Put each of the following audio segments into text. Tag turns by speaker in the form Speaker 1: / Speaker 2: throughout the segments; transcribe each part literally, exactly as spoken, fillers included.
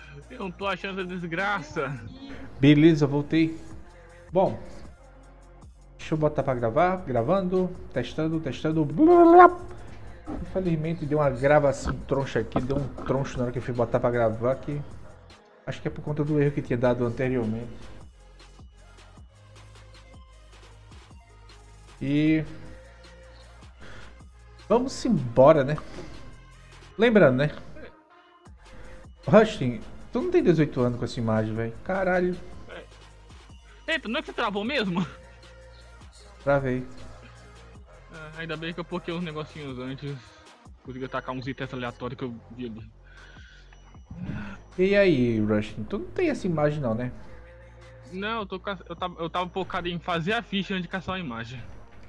Speaker 1: Eu não tô achando essa desgraça.
Speaker 2: Beleza, voltei. Bom, deixa eu botar pra gravar. Gravando, testando, testando. Infelizmente deu uma gravação troncha aqui. Deu um troncho na hora que eu fui botar pra gravar aqui. Acho que é por conta do erro que tinha dado anteriormente. E... vamos embora, né? Lembrando, né? Rustin, tu não tem dezoito anos com essa imagem, velho. Caralho.
Speaker 1: Eita, não é que você travou mesmo?
Speaker 2: Travei.
Speaker 1: É, ainda bem que eu poquei uns negocinhos antes. Consegui atacar uns itens aleatórios que eu vi ali.
Speaker 2: E aí, Rustin, tu não tem essa imagem não, né?
Speaker 1: Não, eu, tô, ca- eu, tava, eu tava focado em fazer a ficha antes de caçar a imagem.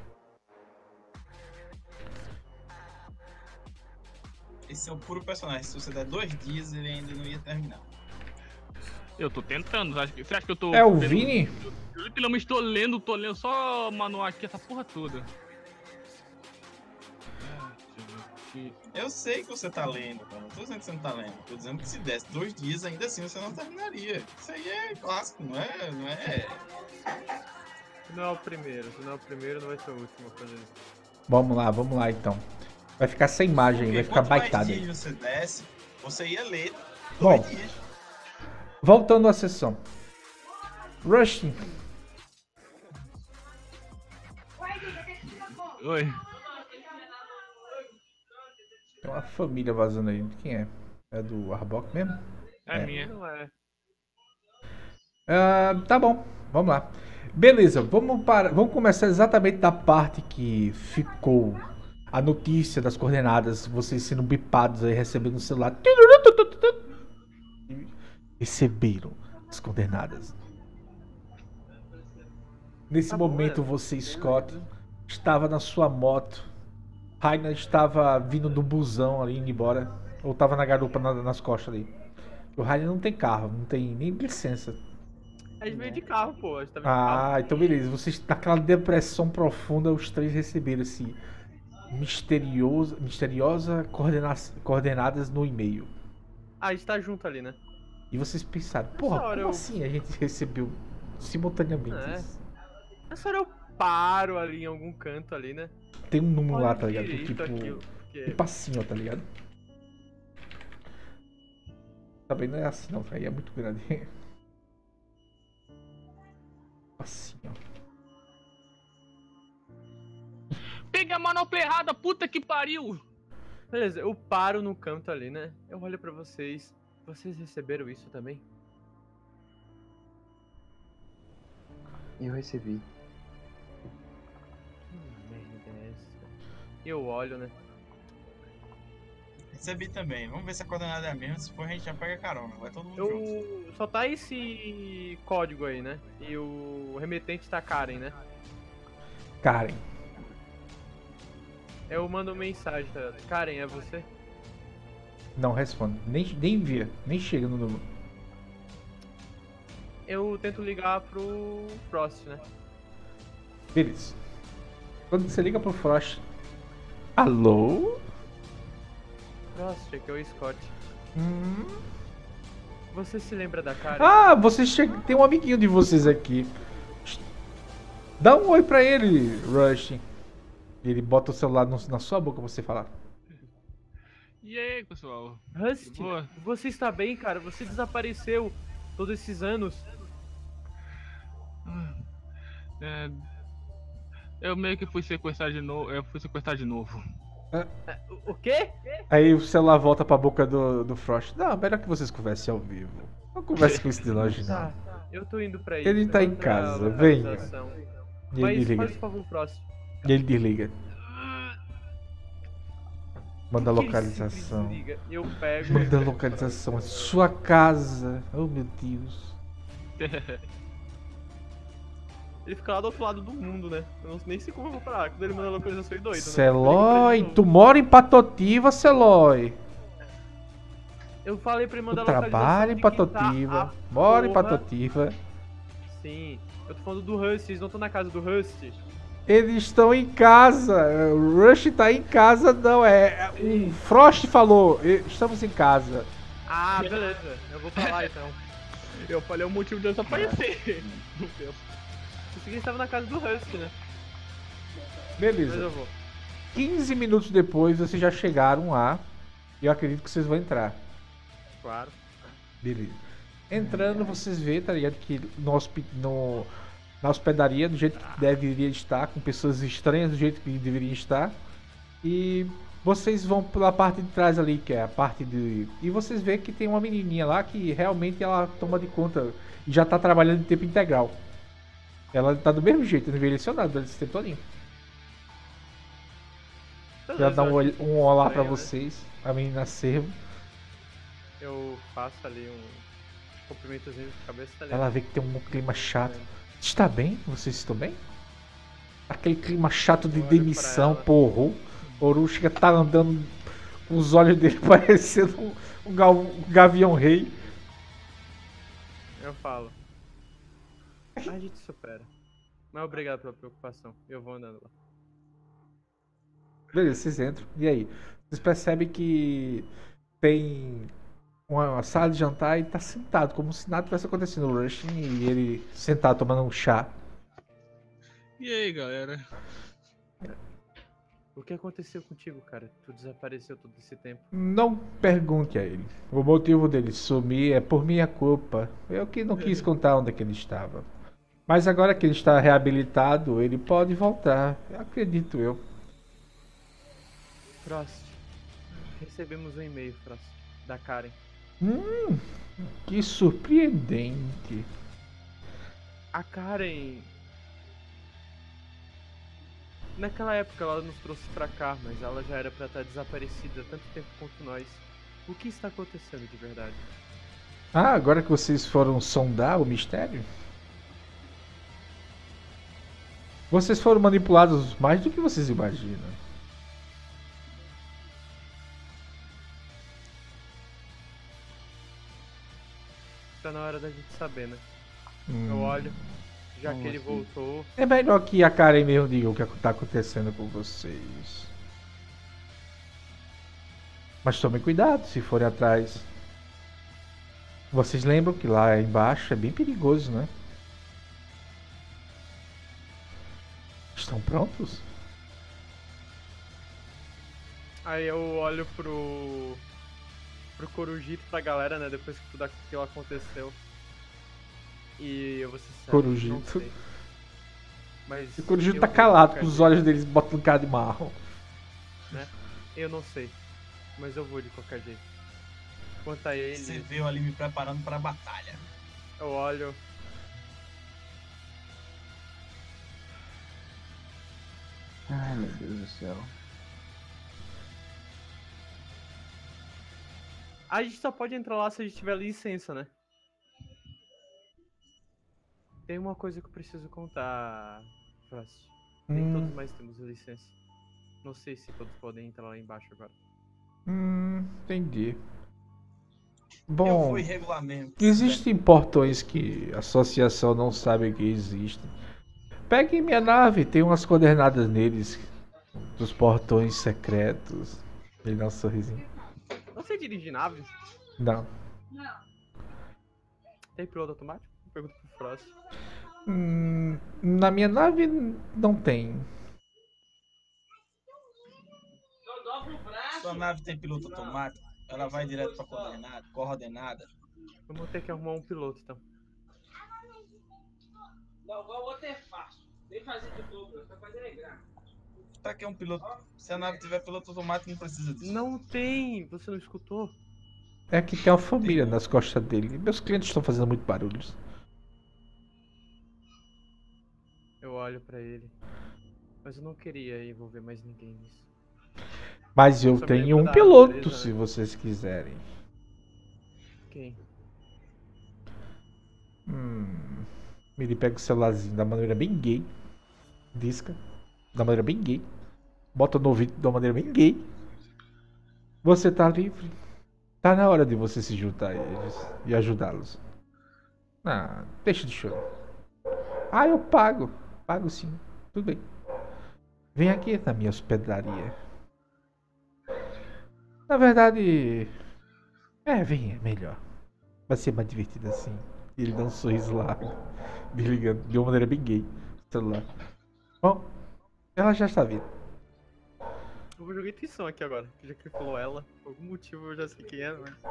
Speaker 3: Esse é o puro personagem. Se você der dois dias, ele ainda não ia terminar.
Speaker 1: Eu tô tentando, você acha que, você acha que eu tô...
Speaker 2: É o
Speaker 1: vendo-
Speaker 2: Vini?
Speaker 1: Eu literalmente tô lendo, tô lendo só o manual aqui, essa porra toda. Ah, deixa eu ver aqui.
Speaker 3: Eu sei que você tá lendo, cara. Não tô dizendo que você não tá lendo. Tô dizendo que se desse dois dias, ainda assim você não terminaria. Isso aí é clássico, não é? Não é...
Speaker 4: Se não é o primeiro, se não é o primeiro, não vai ser o último a fazer isso.
Speaker 2: Vamos lá, vamos lá então. Vai ficar sem imagem,
Speaker 3: Porque
Speaker 2: vai ficar
Speaker 3: quanto mais
Speaker 2: baitado aí.
Speaker 3: dias você desse, você ia ler
Speaker 2: Bom.
Speaker 3: dois dias.
Speaker 2: Voltando à sessão. Rustin,
Speaker 1: Oi.
Speaker 2: tem uma família vazando aí. Quem é? É do Arbok mesmo?
Speaker 1: É,
Speaker 2: É.
Speaker 1: minha.
Speaker 4: Não é.
Speaker 2: Ah, tá bom, vamos lá. Beleza, vamos, para, vamos começar exatamente da parte que ficou a notícia das coordenadas, vocês sendo bipados aí, recebendo no celular. Receberam as coordenadas. Nesse
Speaker 4: Tá bom,
Speaker 2: momento,
Speaker 4: né?
Speaker 2: você, Scott, estava na sua moto. Raina estava vindo do busão ali, indo embora. Ou estava na garupa na- nas costas ali. O Raina não tem carro, não tem nem licença.
Speaker 4: A gente veio de carro, pô. A gente tava de carro.
Speaker 2: Ah, então beleza. Vocês, naquela depressão profunda, os três receberam esse misterioso, misteriosa coordena coordenadas no e-mail.
Speaker 4: Ah, a gente tá junto ali, né?
Speaker 2: E vocês pensaram, porra,
Speaker 4: Nessa hora
Speaker 2: como
Speaker 4: eu-
Speaker 2: assim a gente recebeu simultaneamente
Speaker 4: É.
Speaker 2: isso?
Speaker 4: Nessa hora eu paro ali em algum canto ali, né?
Speaker 2: Tem um número lá,
Speaker 4: Olha
Speaker 2: tá ligado?
Speaker 4: direito
Speaker 2: Tipo,
Speaker 4: aquilo, porque-
Speaker 2: tipo assim, ó, tá ligado? Também não é assim não, aí é muito grande. Assim, ó.
Speaker 1: Peguei a manopla errada, puta que pariu!
Speaker 4: Beleza, eu paro no canto ali, né? Eu olho pra vocês. Vocês receberam isso também?
Speaker 5: Eu recebi.
Speaker 4: Que merda é essa? Eu olho, né?
Speaker 3: Recebi também. Vamos ver se a coordenada é a mesma. Se for, a gente já pega carona. Vai todo mundo junto.
Speaker 4: Eu. Só tá esse código aí, né? E o remetente tá Karen, né?
Speaker 2: Karen.
Speaker 4: Eu mando mensagem, tá ligado? Karen, é você?
Speaker 2: Não responde. Nem, nem envia. Nem chega no número.
Speaker 4: Eu tento ligar pro Frost, né?
Speaker 2: Beleza. Quando você liga pro Frost. Alô?
Speaker 4: Frost, aqui é o Scott.
Speaker 2: Hum?
Speaker 4: Você se lembra da Karen?
Speaker 2: Ah, você chega. Tem um amiguinho de vocês aqui. Dá um oi pra ele, Rush. Ele bota o celular no- na sua boca pra você falar.
Speaker 1: E aí, pessoal?
Speaker 4: Rust,
Speaker 1: Boa.
Speaker 4: você está bem, cara? Você desapareceu todos esses anos.
Speaker 1: É, eu meio que fui sequestrado de novo. Eu fui sequestrado de novo.
Speaker 4: O- O quê?
Speaker 2: Aí o celular volta pra boca do, do Frost. Não, melhor que vocês conversem ao vivo. Não converse com esse de longe,
Speaker 4: Tá,
Speaker 2: não.
Speaker 4: eu tô indo pra aí.
Speaker 2: Ele tá em
Speaker 4: Manda a
Speaker 2: casa, venha.
Speaker 4: localização.
Speaker 2: E ele
Speaker 4: Mas
Speaker 2: desliga.
Speaker 4: faz o favor, Frost.
Speaker 2: E ele desliga. Manda a
Speaker 4: Por que ele
Speaker 2: localização.
Speaker 4: sempre desliga? Eu pego.
Speaker 2: Manda a localização. É sua casa. Oh, meu Deus.
Speaker 4: Ele fica lá do outro lado do mundo, né? Eu não, nem sei como eu vou parar. Quando ele manda a localização, eu doido, né?
Speaker 2: Celoy, tu mora em Patotiva, Celoy.
Speaker 4: Eu falei pra ele
Speaker 2: Tu
Speaker 4: mandar a
Speaker 2: trabalha em
Speaker 4: localização de quem tá
Speaker 2: Patotiva.
Speaker 4: a
Speaker 2: Mora em
Speaker 4: porra-
Speaker 2: Patotiva.
Speaker 4: Sim, eu tô falando do Rust, eles não estão na casa do Rust.
Speaker 2: Eles estão em casa. O Rush tá em casa, não. É. O Frost falou. "E- Estamos em casa.
Speaker 4: Ah, beleza. Eu vou pra lá então.
Speaker 1: Eu falei o motivo de eu desaparecer. No tempo.
Speaker 4: Pensei que a gente tava na casa do Husky, né? Mas
Speaker 2: Beleza.
Speaker 4: eu vou.
Speaker 2: quinze minutos depois vocês já chegaram lá. E eu acredito que vocês vão entrar.
Speaker 4: Claro.
Speaker 2: Beleza. Entrando, vocês veem, tá ligado? Que no, hospi- no- na hospedaria, do jeito que deveria estar, com pessoas estranhas do jeito que deveriam estar. E vocês vão pela parte de trás ali, que é a parte de. E vocês veem que tem uma menininha lá que realmente ela toma de conta e já tá trabalhando em tempo integral. Ela tá do mesmo jeito, não envelheceu nada durante esse tempo todinho. Ela dá um, ol- um olá pra
Speaker 4: Estranho, né?
Speaker 2: vocês, a menina servo.
Speaker 4: Eu faço ali um cumprimentozinho de cabeça, tá ligado?
Speaker 2: Ela vê que tem um clima chato. Está bem? Vocês estão bem? Aquele clima chato de
Speaker 4: Eu olho pra
Speaker 2: demissão,
Speaker 4: ela.
Speaker 2: porra. O Oruchiga tá andando com os olhos dele parecendo um, um, gal- um gavião rei.
Speaker 4: Eu falo. A gente supera. Mas obrigado pela preocupação. Eu vou andando lá.
Speaker 2: Beleza, vocês entram. E aí? Vocês percebem que tem uma, uma sala de jantar e tá sentado, como se nada tivesse acontecendo. O Rushing e ele sentado tomando um chá.
Speaker 1: E aí, galera?
Speaker 4: O que aconteceu contigo, cara? Tu desapareceu todo esse tempo.
Speaker 2: Não pergunte a ele. O motivo dele sumir é por minha culpa. Eu que não quis contar onde é que ele estava. Mas agora que ele está reabilitado, ele pode voltar. Acredito eu.
Speaker 4: Frost. Recebemos um e-mail, Frost. Da Karen.
Speaker 2: Hum, que surpreendente.
Speaker 4: A Karen... Naquela época ela nos trouxe pra cá, mas ela já era pra estar desaparecida há tanto tempo quanto nós. O que está acontecendo de verdade?
Speaker 2: Ah, agora que vocês foram sondar o mistério? Vocês foram manipulados mais do que vocês imaginam.
Speaker 4: Tá na hora da gente saber, né?
Speaker 2: Hum.
Speaker 4: Eu olho, já
Speaker 5: Como
Speaker 4: que ele
Speaker 5: assim?
Speaker 4: voltou.
Speaker 2: É melhor que a Karen mesmo diga o que está acontecendo com vocês. Mas tomem cuidado se forem atrás. Vocês lembram que lá embaixo é bem perigoso, né? Estão prontos?
Speaker 4: Aí eu olho pro. pro Corujito, pra galera, né? Depois que tudo aquilo aconteceu. E eu vou ser sério,
Speaker 2: Corujito.
Speaker 4: não sei. Mas
Speaker 2: O Corujito
Speaker 4: eu
Speaker 2: tá
Speaker 4: vou
Speaker 2: calado,
Speaker 4: de
Speaker 2: com os
Speaker 4: qualquer
Speaker 2: olhos deles botando cara de marrom.
Speaker 4: jeito, né? Eu não sei. Mas eu vou de qualquer jeito. Quanto a ele,
Speaker 3: Você veio ali me preparando pra batalha.
Speaker 4: eu olho.
Speaker 5: Ai, meu Deus do céu.
Speaker 4: A gente só pode entrar lá se a gente tiver licença, né? Tem uma coisa que eu preciso contar, Frost. Nem
Speaker 2: Hum.
Speaker 4: todos mais temos licença. Não sei se todos podem entrar lá embaixo agora.
Speaker 2: Hum, entendi.
Speaker 3: Eu
Speaker 2: Bom,
Speaker 3: fui regulamento.
Speaker 2: existem portões que a associação não sabe que existem. Peguem minha nave, tem umas coordenadas neles dos portões secretos. Ele dá um sorrisinho.
Speaker 4: Você dirige nave?
Speaker 2: Não.
Speaker 4: Tem piloto automático? Pergunta pro Frost.
Speaker 2: Hum, na minha nave não tem.
Speaker 3: Sua nave tem piloto automático, ela vai direto pra coordenada. coordenada.
Speaker 4: Vamos ter que arrumar um piloto, então.
Speaker 6: Não, igual o outro é fácil. Nem fazer de dobro, só fazer é grátis.
Speaker 3: Pra que um piloto? Se a nave tiver piloto automático, não precisa disso.
Speaker 4: Não tem! Você não escutou?
Speaker 2: É que tem uma família nas costas dele. Meus clientes estão fazendo muito barulho.
Speaker 4: Eu olho pra ele. Mas eu não queria envolver mais ninguém nisso.
Speaker 2: Mas eu
Speaker 4: Sou
Speaker 2: tenho
Speaker 4: membro
Speaker 2: um
Speaker 4: da
Speaker 2: piloto,
Speaker 4: empresa,
Speaker 2: se
Speaker 4: né?
Speaker 2: vocês quiserem.
Speaker 4: Quem?
Speaker 2: Hum, ele pega o celularzinho da maneira bem gay. Disca. Da maneira bem gay. Bota no ouvido da maneira bem gay. Você tá livre. Tá na hora de você se juntar a eles e ajudá-los. Ah, deixa de chorar. Ah, eu pago. Pago sim. Tudo bem. Vem aqui na minha hospedaria. Na verdade, É, vem, é melhor. Vai ser mais divertido assim. Ele dá um sorriso lá, desligando de uma maneira bem gay o celular. Bom, ela já está vindo.
Speaker 4: Eu vou jogar intuição aqui agora, já que ele falou ela. Por algum motivo eu já sei quem é, mas.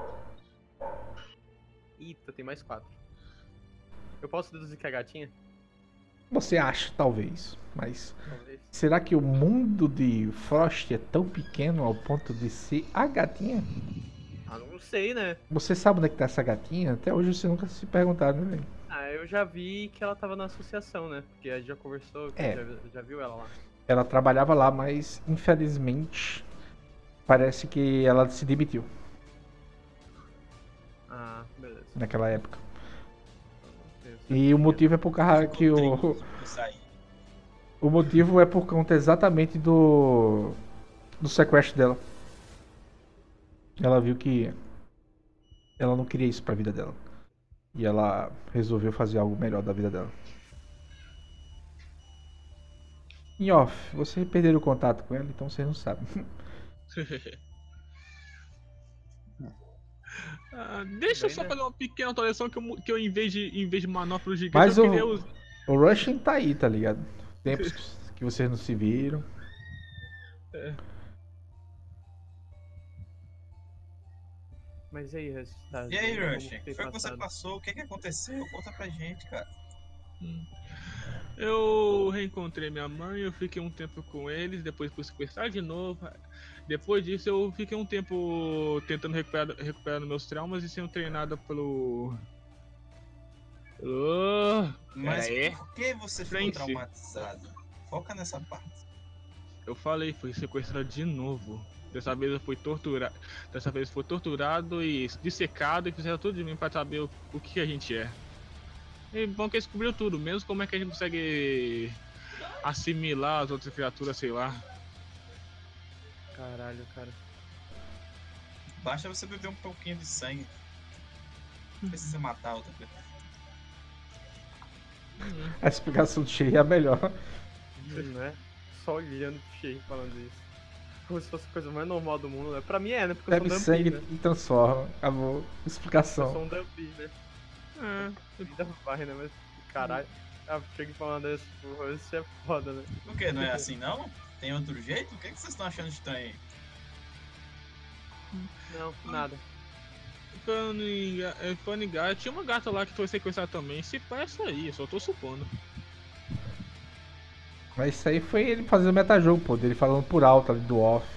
Speaker 4: Eita, tem mais quatro. Eu posso deduzir que é a gatinha?
Speaker 2: Você acha, talvez, mas
Speaker 4: Talvez.
Speaker 2: será que o mundo de Frost é tão pequeno ao ponto de ser a gatinha?
Speaker 4: Ah, não sei, né?
Speaker 2: Você sabe onde é que tá essa gatinha? Até hoje você nunca se perguntaram, né, velho?
Speaker 4: Ah, eu já vi que ela tava na associação, né? Porque a gente já conversou,
Speaker 2: É.
Speaker 4: já, já viu ela lá.
Speaker 2: Ela trabalhava lá, mas infelizmente parece que ela se demitiu
Speaker 4: Ah, beleza.
Speaker 2: naquela época.
Speaker 4: Eu sei,
Speaker 2: E o motivo é por causa
Speaker 3: Ficou
Speaker 2: que o.
Speaker 3: triste por sair.
Speaker 2: O motivo é por conta exatamente do. do sequestro dela. Ela viu que ela não queria isso pra vida dela. E ela resolveu fazer algo melhor da vida dela. Em off, você perdeu o contato com ela, então você não sabe.
Speaker 1: Ah, deixa eu
Speaker 4: Bem,
Speaker 1: só
Speaker 4: né?
Speaker 1: fazer uma pequena atualização que eu, mu- que eu em vez de em vez de manopla gigante,
Speaker 2: Mas
Speaker 1: eu
Speaker 2: o-
Speaker 1: queria usar.
Speaker 2: O Russian tá aí, tá ligado? Tempos que vocês não se viram.
Speaker 4: Mas e aí, Rush? Tá,
Speaker 3: E aí,
Speaker 4: como
Speaker 3: Rush?
Speaker 4: tem
Speaker 3: Foi o que você
Speaker 4: passado?
Speaker 3: passou? O que que aconteceu? Conta pra gente, cara.
Speaker 1: Eu reencontrei minha mãe, eu fiquei um tempo com eles, depois fui sequestrar de novo. Depois disso eu fiquei um tempo tentando recuperar, recuperar meus traumas e sendo treinado pelo. pelo.
Speaker 3: Mas
Speaker 1: Pera aí.
Speaker 3: por que você ficou
Speaker 1: Frente.
Speaker 3: traumatizado? Foca nessa parte.
Speaker 1: Eu falei, fui sequestrado de novo. Dessa vez eu fui torturado. Dessa vez fui torturado e dissecado e fizeram tudo de mim pra saber o, o que a gente é. E bom que eles descobriu tudo, mesmo como é que a gente consegue assimilar as outras criaturas, sei lá.
Speaker 4: Caralho, cara.
Speaker 3: Basta você beber um pouquinho de sangue. Não precisa matar outra pessoa.
Speaker 2: A explicação do Shay é a melhor.
Speaker 4: Não é? Só olhando pro Shay falando isso. Como se fosse a coisa mais normal do mundo, né? Pra mim é, né? Porque eu
Speaker 2: Bebe
Speaker 4: sou um
Speaker 2: sangue
Speaker 4: Dumpy, né?
Speaker 2: e transforma. Acabou.
Speaker 4: Eu
Speaker 2: Explicação.
Speaker 4: sou um Dumpy, né?
Speaker 1: É,
Speaker 4: Ainda vai, né? Mas, caralho. Ah, chega falando isso pro Rush é foda, né?
Speaker 3: Por que? Não é assim não? Tem outro jeito? O que, que vocês estão achando estranho aí?
Speaker 4: Não, nada.
Speaker 1: falando em, ga- é, falando em gato, tinha uma gata lá que foi sequestrada também. Se pá, é essa aí, eu só tô supondo.
Speaker 2: Mas isso aí foi ele fazendo metajogo, pô. Dele falando por alto ali do off.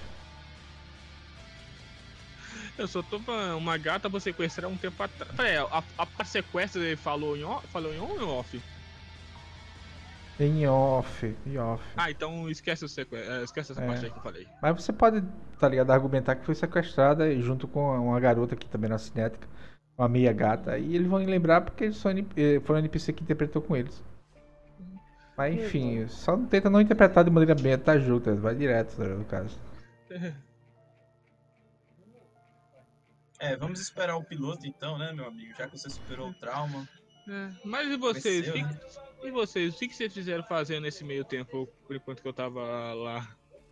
Speaker 1: Eu só tô falando, uma gata pra sequestrar um tempo atrás. Peraí, a, a, a sequestra ele falou em on, falou em on ou em off?
Speaker 2: Em off. Em off.
Speaker 1: Ah, então esquece, o sequ... é, esquece essa
Speaker 2: É.
Speaker 1: parte aí que eu falei.
Speaker 2: Mas você pode, tá ligado, argumentar que foi sequestrada e junto com uma garota aqui também na cinética. Uma meia gata. E eles vão lembrar porque eles são N- eh, foram N P C que interpretou com eles. Mas enfim, só não tenta não interpretar de maneira bem metajogo, tá? Vai direto, tá ligado, no caso.
Speaker 3: É, vamos esperar o piloto então, né, meu amigo? Já que você superou o trauma.
Speaker 1: É, mas e vocês?
Speaker 3: Cresceu,
Speaker 1: O
Speaker 3: né?
Speaker 1: que- E vocês? O que que vocês fizeram fazendo nesse meio tempo, por enquanto que eu tava lá?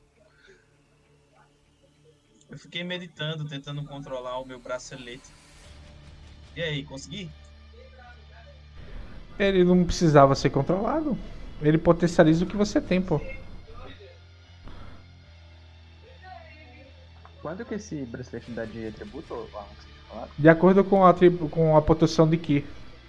Speaker 3: Eu fiquei meditando, tentando controlar o meu bracelete. E aí, consegui?
Speaker 2: Ele não precisava ser controlado. Ele potencializa o que você tem, pô.
Speaker 5: Quanto que esse bracelete dá de atributo, Alan, que você tinha falado?
Speaker 2: De acordo com a, tri- com a potenciação de Ki.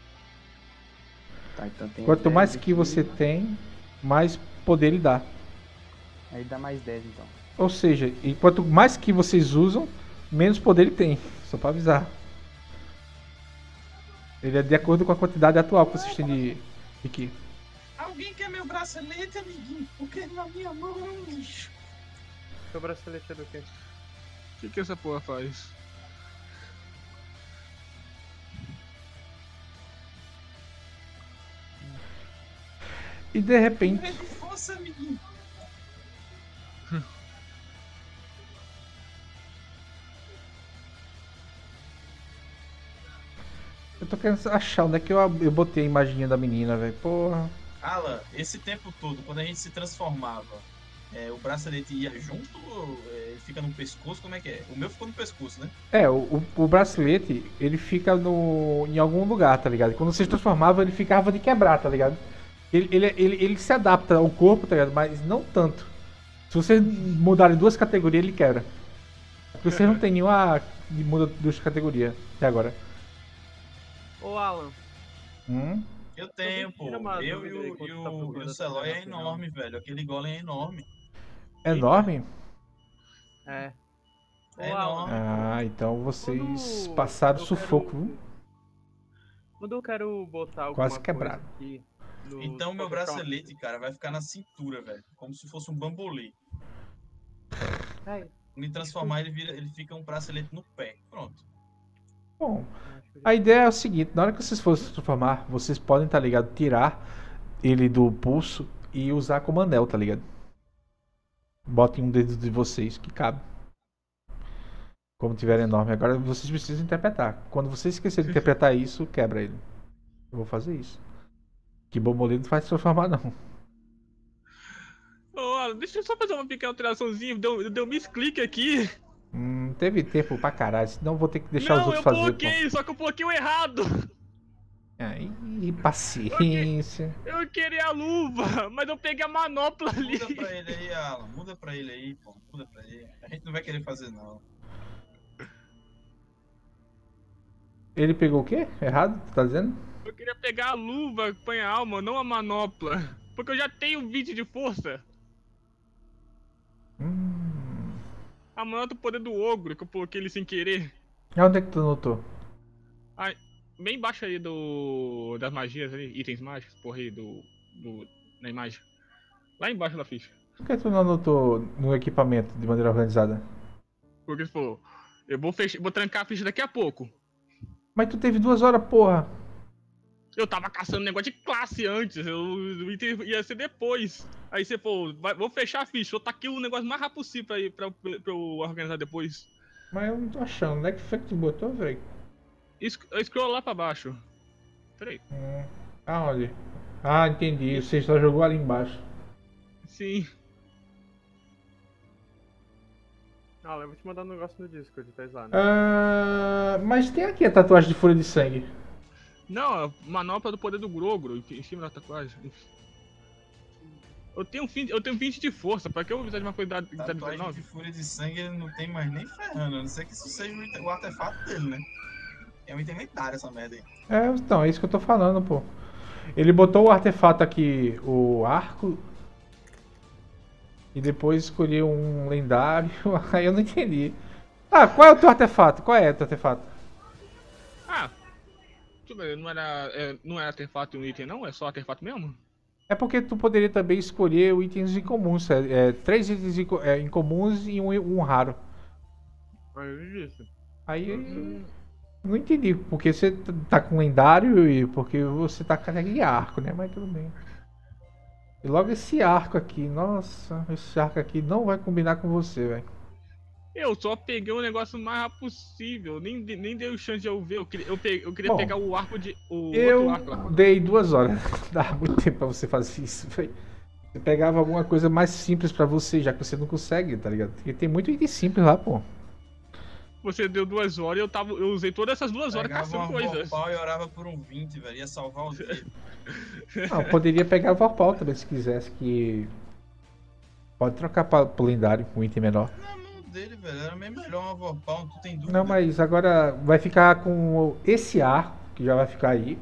Speaker 5: Tá, então tem
Speaker 2: Quanto
Speaker 5: dez
Speaker 2: mais
Speaker 5: de
Speaker 2: Ki você tem, mais poder ele dá.
Speaker 5: Aí dá mais dez então.
Speaker 2: Ou seja, e quanto mais Ki vocês usam, menos poder ele tem. Só pra avisar. Ele é de acordo com a quantidade atual que vocês têm de, de Ki.
Speaker 3: Alguém quer meu bracelete, amiguinho? Porque na minha mão é um lixo.
Speaker 4: Seu bracelete é do quê?
Speaker 1: O que que essa porra faz?
Speaker 2: E de repente,
Speaker 3: Lembrei de força, amiguinho.
Speaker 2: eu tô querendo achar onde é que eu, eu botei a imaginha da menina, velho. Porra.
Speaker 3: Alan, esse tempo todo, quando a gente se transformava, é, o bracelete ia junto ou é, fica no pescoço, como é que é? O meu ficou no pescoço, né?
Speaker 2: É, o, o, o bracelete, ele fica no, em algum lugar, tá ligado? Quando você se transformava, ele ficava de quebrar, tá ligado? Ele, ele, ele, ele se adapta ao corpo, tá ligado? Mas não tanto. Se vocês mudarem duas categorias, ele quebra. Porque vocês não tem nenhuma que muda duas categorias até agora.
Speaker 4: Ô, Alan.
Speaker 2: Hum?
Speaker 3: Eu tenho,
Speaker 4: Alguém
Speaker 3: pô.
Speaker 4: tira uma
Speaker 3: Eu
Speaker 4: dúvida
Speaker 3: e
Speaker 4: aí
Speaker 3: o,
Speaker 4: quando
Speaker 3: e
Speaker 4: tu tá
Speaker 3: o, e
Speaker 4: procurando
Speaker 3: o
Speaker 4: essa
Speaker 3: Celoy é
Speaker 4: informação.
Speaker 3: enorme, velho. Aquele golem é enorme.
Speaker 2: É enorme?
Speaker 4: É. Ô,
Speaker 3: É
Speaker 4: Alan.
Speaker 3: enorme.
Speaker 2: Ah, então vocês
Speaker 4: Quando
Speaker 2: passaram
Speaker 4: eu
Speaker 2: sufoco,
Speaker 4: quero-
Speaker 2: viu?
Speaker 4: Quando eu quero botar alguma
Speaker 2: Quase
Speaker 4: coisa
Speaker 2: quebraram.
Speaker 4: aqui no-
Speaker 3: Então meu
Speaker 4: pra ficar-
Speaker 3: bracelete, cara, vai ficar na cintura, velho. Como se fosse um bambolê.
Speaker 4: É,
Speaker 3: Me transformar, ele, vira, ele fica um bracelete no pé. Pronto.
Speaker 2: Bom,
Speaker 4: acho que eu
Speaker 2: a ideia é o seguinte, na hora que vocês forem se transformar, vocês podem, tá ligado, tirar ele do pulso e usar como anel, tá ligado? Botem um dedo de vocês que cabe. Como tiver enorme. Agora vocês precisam interpretar. Quando vocês esquecerem de interpretar isso, quebra ele. Eu vou fazer isso. Que bombolê não vai se transformar, não.
Speaker 1: Ô, Alan, deixa eu só fazer uma pequena alteraçãozinha. Deu, deu misclick aqui.
Speaker 2: Hum, teve tempo pra caralho, senão vou ter que deixar os
Speaker 1: Não,
Speaker 2: outros
Speaker 1: eu
Speaker 2: fazer.
Speaker 1: coloquei, só que eu coloquei o errado.
Speaker 2: Aí, paciência.
Speaker 1: Eu queria a luva, mas eu peguei a manopla ali.
Speaker 3: Muda pra ele aí, Alan. Muda pra ele aí, pô. Muda pra ele. A gente não vai querer fazer, não.
Speaker 2: Ele pegou o quê? Errado? Tu tá dizendo?
Speaker 1: Eu queria pegar a luva, põe a alma, não a manopla. Porque eu já tenho vinte de força.
Speaker 2: Hum.
Speaker 1: A manopla do poder do ogro, que eu coloquei ele sem querer.
Speaker 2: Onde é que tu notou?
Speaker 1: Ai, bem embaixo aí do. Das magias ali, itens mágicos, porra aí, do. do na imagem. Lá embaixo da ficha.
Speaker 2: Por que tu não anotou no equipamento de maneira organizada?
Speaker 1: Porque, pô, eu vou fechar, vou trancar a ficha daqui a pouco.
Speaker 2: Mas tu teve duas horas, porra.
Speaker 1: Eu tava caçando negócio de classe antes, eu, o item ia ser depois. Aí você, pô, vai, vou fechar a ficha, eu taquei o negócio mais rápido possível pra, ir, pra, pra eu organizar depois.
Speaker 2: Mas eu não tô achando. Onde é que foi que tu botou, velho?
Speaker 1: Sc eu scroll lá pra baixo. Peraí.
Speaker 2: Hum. Aonde? Ah, entendi. Você só jogou ali embaixo.
Speaker 1: Sim.
Speaker 4: Alan, eu vou te mandar um negócio no Discord, tá lá, né?
Speaker 2: Ah, mas tem aqui a tatuagem de folha de sangue.
Speaker 1: Não, a manopla do poder do Grogro, em cima da tatuagem. Eu tenho, fim, eu tenho vinte de força, pra que eu vou precisar de uma coisa da, da
Speaker 3: Tatuagem de
Speaker 1: dezenove?
Speaker 3: fúria de sangue ele não tem mais nem ferrando. A não ser que isso seja o ite- o artefato dele, né? É um item lendário essa merda aí.
Speaker 2: É, então, é isso que eu tô falando, pô. Ele botou o artefato aqui, o arco. E depois escolheu um lendário. Aí eu não entendi. Ah, qual é o teu artefato? Qual é o teu artefato?
Speaker 1: Ah, deixa eu ver, não era, é, não era artefato e um item não? É só artefato mesmo?
Speaker 2: É porque tu poderia também escolher itens incomuns. É, é, três itens inco é, incomuns e um, um raro.
Speaker 4: Aí eu disse.
Speaker 2: Aí não entendi. Porque você tá com lendário e porque você tá carregando de arco, né? Mas tudo bem. E logo esse arco aqui. Nossa, esse arco aqui não vai combinar com você, velho.
Speaker 1: Eu só peguei o negócio o mais rápido possível, nem, nem dei o chance de eu ver. Eu queria, eu peguei, eu queria
Speaker 2: Bom,
Speaker 1: pegar o arco de. O
Speaker 2: Eu
Speaker 1: outro arco lá.
Speaker 2: dei duas horas. Dá muito tempo pra você fazer isso, velho. Você pegava alguma coisa mais simples pra você, já que você não consegue, tá ligado? Porque tem muito item simples lá, pô.
Speaker 1: Você deu duas horas e eu, tava, eu usei todas essas duas horas
Speaker 3: Pegava
Speaker 1: caçando
Speaker 3: uma
Speaker 1: coisas.
Speaker 3: vorpal e orava por um vinte, velho. Ia salvar o dia.
Speaker 2: Não, poderia pegar Vorpal também se quisesse, que. Pode trocar pra, pro lendário, um item menor.
Speaker 3: Na mão dele, velho. Era bem melhor uma vorpal, tu tem dúvida.
Speaker 2: Não, mas agora vai ficar com esse arco, que já vai ficar aí.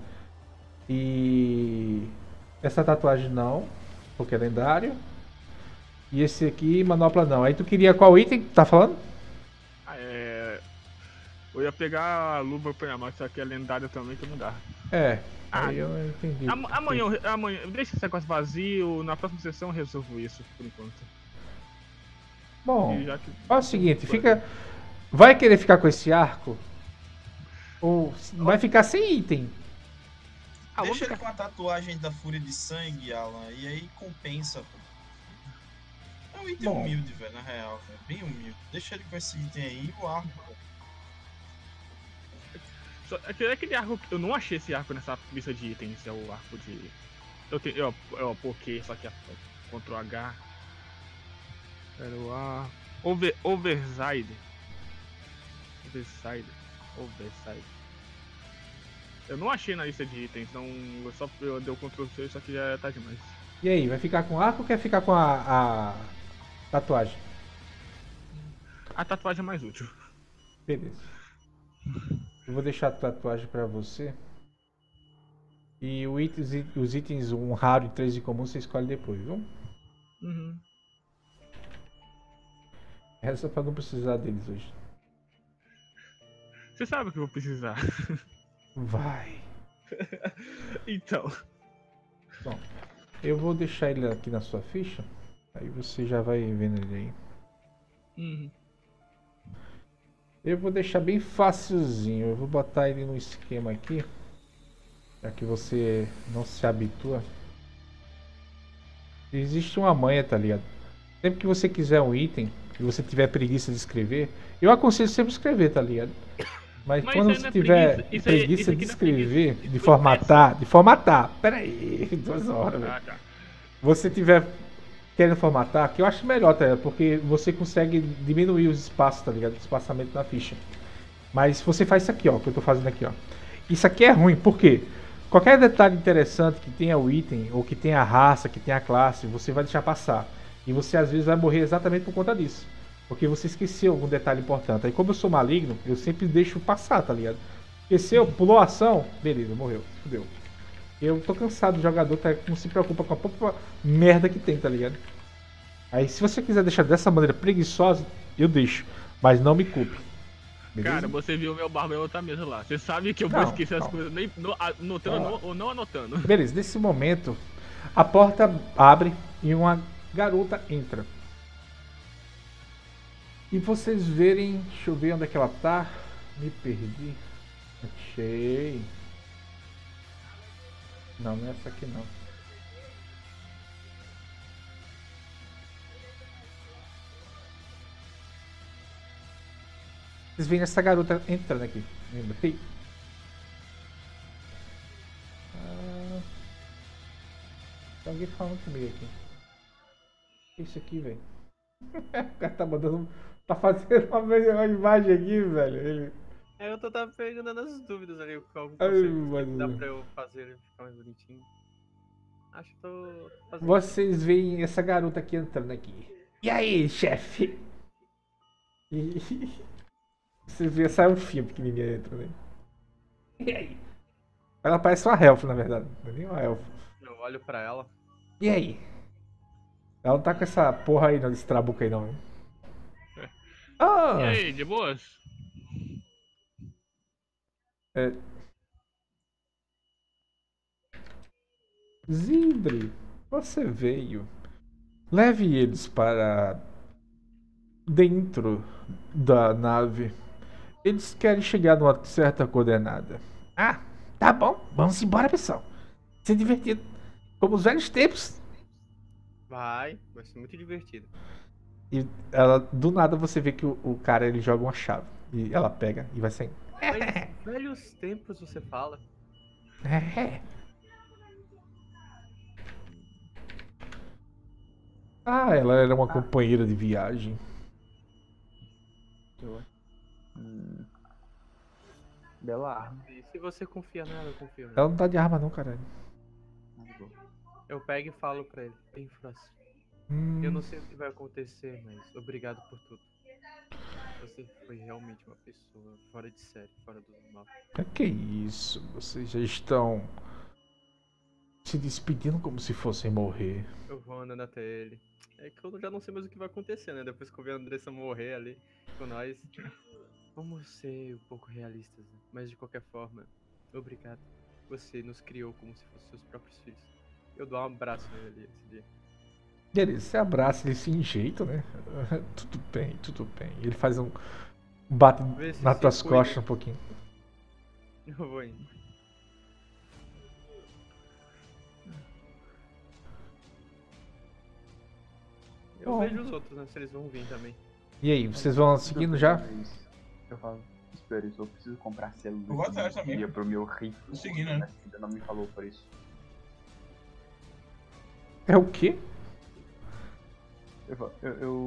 Speaker 2: E. Essa tatuagem não, porque é lendário. E esse aqui, manopla não. Aí tu queria qual item? Tá falando?
Speaker 1: Ah, é. Eu ia pegar a luva pra mas só que é lendária também que não dá.
Speaker 2: É.
Speaker 1: Ah,
Speaker 2: Aí eu entendi.
Speaker 1: Am- Amanhã, eu- amanhã, deixa esse negócio vazio, na próxima sessão eu resolvo isso, por enquanto.
Speaker 2: Bom,
Speaker 1: E já que-
Speaker 2: faz o seguinte, fica. Vai querer ficar com esse arco? Ou vai ficar sem item?
Speaker 1: Ah, vamos
Speaker 3: Deixa ele
Speaker 1: ficar-
Speaker 3: com a tatuagem da fúria de sangue, Alan. E aí compensa, pô. É um item
Speaker 2: Bom.
Speaker 3: humilde, velho, na real, velho. Bem humilde. Deixa ele com esse item aí e o arco, pô.
Speaker 1: Só- aquele- aquele arco, que- eu não achei esse arco nessa lista de itens, é o arco de. Eu tenho. Eu, eu apoquei, só que é Ctrl H. Era o arco. Over, Overside. Overside. Overside. Eu não achei na lista de itens, então eu só eu dei o control C, só que já tá demais.
Speaker 2: E aí, vai ficar com arco ou quer ficar com a, a tatuagem?
Speaker 1: A tatuagem é mais útil.
Speaker 2: Beleza. Eu vou deixar a tatuagem pra você. E o itens, os itens um raro e três de comum você escolhe depois, viu?
Speaker 1: Uhum.
Speaker 2: Essa é pra não precisar deles hoje.
Speaker 1: Você sabe o que eu vou precisar.
Speaker 2: Vai.
Speaker 1: Então.
Speaker 2: Bom, eu vou deixar ele aqui na sua ficha. Aí você já vai vendo ele aí.
Speaker 1: Uhum.
Speaker 2: Eu vou deixar bem facilzinho. Eu vou botar ele no esquema aqui. Já que você não se habitua. Existe uma manha, tá ligado? Sempre que você quiser um item e você tiver preguiça de escrever, eu aconselho sempre escrever, tá ligado? Mas,
Speaker 1: Mas
Speaker 2: quando
Speaker 1: isso
Speaker 2: você
Speaker 1: aí não é
Speaker 2: tiver
Speaker 1: preguiça. Isso aí-
Speaker 2: preguiça
Speaker 1: isso
Speaker 2: de
Speaker 1: aqui não é
Speaker 2: escrever,
Speaker 1: preguiça.
Speaker 2: de
Speaker 1: Isso
Speaker 2: formatar, de formatar. Pera aí, duas horas, velho.
Speaker 1: Ah, tá.
Speaker 2: Você tiver querendo formatar, que eu acho melhor, tá ligado? Porque você consegue diminuir os espaços, tá ligado? O espaçamento na ficha. Mas se você faz isso aqui, ó, que eu tô fazendo aqui, ó. Isso aqui é ruim, por quê? Qualquer detalhe interessante que tenha o item, ou que tenha a raça, que tenha a classe, você vai deixar passar. E você às vezes vai morrer exatamente por conta disso. Porque você esqueceu algum detalhe importante. Aí como eu sou maligno, eu sempre deixo passar, tá ligado? Esqueceu, pulou a ação, beleza, morreu, fudeu. Eu tô cansado de jogador tá, que não se preocupa com a própria merda que tem, tá ligado? Aí se você quiser deixar dessa maneira preguiçosa, eu deixo. Mas não me culpe. Beleza?
Speaker 1: Cara, você viu o meu barba em outra mesa lá. Você sabe que eu vou
Speaker 2: Não,
Speaker 1: esquecer as
Speaker 2: não.
Speaker 1: coisas, nem no- anotando
Speaker 2: Ó.
Speaker 1: no- ou não anotando.
Speaker 2: Beleza, nesse momento a porta abre e uma garota entra. E vocês verem, deixa eu ver onde é que ela tá. Me perdi. Achei. Não, não é essa aqui não. Vocês veem essa garota entrando aqui. Lembrei. Ah, tem alguém falando comigo aqui. O que é isso aqui, velho? O cara tá mandando. Tá fazendo uma, uma imagem aqui, velho. Ele...
Speaker 4: É, eu tô tava perguntando as dúvidas ali, qual
Speaker 2: Ai,
Speaker 4: conceito que dá
Speaker 2: mano.
Speaker 4: pra eu fazer ele ficar mais bonitinho. Acho que tô fazendo.
Speaker 2: Vocês veem essa garota aqui entrando aqui. E aí, chefe? E... Vocês veem essa elfinha pequenininha entrando aí. E aí? Ela parece uma elfa, na verdade. Não é nem uma elfa.
Speaker 4: Eu olho pra ela.
Speaker 2: E aí? Ela não tá com essa porra aí, não, desse trabuco aí, não. Hein? Ah!
Speaker 1: E aí, de boas?
Speaker 2: É... Zindri, você veio. Leve eles para dentro da nave. Eles querem chegar numa certa coordenada. Ah, tá bom. Vamos embora, pessoal. Ser divertido. Como os velhos tempos.
Speaker 4: Vai, vai ser muito divertido.
Speaker 2: E ela, do nada você vê que o, o cara ele joga uma chave. E ela pega e vai saindo.
Speaker 4: Mas velhos tempos você fala.
Speaker 2: É. Ah, ela era uma companheira de viagem.
Speaker 5: Hum. Bela arma.
Speaker 4: E se você confia nela, eu confio nela.
Speaker 2: Ela não tá de arma não, caralho.
Speaker 4: Eu pego e falo pra ele, bem fácil.
Speaker 2: Hum,
Speaker 4: Eu não sei o que vai acontecer, mas obrigado por tudo. Você foi realmente uma pessoa fora de série, fora do normal.
Speaker 2: que isso? Vocês já estão se despedindo como se fossem morrer.
Speaker 4: Eu vou andando até ele. É que eu já não sei mais o que vai acontecer, né? Depois que eu vi a Andressa morrer ali com nós. Vamos ser um pouco realistas, né? Mas de qualquer forma, obrigado. Você nos criou como se fossem seus próprios filhos. Eu dou um abraço nele esse dia.
Speaker 2: Beleza, você abraça ele sem jeito, né? Tudo bem, tudo bem. Ele faz um. Bate
Speaker 4: Vê se
Speaker 2: nas
Speaker 4: se
Speaker 2: tuas
Speaker 4: cuida.
Speaker 2: costas um pouquinho.
Speaker 4: Eu vou indo. Eu
Speaker 2: Bom.
Speaker 4: vejo os outros, né? Se eles vão vir também.
Speaker 2: E aí, vocês vão seguindo já?
Speaker 5: Eu falo, espera, eu só preciso comprar células
Speaker 3: Eu vou atrás
Speaker 5: de
Speaker 3: também.
Speaker 5: energia pro meu rifle.
Speaker 3: Tô seguindo, né?
Speaker 5: Mas ainda não me falou por isso.
Speaker 2: É o quê?
Speaker 5: Eu, falo, eu, eu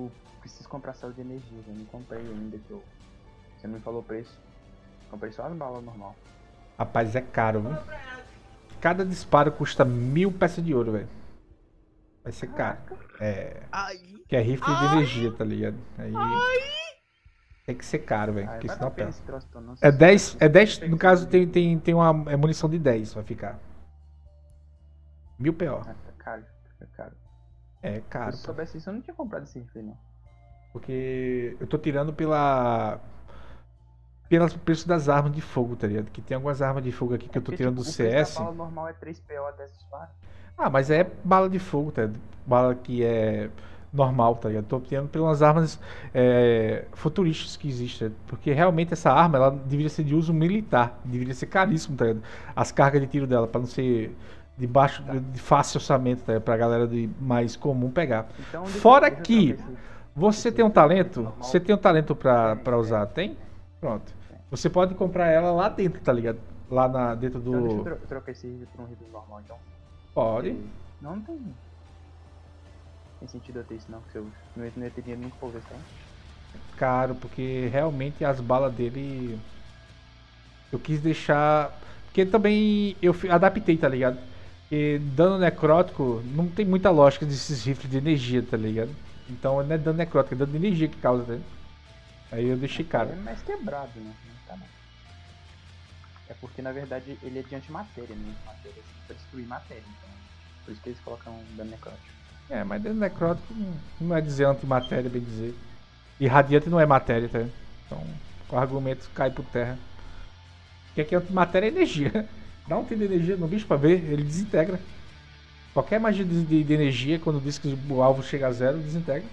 Speaker 5: preciso comprar célula de energia, eu não comprei ainda que eu... Você não me falou o preço. Comprei só as balas normal.
Speaker 2: Rapaz, é caro, viu? Cada disparo custa mil peças de ouro, velho. Vai ser caro. É.
Speaker 4: Ai,
Speaker 2: Que é rifle de energia, tá ligado? Aí. Tem que ser caro, velho.
Speaker 5: Ah,
Speaker 2: Porque
Speaker 5: vai
Speaker 2: senão
Speaker 5: dar pena
Speaker 2: pega.
Speaker 5: esse troço, então, não.
Speaker 2: É dez. É dez.
Speaker 5: Tem
Speaker 2: No
Speaker 5: que
Speaker 2: caso,
Speaker 5: ser-
Speaker 2: tem, tem, tem uma é munição de dez, vai ficar. Mil P O.
Speaker 5: Ah, tá caro, tá caro.
Speaker 2: É
Speaker 5: Se
Speaker 2: caro,
Speaker 5: eu
Speaker 2: pô.
Speaker 5: soubesse isso, eu não tinha comprado esse rifle, não.
Speaker 2: Porque eu tô tirando pela. Pelos preços das armas de fogo, tá ligado? Que tem algumas armas de fogo aqui que eu tô
Speaker 5: Porque,
Speaker 2: tirando do
Speaker 5: tipo, o preço
Speaker 2: C S.
Speaker 5: da bala normal é três P O, dez disparos.
Speaker 2: Ah, mas é bala de fogo, tá ligado? Bala que é normal, tá ligado? Tô tirando pelas armas é, futurísticas que existem. Porque realmente essa arma, ela deveria ser de uso militar. Deveria ser caríssimo, tá ligado? As cargas de tiro dela, pra não ser de baixo, de fácil orçamento, tá ligado? Pra galera de mais comum pegar.
Speaker 5: Então, deixa eu-
Speaker 2: Fora
Speaker 5: deixa eu
Speaker 2: que
Speaker 5: trocar esse-
Speaker 2: você
Speaker 5: esse
Speaker 2: tem um
Speaker 5: rifle
Speaker 2: talento,
Speaker 5: normal.
Speaker 2: você tem um talento pra,
Speaker 5: Tem,
Speaker 2: pra
Speaker 5: tem.
Speaker 2: usar, tem? Pronto.
Speaker 5: Tem.
Speaker 2: Você pode comprar ela lá dentro, tá ligado? Lá na, dentro
Speaker 5: Então deixa eu
Speaker 2: do...
Speaker 5: tro- trocar esse rifle por um rifle normal, então.
Speaker 2: Pode.
Speaker 5: E- Não, não tem... Tem sentido eu ter isso não, porque eu não ia, não ia ter dinheiro nunca pra ver, tá?
Speaker 2: Caro, porque realmente as balas dele eu quis deixar, porque também eu fi- adaptei, tá ligado? Porque dano necrótico não tem muita lógica desses rifles de energia, tá ligado? Então não é dano necrótico, é dano de energia que causa, tá ligado? Aí eu deixei caro.
Speaker 5: É mais quebrado, né? Não tá não. É porque na verdade ele é de antimatéria, né? Antimatéria assim, pra destruir matéria, então. Por isso que eles colocam dano necrótico.
Speaker 2: É, mas dano necrótico não- não é dizer antimatéria, bem dizer. E radiante não é matéria, tá ligado? Então o argumento cai por terra. Porque aqui antimatéria é energia. Dá um tiro de energia no bicho pra ver, ele desintegra. Qualquer magia de, de- de energia, quando diz que o alvo chega a zero, desintegra.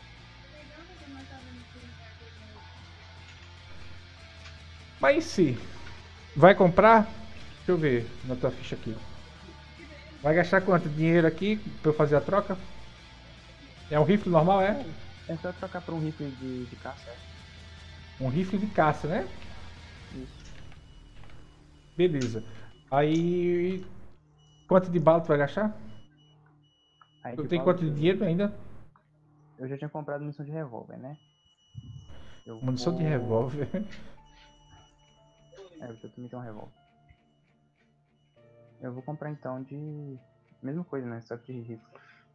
Speaker 2: Mas se vai comprar, deixa eu ver na tua ficha aqui. Vai gastar quanto dinheiro aqui pra eu fazer a troca? É um rifle normal, é?
Speaker 5: É só trocar por um rifle de, de caça, é.
Speaker 2: Um rifle de caça, né?
Speaker 5: Isso.
Speaker 2: Beleza. Aí, quanto de bala tu vai gastar?
Speaker 5: Aí,
Speaker 2: Tu
Speaker 5: de
Speaker 2: tem
Speaker 5: bala,
Speaker 2: quanto de
Speaker 5: eu-
Speaker 2: dinheiro ainda?
Speaker 5: Eu já tinha comprado munição de revólver, né? Eu
Speaker 2: Munição de
Speaker 5: vou-
Speaker 2: revólver.
Speaker 5: É, eu também tenho um revólver. Eu vou comprar então de... Mesma coisa, né? Só que de rifle.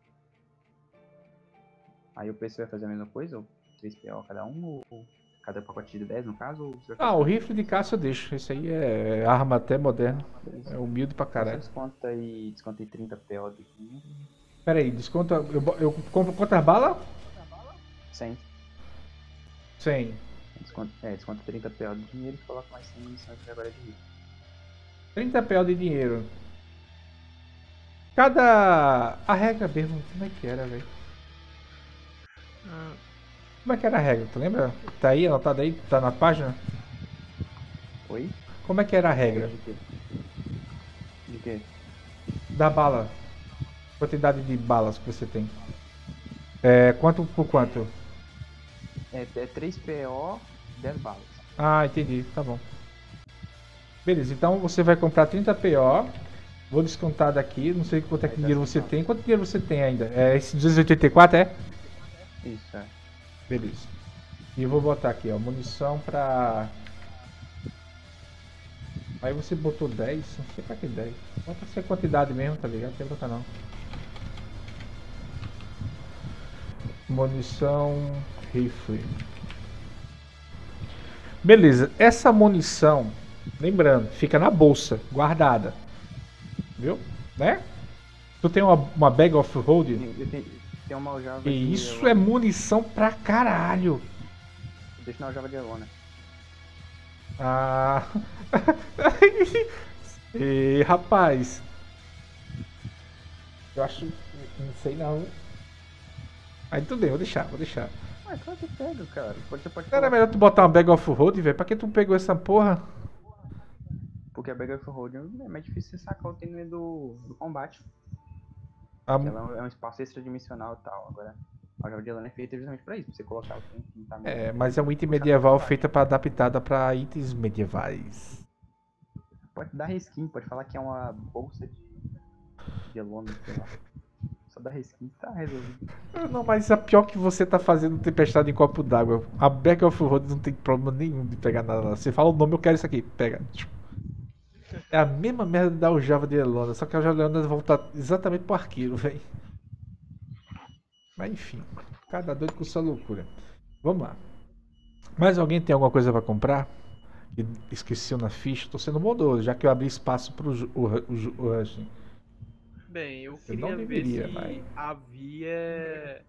Speaker 5: Aí o preço vai fazer a mesma coisa? Ou três P O cada um? Ou cada pacote de dez no caso? Ou você vai
Speaker 2: Ah,
Speaker 5: fazer-
Speaker 2: o rifle de caça eu deixo. Esse aí é arma até moderna.
Speaker 5: Beleza.
Speaker 2: É humilde pra
Speaker 5: Você
Speaker 2: caralho.
Speaker 5: desconta aí, desconta aí trinta P O daqui.
Speaker 2: Pera aí, desconta. Eu, bo- eu compro quantas balas?
Speaker 5: cem.
Speaker 2: cem.
Speaker 5: Desconta, é, desconta trinta P O de dinheiro e coloca mais cem munições que agora é de rifle.
Speaker 2: trinta P O de dinheiro. Cada. A regra mesmo, como é que era, velho?
Speaker 1: Ah,
Speaker 2: Como é que era a regra? Tu lembra? Tá aí, anotado aí? Tá na página?
Speaker 5: Oi?
Speaker 2: Como é que era a regra?
Speaker 5: De quê? De quê?
Speaker 2: Da bala. Quantidade de balas que você tem. É. Quanto por quanto?
Speaker 5: É, é três P O, dez balas.
Speaker 2: Ah, entendi. Tá bom. Beleza, então você vai comprar trinta P O. Vou descontar daqui. Não sei quanto é que
Speaker 5: Aí tá
Speaker 2: dinheiro você
Speaker 5: descontado.
Speaker 2: tem. Quanto dinheiro você tem ainda? É esse duzentos e oitenta e quatro, é?
Speaker 5: Isso, é.
Speaker 2: Beleza. E eu vou botar aqui, ó. Munição pra. Aí você botou dez. Não sei pra que dez. Bota ser quantidade mesmo, tá ligado? Não tem botar não. Munição rifle. Beleza, essa munição, lembrando, fica na bolsa, guardada. Viu? Né? Tu tem uma, uma bag off-road?
Speaker 5: Eu tenho, tem uma aljava
Speaker 2: E
Speaker 5: de
Speaker 2: isso
Speaker 5: elona.
Speaker 2: é munição pra caralho.
Speaker 5: Deixa na aljava de elona.
Speaker 2: Ah. E rapaz. Eu acho. Não sei não. Aí tudo bem, vou deixar, vou deixar.
Speaker 5: Ah, claro que pega, cara. Pode, você pode
Speaker 2: Não era
Speaker 5: colocar-
Speaker 2: melhor tu botar uma bag off-road, velho? Pra que tu pegou essa porra?
Speaker 5: Porque a bag of holding é mais difícil você sacar o time do, do combate.
Speaker 2: A-
Speaker 5: Porque ela é um- é um espaço extradimensional e tal. Agora, a aljava de elona é feita justamente pra isso. Pra você colocar o tempo que não tá
Speaker 2: É, mas é um item medieval feita pra adaptada pra itens medievais.
Speaker 5: Pode dar reskin, pode falar que é uma bolsa de, de elona, sei lá. só dá reskin tá resolvido.
Speaker 2: Não, mas a pior que você tá fazendo tempestade em copo d'água. A Back of Road não tem problema nenhum de pegar nada lá. Você fala o nome, eu quero isso aqui, pega. É a mesma merda da aljava de Elona, só que a aljava de Elona volta exatamente pro arqueiro, velho. Mas enfim, cada doido com sua loucura. Vamos lá. Mais alguém tem alguma coisa pra comprar? Que esqueceu na ficha? Tô sendo bondoso, já que eu abri espaço pro Ju- o, o, Ju- o Rushing.
Speaker 4: Bem, eu
Speaker 2: Eu
Speaker 4: queria
Speaker 2: não
Speaker 4: ver
Speaker 2: deveria,
Speaker 4: se
Speaker 2: mas-
Speaker 4: havia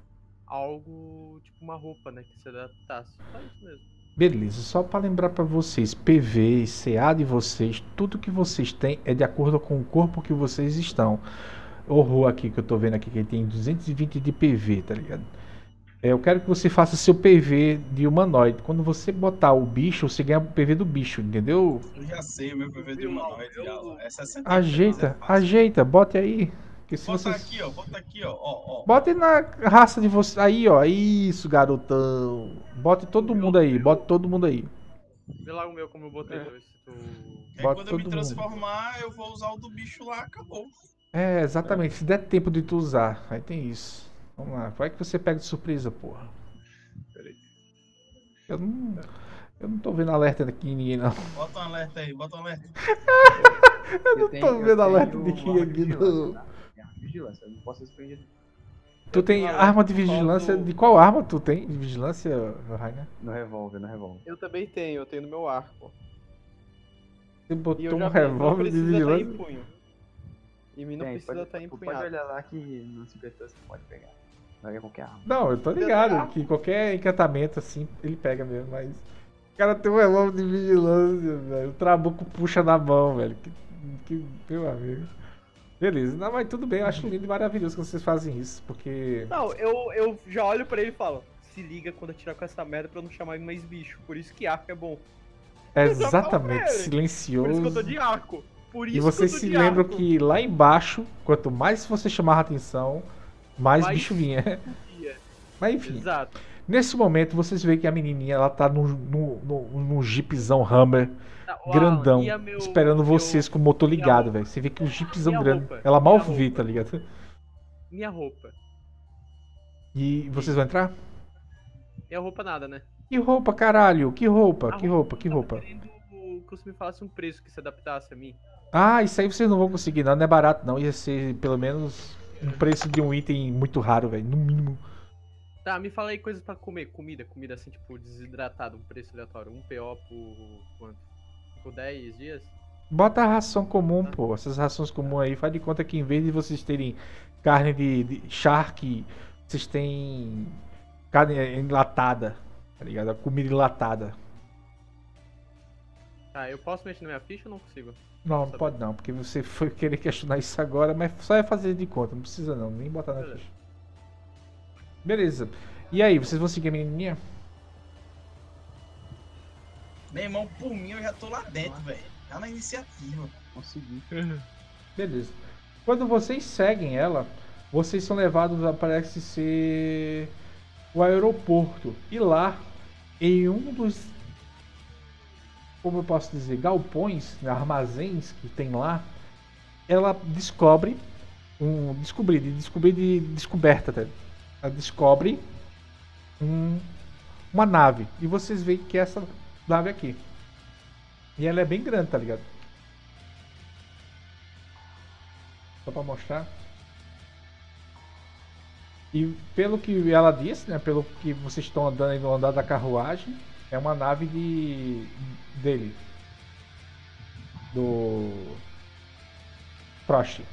Speaker 4: algo, tipo uma roupa, né, que se adaptasse. Só isso mesmo.
Speaker 2: Beleza, só para lembrar para vocês, P V, C A de vocês, tudo que vocês têm é de acordo com o corpo que vocês estão. O Ru aqui que eu tô vendo aqui, que ele tem duzentos e vinte de P V, tá ligado? É, eu quero que você faça seu P V de humanoide. Quando você botar o bicho, você ganha o P V do bicho, entendeu?
Speaker 3: Eu já sei o meu P V de humanoide já. ó. É sessenta.
Speaker 2: Ajeita,
Speaker 3: é fácil.
Speaker 2: ajeita, bote aí. Que se
Speaker 3: Bota
Speaker 2: vocês...
Speaker 3: aqui, ó. Bota aqui, ó. Ó, ó.
Speaker 2: Bote na raça de vocês. Aí, ó. Isso, garotão. Bote todo mundo aí, bote todo mundo aí.
Speaker 4: Vê lá o meu como eu botei,
Speaker 2: É.
Speaker 4: pra ver se tu...
Speaker 3: Aí
Speaker 2: Bota
Speaker 3: quando eu me
Speaker 2: todo mundo.
Speaker 3: transformar, eu vou usar o do bicho lá, acabou.
Speaker 2: É, exatamente. Se der tempo de tu usar. Aí tem isso. Vamos lá. Vai que você pega de surpresa, porra.
Speaker 1: Peraí.
Speaker 2: Eu não. Eu não tô vendo alerta aqui em ninguém, não.
Speaker 3: Bota um alerta aí, bota um alerta.
Speaker 2: Eu não
Speaker 5: tenho-
Speaker 2: tô
Speaker 5: eu
Speaker 2: vendo alerta
Speaker 5: tenho
Speaker 2: de ninguém
Speaker 5: arma
Speaker 2: aqui,
Speaker 5: vigilância,
Speaker 2: não.
Speaker 5: tá? Tem arma de vigilância, eu não posso ser surpreendido.
Speaker 2: Tu
Speaker 4: Eu
Speaker 2: tem
Speaker 4: tenho
Speaker 2: arma de
Speaker 4: alerta por
Speaker 2: vigilância?
Speaker 4: causa do-
Speaker 2: De qual arma tu tem de vigilância, Rainer?
Speaker 5: No revólver, no revólver.
Speaker 4: Eu também tenho, eu tenho no meu arco.
Speaker 2: Você
Speaker 4: E
Speaker 2: botou
Speaker 4: eu
Speaker 2: um
Speaker 4: já vi, não
Speaker 2: revólver de
Speaker 4: precisa estar em
Speaker 2: vigilância?
Speaker 4: punho. E mim não
Speaker 5: Tem,
Speaker 4: precisa
Speaker 5: pode,
Speaker 4: estar
Speaker 5: tu
Speaker 4: empunhado.
Speaker 5: pode olhar lá que no secretário você pode pegar. Vai ver qualquer arma.
Speaker 2: Não, eu tô ligado que qualquer encantamento assim ele pega mesmo, mas. O cara tem um revólver de vigilância, velho. O trabuco puxa na mão, velho. Que, que meu amigo. Beleza, não, mas tudo bem, eu acho lindo e maravilhoso que vocês fazem isso, porque.
Speaker 4: Não, eu, eu já olho pra ele e falo, se liga quando atirar com essa merda pra eu não chamar mais bicho. Por isso que arco é bom.
Speaker 2: É
Speaker 4: eu já falo
Speaker 2: exatamente
Speaker 4: pra ele.
Speaker 2: silencioso.
Speaker 4: Por isso que eu tô de arco. Por isso
Speaker 2: E vocês
Speaker 4: que eu tô
Speaker 2: se
Speaker 4: de
Speaker 2: lembram
Speaker 4: arco.
Speaker 2: que lá embaixo, quanto mais você chamava atenção, mais,
Speaker 4: Mais
Speaker 2: bicho vinha.
Speaker 4: Ia.
Speaker 2: Mas enfim,
Speaker 4: Exato.
Speaker 2: nesse momento vocês veem que a menininha ela tá num, num, num, num jeepzão Hummer
Speaker 4: Tá, ó,
Speaker 2: grandão,
Speaker 4: e a meu-
Speaker 2: esperando
Speaker 4: meu-
Speaker 2: vocês com o motor
Speaker 4: minha
Speaker 2: ligado,
Speaker 4: roupa?
Speaker 2: velho. Você vê que o jeepzão
Speaker 4: Minha
Speaker 2: grande,
Speaker 4: roupa?
Speaker 2: ela mal
Speaker 4: Minha
Speaker 2: vê,
Speaker 4: roupa?
Speaker 2: tá ligado?
Speaker 4: Minha roupa.
Speaker 2: E vocês vão entrar?
Speaker 4: Minha roupa nada, né?
Speaker 2: Que roupa, caralho? Que roupa?
Speaker 4: A
Speaker 2: Que roupa? Que
Speaker 4: eu tava
Speaker 2: roupa?
Speaker 4: querendo que você me falasse um preço que se adaptasse a mim.
Speaker 2: Ah, isso aí vocês não vão conseguir, não. Não é barato, não. Ia ser pelo menos um preço de um item muito raro, velho. No mínimo.
Speaker 4: Tá, me fala aí coisas pra comer. Comida, comida assim, tipo, desidratado, um preço aleatório. Um P O por quanto? Por dez dias?
Speaker 2: Bota a ração comum, pô. Essas rações comuns aí. Faz de conta que em vez de vocês terem carne de, de shark, vocês têm carne enlatada, tá ligado? A comida enlatada.
Speaker 4: Tá, eu posso mexer na minha ficha ou não consigo?
Speaker 2: Não, não
Speaker 4: Saber.
Speaker 2: pode não, porque você foi querer questionar isso agora, mas só é fazer de conta, não precisa não, nem botar na
Speaker 4: Beleza.
Speaker 2: ficha. Beleza. E aí, vocês vão seguir a menininha?
Speaker 3: Meu irmão, por mim, eu já tô lá dentro, velho. Já na iniciativa.
Speaker 5: Consegui.
Speaker 2: Beleza. Quando vocês seguem ela, vocês são levados a parece ser o aeroporto. E lá, em um dos, como eu posso dizer, galpões, né, armazéns que tem lá, ela descobre um descobrir, de descobrir de descoberta, tá? Ela descobre um, uma nave e vocês veem que é essa nave aqui. E ela é bem grande, tá ligado? Só pra mostrar. E pelo que ela disse, né, pelo que vocês estão andando aí no andar da carruagem, é uma nave de dele. Do Frost.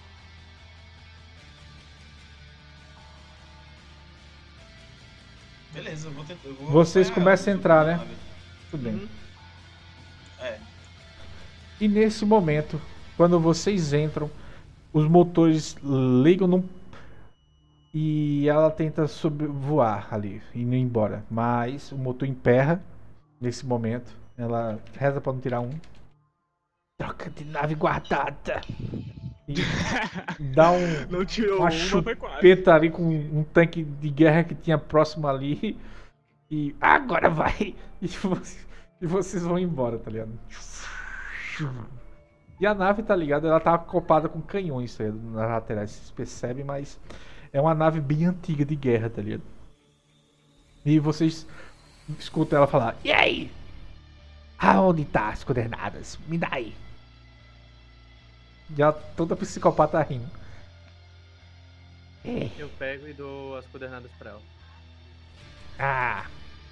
Speaker 3: Beleza, eu vou tentar. eu vou
Speaker 2: Vocês
Speaker 3: acompanhar
Speaker 2: começam a
Speaker 3: ela,
Speaker 2: entrar,
Speaker 3: eu
Speaker 2: né?
Speaker 3: tô na nave.
Speaker 2: Tudo bem.
Speaker 4: Uhum.
Speaker 3: É.
Speaker 2: E nesse momento, quando vocês entram, os motores ligam num... e ela tenta sobrevoar ali, indo embora. Mas o motor emperra nesse momento. Ela reza pra não tirar um. Troca de nave guardada. E dá um,
Speaker 1: Não tirou
Speaker 2: uma
Speaker 1: uma, foi quase.
Speaker 2: chupeta ali com um tanque de guerra que tinha próximo ali. E agora vai! E vocês, e vocês vão embora, tá ligado? E a nave, tá ligado? Ela tá acoplada com canhões, tá ligado? Nas laterais, vocês percebem, mas é uma nave bem antiga de guerra, tá ligado? E vocês escutam ela falar: E aí? Aonde tá as coordenadas? Me dá aí. E ela toda psicopata rindo. É.
Speaker 4: Eu pego e dou as coordenadas pra ela.
Speaker 2: Ah.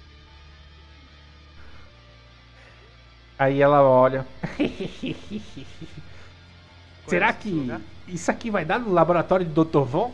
Speaker 2: Aí ela olha. Será
Speaker 4: Conhece esse
Speaker 2: que
Speaker 4: lugar?
Speaker 2: isso aqui vai dar no laboratório do doutor Von?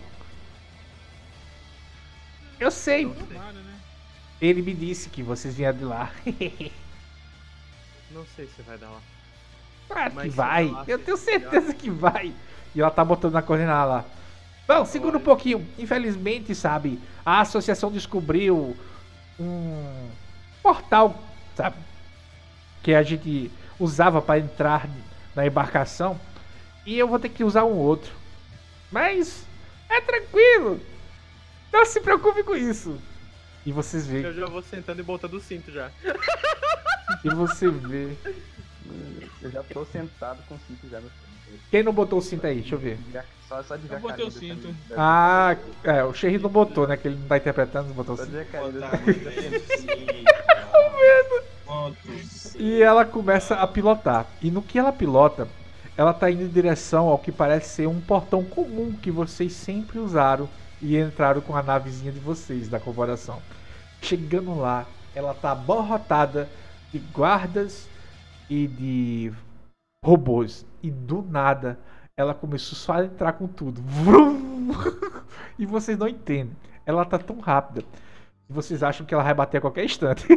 Speaker 2: Eu sei.
Speaker 1: Tomara, né?
Speaker 2: Ele me disse que vocês vieram de lá.
Speaker 4: Não sei se vai dar lá.
Speaker 2: Claro que
Speaker 4: Mas se
Speaker 2: vai.
Speaker 4: não,
Speaker 2: Eu tenho
Speaker 4: se
Speaker 2: certeza que vai. E ela tá botando na coordenada lá. Bom, segura um
Speaker 4: Olha.
Speaker 2: pouquinho. Infelizmente, sabe, a associação descobriu um portal, sabe, que a gente usava para entrar na embarcação. E eu vou ter que usar um outro. Mas é tranquilo. Não se preocupe com isso. E vocês veem.
Speaker 4: Eu já vou sentando e botando o cinto já.
Speaker 2: E você vê.
Speaker 5: Eu já tô sentado com o cinto já no cinto.
Speaker 2: Quem não botou o cinto aí? Deixa eu ver.
Speaker 5: Só, só de ver
Speaker 1: Eu
Speaker 5: a
Speaker 1: botei
Speaker 5: carinha
Speaker 1: o
Speaker 5: do
Speaker 1: cinto.
Speaker 5: Camilo.
Speaker 2: Ah, é, o Sherry não botou, né? Que ele não tá interpretando, não botou o
Speaker 5: Só de
Speaker 2: cinto.
Speaker 5: ver a carinha do
Speaker 3: Botar
Speaker 5: Camilo.
Speaker 3: Bota o cinto.
Speaker 2: E ela começa a pilotar. E no que ela pilota, ela tá indo em direção ao que parece ser um portão comum que vocês sempre usaram e entraram com a navezinha de vocês da corporação. Chegando lá, ela tá abarrotada de guardas e de robôs. E do nada, ela começou só a entrar com tudo. Vrum! E vocês não entendem. Ela tá tão rápida que vocês acham que ela vai bater a qualquer instante.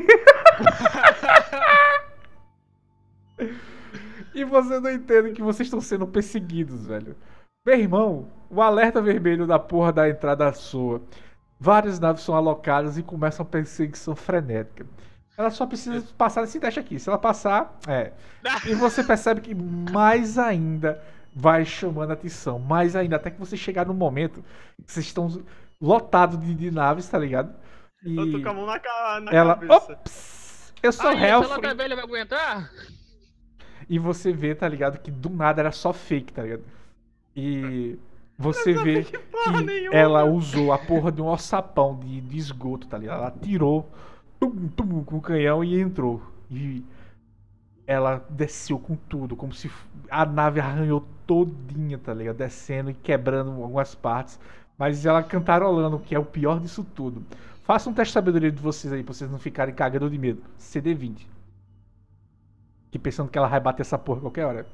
Speaker 2: E vocês não entendem que vocês estão sendo perseguidos, velho. Meu irmão, o alerta vermelho da porra da entrada soa. Várias naves são alocadas e começam a perseguição frenética. Ela só precisa passar nesse teste aqui. Se ela passar, é. E você percebe que mais ainda vai chamando a atenção. Mais ainda, até que você chegar no momento que vocês estão lotados de, de naves, tá ligado? E
Speaker 4: Eu tô com a mão na, ca- na
Speaker 2: ela.
Speaker 4: cabeça.
Speaker 2: Ops! Eu sou
Speaker 1: Aí, essa lata
Speaker 2: Helfrey.
Speaker 1: velha vai aguentar?
Speaker 2: E você vê, tá ligado? Que do nada era só fake, tá ligado? E você vê que
Speaker 4: porra nenhuma.
Speaker 2: ela usou a porra de um alçapão de, de esgoto, tá ligado? Ela tirou tum, tum, com o canhão e entrou. E ela desceu com tudo, como se a nave arranhou todinha, tá ligado? Descendo e quebrando algumas partes. Mas ela cantarolando, que é o pior disso tudo. Faça um teste de sabedoria de vocês aí, pra vocês não ficarem cagando de medo. C D vinte. Que pensando que ela vai bater essa porra qualquer hora.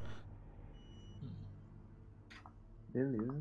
Speaker 5: Beleza.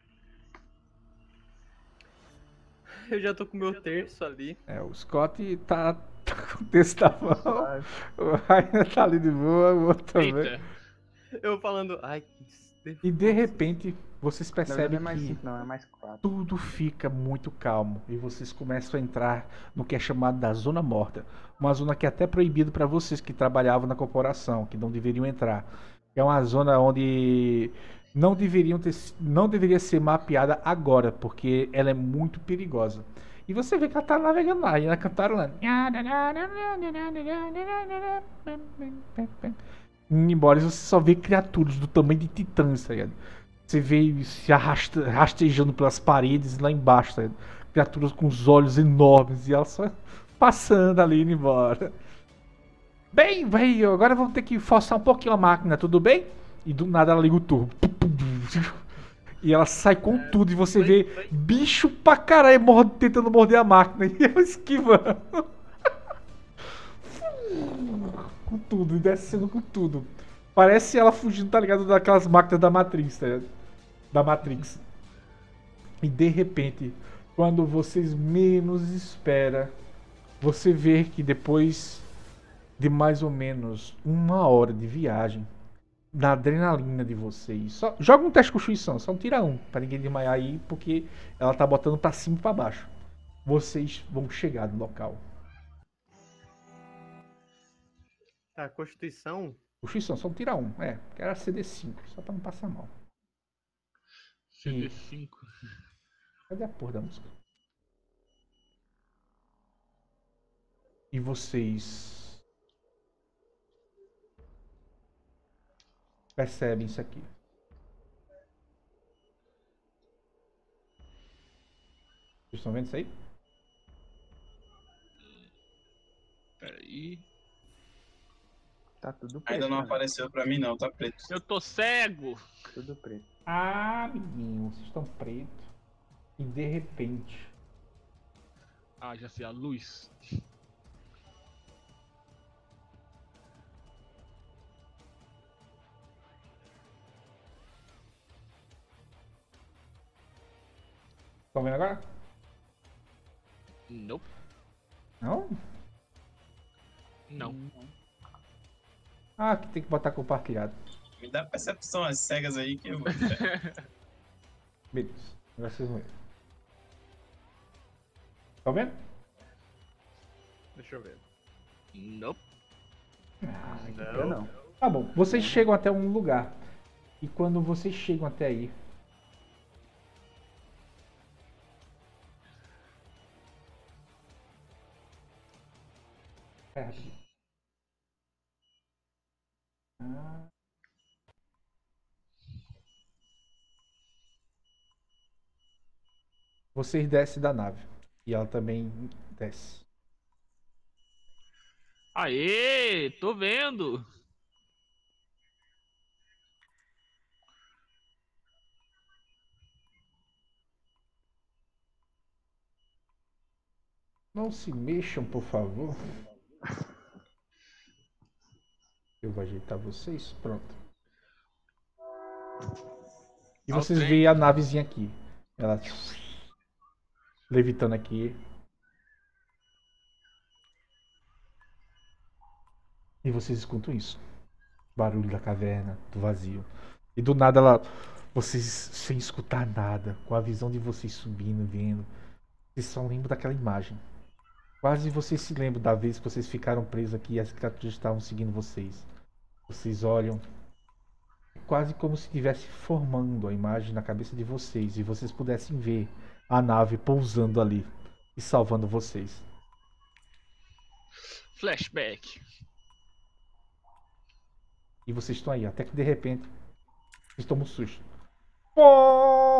Speaker 4: Eu já tô com o meu terço ali.
Speaker 2: É, o Scott tá, tá com o texto na mão. O Rainer tá ali de boa, o outro também.
Speaker 1: Eita.
Speaker 4: Eu falando, ai, que
Speaker 2: E de repente, vocês
Speaker 5: Na verdade
Speaker 2: percebem
Speaker 5: não é mais
Speaker 2: que
Speaker 5: cinco, não, é mais quatro.
Speaker 2: tudo fica muito calmo. E vocês começam a entrar no que é chamado da Zona Morta. Uma zona que é até proibido para vocês que trabalhavam na corporação, que não deveriam entrar. É uma zona onde não deveriam ter, não deveria ser mapeada agora, porque ela é muito perigosa. E você vê que ela tá navegando lá, e ela cantarolando. Embora você só vê criaturas do tamanho de titãs, tá ligado? Você vê se arrasta, rastejando pelas paredes lá embaixo, tá ligado? Criaturas com os olhos enormes, e ela só passando ali indo embora. Bem, velho, agora vamos ter que forçar um pouquinho a máquina, tudo bem? E do nada ela liga o turbo. E ela sai com tudo e você vê bicho pra caralho mord- tentando morder a máquina. E ela esquivando. Com tudo, e descendo com tudo. Parece ela fugindo, tá ligado? Daquelas máquinas da Matrix, tá ligado? Da Matrix. E de repente, quando vocês menos esperam, você vê que depois de mais ou menos uma hora de viagem, na adrenalina de vocês, só joga um teste de constituição, só um tira um, pra ninguém desmaiar aí, porque ela tá botando pra cima e pra baixo. Vocês vão chegar no local.
Speaker 4: Tá, Constituição.
Speaker 2: Constituição, só um tira um, é, que era C D cinco, só pra não passar mal.
Speaker 1: C D cinco.
Speaker 2: Cadê a porra da música? E vocês percebem isso aqui. Vocês estão vendo isso aí?
Speaker 1: Peraí.
Speaker 5: Tá tudo preto.
Speaker 3: Ainda não
Speaker 5: né,
Speaker 3: apareceu pra mim não, tá preto.
Speaker 1: Eu tô cego!
Speaker 5: velho? Tudo preto.
Speaker 2: Ah, amiguinho, vocês estão pretos. E de repente...
Speaker 1: Ah, já sei, a luz.
Speaker 2: Estão vendo agora?
Speaker 1: Nope.
Speaker 2: Não?
Speaker 1: Não.
Speaker 2: Ah, aqui tem que botar compartilhado.
Speaker 3: Me dá percepção as cegas aí que eu vou.
Speaker 2: Beleza. Agora vocês vão ver. Estão vendo?
Speaker 4: Deixa eu ver.
Speaker 1: Nope.
Speaker 2: Ah,
Speaker 5: Eu não.
Speaker 2: tá bom. Vocês chegam até um lugar. E quando vocês chegam até aí... É rapidinho. Ah. Vocês descem da nave. E ela também desce.
Speaker 1: Aê, tô vendo!
Speaker 2: Não se mexam, por favor. Eu vou ajeitar vocês. Pronto. E vocês
Speaker 1: Ok.
Speaker 2: veem a navezinha aqui. Ela levitando aqui. E vocês escutam isso. Barulho da caverna, do vazio. E do nada ela. Vocês sem escutar nada. Com a visão de vocês subindo, vendo. Vocês só lembram daquela imagem. Quase vocês se lembram da vez que vocês ficaram presos aqui e as criaturas estavam seguindo vocês. Vocês olham. Quase como se estivesse formando a imagem na cabeça de vocês. E vocês pudessem ver a nave pousando ali. E salvando vocês.
Speaker 1: Flashback.
Speaker 2: E vocês estão aí, até que de repente vocês tomam um susto. Pô!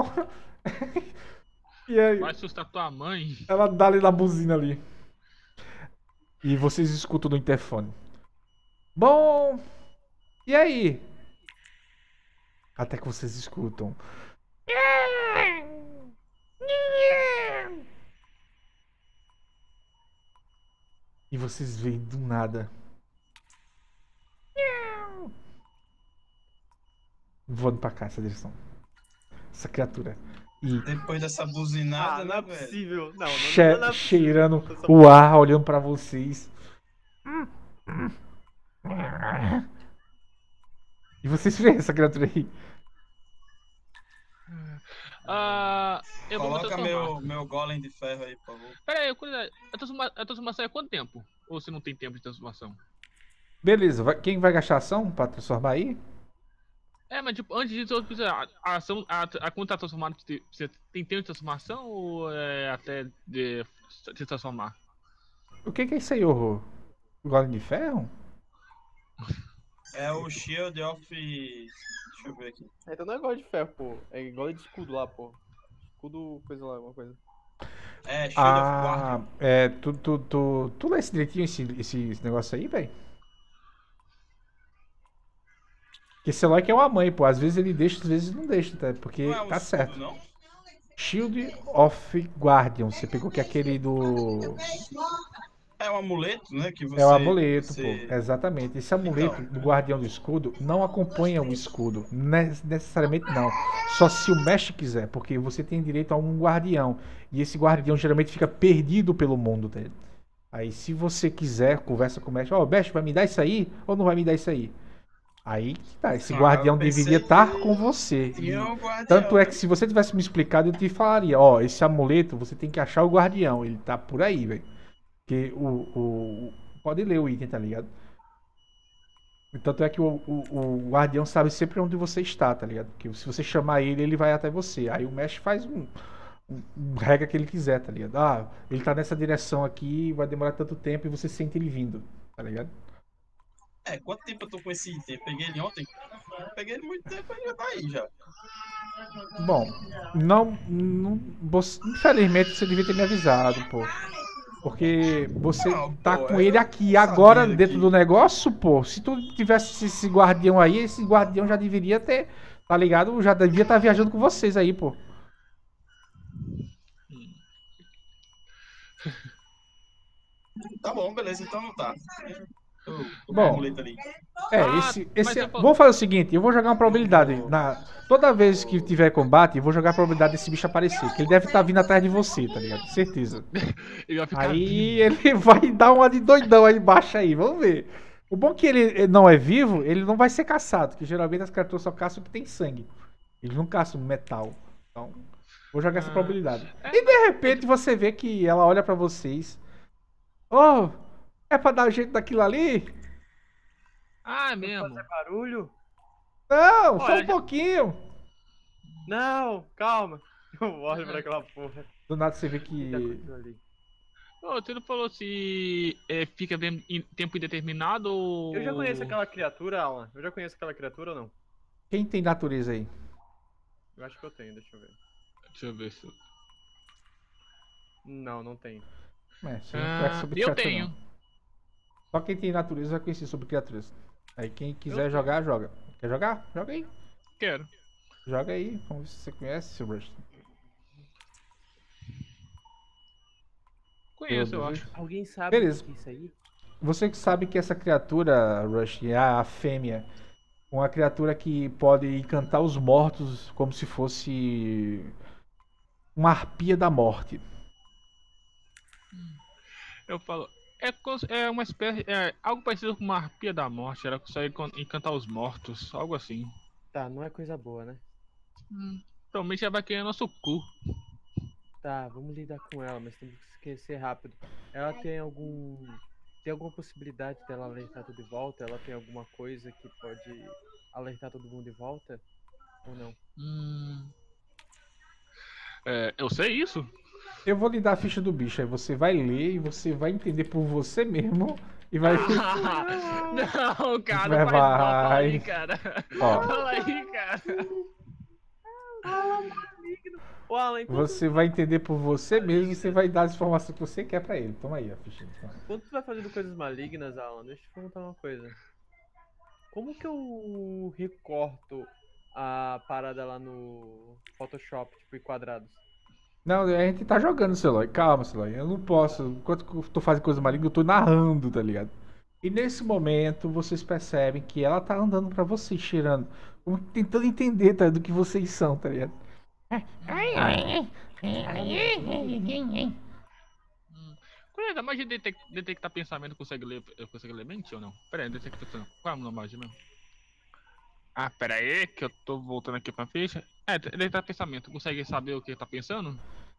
Speaker 2: E aí,
Speaker 1: Vai assustar tua mãe.
Speaker 2: ela dá ali na buzina ali. E vocês escutam no interfone. Bom, e aí? Até que vocês escutam. E vocês veem do nada. Voando pra cá, essa direção. Essa criatura. E
Speaker 3: Depois dessa
Speaker 4: Ah,
Speaker 3: buzinada,
Speaker 4: não é
Speaker 3: né, velho?
Speaker 4: possível. Não, não,
Speaker 2: che-
Speaker 4: não é possível.
Speaker 2: cheirando
Speaker 4: Eu só-
Speaker 2: o ar, olhando pra vocês. E vocês veem essa criatura aí.
Speaker 1: Ah, eu vou me
Speaker 3: Coloca
Speaker 1: transformar.
Speaker 3: meu, meu golem de ferro aí, por favor.
Speaker 1: Pera aí, curiosidade. A transforma- a transformação é quanto tempo? Ou você não tem tempo de transformação?
Speaker 2: Beleza, vai- quem vai gastar ação pra transformar aí?
Speaker 1: É, mas tipo, antes disso, precisa- a, a ação, a, a quando tá transformado, você você tem tempo de transformação ou é até de se transformar?
Speaker 2: O que que é isso aí, ô? Golem de ferro?
Speaker 3: É o Shield of. Deixa eu ver aqui.
Speaker 4: Então não é igual de ferro, pô. É igual de escudo lá, pô. Escudo, coisa lá, alguma coisa.
Speaker 3: É, Shield of
Speaker 2: Ah,
Speaker 3: Guardian.
Speaker 2: é, tu, tu, tu, tu lê esse direitinho esse, esse, esse negócio aí, velho? Porque sei lá que é uma mãe, pô. Às vezes ele deixa, às vezes não deixa, tá? Porque
Speaker 3: Não é um
Speaker 2: tá
Speaker 3: escudo,
Speaker 2: certo.
Speaker 3: não?
Speaker 2: Shield of Guardian. Você pegou que é aquele do.
Speaker 3: É um amuleto, né? Que você,
Speaker 2: É o amuleto,
Speaker 3: você...
Speaker 2: pô. Exatamente. Esse amuleto
Speaker 3: Então.
Speaker 2: do Guardião do Escudo não acompanha o escudo. Ne- Necessariamente não. Só se o mestre quiser, porque você tem direito a um guardião. E esse guardião geralmente fica perdido pelo mundo dele. Aí se você quiser, conversa com o mestre. Ó, oh, mestre, vai me dar isso aí ou não vai me dar isso aí? Aí que tá. Esse
Speaker 3: Ah,
Speaker 2: guardião
Speaker 3: eu pensei
Speaker 2: deveria estar
Speaker 3: que
Speaker 2: com você. E
Speaker 3: Tinha um guardião.
Speaker 2: tanto é que se você tivesse me explicado, eu te falaria, ó, esse amuleto você tem que achar o guardião. Ele tá por aí, velho. Porque o, o, o- Pode ler o item, tá ligado? E tanto é que o, o, o guardião sabe sempre onde você está, tá ligado? Porque se você chamar ele, ele vai até você. Aí o mestre faz um, um, um regra que ele quiser, tá ligado? Ah, ele tá nessa direção aqui, vai demorar tanto tempo e você sente ele vindo, tá ligado?
Speaker 3: É, quanto tempo eu tô com esse item? Eu peguei ele ontem? Eu peguei ele muito tempo, ele já tá aí já.
Speaker 2: Bom, não, não você- infelizmente você devia ter me avisado, pô. Porque você
Speaker 3: Não,
Speaker 2: tá
Speaker 3: pô,
Speaker 2: com ele
Speaker 3: eu
Speaker 2: aqui agora
Speaker 3: sabia
Speaker 2: dentro
Speaker 3: que-
Speaker 2: do negócio, pô. Se tu tivesse esse guardião aí, esse guardião já deveria ter, tá ligado? Já devia estar viajando com vocês aí, pô.
Speaker 3: Tá bom, beleza, então não tá. Eu tô com o
Speaker 2: Bom,
Speaker 3: amuleto ali.
Speaker 2: É,
Speaker 1: Ah,
Speaker 2: esse,
Speaker 1: mas
Speaker 2: esse.
Speaker 1: eu vou-
Speaker 2: Vou fazer o seguinte, eu vou jogar uma probabilidade.
Speaker 3: Eu vou-
Speaker 2: Na, toda vez que tiver combate, eu vou jogar a probabilidade desse bicho aparecer. Que ele deve estar vindo atrás de você, tá ligado? Certeza.
Speaker 1: Ele vai ficar
Speaker 2: Aí
Speaker 1: vivo.
Speaker 2: ele vai dar uma de doidão aí embaixo aí, vamos ver. O bom é que ele não é vivo, ele não vai ser caçado, que geralmente as criaturas só caçam o que tem sangue. Eles não caçam metal. Então, vou jogar essa
Speaker 1: Ah,
Speaker 2: probabilidade.
Speaker 1: é,
Speaker 2: E de repente você vê que ela olha pra vocês. Oh, é pra dar jeito daquilo ali?
Speaker 1: Ah, é mesmo.
Speaker 4: Fazer barulho?
Speaker 2: Não, só
Speaker 1: Olha,
Speaker 2: um
Speaker 1: já-
Speaker 2: pouquinho.
Speaker 4: Não, calma. Eu olho pra aquela porra.
Speaker 2: Do nada você vê
Speaker 4: O que tá
Speaker 2: que.
Speaker 4: acontecendo ali?
Speaker 1: Ô, tu não falou se é, fica bem em tempo indeterminado ou.
Speaker 4: Eu já conheço aquela criatura, Alan. Eu já conheço aquela criatura ou não?
Speaker 2: Quem tem natureza aí?
Speaker 4: Eu acho que eu tenho, deixa eu ver.
Speaker 1: Deixa eu ver se.
Speaker 4: Não, não tem.
Speaker 2: É, você não
Speaker 1: Ah,
Speaker 2: conhece sobre
Speaker 1: eu
Speaker 2: criatura,
Speaker 1: tenho.
Speaker 2: não. Só quem tem natureza vai conhecer sobre criaturas. Aí quem quiser
Speaker 1: Eu-
Speaker 2: jogar, joga. Quer jogar? Joga aí.
Speaker 1: Quero.
Speaker 2: Joga aí. Vamos ver se você conhece, seu Rush.
Speaker 1: Conheço, eu
Speaker 2: Todos,
Speaker 1: acho.
Speaker 4: Alguém sabe
Speaker 2: Beleza.
Speaker 4: o que é isso aí?
Speaker 2: Você que sabe que essa criatura, Rush, é a fêmea. Uma criatura que pode encantar os mortos como se fosse uma arpia da morte.
Speaker 1: Eu falo. É, cons- é uma espécie. É algo parecido com uma arpia da morte. Ela consegue con- encantar os mortos. Algo assim.
Speaker 4: Tá, não é coisa boa, né?
Speaker 1: Hum, provavelmente ela vai querer nosso cu.
Speaker 4: Tá, vamos lidar com ela, mas temos que ser rápido. Ela tem algum. Tem alguma possibilidade dela alertar tudo de volta? Ela tem alguma coisa que pode alertar todo mundo de volta? Ou não?
Speaker 1: Hum. É, eu sei isso.
Speaker 2: Eu vou lhe dar a ficha do bicho, aí você vai ler e você vai entender por você mesmo e vai.
Speaker 1: Não, cara,
Speaker 2: Vai,
Speaker 1: não faz não. Fala
Speaker 2: vai.
Speaker 1: aí, cara.
Speaker 2: Ó.
Speaker 1: Fala aí, cara.
Speaker 4: Ô, Alan, enquanto,
Speaker 2: Você vai entender por você mesmo e você vai dar as informações que você quer pra ele. Toma aí a ficha.
Speaker 4: enquanto tu vai fazendo coisas malignas, Alan, deixa eu te perguntar uma coisa. Como que eu recorto a parada lá no Photoshop, tipo, em quadrados?
Speaker 2: Não, a gente tá jogando, Celoy. Calma, Celoy. Eu não posso. Enquanto eu tô fazendo coisa maligna, eu tô narrando, tá ligado? E nesse momento, vocês percebem que ela tá andando pra vocês, cheirando. como Tentando entender, tá, do que vocês são, tá ligado?
Speaker 1: Qual é a magia de detec- detectar pensamento? Consegue ler, consegue ler mente ou não? Pera aí, detectar. Qual é a nome da magia mesmo? Ah, pera aí, que eu tô voltando aqui pra ficha. É, detectar pensamento. Consegue saber o que tá pensando?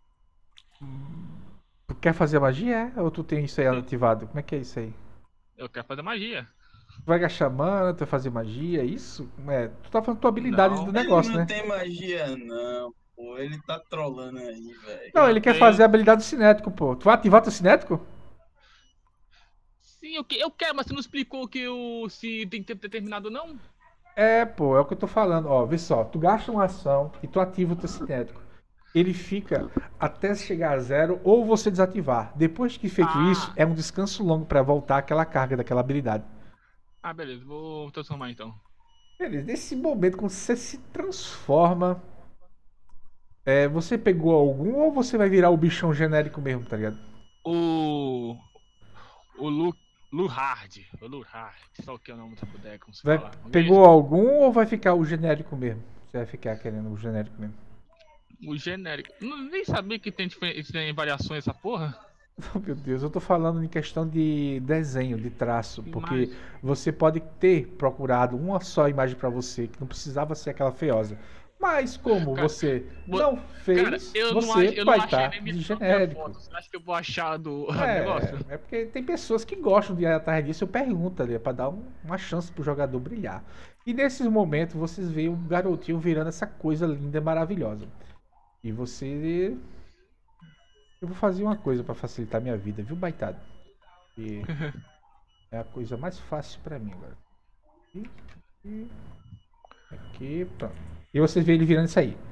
Speaker 2: Tu quer fazer a magia? É? Ou tu tem isso aí ativado? Como é que é isso aí?
Speaker 1: Eu quero fazer magia.
Speaker 2: Tu vai gastar mana, tu vai fazer magia, é isso? É, tu tá falando tua habilidade
Speaker 1: Não,
Speaker 2: do
Speaker 3: Ele
Speaker 2: negócio,
Speaker 3: não
Speaker 2: né?
Speaker 3: tem magia, não, pô. Ele tá trolando aí, velho.
Speaker 2: Não,
Speaker 1: Eu
Speaker 2: ele quer
Speaker 1: tenho-
Speaker 2: fazer a habilidade do cinético, pô. Tu vai ativar teu cinético?
Speaker 1: Sim, eu, que- eu quero, mas você não explicou que o se tem tempo determinado ou não?
Speaker 2: É, pô, é o que eu tô falando. Ó, vê só, tu gasta uma ação e tu ativa o teu cinético. Ele fica até chegar a zero ou você desativar. Depois que feito
Speaker 1: Ah.
Speaker 2: isso, é um descanso longo pra voltar aquela carga daquela habilidade.
Speaker 1: Ah, beleza, vou transformar então.
Speaker 2: Beleza, nesse momento, quando você se transforma, é, você pegou algum ou você vai virar o bichão genérico mesmo, tá ligado?
Speaker 1: O. O Lu. Luhard. O Luhard. Só que é o nome do boneco, como se
Speaker 2: Vai,
Speaker 1: fala.
Speaker 2: pegou algum ou vai ficar o genérico mesmo? Você vai ficar querendo o genérico mesmo?
Speaker 1: O genérico. Não, nem sabia que tem, difer- tem variações essa porra.
Speaker 2: Oh, meu Deus, eu tô falando em questão de desenho, de traço, porque
Speaker 1: Imagem.
Speaker 2: você pode ter procurado uma só imagem pra você, que não precisava ser aquela feiosa. Mas como
Speaker 1: Cara,
Speaker 2: você
Speaker 1: vo-
Speaker 2: não fez,
Speaker 1: Cara, eu não,
Speaker 2: você
Speaker 1: ach, eu não
Speaker 2: vai
Speaker 1: achei
Speaker 2: estar
Speaker 1: nem
Speaker 2: de
Speaker 1: minha
Speaker 2: genérico.
Speaker 1: foto. Você acha que eu vou achar do
Speaker 2: É,
Speaker 1: negócio?
Speaker 2: é porque tem pessoas que gostam de ir atrás disso, eu pergunto ali, é pra dar um- uma chance pro jogador brilhar. E nesses momentos vocês veem um garotinho virando essa coisa linda e maravilhosa. E você... Eu vou fazer uma coisa pra facilitar minha vida, viu, baitado? E... É a coisa mais fácil pra mim agora. Aqui, aqui, aqui, pronto. E vocês veem ele virando isso aí.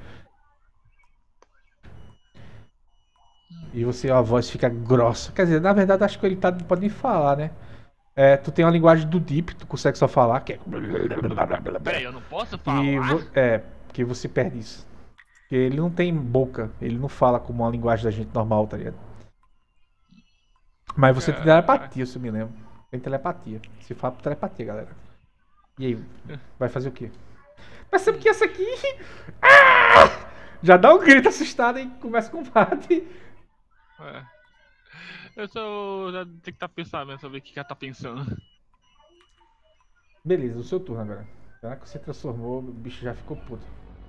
Speaker 2: E você, a voz fica grossa. Quer dizer, na verdade, acho que ele tá, não pode nem falar, né? É, tu tem uma linguagem do Deep, tu consegue só falar, que é...
Speaker 1: Peraí, eu não posso falar?
Speaker 2: E vo- é, porque você perde isso. Porque ele não tem boca, ele não fala como uma linguagem da gente normal, tá ligado? Mas você tem telepatia, se eu me lembro. Tem telepatia. Se fala por telepatia, galera. E aí, vai fazer o quê? Mas sabe que essa aqui... Ah! Já dá um grito assustado e começa o combate.
Speaker 1: É. Eu só já tenho que estar pensando mesmo sobre o que ela tá pensando.
Speaker 2: Beleza, o seu turno agora. Será que você transformou, o bicho já ficou puto.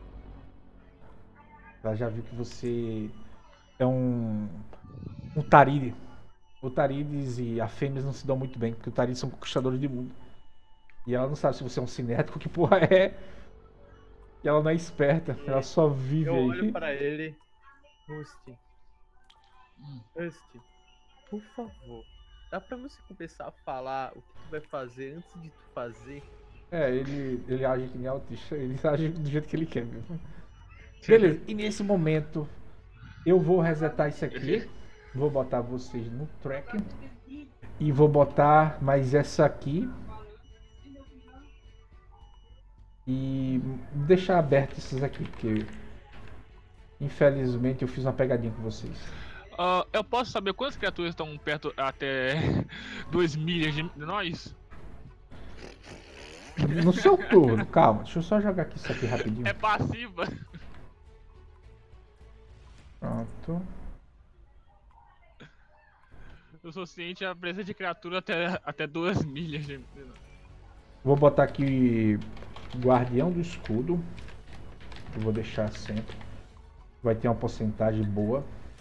Speaker 2: Ela já viu que você é um... Um Taride. O Tarides e a Fênix não se dão muito bem, porque os Tarides são conquistadores de mundo. E ela não sabe se você é um cinético, que porra é. E ela não é esperta, ela só vive
Speaker 4: Eu
Speaker 2: aí.
Speaker 4: olho pra ele. Rusty. Rusty, por favor, dá pra você começar a falar o que tu vai fazer antes de tu fazer?
Speaker 2: É, ele, ele age que nem autista, ele age do jeito que ele quer mesmo. Beleza, e nesse momento eu vou resetar isso aqui. Vou botar vocês no track. E vou botar mais essa aqui. E deixar aberto esses aqui, porque infelizmente eu fiz uma pegadinha com vocês.
Speaker 1: Uh, eu posso saber quantas criaturas estão perto até duas milhas de nós?
Speaker 2: No seu turno, calma, deixa eu só jogar aqui isso aqui rapidinho.
Speaker 1: É passiva.
Speaker 2: Pronto.
Speaker 1: O suficiente a presença de criatura até, até duas milhas de
Speaker 2: Vou botar aqui Guardião do Escudo. Eu vou deixar sempre. Vai ter uma porcentagem boa.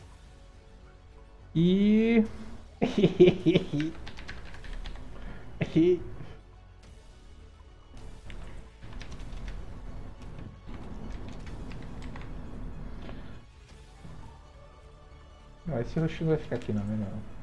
Speaker 2: E... Não, esse roxo não vai ficar aqui não, né? Não.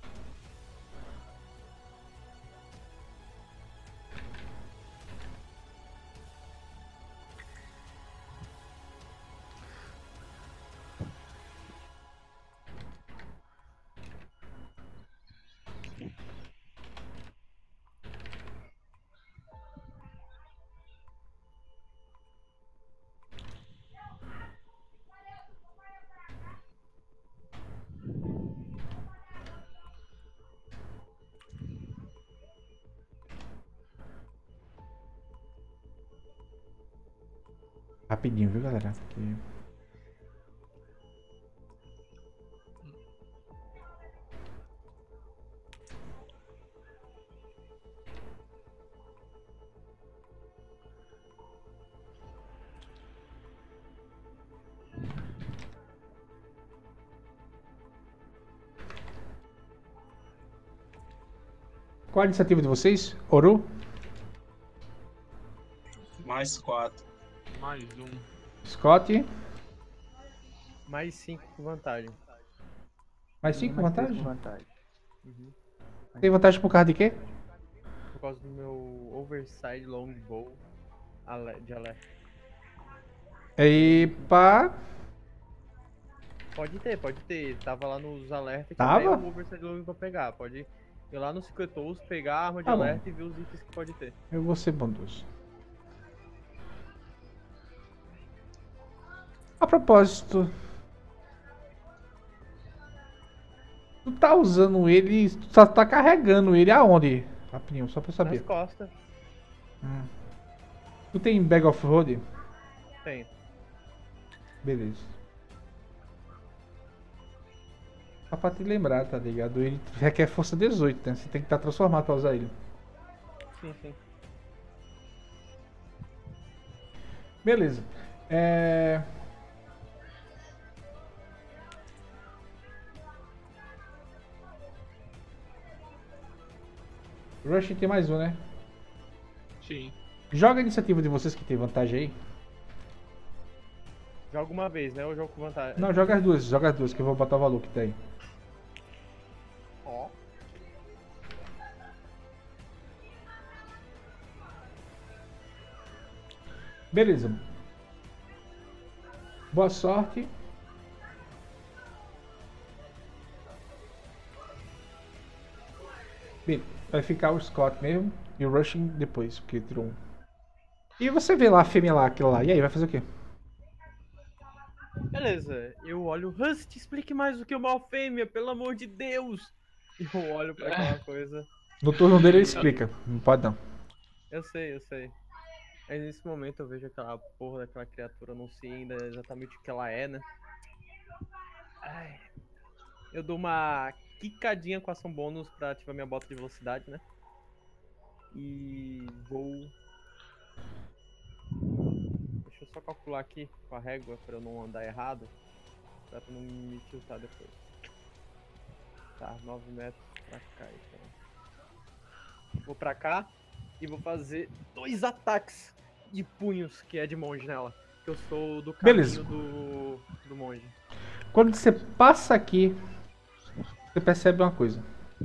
Speaker 2: Rapidinho, viu, galera? Porque... Qual a iniciativa de vocês? Oru?
Speaker 3: Mais quatro.
Speaker 1: Mais um.
Speaker 2: Scott?
Speaker 4: Mais cinco com vantagem.
Speaker 2: Mais cinco
Speaker 5: Mais três
Speaker 2: vantagem?
Speaker 5: com vantagem.
Speaker 4: Uhum.
Speaker 2: Tem vantagem por causa de quê?
Speaker 4: Por causa do meu Overside Longbow ale- de alerta.
Speaker 2: Epa!
Speaker 4: Pode ter, pode ter. Tava lá nos alertas que
Speaker 2: Tava?
Speaker 4: tem o Overside Longbow pra pegar. Pode ir lá no Secret Tools, pegar a arma de
Speaker 2: Tá bom.
Speaker 4: alerta e ver os itens que pode ter.
Speaker 2: Eu vou ser bondoso. A propósito, tu tá usando ele, tu só tá carregando ele aonde? Rapidinho, só pra eu saber.
Speaker 4: Nas costas,
Speaker 2: Hum. Tu tem Bag of Holding?
Speaker 4: tem.
Speaker 2: Beleza. Só pra te lembrar, tá ligado? Ele requer força dezoito, né? Você tem que estar transformado pra usar ele.
Speaker 4: Sim, sim.
Speaker 2: Beleza. É... Rush tem mais um, né?
Speaker 1: Sim.
Speaker 2: Joga a iniciativa de vocês que tem vantagem aí.
Speaker 4: Joga uma vez, né? Eu jogo com vantagem.
Speaker 2: Não, joga as duas, joga as duas que eu vou botar o valor que tem.
Speaker 4: Ó.
Speaker 2: Beleza. Boa sorte. Bem, vai ficar o Scott mesmo e o Rushing depois, porque tirou um. E você vê lá a fêmea lá, aquela lá. E aí, vai fazer o quê?
Speaker 4: Beleza, eu olho, Rust, explique mais o que é uma fêmea, pelo amor de Deus! E eu olho pra aquela coisa.
Speaker 2: No turno dele ele explica. Não pode não.
Speaker 4: Eu sei, eu sei. Aí nesse momento eu vejo aquela porra daquela criatura, eu não sei ainda exatamente o que ela é, né? Ai. Eu dou uma quicadinha com ação bônus pra ativar minha bota de velocidade, né? E vou... Deixa eu só calcular aqui com a régua pra eu não andar errado. Pra não me tiltar depois. Tá, nove metros pra cá então. Vou pra cá e vou fazer dois ataques de punhos que é de monge nela. Que eu sou do caminho
Speaker 2: Beleza.
Speaker 4: do, do monge.
Speaker 2: Quando você passa aqui, você percebe uma coisa.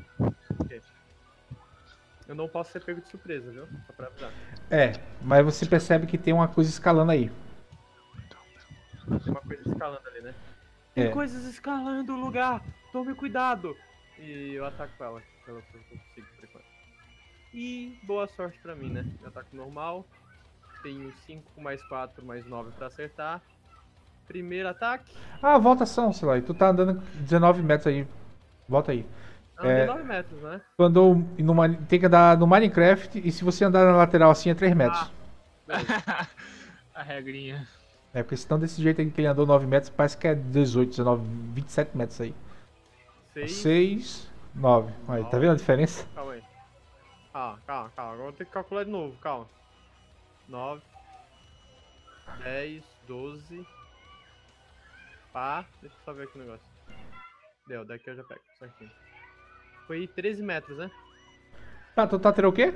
Speaker 4: Eu não posso ser pego de surpresa, viu? Só pra avisar.
Speaker 2: É, mas você percebe que tem uma coisa escalando aí.
Speaker 4: Tem uma coisa escalando ali, né? Tem
Speaker 2: É.
Speaker 4: coisas escalando o lugar! Tome cuidado! E eu ataco ela, pelo que eu consigo por enquanto. E boa sorte pra mim, né? Eu ataco normal. Tenho cinco mais quatro mais nove pra acertar. Primeiro ataque.
Speaker 2: Ah, volta ação, sei lá. E tu tá andando dezenove metros aí. Volta aí.
Speaker 4: Andei
Speaker 2: É.
Speaker 4: nove metros, né?
Speaker 2: Tu andou numa, tem que andar no Minecraft e se você andar na lateral assim é três metros.
Speaker 4: Ah.
Speaker 1: A regrinha.
Speaker 2: É, porque se não desse jeito aí que ele andou nove metros, parece que é dezoito, dezenove, vinte e sete metros aí.
Speaker 4: seis.
Speaker 2: seis, nove. Aí, tá vendo a diferença?
Speaker 4: Calma aí. Calma, calma, calma. Agora eu vou ter que calcular de novo, calma. nove. dez, doze. Pá. Deixa eu só ver aqui o negócio. Deu, daqui eu já pego, certinho. Foi treze metros, né?
Speaker 2: Tá, tu tá tirou o quê?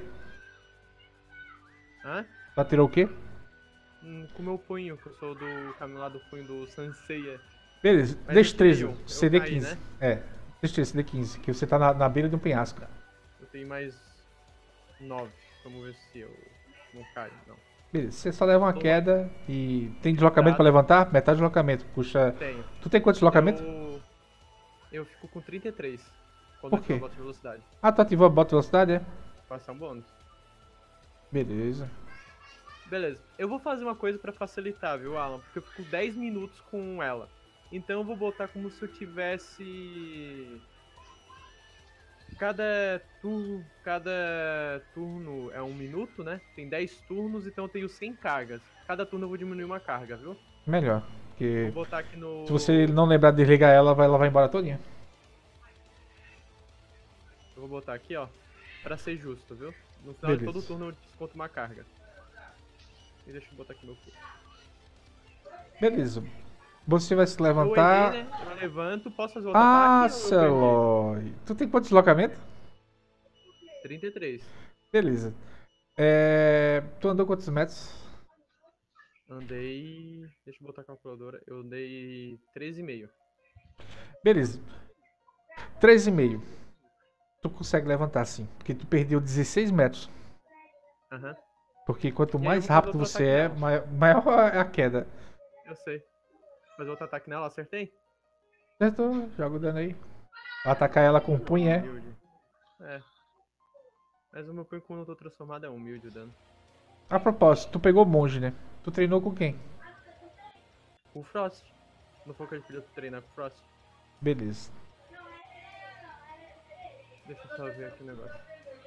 Speaker 4: Hã?
Speaker 2: Tá tirou o quê?
Speaker 4: Hum, com o meu punho, que eu sou do caminho lá do punho do Sanseia.
Speaker 2: Beleza,
Speaker 4: Mas
Speaker 2: destreza,
Speaker 4: eu- eu
Speaker 2: C D
Speaker 4: caí,
Speaker 2: quinze.
Speaker 4: né?
Speaker 2: É, destreza, C D quinze, que você tá na, na beira de um penhasco.
Speaker 4: Eu tenho mais nove. Vamos ver se eu não caio, não.
Speaker 2: Beleza, você só leva uma
Speaker 4: Tô.
Speaker 2: queda e tem deslocamento
Speaker 4: Tá.
Speaker 2: pra levantar? Metade de deslocamento, puxa...
Speaker 4: Tenho.
Speaker 2: Tu tem quanto deslocamento?
Speaker 4: Eu, eu fico com trinta e três. Quando
Speaker 2: Por
Speaker 4: eu
Speaker 2: quê?
Speaker 4: boto de velocidade.
Speaker 2: Ah, tu ativou a bota de velocidade, é?
Speaker 4: Passar um bônus.
Speaker 2: Beleza.
Speaker 4: Beleza. Eu vou fazer uma coisa pra facilitar, viu, Alan? Porque eu fico dez minutos com ela. Então eu vou botar como se eu tivesse... Cada turno, cada turno é um minuto, né? Tem dez turnos, então eu tenho cem cargas. Cada turno eu vou diminuir uma carga, viu?
Speaker 2: Melhor, porque
Speaker 4: Vou botar aqui no...
Speaker 2: se você não lembrar de desligar ela, vai- ela vai embora todinha.
Speaker 4: Eu vou botar aqui, ó. Pra ser justo, viu? No final de
Speaker 2: Beleza.
Speaker 4: todo turno eu desconto uma carga. E deixa eu botar aqui meu cu.
Speaker 2: Beleza. Você vai se
Speaker 4: Eu
Speaker 2: levantar...
Speaker 4: errei, né? Eu levanto, posso fazer outro
Speaker 2: Ah,
Speaker 4: ataque? ou eu perdi?
Speaker 2: Celoy. Tu tem quanto deslocamento?
Speaker 4: trinta e três.
Speaker 2: Beleza. É... Tu andou quantos metros?
Speaker 4: Andei... Deixa eu botar a calculadora. Eu andei treze e meio.
Speaker 2: Beleza. três e meio. Tu consegue levantar sim, porque tu perdeu dezesseis metros.
Speaker 4: Aham.
Speaker 2: Porque quanto
Speaker 4: E aí
Speaker 2: mais
Speaker 4: eu vou
Speaker 2: rápido
Speaker 4: fazer outro
Speaker 2: você é,
Speaker 4: ataque
Speaker 2: mai- maior é a queda.
Speaker 4: Eu sei. Fazer outro ataque nela, acertei?
Speaker 2: Acertou, joga o dano aí. Atacar ela com o punho é.
Speaker 4: Humilde. É. Mas o meu punho quando eu tô transformado é humilde o dano.
Speaker 2: A propósito, tu pegou o monge, né? Tu treinou com quem?
Speaker 4: Com o Frost. Não foi o que a gente podia treinar com o Frost?
Speaker 2: Beleza.
Speaker 4: Deixa eu só ver aqui o negócio.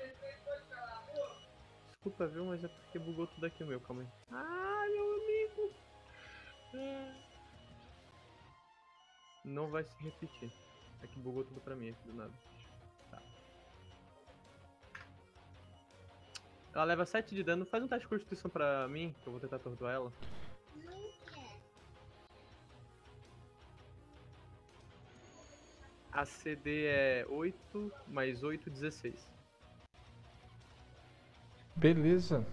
Speaker 4: Desculpa, viu? Mas é porque bugou tudo aqui o meu, calma aí. Ah, meu amigo! Ah. Não vai se repetir. É que bugou tudo pra mim aqui do nada. Tá. Ela leva sete de dano. Faz um teste de constituição pra mim, que eu vou tentar atordoar ela. A C D é oito mais oito, dezesseis.
Speaker 2: Beleza.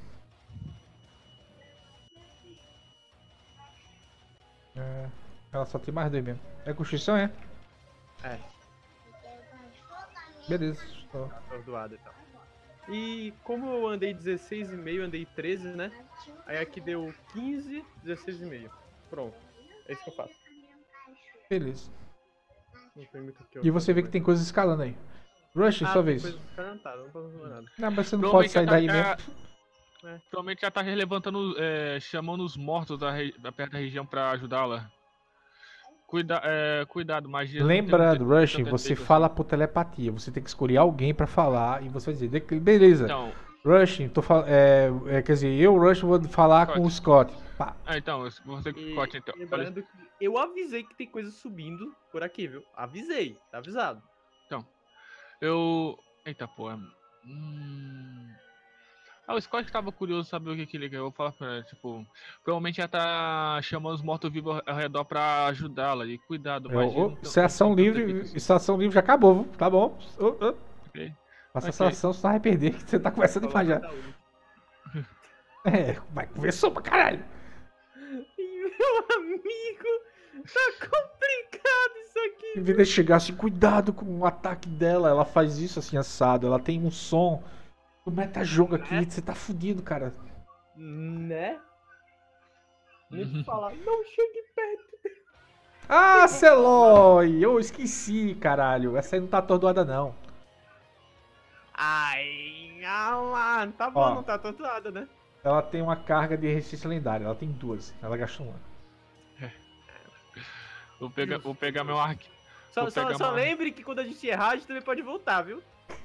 Speaker 2: É, ela só tem mais dois mesmo. É Constituição, é?
Speaker 4: É,
Speaker 2: Beleza. Só.
Speaker 4: atordoado e tal. E como eu andei dezesseis e meio, andei treze, né? Aí aqui deu quinze, dezesseis e meio. Pronto. É isso que eu faço.
Speaker 2: Beleza.
Speaker 4: Não tem muito o que eu
Speaker 2: E você vê que
Speaker 4: fazer
Speaker 2: tem coisas escalando aí. Rush,
Speaker 4: mais.
Speaker 2: sua
Speaker 4: Ah, tem
Speaker 2: vez.
Speaker 4: coisa descarantada, não posso fazer nada.
Speaker 2: Não, mas você não
Speaker 1: Provavelmente
Speaker 2: pode sair
Speaker 1: já
Speaker 2: daí
Speaker 1: tá-
Speaker 2: mesmo.
Speaker 1: Provavelmente já tá levantando, é, chamando os mortos da, re- da perto da região pra ajudá-la. Cuida, é, cuidado, magia. não tem
Speaker 2: Lembrando,
Speaker 1: muito-
Speaker 2: Rush,
Speaker 1: tanto
Speaker 2: você
Speaker 1: efeito
Speaker 2: fala
Speaker 1: assim.
Speaker 2: por telepatia. Você tem que escolher alguém pra falar e você vai dizer, "De- beleza,
Speaker 1: Então,
Speaker 2: Rush, tô fal- é, é, quer dizer, eu, Rush, vou falar com o Scott. Pá.
Speaker 1: ah, então, você
Speaker 4: E
Speaker 1: Scott, então. Olha,
Speaker 4: lembrando que eu avisei que tem coisa subindo por aqui, viu? Avisei, tá avisado.
Speaker 1: eu. Eita porra. Hum... Ah, o Scott tava curioso saber o que que ele ganhou. Eu vou falar pra ele, tipo, provavelmente já tá chamando os mortos-vivos ao redor pra ajudá-la. E cuidado,
Speaker 2: É,
Speaker 1: magia.
Speaker 2: ô,
Speaker 1: não tem-
Speaker 2: se é
Speaker 1: não
Speaker 2: ação
Speaker 1: tem tanto
Speaker 2: livre,
Speaker 1: efeito assim.
Speaker 2: se é ação livre já acabou, viu? Tá bom. Ô, ô.
Speaker 1: Ok.
Speaker 2: Faça essa
Speaker 1: Ok.
Speaker 2: ação, senão vai perder, que você tá conversando demais já.
Speaker 4: Falar da
Speaker 2: É, vai conversou pra caralho.
Speaker 4: Ih, meu amigo, tá complicado isso aqui.
Speaker 2: Em vez de chegar assim, cuidado com o ataque dela, ela faz isso assim, assado. Ela tem um som. O meta-jogo aqui,
Speaker 4: É?
Speaker 2: você tá fudido, cara.
Speaker 4: Né? Nem te falar, não chegue perto.
Speaker 2: Ah, Celoy! Eu esqueci, caralho. Essa aí não tá atordoada, não.
Speaker 4: Ai, ah lá, tá bom,
Speaker 2: Ó.
Speaker 4: não tá tatuada, né?
Speaker 2: Ela tem uma carga de resistência lendária. Ela tem duas. Ela gastou uma.
Speaker 1: Vou pegar, vou pegar meu arco.
Speaker 4: Só,
Speaker 1: Vou
Speaker 4: só,
Speaker 1: pegar
Speaker 4: só
Speaker 1: uma-
Speaker 4: lembre que quando a gente errar, a gente também pode voltar, viu?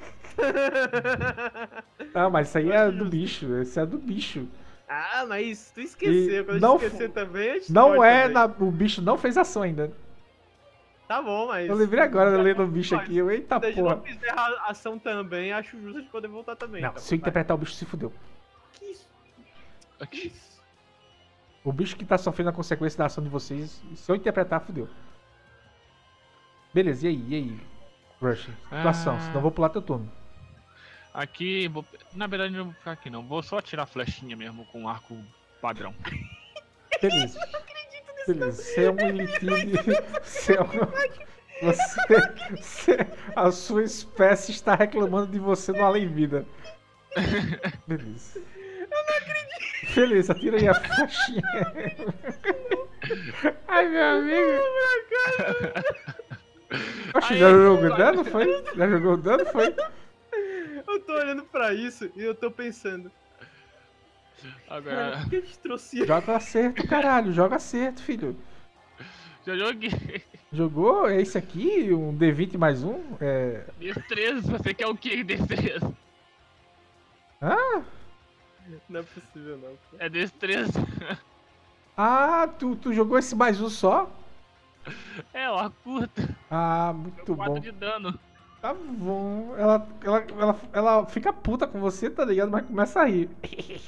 Speaker 2: Não, mas isso aí
Speaker 4: Eu
Speaker 2: é
Speaker 4: acho
Speaker 2: do
Speaker 4: justo.
Speaker 2: bicho. Esse é do bicho.
Speaker 4: Ah, mas tu esqueceu.
Speaker 2: E
Speaker 4: Quando a gente
Speaker 2: não
Speaker 4: esquecer
Speaker 2: fu-
Speaker 4: também, a gente
Speaker 2: Não
Speaker 4: pode
Speaker 2: é
Speaker 4: também.
Speaker 2: na... O bicho não fez ação ainda.
Speaker 4: Tá bom, mas...
Speaker 2: Eu lembrei agora
Speaker 4: Já-
Speaker 2: lendo o bicho
Speaker 4: mas
Speaker 2: aqui. Eu, eita
Speaker 4: Se a gente
Speaker 2: porra.
Speaker 4: não fizer a ação também, acho justo a gente poder voltar também.
Speaker 2: Não,
Speaker 4: tá
Speaker 2: se eu
Speaker 4: bom, vai.
Speaker 2: interpretar o bicho, se fudeu.
Speaker 4: Que isso? Que
Speaker 1: Aqui.
Speaker 4: isso?
Speaker 2: O bicho que tá sofrendo a consequência da ação de vocês, se eu interpretar, fudeu. Beleza, e aí? E aí? Rush, situação,
Speaker 1: Ah.
Speaker 2: senão eu vou pular teu turno.
Speaker 1: Aqui, vou... na verdade não vou ficar aqui não. Vou só atirar a flechinha mesmo com um arco padrão.
Speaker 2: Beleza. Beleza, você é um elitide. Você é um... Você, você- a sua espécie está reclamando de você no além-vida. Beleza. Eu não acredito. Beleza, tira aí a faixinha. Ai, meu amigo. Oxe,
Speaker 1: Aí,
Speaker 2: já jogou
Speaker 1: vai.
Speaker 2: dano, foi? Já jogou dano, foi?
Speaker 4: Eu tô olhando pra isso e eu tô pensando, cara,
Speaker 1: Agora,
Speaker 4: por que a gente trouxe
Speaker 2: Joga acerto, caralho. Joga acerto, filho.
Speaker 1: já joguei.
Speaker 2: Jogou? É esse aqui? Um D vinte mais um? É...
Speaker 1: Destreza, você quer o que destreza?
Speaker 2: Ah,
Speaker 4: Não é possível, não. pô.
Speaker 1: É destreza.
Speaker 2: ah tu, tu jogou esse mais um só?
Speaker 1: É, ó, curta.
Speaker 2: Ah, muito
Speaker 1: quatro
Speaker 2: bom.
Speaker 1: de dano.
Speaker 2: Tá bom. Ela, ela, ela, ela fica puta com você, tá ligado? Mas começa a rir.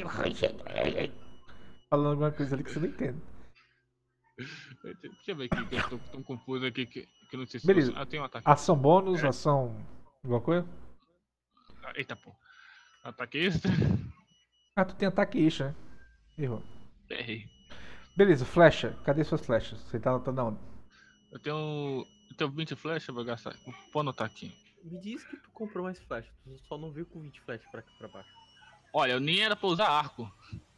Speaker 2: Falando alguma coisa ali que você não entende.
Speaker 1: Deixa eu ver aqui, que eu tô tão confuso aqui que, que eu não sei se...
Speaker 2: Beleza.
Speaker 1: Ah, tem um ataque.
Speaker 2: Ação bônus, ação... Alguma coisa?
Speaker 1: Ah, eita, pô. Ataque extra.
Speaker 2: Ah, tu tem ataque extra, né? Errou.
Speaker 1: Errei.
Speaker 2: Beleza, flecha. Cadê suas flechas? Você tá anotando onde?
Speaker 1: Eu tenho... Eu tenho vinte flechas, vou gastar. Vou anotar aqui.
Speaker 4: Me diz que tu comprou mais flash, tu só não veio com vinte flash pra aqui pra baixo.
Speaker 1: Olha, eu nem era pra usar arco.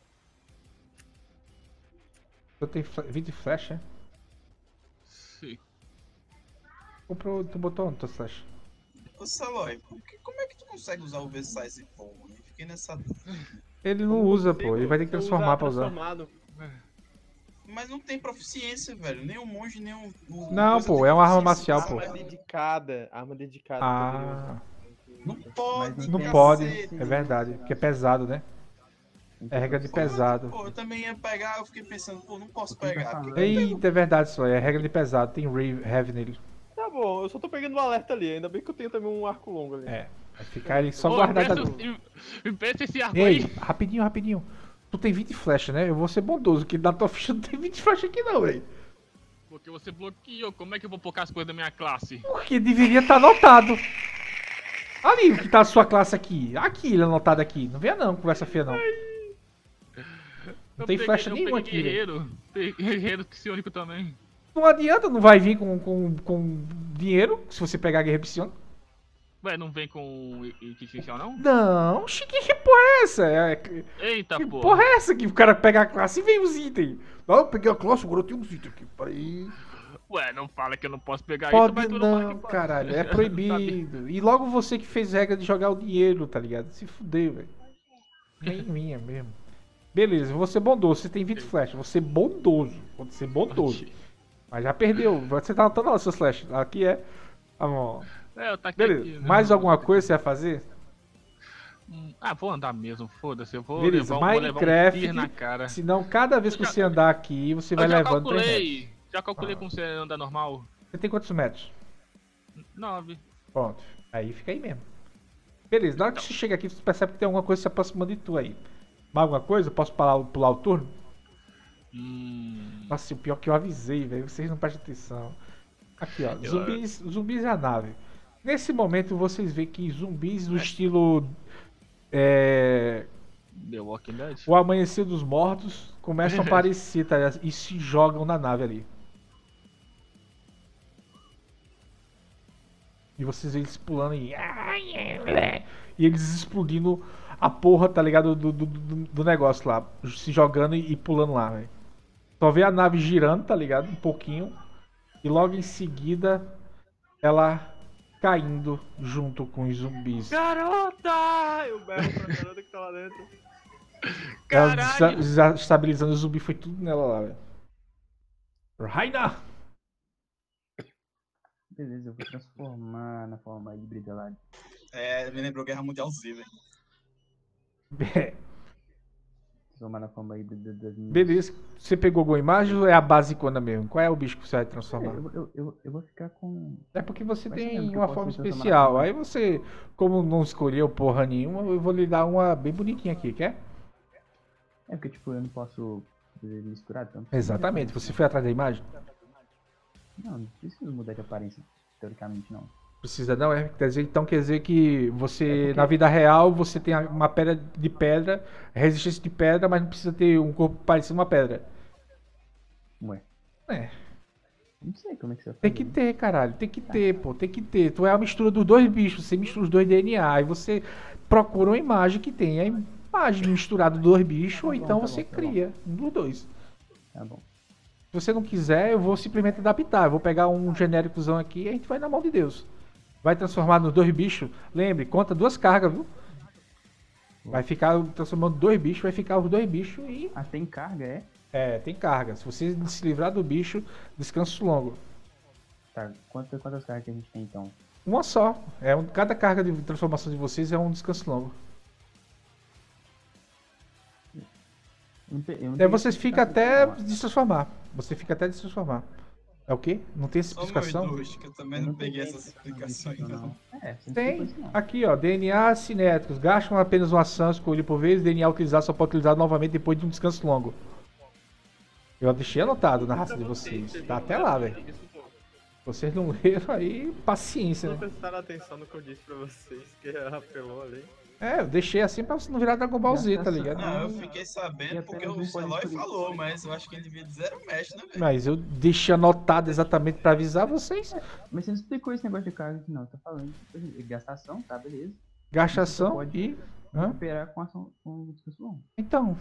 Speaker 2: Eu tenho fle- vinte flecha, né?
Speaker 1: Sim.
Speaker 2: Comprou, tu botou onde tuas flechas?
Speaker 3: Ô, Celoy, por que- como é que tu consegue usar o V-Size Fogo? Eu fiquei nessa dúvida.
Speaker 2: Ele não usa, pô. Ele vai ter que
Speaker 4: Eu
Speaker 2: transformar pra usar.
Speaker 4: transformado.
Speaker 3: Mas não tem proficiência, velho. Nem o monge, nem o. o
Speaker 2: Não,
Speaker 3: coisa
Speaker 2: pô,
Speaker 3: tem
Speaker 2: é uma arma
Speaker 3: proficiência,
Speaker 2: marcial, pô.
Speaker 3: cara.
Speaker 4: Arma dedicada, arma dedicada.
Speaker 2: Ah,
Speaker 3: Não pode,
Speaker 5: Mas
Speaker 2: não
Speaker 5: Cacete.
Speaker 2: pode. É verdade. Porque é pesado, né? É regra de
Speaker 3: Pô,
Speaker 2: pesado.
Speaker 3: Pô, eu também ia pegar, eu fiquei pensando, pô, não posso
Speaker 5: Quem tá
Speaker 3: pegar.
Speaker 5: falando?
Speaker 3: porque-
Speaker 2: Eita, é verdade isso aí. É regra de pesado. Tem Rave Heavy nele.
Speaker 4: Tá bom, eu só tô pegando um alerta ali, ainda bem que eu tenho também um arco longo ali.
Speaker 2: É. Vai ficar ele só
Speaker 1: Ô,
Speaker 2: guardado.
Speaker 1: empresta- em- Empresta esse arco
Speaker 2: Ei,
Speaker 1: aí.
Speaker 2: rapidinho, rapidinho. Tu tem vinte flechas, né? Eu vou ser bondoso, que na tua ficha não tem vinte flechas aqui não, velho.
Speaker 1: Porque você bloqueou. Como é que eu vou focar as coisas da minha classe?
Speaker 2: Porque deveria estar anotado. Ali, o que tá a sua classe aqui. Aqui, ele é anotado aqui. Não venha não, conversa feia não. Não tem
Speaker 1: peguei-
Speaker 2: flecha
Speaker 1: eu
Speaker 2: nenhuma
Speaker 1: peguei
Speaker 2: aqui, velho.
Speaker 1: guerreiro. Peguei guerreiro psionico também.
Speaker 2: Não adianta, não vai vir com, com, com dinheiro se você pegar a guerra psiônica.
Speaker 1: Ué, não vem com kit inicial, não?
Speaker 2: Não, que, que porra é essa? É, que
Speaker 1: Eita,
Speaker 2: que
Speaker 1: porra.
Speaker 2: porra é essa que o cara pega a classe e vem os itens? Não, eu peguei a classe, agora eu tenho uns itens aqui. Peraí.
Speaker 1: Ué, não fala que eu não posso pegar
Speaker 2: Pode
Speaker 1: isso, mas tu
Speaker 2: não,
Speaker 1: fala que pode.
Speaker 2: caralho, é proibido. E logo você que fez regra de jogar o dinheiro, tá ligado? Se fudeu, velho. Nem minha mesmo. Beleza, vou ser bondoso, você tem vinte flash, vou ser bondoso. Vou ser bondoso. Mas já perdeu, você tá anotando lá os seus flash. Aqui é. Tá bom.
Speaker 1: É, eu tá aqui,
Speaker 2: Beleza,
Speaker 1: aqui, né?
Speaker 2: mais alguma coisa você vai fazer?
Speaker 1: Hum, Ah, vou andar mesmo, foda-se. Eu vou
Speaker 2: Beleza,
Speaker 1: levar, um- vou levar um
Speaker 2: Minecraft,
Speaker 1: tir na cara.
Speaker 2: senão cada vez que
Speaker 1: Eu já-
Speaker 2: você andar aqui, você vai
Speaker 1: Eu já
Speaker 2: levando três metros.
Speaker 1: calculei. Já calculei como você anda normal.
Speaker 2: Você tem quantos metros?
Speaker 1: Nove.
Speaker 2: Pronto, aí fica aí mesmo. Beleza, na hora que você chega aqui, você percebe que tem alguma coisa se aproximando de tu aí. Mais alguma coisa? Posso pular, pular o turno?
Speaker 1: Hum.
Speaker 2: Nossa, o pior que eu avisei, velho. Vocês não prestam atenção. Aqui, ó.
Speaker 1: Eu-
Speaker 2: Zumbis, zumbis e a nave. Nesse momento vocês veem que zumbis do estilo. É,
Speaker 1: The Walking Dead?
Speaker 2: o Amanhecer dos Mortos começam a aparecer, tá ligado? E se jogam na nave ali. E vocês veem eles pulando e. E eles explodindo a porra, tá ligado? Do, do, do, do negócio lá. Se jogando e, e pulando lá, velho. Só vê a nave girando, tá ligado? Um pouquinho. E logo em seguida ela caindo junto com os zumbis.
Speaker 4: Garota! Eu berro pra garota que tá lá dentro.
Speaker 2: Ela
Speaker 1: Caralho!
Speaker 2: desa- estabilizando o zumbi, foi tudo nela lá, velho. Raina!
Speaker 5: Beleza, eu vou transformar na forma híbrida lá.
Speaker 3: É, me lembrou Guerra Mundial Z, velho.
Speaker 5: Transformar na forma híbrida das minhas.
Speaker 2: Beleza. Você pegou alguma imagem ou é a basicona mesmo? Qual é o bicho que você vai transformar?
Speaker 5: Eu, eu, eu, eu vou ficar com.
Speaker 2: É porque você
Speaker 5: Mas
Speaker 2: tem
Speaker 5: mesmo que eu
Speaker 2: uma
Speaker 5: posso
Speaker 2: forma
Speaker 5: me transformar
Speaker 2: especial.
Speaker 5: na-
Speaker 2: Aí você, como não escolheu porra nenhuma, eu vou lhe dar uma bem bonitinha aqui, quer?
Speaker 5: É porque, tipo, eu não posso fazer misturar tanto.
Speaker 2: Exatamente. Você foi atrás da imagem?
Speaker 5: Não, não preciso mudar de aparência, teoricamente não.
Speaker 2: Precisa não, é? Quer dizer, então quer dizer que você,
Speaker 5: É porque-
Speaker 2: na vida real, você tem uma pedra de pedra, resistência de pedra, mas não precisa ter um corpo parecido uma pedra.
Speaker 5: Ué,
Speaker 2: É,
Speaker 5: não sei como é que você vai
Speaker 2: tem
Speaker 5: fazer.
Speaker 2: que ter, caralho. Tem que ter, pô. Tem que ter. Tu é a mistura dos dois bichos. Você mistura os dois D N A. Aí você procura uma imagem que tenha a imagem misturada dos dois bichos, ou
Speaker 5: bom,
Speaker 2: então
Speaker 5: tá
Speaker 2: você
Speaker 5: bom, tá
Speaker 2: cria um dos dois.
Speaker 5: Tá bom.
Speaker 2: Se você não quiser, eu vou simplesmente adaptar. Eu vou pegar um genéricozão aqui e a gente vai na mão de Deus. Vai transformar nos dois bichos. Lembre, conta duas cargas, viu? Vai ficar transformando dois bichos, vai ficar os dois bichos e.
Speaker 5: Ah, tem carga, é?
Speaker 2: É, tem carga. Se você se livrar do bicho, descanso longo.
Speaker 5: Tá, quantas, quantas cargas que a gente tem então?
Speaker 2: Uma só. É um, cada carga de transformação de vocês é um descanso longo.
Speaker 5: Eu não pe- eu não
Speaker 2: Daí
Speaker 5: tenho
Speaker 2: vocês ficam
Speaker 5: explicação,
Speaker 2: até
Speaker 5: não.
Speaker 2: destransformar. Você fica até destransformar. É o quê? Não tem essa
Speaker 3: Só meus
Speaker 2: explicação?
Speaker 3: dois, que eu também
Speaker 5: Eu
Speaker 3: não
Speaker 5: peguei
Speaker 3: peguei essas explicações, não.
Speaker 5: É, você não
Speaker 2: Tem.
Speaker 5: explicou isso, não.
Speaker 2: Aqui, ó. D N A cinéticos. Gastam apenas uma ação escolhida por vez. D N A utilizado só pode utilizar novamente depois de um descanso longo. Eu deixei anotado na raça de vocês. Tá até lá, velho. Vocês não leram aí, paciência,
Speaker 4: Não
Speaker 2: né?
Speaker 4: prestaram atenção no que eu disse pra vocês, que apelou ali.
Speaker 2: É, eu deixei assim pra você não virar Dragon Ball Z, tá ligado?
Speaker 3: Não, eu fiquei sabendo porque o Celoy falou, mas eu acho que ele devia dizer o mestre, né, velho?
Speaker 2: Mas eu deixei anotado exatamente pra avisar vocês.
Speaker 5: Mas você não explicou esse negócio de carga aqui não, tá falando. de Gastação, tá, beleza.
Speaker 2: Gastação
Speaker 5: Pode-
Speaker 2: e. Hã?
Speaker 5: Recuperar com ação com descanso longo.
Speaker 2: Então.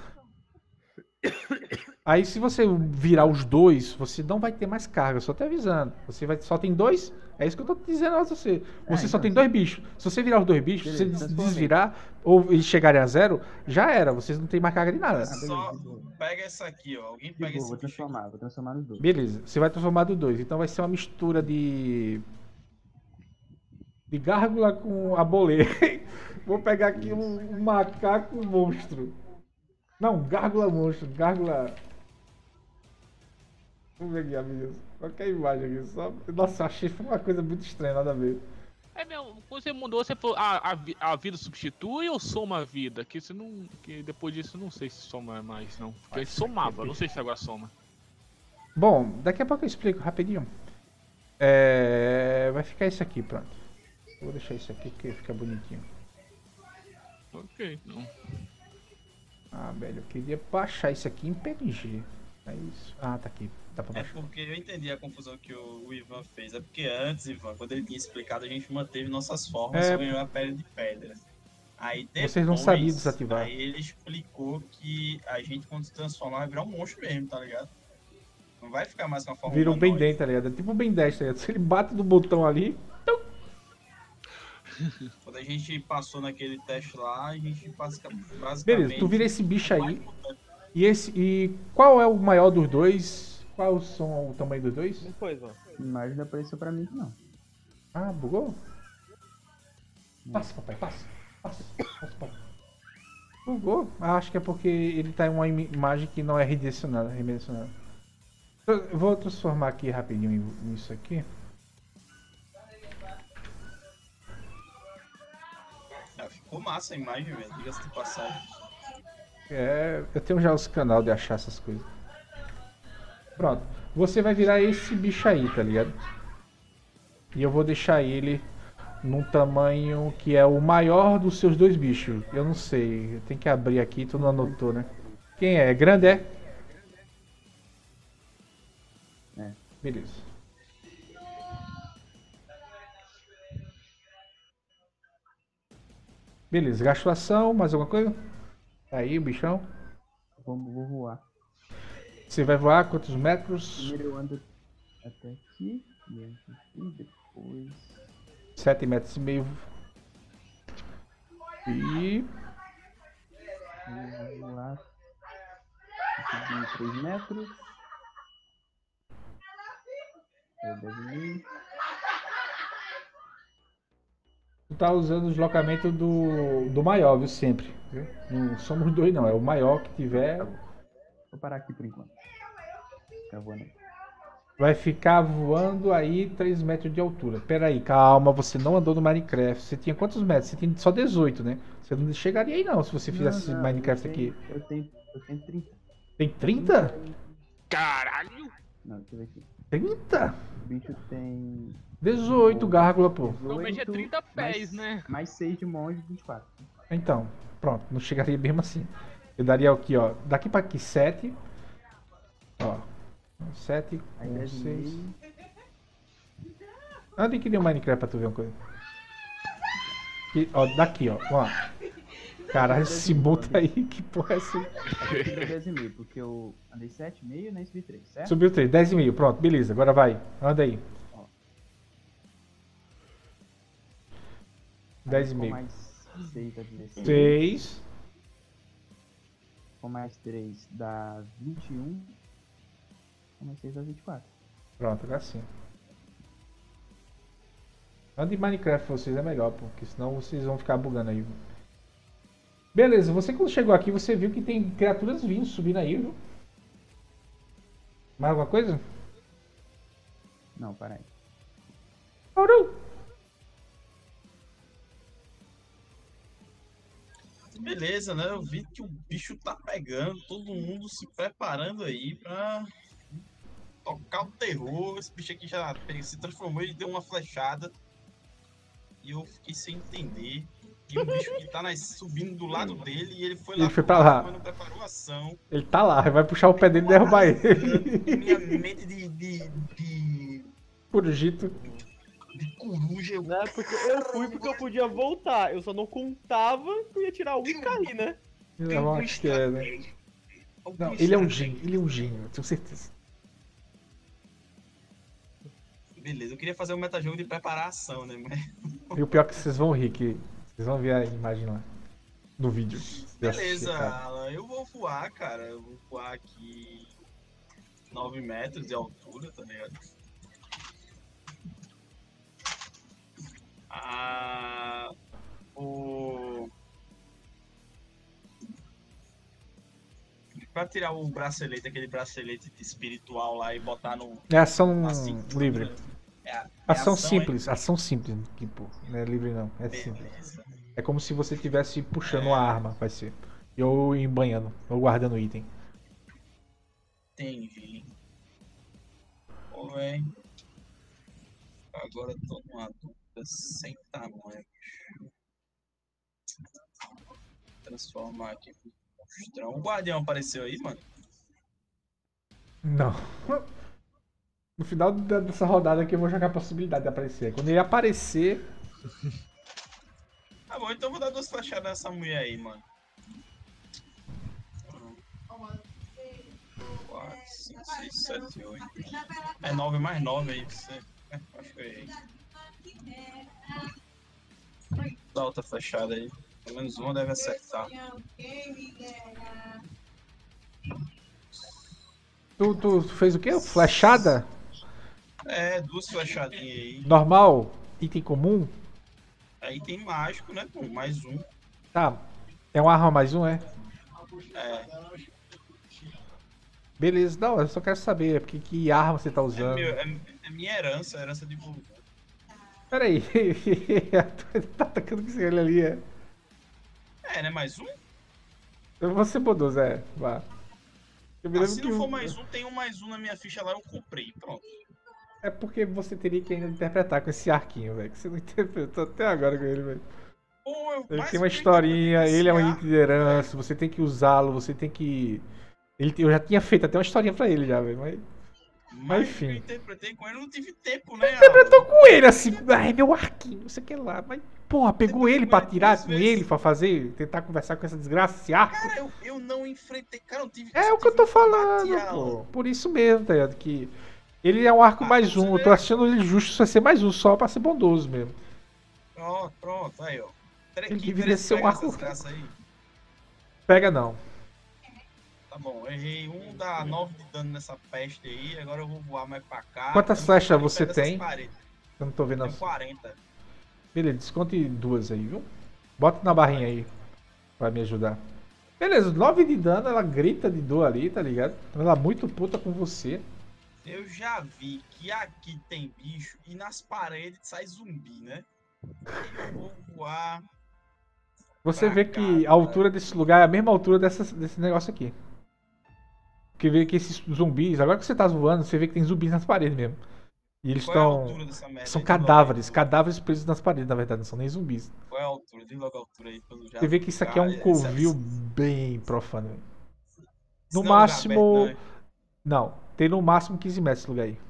Speaker 2: Aí se você virar os dois, você não vai ter mais carga, só tô avisando. Você vai, só tem dois. É isso que eu tô dizendo a você. Você
Speaker 5: É,
Speaker 2: só
Speaker 5: então,
Speaker 2: tem
Speaker 5: sim.
Speaker 2: dois bichos. Se você virar os dois bichos, se
Speaker 5: Beleza,
Speaker 2: você
Speaker 5: transformei.
Speaker 2: desvirar ou eles chegarem a zero, já era. Vocês não tem mais carga de nada.
Speaker 3: Só
Speaker 5: beleza, de boa.
Speaker 3: pega essa aqui, ó. Alguém
Speaker 5: De
Speaker 3: pega
Speaker 5: boa,
Speaker 3: esse
Speaker 5: vou
Speaker 3: bicho aqui.
Speaker 5: transformar, vou transformar nos dois.
Speaker 2: Beleza, você vai transformar do dois. Então vai ser uma mistura de. De gárgula com abolê. Vou pegar aqui um, um macaco monstro. Não, gárgula monstro. Gárgula. Vamos ver aqui, amigos. Qualquer imagem aqui. Só... Nossa, achei que foi uma coisa muito estranha, nada a ver.
Speaker 1: É mesmo, quando você mudou, você falou, a, a, vi- a vida substitui ou soma a vida? Que você não. Que depois disso eu não sei se soma mais, não. Porque a gente somava, não sei se agora soma.
Speaker 2: Bom, daqui a pouco eu explico rapidinho. É... Vai ficar isso aqui, pronto. Vou deixar isso aqui que fica bonitinho.
Speaker 1: Ok, então.
Speaker 2: Ah, velho, eu queria baixar isso aqui em P N G. É isso. Ah, tá aqui. Tá pra
Speaker 3: É
Speaker 2: baixo.
Speaker 3: porque eu entendi a confusão que o, o Ivan fez. É porque antes, Ivan, quando ele tinha explicado, a gente manteve nossas formas
Speaker 2: É.
Speaker 3: e ganhou a pele de pedra. Aí depois,
Speaker 2: Vocês não sabiam desativar.
Speaker 3: aí ele explicou que a gente, quando se transformar, vai virar um monstro mesmo, tá ligado? Não vai ficar mais com a forma
Speaker 2: Vira um Ben
Speaker 3: humanoide.
Speaker 2: dez, tá ligado? É tipo um Ben dez, tá ligado? Se ele bate no botão ali.
Speaker 3: Quando a gente passou naquele teste lá, a gente basica- basicamente...
Speaker 2: Beleza, tu vira esse bicho aí. E esse. E qual é o maior dos dois? Quais são o tamanho dos dois?
Speaker 4: Não foi, Ivan.
Speaker 5: Mas não apareceu pra mim, não.
Speaker 2: Ah, bugou? Passa, papai, passa. Passa, passa, papai. Bugou? Ah, acho que é porque ele tá em uma im- imagem que não é redirecionada. redirecionada. Eu vou transformar aqui rapidinho nisso aqui.
Speaker 3: Ah, ficou massa a imagem, velho. Diga-se de passagem.
Speaker 2: É, eu tenho já os canal de achar essas coisas. Pronto. Você vai virar esse bicho aí, tá ligado? E eu vou deixar ele num tamanho que é o maior dos seus dois bichos. Eu não sei. Tem que abrir aqui, tu não anotou, né? Quem é? Grande é?
Speaker 5: É.
Speaker 2: Beleza. Beleza, gastou ação, mais alguma coisa? Aí, o bichão.
Speaker 5: Vou, vou voar.
Speaker 2: Você vai voar quantos metros?
Speaker 5: Primeiro eu ando até aqui, e aqui, depois...
Speaker 2: Sete metros e meio. E.
Speaker 5: Eu vou voar... Subir três metros. Eu devo ir.
Speaker 2: Tu tá usando o deslocamento do, do maior, viu? Sempre. Viu? Não somos dois, não. É o maior que tiver.
Speaker 5: Vou parar aqui por enquanto. Ficar voando aí.
Speaker 2: Vai ficar voando aí três metros de altura. Pera aí, calma. Você não andou no Minecraft. Você tinha quantos metros? Você tinha só dezoito, né? Você não chegaria aí, não, se você fizesse
Speaker 5: Não, não,
Speaker 2: Minecraft
Speaker 5: eu
Speaker 2: aqui.
Speaker 5: tenho, Eu tenho, eu tenho trinta.
Speaker 2: Tem trinta?
Speaker 1: Caralho!
Speaker 5: Não, deixa eu ver aqui.
Speaker 2: trinta?
Speaker 5: O bicho tem...
Speaker 2: dezoito, gárgula, pô.
Speaker 1: Normalmente é trinta pés,
Speaker 5: mais,
Speaker 1: né?
Speaker 5: Mais seis de monge, vinte e quatro.
Speaker 2: Então, pronto. Não chegaria mesmo assim. Eu daria aqui, ó. Daqui pra aqui, sete. Ó. sete
Speaker 5: Aí
Speaker 2: com
Speaker 5: dez e
Speaker 2: seis.
Speaker 5: meio.
Speaker 2: Anda que nem o Minecraft pra tu ver uma coisa. Aqui, ó, daqui, ó. Ó. Caralho, esse boto aí, que porra é essa?
Speaker 5: Aqui deu dez e meio, porque eu andei sete e meio, né? Subi três, certo?
Speaker 2: Subiu três, dez e meio, pronto, beleza, agora vai. Anda aí. dez e
Speaker 5: Com
Speaker 2: meio.
Speaker 5: mais seis dá dezesseis.
Speaker 2: seis.
Speaker 5: Com mais três dá vinte e um. Com mais seis dá vinte e quatro.
Speaker 2: Pronto, agora sim. Anda em Minecraft vocês é melhor, porque senão vocês vão ficar bugando aí. Beleza, você quando chegou aqui, você viu que tem criaturas vindo, subindo aí, viu? Mais alguma coisa?
Speaker 5: Não, para aí.
Speaker 2: Parou!
Speaker 3: Beleza, né? Eu vi que o bicho tá pegando, todo mundo se preparando aí pra tocar o terror. Esse bicho aqui já se transformou e deu uma flechada. E eu fiquei sem entender. E um bicho que tá nas, subindo do lado dele e ele foi lá,
Speaker 2: Ele foi
Speaker 3: pro
Speaker 2: pra
Speaker 3: lado,
Speaker 2: lá.
Speaker 3: mas não preparou ação.
Speaker 2: Ele tá lá, vai puxar o pé dele e derrubar ele.
Speaker 3: Minha mente de, de, de,
Speaker 2: Purgito.
Speaker 3: de coruja. Eu...
Speaker 4: Né? Porque eu fui porque eu podia voltar. Eu só não contava que eu ia tirar um e cair, né?
Speaker 2: Eu acho que é, né? Não, ele é um gênio, ele é um gênio, eu tenho certeza.
Speaker 3: Beleza, eu queria fazer um metajogo de preparação, né? Mas...
Speaker 2: E o pior é que vocês vão rir, que vocês vão ver a imagem lá. No vídeo.
Speaker 3: Beleza,
Speaker 2: Cara.
Speaker 3: Alan, eu vou voar, cara. Eu vou voar aqui nove metros de altura, tá ligado? Ah, o... Pra tirar o bracelete, aquele bracelete espiritual lá e botar no,
Speaker 2: É ação
Speaker 3: na cintura.
Speaker 2: livre.
Speaker 3: É, é
Speaker 2: Ação
Speaker 3: hein?
Speaker 2: simples, ação simples, tipo, não é livre não, é simples.
Speaker 3: Beleza.
Speaker 2: É como se você estivesse puxando uma arma, vai ser. Ou embanhando, ou guardando item.
Speaker 3: Entendi. Pô, véi. Agora eu tô numa dúvida sem tamanho. Transformar aqui no monstrão. O guardião apareceu aí, mano?
Speaker 2: Não. No final da- dessa rodada aqui eu vou jogar a possibilidade de aparecer. Quando ele aparecer,
Speaker 3: Tá bom, então eu vou dar duas flechadas nessa mulher aí, mano. quatro, cinco, seis, sete, oito. É nove mais nove aí, você. É, acho que eu errei. Dá outra flechada aí. Pelo menos uma deve acertar.
Speaker 2: tu, tu fez o quê? Flechada?
Speaker 3: É, duas flechadinhas aí.
Speaker 2: Normal? Item comum?
Speaker 3: Aí tem mágico, né? Pô, mais um.
Speaker 2: Tá. É uma arma mais um, é?
Speaker 3: É,
Speaker 2: Beleza, não, eu só quero saber porque que arma você tá
Speaker 3: é,
Speaker 2: usando.
Speaker 3: meu, é, é minha herança, herança de vulgo.
Speaker 2: Pera aí. Tá atacando com ele ali, é?
Speaker 3: É, né? Mais um?
Speaker 2: Você mudou, Zé. Vá. Eu me
Speaker 3: Ah,
Speaker 2: lembro
Speaker 3: se
Speaker 2: que
Speaker 3: não for
Speaker 2: o-
Speaker 3: mais um, tem um mais um na minha ficha lá, eu comprei. Pronto.
Speaker 2: É porque você teria que ainda interpretar com esse arquinho, velho. Que você não interpretou até agora com ele, velho.
Speaker 3: Pô, eu
Speaker 2: Ele
Speaker 3: mais
Speaker 2: tem uma
Speaker 3: que eu
Speaker 2: historinha,
Speaker 3: interpretei
Speaker 2: ele é um
Speaker 3: esse
Speaker 2: item de herança, você tem que usá-lo, você tem que. Ele, eu já tinha feito até uma historinha pra ele já, velho. Mas
Speaker 3: Mas
Speaker 2: enfim.
Speaker 3: eu interpretei com ele, eu não tive tempo, né?
Speaker 2: interpretou com ele assim, ai meu arquinho, não sei o que lá. Mas, porra, pegou
Speaker 3: Você
Speaker 2: ele
Speaker 3: pegou
Speaker 2: pra
Speaker 3: ele
Speaker 2: tirar
Speaker 3: duas
Speaker 2: com
Speaker 3: vezes.
Speaker 2: ele, pra fazer, tentar conversar com essa desgraça, esse arco.
Speaker 3: Cara, eu, eu não enfrentei. Cara, eu tive.
Speaker 2: É
Speaker 3: só
Speaker 2: o que eu
Speaker 3: tive
Speaker 2: tô
Speaker 3: um combate,
Speaker 2: falando,
Speaker 3: Alan.
Speaker 2: pô. Por isso mesmo, tá ligado? Que ele é um arco
Speaker 3: Ah,
Speaker 2: mais
Speaker 3: você
Speaker 2: um. Eu
Speaker 3: vê.
Speaker 2: tô achando ele justo só ser mais um, só pra ser bondoso mesmo.
Speaker 3: Pronto, pronto, aí, ó. Tre-
Speaker 2: Ele
Speaker 3: que
Speaker 2: deveria
Speaker 3: três
Speaker 2: ser um
Speaker 3: pega
Speaker 2: arco-
Speaker 3: essas graças aí?
Speaker 2: Pega não.
Speaker 3: Tá bom, errei um, dá nove de dano nessa peste aí, agora eu vou voar mais pra cá.
Speaker 2: Quantas
Speaker 3: Eu
Speaker 2: flechas
Speaker 3: vou
Speaker 2: você
Speaker 3: perto dessas
Speaker 2: tem?
Speaker 3: paredes.
Speaker 2: Eu não tô vendo
Speaker 3: Tenho
Speaker 2: as.
Speaker 3: quarenta.
Speaker 2: Beleza, desconte duas aí, viu? Bota na barrinha aí. Vai me ajudar. Beleza, nove de dano, ela grita de dor ali, tá ligado? Ela é muito puta com você.
Speaker 3: Eu já vi que aqui tem bicho e nas paredes sai zumbi, né? Aí eu vou voar.
Speaker 2: Você
Speaker 3: Pra
Speaker 2: vê
Speaker 3: cá,
Speaker 2: que a
Speaker 3: cara.
Speaker 2: altura desse lugar é a mesma altura dessa, desse negócio aqui. Porque vê que esses zumbis, agora que você tá voando, você vê que tem zumbis nas paredes mesmo. E eles
Speaker 3: Qual é a
Speaker 2: estão.
Speaker 3: altura dessa merda?
Speaker 2: São
Speaker 3: aí? Diz logo
Speaker 2: cadáveres,
Speaker 3: aí,
Speaker 2: cadáveres presos nas paredes, na verdade, não são nem zumbis.
Speaker 3: Qual é a altura? Diz logo a altura aí. pra eu já
Speaker 2: Você vê que isso aqui é um
Speaker 3: ficar- esse-
Speaker 2: covil bem profano. velho.
Speaker 3: esse
Speaker 2: No
Speaker 3: não é lugar aberto,
Speaker 2: máximo.
Speaker 3: não, hein?
Speaker 2: Não, tem no máximo quinze metros esse lugar aí.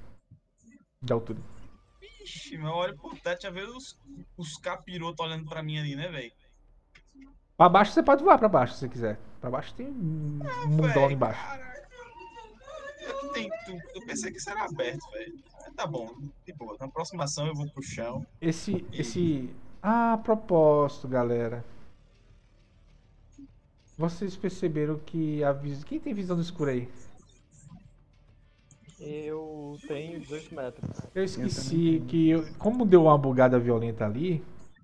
Speaker 2: De altura.
Speaker 3: Ixi, mas eu olho por teto, já vejo os, os capirotos olhando pra mim ali, né, velho?
Speaker 2: Pra baixo você pode voar pra baixo se você quiser. Pra baixo tem um um mundão ali embaixo.
Speaker 3: Caraca. Aqui tem tudo. Eu pensei que isso era aberto, velho. Mas tá bom, de boa. Na próxima ação eu vou pro chão.
Speaker 2: Esse. Esse. Ah, propósito, galera. Vocês perceberam que a visão. Quem tem visão no escuro aí?
Speaker 4: Eu tenho dezoito metros.
Speaker 2: Eu esqueci que. Eu, como deu uma bugada violenta ali.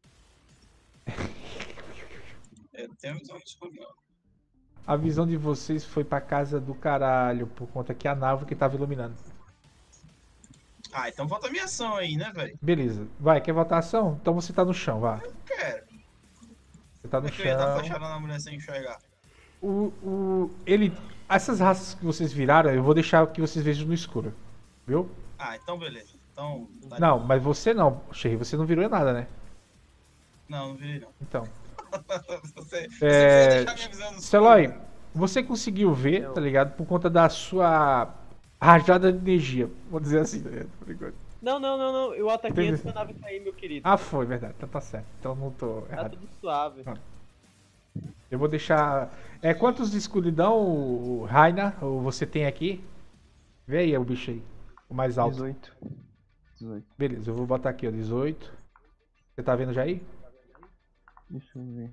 Speaker 3: Eu tenho visão escura, não.
Speaker 2: A visão de vocês foi pra casa do caralho. Por conta que a nave que tava iluminando.
Speaker 3: Ah, então volta a minha ação aí, né, velho?
Speaker 2: Beleza. Vai, quer votar ação? Então você tá no chão, vá.
Speaker 3: Quero.
Speaker 2: Você tá
Speaker 3: Como
Speaker 2: no
Speaker 3: é que eu ia dar
Speaker 2: chão.
Speaker 3: flechada na mulher sem enxergar?
Speaker 2: O, o, ele, essas raças que vocês viraram, eu vou deixar que vocês vejam no escuro. Viu?
Speaker 3: Ah, então beleza. Então. tá de
Speaker 2: Não,
Speaker 3: boa.
Speaker 2: mas você não, Sherry, você não virou nada, né?
Speaker 3: Não, não virei não.
Speaker 2: Então.
Speaker 3: Você, você
Speaker 2: É,
Speaker 3: precisa deixar minha visão no
Speaker 2: Celoy,
Speaker 3: escuro, né?
Speaker 2: você conseguiu ver, tá ligado? Por conta da sua rajada de energia. Vou dizer assim, tá ligado? Por enquanto.
Speaker 4: Não, não, não, não. Eu ataquei
Speaker 2: Entendi.
Speaker 4: antes da nave cair, meu querido.
Speaker 2: Ah, foi, verdade. Então tá certo. Então não tô
Speaker 4: Tá
Speaker 2: errado.
Speaker 4: tudo suave.
Speaker 2: Ah. Eu vou deixar. É, quantos de escuridão, o Raina, ou você tem aqui? Vê aí o bicho aí. O mais alto.
Speaker 5: dezoito. dezoito.
Speaker 2: Beleza, eu vou botar aqui, ó, dezoito. Você tá vendo já aí?
Speaker 5: Deixa eu ver.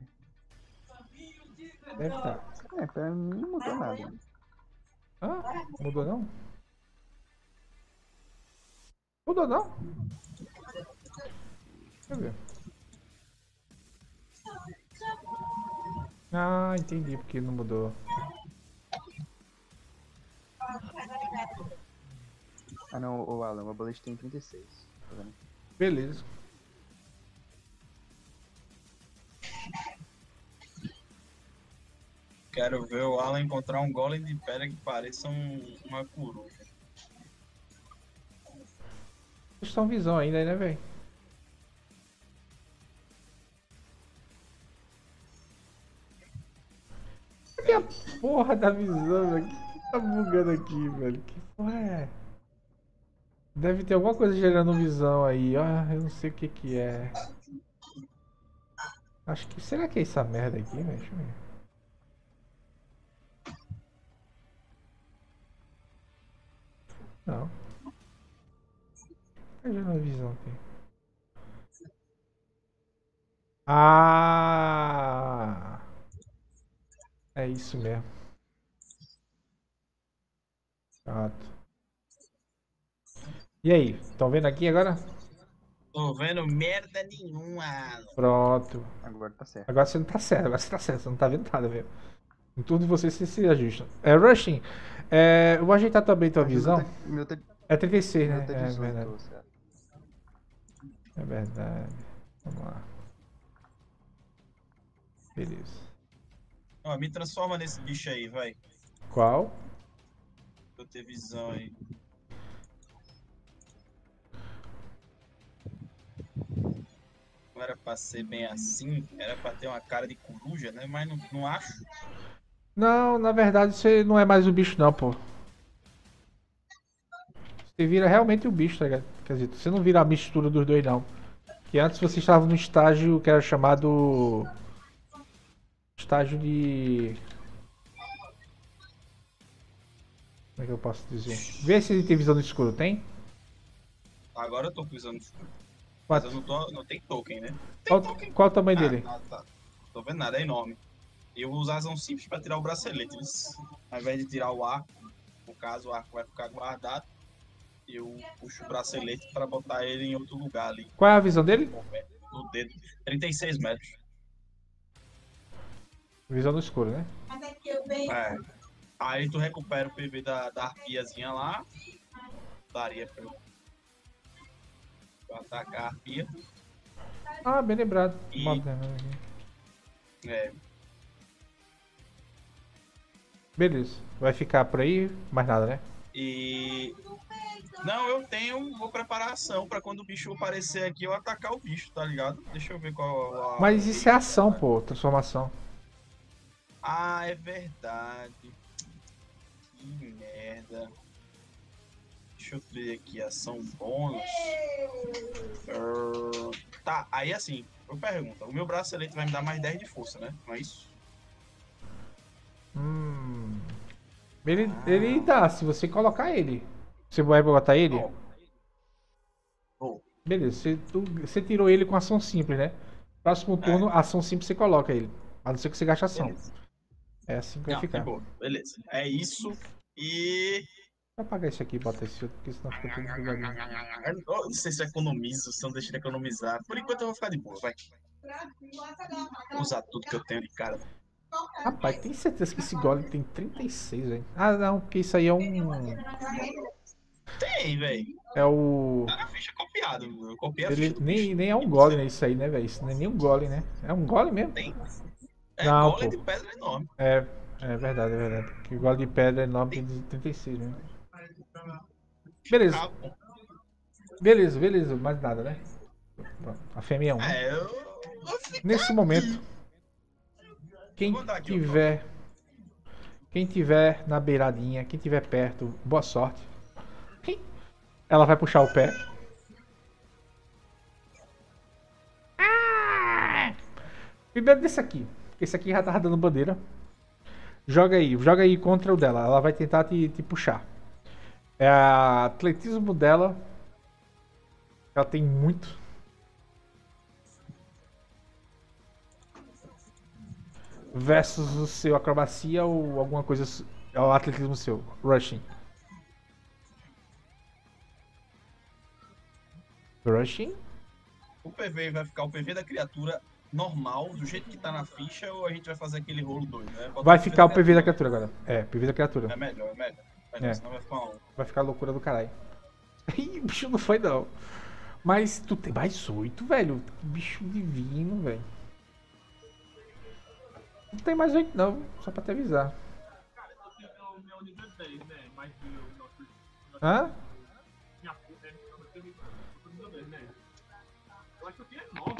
Speaker 2: Deve tá.
Speaker 5: É, pra mim não mudou nada.
Speaker 2: Ah, mudou não? Mudou não? Deixa eu ver. Ah, entendi porque não mudou.
Speaker 5: Ah não, o Alan, o Bullet tem trinta e seis. Tá vendo?
Speaker 2: Beleza.
Speaker 3: Quero ver o Alan encontrar um golem de pedra que pareça um, uma coruja.
Speaker 2: Vocês estão visão ainda, né, velho? Cadê a porra da visão, velho? O que tá bugando aqui, velho? Que porra é? Deve ter alguma coisa gerando visão aí. Ah, eu não sei o que que é. Acho que... Será que é essa merda aqui, velho? Deixa eu ver. Não. Tá gerando visão aqui. Ah! É isso mesmo. Pronto. E aí, estão vendo aqui agora?
Speaker 3: Tô vendo merda nenhuma.
Speaker 2: Pronto.
Speaker 5: Agora tá certo.
Speaker 2: Agora você não tá certo, agora você tá certo, você não tá vendo nada mesmo. Em tudo de você, você se ajusta. É, Rushing, é, eu vou ajeitar também tua
Speaker 5: Mas
Speaker 2: visão.
Speaker 5: O meu tá,
Speaker 2: É trinta e seis,
Speaker 5: o
Speaker 2: né?
Speaker 5: meu tá
Speaker 2: É
Speaker 5: dezoito,
Speaker 2: verdade.
Speaker 5: certo?
Speaker 2: É verdade. Vamos lá. Beleza.
Speaker 3: Ó, me transforma nesse bicho aí, vai.
Speaker 2: Qual?
Speaker 3: Pra eu ter visão aí. Não era pra ser bem assim, era pra ter uma cara de coruja, né? Mas não, não acho.
Speaker 2: Não, na verdade você não é mais o bicho não, pô. Você vira realmente o bicho, tá ligado? Quer dizer, você não vira a mistura dos dois não. Que antes você estava no estágio que era chamado... Estágio de... Como é que eu posso dizer? Vê se ele tem visão no escuro, tem?
Speaker 3: Agora eu tô pisando no escuro. Mas eu
Speaker 2: Quanto?
Speaker 3: não, tô, não tem token, né?
Speaker 2: Qual, qual o tamanho
Speaker 3: Ah,
Speaker 2: dele?
Speaker 3: tá, tá. Tô vendo nada, é enorme. Eu vou usar ação simples pra tirar o bracelete. Mas, ao invés de tirar o arco, no caso o arco vai ficar guardado, eu puxo o bracelete pra botar ele em outro lugar ali.
Speaker 2: Qual é a visão dele?
Speaker 3: No dedo. trinta e seis metros.
Speaker 2: Visão no escuro, né?
Speaker 3: É. Aí tu recupera o P V da, da arpiazinha lá. Daria pra eu pra atacar a arpia.
Speaker 2: Ah, bem lembrado.
Speaker 3: E-
Speaker 2: Moderno aqui.
Speaker 3: É.
Speaker 2: Beleza. Vai ficar por aí, mais nada, né?
Speaker 3: E. Não, eu tenho vou preparação pra quando o bicho aparecer aqui eu atacar o bicho, tá ligado? Deixa eu ver qual a.
Speaker 2: Mas isso é ação, pô. Transformação.
Speaker 3: Ah, é verdade. Que merda. Deixa eu ver aqui, ação bônus. Ah, tá, aí assim, eu pergunto, o meu bracelete vai me dar mais dez de força, né? Não é isso?
Speaker 2: Hum. Ele, ele dá, se você colocar ele. Você vai botar ele?
Speaker 3: Ó. Ó.
Speaker 2: Beleza, você, tu- você tirou ele com ação simples, né? Próximo turno, ação simples você coloca ele. A não ser que você gaste ação.
Speaker 3: Beleza.
Speaker 2: É assim que vai
Speaker 3: Não, de
Speaker 2: ficar.
Speaker 3: boa. Beleza. É isso. E.
Speaker 2: Vou apagar isso aqui e botar esse outro, porque senão fica tudo bugadinho.
Speaker 3: Eu não sei se eu economizo, se eu não deixo de economizar. Por enquanto eu vou ficar de boa, vai. Vou usar tudo que eu tenho de cara.
Speaker 2: Rapaz, tem certeza que esse golem tem trinta e seis, velho? Ah, não, porque isso aí é um...
Speaker 3: Tem, velho.
Speaker 2: É o...
Speaker 3: Tá na ficha copiado. Eu copiei a
Speaker 2: Ele
Speaker 3: ficha do
Speaker 2: nem,
Speaker 3: bicho.
Speaker 2: nem é um golem, né, isso aí, né, velho? Isso não é nem um golem, né? É um golem mesmo?
Speaker 3: Tem. É
Speaker 2: Não,
Speaker 3: golem
Speaker 2: pô.
Speaker 3: de pedra enorme.
Speaker 2: É, é verdade, é verdade. Que o golem de pedra é enorme tem de trinta e seis mesmo. Beleza,
Speaker 3: Ah, bom.
Speaker 2: beleza, beleza. Mais nada, né? Pronto, a fêmea é um.
Speaker 3: É, eu. eu fico-
Speaker 2: Nesse momento, quem
Speaker 3: Vou andar aqui,
Speaker 2: tiver... Quem tiver na beiradinha, quem tiver perto, boa sorte. Ela vai puxar o pé. Ah! Primeiro desse aqui. Esse aqui já tava dando bandeira. Joga aí, joga aí contra o dela. Ela vai tentar te, te puxar. É o atletismo dela. Ela tem muito. Versus o seu acrobacia ou alguma coisa. É o atletismo seu. Rushing. Rushing?
Speaker 3: O P V vai ficar o P V da criatura normal, do jeito que tá na ficha, ou a gente vai fazer aquele rolo doido, né? Bota
Speaker 2: Vai ficar o P V da criatura agora. É, P V da criatura.
Speaker 3: É melhor, é melhor. melhor
Speaker 2: É.
Speaker 3: Senão vai ficar um.
Speaker 2: Vai ficar loucura do caralho. Ih, o bicho não foi não. Mas tu tem mais oito, velho. Que bicho divino, velho. Não tem mais oito não, só pra te avisar.
Speaker 1: O meu nível dez, né? Mais que o nosso.
Speaker 2: Hã?
Speaker 1: Minha puta, é. Eu nível dez, né? Eu acho que eu tenho nove.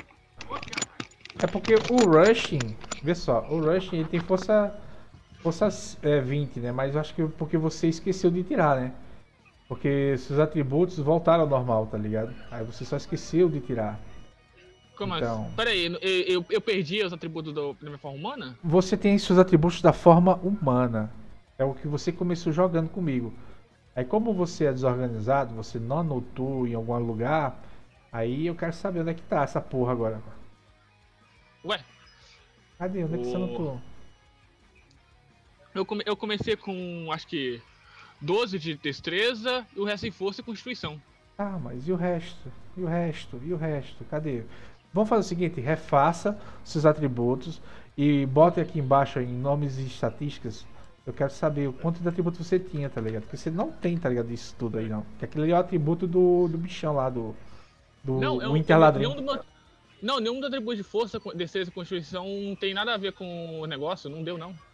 Speaker 2: É porque o Rushing, vê só, o Rushing ele tem força, força é, vinte, né? Mas eu acho que porque você esqueceu de tirar, né? Porque seus atributos voltaram ao normal, tá ligado? Aí você só esqueceu de tirar.
Speaker 1: Como
Speaker 2: Então-
Speaker 1: assim? Pera aí, eu, eu, eu perdi os atributos do, da minha forma humana?
Speaker 2: Você tem seus atributos da forma humana. É o que você começou jogando comigo. Aí como você é desorganizado, você não anotou em algum lugar, aí eu quero saber onde é que tá essa porra agora.
Speaker 1: Ué,
Speaker 2: Cadê? Onde é que você
Speaker 1: O-
Speaker 2: anotou?
Speaker 1: eu, come, eu comecei com, acho que, doze de destreza e o resto em força e constituição.
Speaker 2: Ah, mas e o resto? E o resto? E o resto? Cadê? Vamos fazer o seguinte, refaça seus atributos e bote aqui embaixo em nomes e estatísticas. Eu quero saber o quanto de atributo você tinha, tá ligado? Porque você não tem, tá ligado, isso tudo aí não. Porque aquele ali é o atributo do, do bichão lá, do, do
Speaker 1: Não,
Speaker 2: o
Speaker 1: eu,
Speaker 2: Interladrim.
Speaker 1: nenhum do meu- não, nenhum dos atributos de força, destreza e constituição não tem nada a ver com o negócio, não deu não.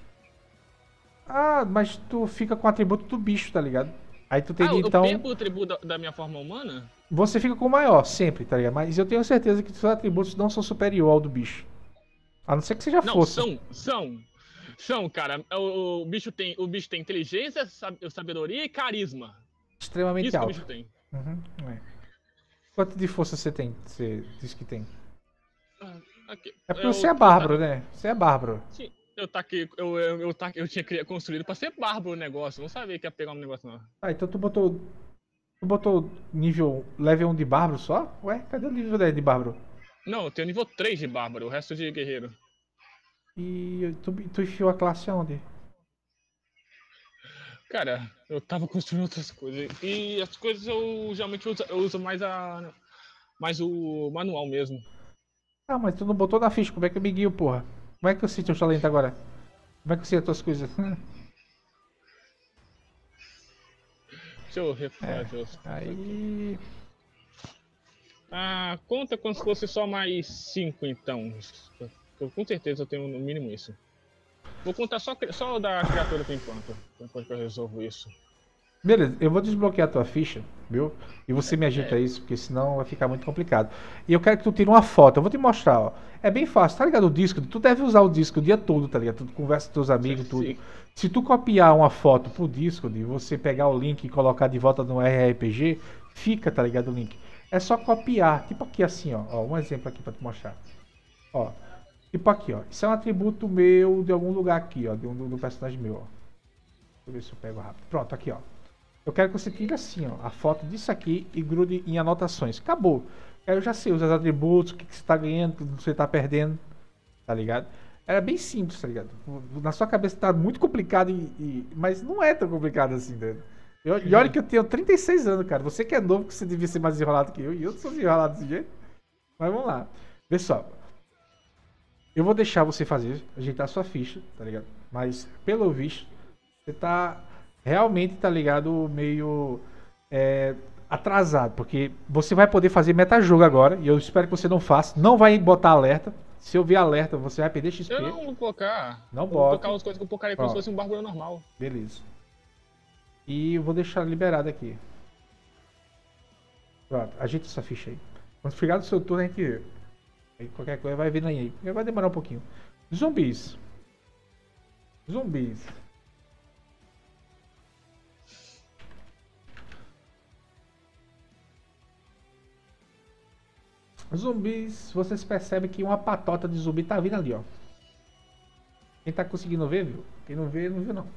Speaker 2: Ah, mas tu fica com o atributo do bicho, tá ligado? Aí tu
Speaker 1: Ah,
Speaker 2: teria
Speaker 1: eu
Speaker 2: então...
Speaker 1: perco o atributo da, da minha forma humana?
Speaker 2: Você fica com o maior, sempre, tá ligado? Mas eu tenho certeza que seus atributos não são superior ao do bicho. A não ser que seja
Speaker 1: Não,
Speaker 2: força.
Speaker 1: são, são. São, cara. O, o bicho tem, o bicho tem inteligência, sab- sabedoria e carisma.
Speaker 2: Extremamente
Speaker 1: Isso que o
Speaker 2: alto.
Speaker 1: bicho tem.
Speaker 2: Uhum, é. Quanto de força você tem? Você disse que tem.
Speaker 1: Ah, aqui.
Speaker 2: É porque
Speaker 1: Eu-
Speaker 2: você é bárbaro, né? Você é bárbaro.
Speaker 1: Sim, eu taquei, eu, eu, eu, taquei, eu tinha cri- construído pra ser bárbaro o negócio. Não sabia que ia pegar um negócio não.
Speaker 2: Ah, então tu botou. Tu botou nível level um de bárbaro só? Ué, cadê o nível dez de bárbaro?
Speaker 1: Não, eu tenho nível três de bárbaro, o resto de guerreiro.
Speaker 2: E tu, tu enfiou a classe onde?
Speaker 1: Cara, eu tava construindo outras coisas. E as coisas eu geralmente uso, eu uso mais a. Mais o manual mesmo.
Speaker 2: Ah, mas tu não botou na ficha, como é que eu me guio, porra? Como é que eu sei teu talento agora? Como é que eu sei as tuas coisas?
Speaker 1: Deixa eu refazer os.
Speaker 2: Aí.
Speaker 1: Ah, conta como se fosse só mais cinco então. Eu, com certeza eu tenho no mínimo isso. Vou contar só, só da criatura por enquanto. Enquanto que eu resolvo isso.
Speaker 2: Beleza, eu vou desbloquear a tua ficha, viu? E você me ajeita isso, porque senão vai ficar muito complicado. E eu quero que tu tire uma foto, eu vou te mostrar, ó. É bem fácil, tá ligado? O disco, tu deve usar o disco o dia todo, tá ligado? Tu conversa com teus amigos, tudo.
Speaker 1: Sim.
Speaker 2: Se tu copiar uma foto pro disco, de você pegar o link e colocar de volta no R R P G, fica, tá ligado, o link. É só copiar, tipo aqui assim, ó. Ó, um exemplo aqui pra te mostrar. Ó, tipo aqui, ó. Isso é um atributo meu de algum lugar aqui, ó, de um do personagem meu, ó. Deixa eu ver se eu pego rápido. Pronto, aqui, ó. Eu quero que você tire assim, ó, a foto disso aqui e grude em anotações. Acabou. Aí eu já sei os atributos, o que, que você tá ganhando, o que você tá perdendo, tá ligado? Era bem simples, tá ligado? Na sua cabeça tá muito complicado, e, e- mas não é tão complicado assim, né? Eu, e olha que eu tenho trinta e seis anos, cara. Você que é novo, que você devia ser mais enrolado que eu, e eu não sou enrolado desse jeito. Mas vamos lá. Pessoal, eu vou deixar você fazer, ajeitar a sua ficha, tá ligado? Mas, pelo visto, você tá realmente, tá ligado, meio é, atrasado, porque você vai poder fazer metajogo agora, e eu espero que você não faça, não vai botar alerta. Se eu ver alerta, você vai perder X P.
Speaker 1: Eu não vou colocar.
Speaker 2: Não
Speaker 1: eu Vou
Speaker 2: bota.
Speaker 1: colocar as coisas que eu colocaria como
Speaker 2: Ó.
Speaker 1: se fosse um bárbaro normal.
Speaker 2: Beleza. E eu vou deixar liberado aqui. Pronto, ajeita essa ficha aí. Quando chegar no seu turno, a gente. Aí qualquer coisa vai vendo aí. Porque vai demorar um pouquinho. Zumbis. Zumbis. Zumbis, vocês percebem que uma patota de zumbi tá vindo ali, ó. Quem tá conseguindo ver, viu? Quem não vê, não viu não.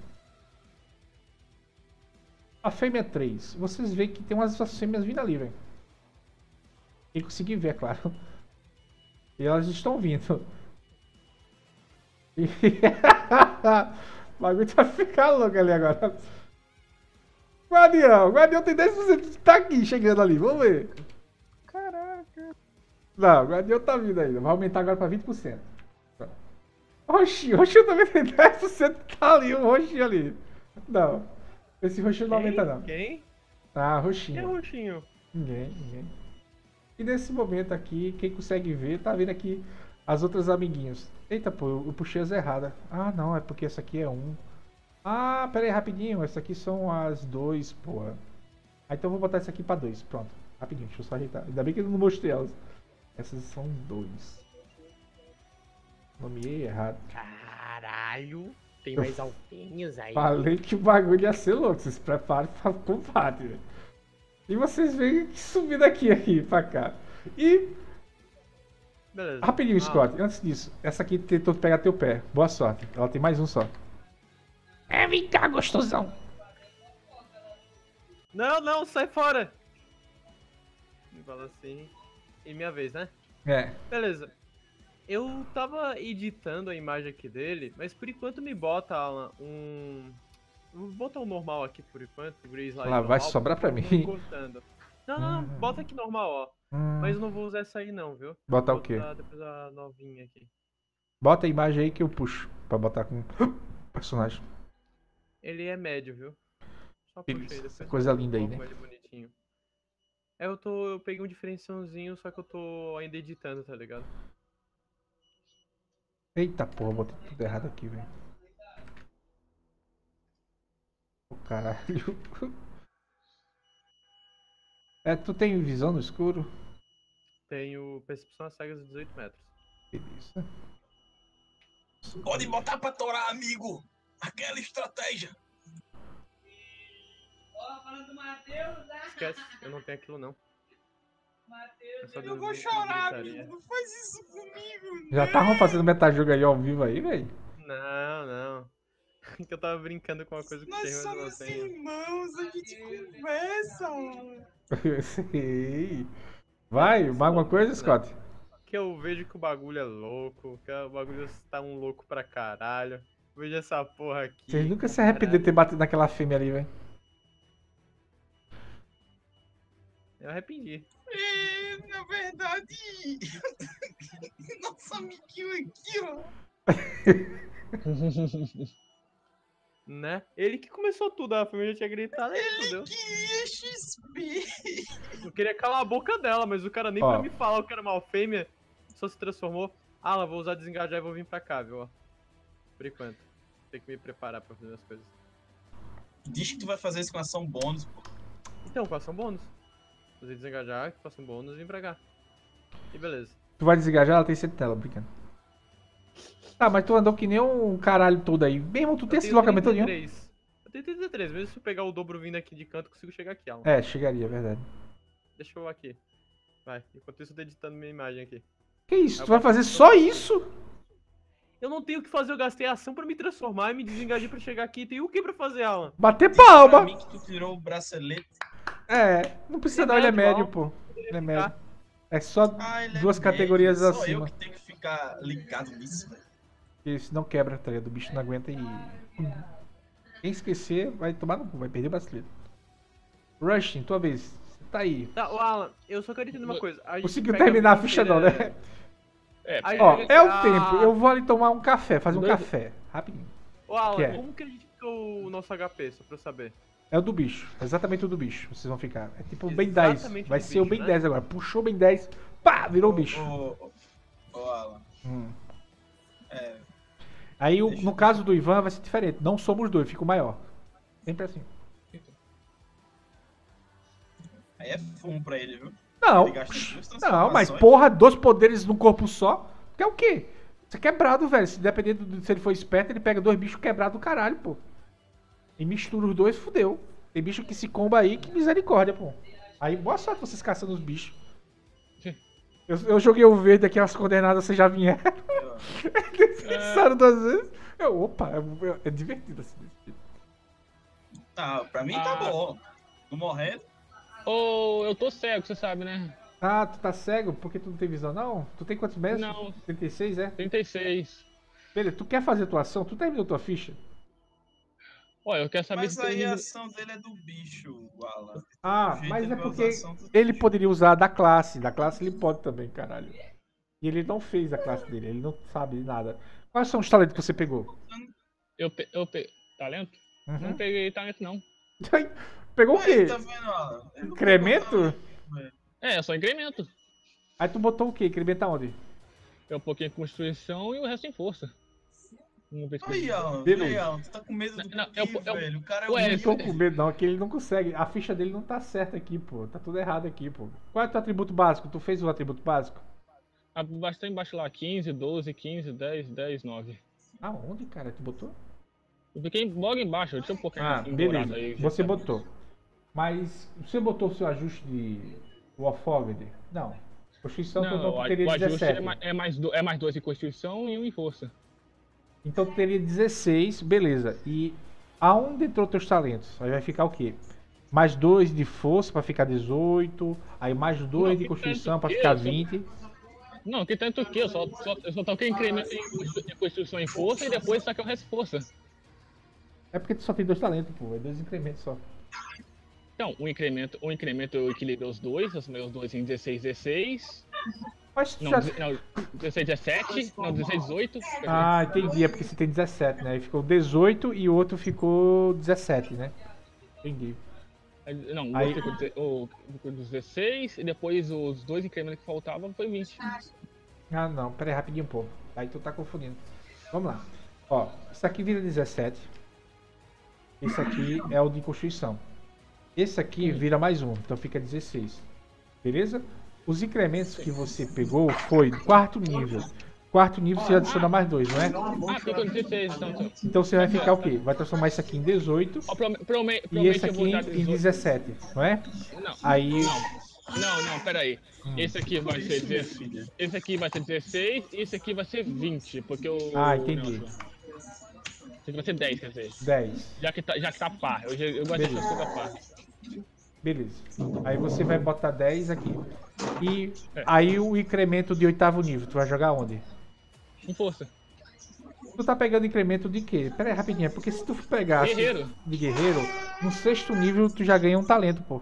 Speaker 2: A fêmea três. Vocês veem que tem umas fêmeas vindo ali, velho. Quem conseguir ver, é claro. E elas estão vindo. E... o bagulho vai ficar louco ali agora. Guardião, Guardião tem dez por cento de tá aqui, chegando ali. Vamos ver.
Speaker 5: Caraca.
Speaker 2: Não, o Guardião tá vindo ainda. Vai aumentar agora pra vinte por cento. Roxinho, Roxinho também tem dez por cento. Tá ali, o Roxinho ali. Não. Esse Roxinho não aumenta, não.
Speaker 4: Quem?
Speaker 2: Ah,
Speaker 4: Quem é
Speaker 2: Roxinho.
Speaker 4: roxinho?
Speaker 2: Ninguém, ninguém. E nesse momento aqui, quem consegue ver, tá vendo aqui as outras amiguinhas. Eita, pô, eu puxei as erradas. Ah, não, é porque essa aqui é um. Ah, pera aí, rapidinho. Essa aqui são as dois, porra. Ah, então eu vou botar essa aqui pra dois. Pronto. Rapidinho, deixa eu só ajeitar. Ainda bem que eu não mostrei elas. Essas são dois. Nomeei errado.
Speaker 4: Caralho. Tem mais alfinhos aí.
Speaker 2: Falei que o bagulho ia ser louco. Vocês se preparem pra combate, velho. E vocês veem que subir daqui aqui pra cá. E.
Speaker 4: Beleza.
Speaker 2: Rapidinho,
Speaker 4: Ah,
Speaker 2: Scott. Antes disso, essa aqui tentou pegar teu pé. Boa sorte. Ela tem mais um só. É, vem cá, gostosão.
Speaker 4: Não, não, sai fora! Me fala assim. E minha vez, né?
Speaker 2: É.
Speaker 4: Beleza. Eu tava editando a imagem aqui dele, mas por enquanto me bota Alan, um. Vou botar o normal aqui por enquanto, o Grey Slide
Speaker 2: Lá vai
Speaker 4: normal,
Speaker 2: sobrar pra
Speaker 4: porque eu
Speaker 2: mim.
Speaker 4: vou cortando. Não, não, não, bota aqui normal, ó.
Speaker 2: Hum,
Speaker 4: Mas eu não vou usar essa aí não, viu?
Speaker 2: Bota
Speaker 4: Vou
Speaker 2: o quê?
Speaker 4: botar depois a novinha aqui.
Speaker 2: Bota a imagem aí que eu puxo. Pra botar com personagem.
Speaker 4: Ele é médio, viu? Só
Speaker 2: Que
Speaker 4: puxa aí,
Speaker 2: isso,
Speaker 4: depois
Speaker 2: coisa
Speaker 4: eu
Speaker 2: linda aí,
Speaker 4: coloco
Speaker 2: né?
Speaker 4: ele bonitinho. É, eu tô. Eu peguei um diferenciãozinho, só que eu tô ainda editando, tá ligado?
Speaker 2: Eita porra, botei tudo errado aqui, velho. Ô caralho. É, tu tem visão no escuro?
Speaker 4: Tenho percepção às cegas de dezoito metros.
Speaker 2: Beleza.
Speaker 3: Pode botar pra torar, amigo. Aquela estratégia.
Speaker 6: Ó, falando do Matheus, ah,
Speaker 4: Esquece, eu não tenho aquilo não. É
Speaker 6: Matheus,
Speaker 4: só
Speaker 6: ele-
Speaker 3: Eu vou
Speaker 4: dormir,
Speaker 3: chorar,
Speaker 4: gritaria.
Speaker 3: amigo. Não faz isso comigo.
Speaker 2: Já estavam fazendo metajogo aí ao vivo aí, velho?
Speaker 4: Não, não. Que eu tava brincando com uma coisa que
Speaker 3: Nós
Speaker 4: tem, mas eu não
Speaker 3: somos
Speaker 4: tenho.
Speaker 3: irmãos, a gente conversa.
Speaker 2: Eu sei. Vai, mais alguma coisa, Scott?
Speaker 4: Que eu vejo que o bagulho é louco, que o bagulho tá um louco pra caralho. Vejo essa porra aqui.
Speaker 2: Vocês nunca se arrependeram de ter batido naquela fêmea ali, velho.
Speaker 4: Eu arrependi.
Speaker 3: É, na verdade, nosso amiguinho aqui, ó.
Speaker 4: Né? Ele que começou tudo, a família tinha gritado e fudeu.
Speaker 3: Queria X P.
Speaker 4: Eu queria calar a boca dela, mas o cara nem
Speaker 2: Ó.
Speaker 4: pra me falar o que era uma fêmea, só se transformou. Ah, ela vou usar desengajar e vou vir pra cá, viu? ó. Por enquanto. Tem que me preparar pra fazer as coisas.
Speaker 3: Diz que tu vai fazer isso com ação bônus, pô.
Speaker 4: Então, faça um bônus. Fazer desengajar, faça um bônus e vim pra cá. E beleza.
Speaker 2: Tu vai desengajar, ela tem sentinela, brincando. Tá, mas tu andou que nem um caralho todo aí. Mesmo tu tem
Speaker 4: Eu
Speaker 2: esse
Speaker 4: tenho
Speaker 2: deslocamento
Speaker 4: trinta e
Speaker 2: todinho?
Speaker 4: três. Eu tenho trinta e três, mesmo se eu pegar o dobro vindo aqui de canto, eu consigo chegar aqui, Alan.
Speaker 2: É, chegaria, é verdade.
Speaker 4: Deixa eu aqui. Vai, enquanto isso eu tô editando minha imagem aqui.
Speaker 2: Que isso?
Speaker 4: Eu
Speaker 2: Tu vai
Speaker 4: boto
Speaker 2: fazer
Speaker 4: tudo
Speaker 2: só
Speaker 4: aqui.
Speaker 2: isso?
Speaker 4: Eu não tenho o que fazer, eu gastei a ação pra me transformar e me desengajar pra chegar aqui. Tem o que pra fazer, Alan?
Speaker 2: Bater
Speaker 3: Diz pra
Speaker 2: palma!
Speaker 3: mim que tu tirou o bracelete.
Speaker 2: É, não precisa
Speaker 4: Ele
Speaker 2: não, ele é
Speaker 4: médio,
Speaker 2: médio, pô. Ele é médio.
Speaker 4: ficar.
Speaker 2: É só
Speaker 3: Ah, ele é
Speaker 2: duas
Speaker 3: médio,
Speaker 2: categorias
Speaker 3: só
Speaker 2: acima.
Speaker 3: eu que tenho que ficar ligado nisso, velho.
Speaker 2: Porque senão quebra, tá ligado? O bicho não aguenta e. Quem esquecer vai tomar no cu, vai perder o brasileiro. Rushing, tua vez. Você tá aí.
Speaker 4: Tá, o Alan, eu só quero entender uma coisa. A gente
Speaker 2: Conseguiu
Speaker 4: pega
Speaker 2: terminar a
Speaker 4: vida
Speaker 2: ficha não,
Speaker 4: inteira-
Speaker 2: né?
Speaker 1: É,
Speaker 4: Aí
Speaker 2: Ó,
Speaker 4: pega-
Speaker 2: é o
Speaker 4: Ah,
Speaker 2: tempo. Eu vou ali tomar um café, fazer um
Speaker 1: Dois-
Speaker 2: café. Rapidinho.
Speaker 4: Ô, Alan,
Speaker 2: Que é?
Speaker 4: como que a gente fica o nosso H P, só pra eu saber?
Speaker 2: É o do bicho. Exatamente o do bicho. Vocês vão ficar. É tipo o Ben dez.
Speaker 4: Exatamente
Speaker 2: Vai
Speaker 4: do
Speaker 2: ser o
Speaker 4: bicho,
Speaker 2: Ben
Speaker 4: né?
Speaker 2: dez agora. Puxou o Ben dez. Pá! Virou o bicho.
Speaker 3: Ô, ô, ô, Alan.
Speaker 2: Hum.
Speaker 3: É,
Speaker 2: Aí o-
Speaker 3: Deixa
Speaker 2: no
Speaker 3: eu-
Speaker 2: caso do Ivan vai ser diferente. Não somos dois, fica o maior. Sempre assim.
Speaker 3: aí é fumo pra ele, viu?
Speaker 2: Não.
Speaker 3: Ele gasta duas
Speaker 2: Não,
Speaker 3: transformações.
Speaker 2: mas porra, dois poderes num corpo só. Quer o quê? Isso é quebrado, velho. Se dependendo de se ele for esperto, ele pega dois bichos quebrados do caralho, pô. E mistura os dois, fudeu. Tem bicho que se comba aí, que misericórdia, pô. Aí boa sorte vocês caçando os bichos. Eu, eu joguei o verde aqui, as coordenadas vocês já vieram. Eles pensaram duas vezes. Eu, opa, é, é divertido assim. desse jeito.
Speaker 3: Tá, pra mim tá
Speaker 1: Ah.
Speaker 3: bom. Não morrendo.
Speaker 1: Ô, eu tô cego, você sabe, né?
Speaker 2: Ah, tu tá cego porque tu não tem visão, não? Tu tem quantos metros?
Speaker 1: Não.
Speaker 2: trinta e seis, é?
Speaker 1: trinta e seis.
Speaker 2: Beleza, tu quer fazer tua ação? Tu terminou tua ficha?
Speaker 1: Olha, eu quero saber
Speaker 3: Mas
Speaker 1: se
Speaker 3: aí
Speaker 1: tem...
Speaker 3: a ação dele é do bicho, Alan.
Speaker 2: Ah,
Speaker 3: Do jeito
Speaker 2: mas
Speaker 3: ele
Speaker 2: é
Speaker 3: vai
Speaker 2: porque
Speaker 3: usar a ação do
Speaker 2: ele
Speaker 3: bicho.
Speaker 2: poderia usar da classe. Da classe ele pode também, caralho. E ele não fez a classe dele, ele não sabe de nada. Quais são os talentos que você pegou?
Speaker 1: Eu, pe... eu pe... Talento? Não
Speaker 2: Uhum.
Speaker 1: peguei talento, não.
Speaker 2: Pegou o
Speaker 3: Aí,
Speaker 2: quê?
Speaker 3: tá vendo, Alan? Ele não
Speaker 2: Incremento?
Speaker 3: pegou talento,
Speaker 1: É, só incremento.
Speaker 2: Aí tu botou o quê? Incrementa onde?
Speaker 1: Eu um pouquinho em constituição e o resto em força. Vamos ver se...
Speaker 3: Aí, Alan,
Speaker 2: Beleza.
Speaker 3: aí, Alan, tu tá com medo do
Speaker 1: Não,
Speaker 3: quê,
Speaker 1: eu- eu-
Speaker 3: velho? O cara é
Speaker 1: Ué,
Speaker 3: um
Speaker 2: Eu tô
Speaker 3: nível-
Speaker 2: com medo não, é que ele não consegue. A ficha dele não tá certa aqui, pô. Tá tudo errado aqui, pô. Qual é o teu atributo básico? Tu fez o atributo básico?
Speaker 1: Bastante embaixo lá, quinze, doze, quinze, dez, dez, nove.
Speaker 2: Aonde, cara? Tu botou?
Speaker 1: Eu fiquei logo embaixo, deixa eu pôr
Speaker 2: Ah,
Speaker 1: em dourado
Speaker 2: beleza.
Speaker 1: aí.
Speaker 2: Você botou. Mas você botou o seu ajuste de Warfogged? Não. Constituição
Speaker 1: Não,
Speaker 2: total
Speaker 1: o,
Speaker 2: tu teria
Speaker 1: o ajuste
Speaker 2: dezessete.
Speaker 1: é mais, é, mais do, é mais dois em Constituição e um em Força.
Speaker 2: Então tu teria dezesseis, beleza. E aonde entrou teus talentos? Aí vai ficar o quê? Mais dois de força pra ficar dezoito. Aí mais dois
Speaker 1: Não,
Speaker 2: de
Speaker 1: que
Speaker 2: constituição
Speaker 1: tanto
Speaker 2: pra
Speaker 1: que
Speaker 2: ficar
Speaker 1: eu só-
Speaker 2: vinte.
Speaker 1: Não, que tanto que eu só, só, eu só toquei incremento em Constitu- em Constituição e Força e depois saquei o resto de Força.
Speaker 2: É porque tu só tem dois talentos, pô. É dois incrementos só.
Speaker 1: Então, um incremento, um incremento eu equilibrei os dois, os meus dois em dezesseis, dezesseis.
Speaker 2: Mas tu
Speaker 1: Não,
Speaker 2: já...
Speaker 1: deze- não, dezesseis, dezessete. Não, dezesseis, dezoito. quer dizer,
Speaker 2: Ah, entendi. É porque você tem dezessete, né? Aí ficou dezoito e o outro ficou dezessete, né? Entendi.
Speaker 1: Não, o
Speaker 2: Aí-
Speaker 1: outro ficou deze- o- ficou dezesseis e depois os dois incrementos que faltavam foi vinte.
Speaker 2: Ah, não. Pera aí, rapidinho, pô. Aí tu tá confundindo. Vamos lá. Ó, isso aqui vira dezessete. Esse aqui é o de Constituição. Esse aqui vira mais um, então fica dezesseis. Beleza? Os incrementos que você pegou foi quarto nível. Quarto nível você adiciona mais dois, não é?
Speaker 1: Ah, ficou dezesseis, então. então.
Speaker 2: Então você vai ficar o quê? Vai transformar isso aqui em dezoito
Speaker 1: Ó, prome- prome-
Speaker 2: e
Speaker 1: promete
Speaker 2: esse
Speaker 1: eu vou
Speaker 2: aqui
Speaker 1: dar
Speaker 2: em
Speaker 1: dezoito.
Speaker 2: dezessete, não é?
Speaker 1: Não,
Speaker 2: Aí.
Speaker 1: não, não, pera aí. Esse aqui vai ser dezesseis, esse aqui vai ser dezesseis e esse aqui vai ser vinte, porque o...
Speaker 2: Ah, entendi.
Speaker 1: Nossa. Esse aqui vai ser dez, quer dizer.
Speaker 2: dez.
Speaker 1: Já que tá, já que tá par, eu, já- eu gosto de
Speaker 2: Beleza.
Speaker 1: deixar par.
Speaker 2: Beleza. Aí você vai botar dez aqui. E
Speaker 1: É.
Speaker 2: aí o incremento de oitavo nível, tu vai jogar onde?
Speaker 1: Em força.
Speaker 2: Tu tá pegando incremento de quê? Pera aí, rapidinho. É porque se tu pegar assim,
Speaker 1: Guerreiro.
Speaker 2: de guerreiro, no sexto nível tu já ganha um talento, pô.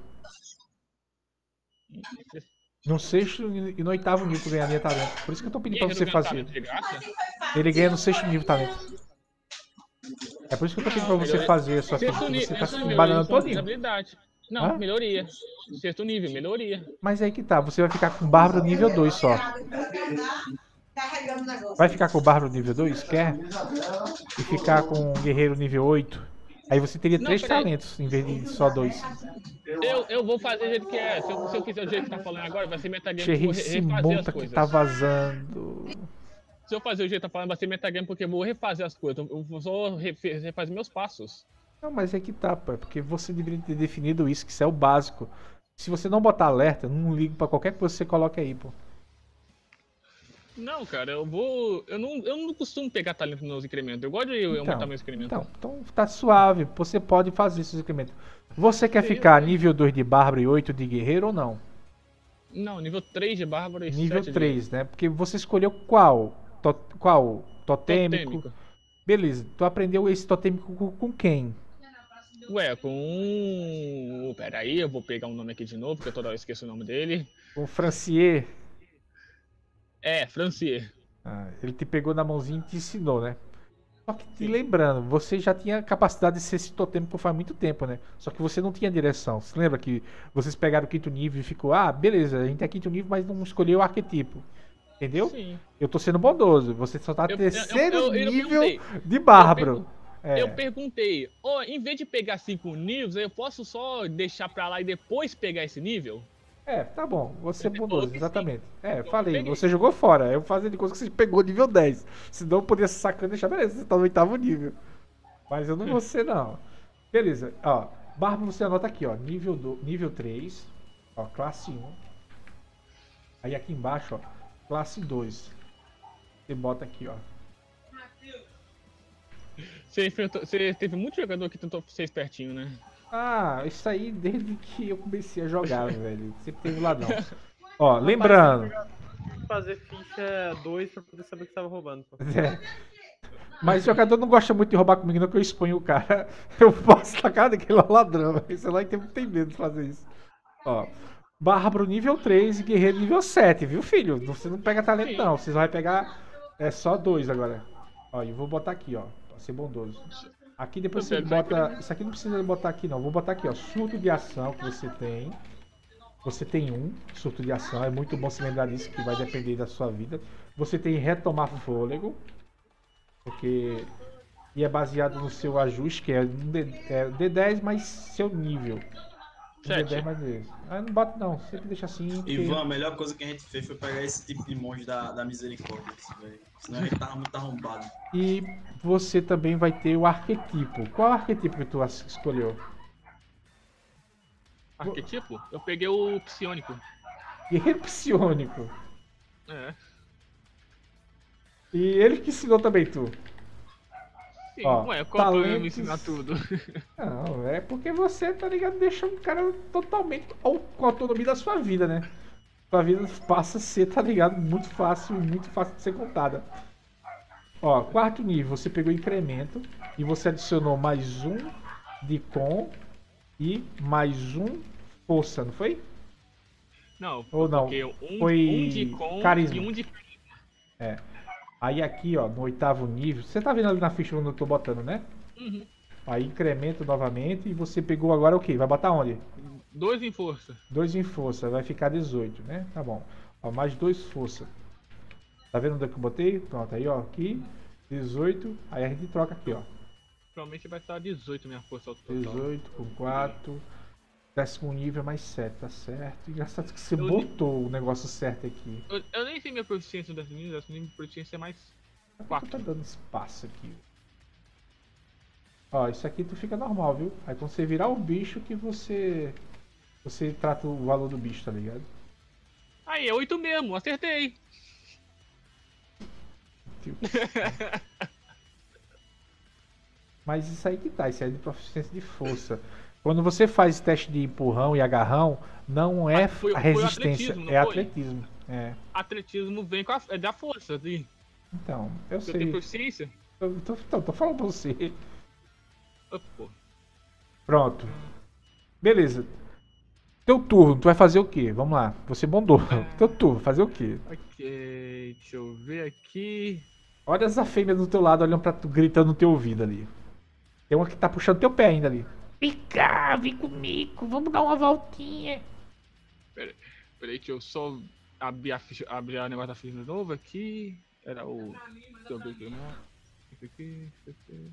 Speaker 2: No sexto e no oitavo nível tu ganharia talento. Por isso que eu tô pedindo pra você
Speaker 1: Guerreiro ganha
Speaker 2: fazer.
Speaker 1: talento de graça?
Speaker 2: Ele ganha no sexto nível talento. É por isso que eu tô pedindo pra você
Speaker 1: Melhor-
Speaker 2: fazer a sua ficha.
Speaker 1: Sexto nível,
Speaker 2: Você tá
Speaker 1: sexto
Speaker 2: se
Speaker 1: nível,
Speaker 2: banando
Speaker 1: isso é uma
Speaker 2: todinho.
Speaker 1: habilidade. Não,
Speaker 2: Hã?
Speaker 1: melhoria. Sexto nível, melhoria.
Speaker 2: Mas aí que tá, você vai ficar com Bárbaro nível dois só. Vai ficar com o Bárbaro nível dois? Quer? E ficar com o Guerreiro nível oito? Aí você teria
Speaker 1: Não,
Speaker 2: três
Speaker 1: peraí.
Speaker 2: talentos em vez de só dois.
Speaker 1: Eu, eu vou fazer do jeito que é. Se eu, se eu fizer do jeito que tá falando agora, vai ser metagame, porque eu
Speaker 2: Xerri,
Speaker 1: vou re-
Speaker 2: esse
Speaker 1: refazer as
Speaker 2: monta que
Speaker 1: coisas.
Speaker 2: tá vazando.
Speaker 1: Se eu fazer o jeito que tá falando, vai ser metagame, porque eu vou refazer as coisas. Eu vou só refe- refazer meus passos.
Speaker 2: Não, mas é que tá, pô. É porque você deveria ter definido isso, que isso é o básico. Se você não botar alerta, eu não ligo pra qualquer coisa que você coloque aí, pô.
Speaker 1: Não, cara, eu vou. Eu não, eu não costumo pegar talento nos incrementos. Eu gosto de aumentar meu incremento.
Speaker 2: Então, então tá suave. Você pode fazer esses incrementos. Você quer ficar nível dois de Bárbaro e oito de Guerreiro ou não?
Speaker 1: Não, nível três de Bárbaro e
Speaker 2: Nível
Speaker 1: sete
Speaker 2: três, né? Porque você escolheu qual? To- qual?
Speaker 1: de
Speaker 2: Totêmico?
Speaker 1: totêmico.
Speaker 2: Beleza. Tu aprendeu esse totêmico com, com quem?
Speaker 1: Ué, com um. Pera aí, eu vou pegar um nome aqui de novo, porque toda hora eu esqueço o nome dele.
Speaker 2: Com o Francier?
Speaker 1: É, Francier.
Speaker 2: Ah, ele te pegou na mãozinha e te ensinou, né? Só que te lembrando, você já tinha capacidade de ser esse totêmico faz muito tempo, né? Só que você não tinha direção. Você lembra que vocês pegaram o quinto nível e ficou, ah, beleza, a gente é quinto nível, mas não escolheu o arquetipo. Entendeu?
Speaker 1: Sim.
Speaker 2: Eu tô sendo bondoso. Você só tá
Speaker 1: Eu-
Speaker 2: terceiro
Speaker 1: eu- eu- eu
Speaker 2: nível
Speaker 1: perguntei.
Speaker 2: de Bárbaro.
Speaker 1: Eu pergun-
Speaker 2: É.
Speaker 1: Eu perguntei, ó, em vez de pegar cinco níveis, eu posso só deixar pra lá e depois pegar esse nível?
Speaker 2: É, tá bom. Você é
Speaker 1: Você falou
Speaker 2: bondoso,
Speaker 1: que sim.
Speaker 2: exatamente. É,
Speaker 1: Eu
Speaker 2: falei,
Speaker 1: peguei.
Speaker 2: você jogou fora. Eu fazia de coisa que você pegou nível dez. Senão eu poderia ser sacando e deixar, beleza, você tá no oitavo nível. Mas eu não vou ser, não. Beleza, ó. Bárbaro, você anota aqui, ó. Nível, do, nível três. Ó, classe um. Aí aqui embaixo, ó. Classe dois. Você bota aqui, ó.
Speaker 1: Você, enfrentou- você teve muito jogador que tentou ser espertinho, né?
Speaker 2: Ah, isso aí desde que eu comecei a jogar, velho. Sempre teve ladrão. Ó, lembrando.
Speaker 4: Fazer ficha dois pra poder saber o que tava roubando. Pô.
Speaker 2: É. Mas o jogador não gosta muito de roubar comigo, não, que eu exponho o cara. Eu posso tacar daquele ladrão. Sei lá que tem medo de fazer isso. Ó. Bárbaro nível três e guerreiro nível sete, viu, filho? Você não pega talento,
Speaker 1: Sim.
Speaker 2: não. Você vai pegar é só dois agora. Ó, eu vou botar aqui, ó. Pra ser bondoso. Aqui depois você
Speaker 1: Eu pego
Speaker 2: bota. Isso aqui não precisa botar aqui, não. Vou botar aqui, ó. Surto de ação que você tem. Você tem um surto de ação. É muito bom se lembrar disso, que vai depender da sua vida. Você tem retomar fôlego. Porque. E é baseado no seu ajuste, que é um D, é D dez mais seu nível. D dez
Speaker 1: Sete.
Speaker 2: mais dois. Ah, não bota não, sempre deixa assim. porque-
Speaker 3: Ivan, a melhor coisa que a gente fez foi pegar esse tipo de monge da, da misericórdia, esse velho. Senão a gente tava muito arrombado.
Speaker 2: E você também vai ter o arquetipo. Qual arquetipo que tu as- escolheu?
Speaker 1: Arquetipo? Eu peguei o psionico.
Speaker 2: Guerreiro psiônico.
Speaker 1: É.
Speaker 2: E ele que ensinou também tu.
Speaker 1: Sim,
Speaker 2: Ó,
Speaker 1: ué, qual o problema
Speaker 2: talentos-
Speaker 1: me ensinar tudo?
Speaker 2: Não, é porque você, tá ligado, deixa um cara totalmente au- com a autonomia da sua vida, né? Sua vida passa a ser, tá ligado, muito fácil, muito fácil de ser contada. Ó, quarto nível, você pegou incremento e você adicionou mais um de com e mais um força, não foi?
Speaker 1: Não,
Speaker 2: Ou
Speaker 1: eu
Speaker 2: não,
Speaker 1: coloquei um,
Speaker 2: foi
Speaker 1: um de com
Speaker 2: carisma.
Speaker 1: e um de...
Speaker 2: Aí aqui, ó, no oitavo nível, você tá vendo ali na ficha onde eu tô botando, né?
Speaker 1: Uhum.
Speaker 2: Aí incremento novamente e você pegou agora o quê? Vai botar onde?
Speaker 1: Dois em força.
Speaker 2: dois em força, vai ficar dezoito, né? Tá bom. Ó, mais dois força. Tá vendo onde é que eu botei? Pronto, aí ó, aqui, dezoito, aí a gente troca aqui, ó.
Speaker 1: Provavelmente vai estar dezoito minha força ao total.
Speaker 2: dezoito com quatro, décimo nível mais sete, tá certo. Engraçado que você
Speaker 1: Eu
Speaker 2: botou o negócio certo aqui.
Speaker 1: Eu, eu nem sei minha proficiência desse nível, esse nível de proficiência é mais
Speaker 2: Por que
Speaker 1: quatro.
Speaker 2: tá dando espaço aqui? Ó, isso aqui tu fica normal, viu? Aí quando você virar o bicho que você... Você trata o valor do bicho, tá ligado?
Speaker 1: Aí, é oito mesmo, acertei.
Speaker 2: Tio. Mas isso aí que tá, isso aí é de proficiência de força. Quando você faz teste de empurrão e agarrão, não é
Speaker 1: Ah, foi-
Speaker 2: a
Speaker 1: foi o
Speaker 2: resistência,
Speaker 1: atletismo, não
Speaker 2: é
Speaker 1: foi?
Speaker 2: atletismo. É.
Speaker 1: Atletismo vem com a, é da força, de,
Speaker 2: Então, eu
Speaker 1: eu tenho
Speaker 2: sei.
Speaker 1: proficiência.
Speaker 2: Eu tô, tô, tô falando pra você.
Speaker 1: Oh, pô.
Speaker 2: Pronto. Beleza. Teu turno, tu vai fazer o quê? Vamos lá. Você bondou. Teu turno, fazer o quê?
Speaker 1: Ok, deixa eu ver aqui.
Speaker 2: Olha as fêmeas do teu lado olhando pra tu, gritando no teu ouvido ali. Tem uma que tá puxando teu pé ainda ali. Vem cá, vem comigo, vamos dar uma voltinha.
Speaker 1: Peraí, deixa eu só abrir a ficha, abrir a negócio da ficha de novo aqui. Era o. Deixa eu ver aqui, não. Esse aqui, esse aqui.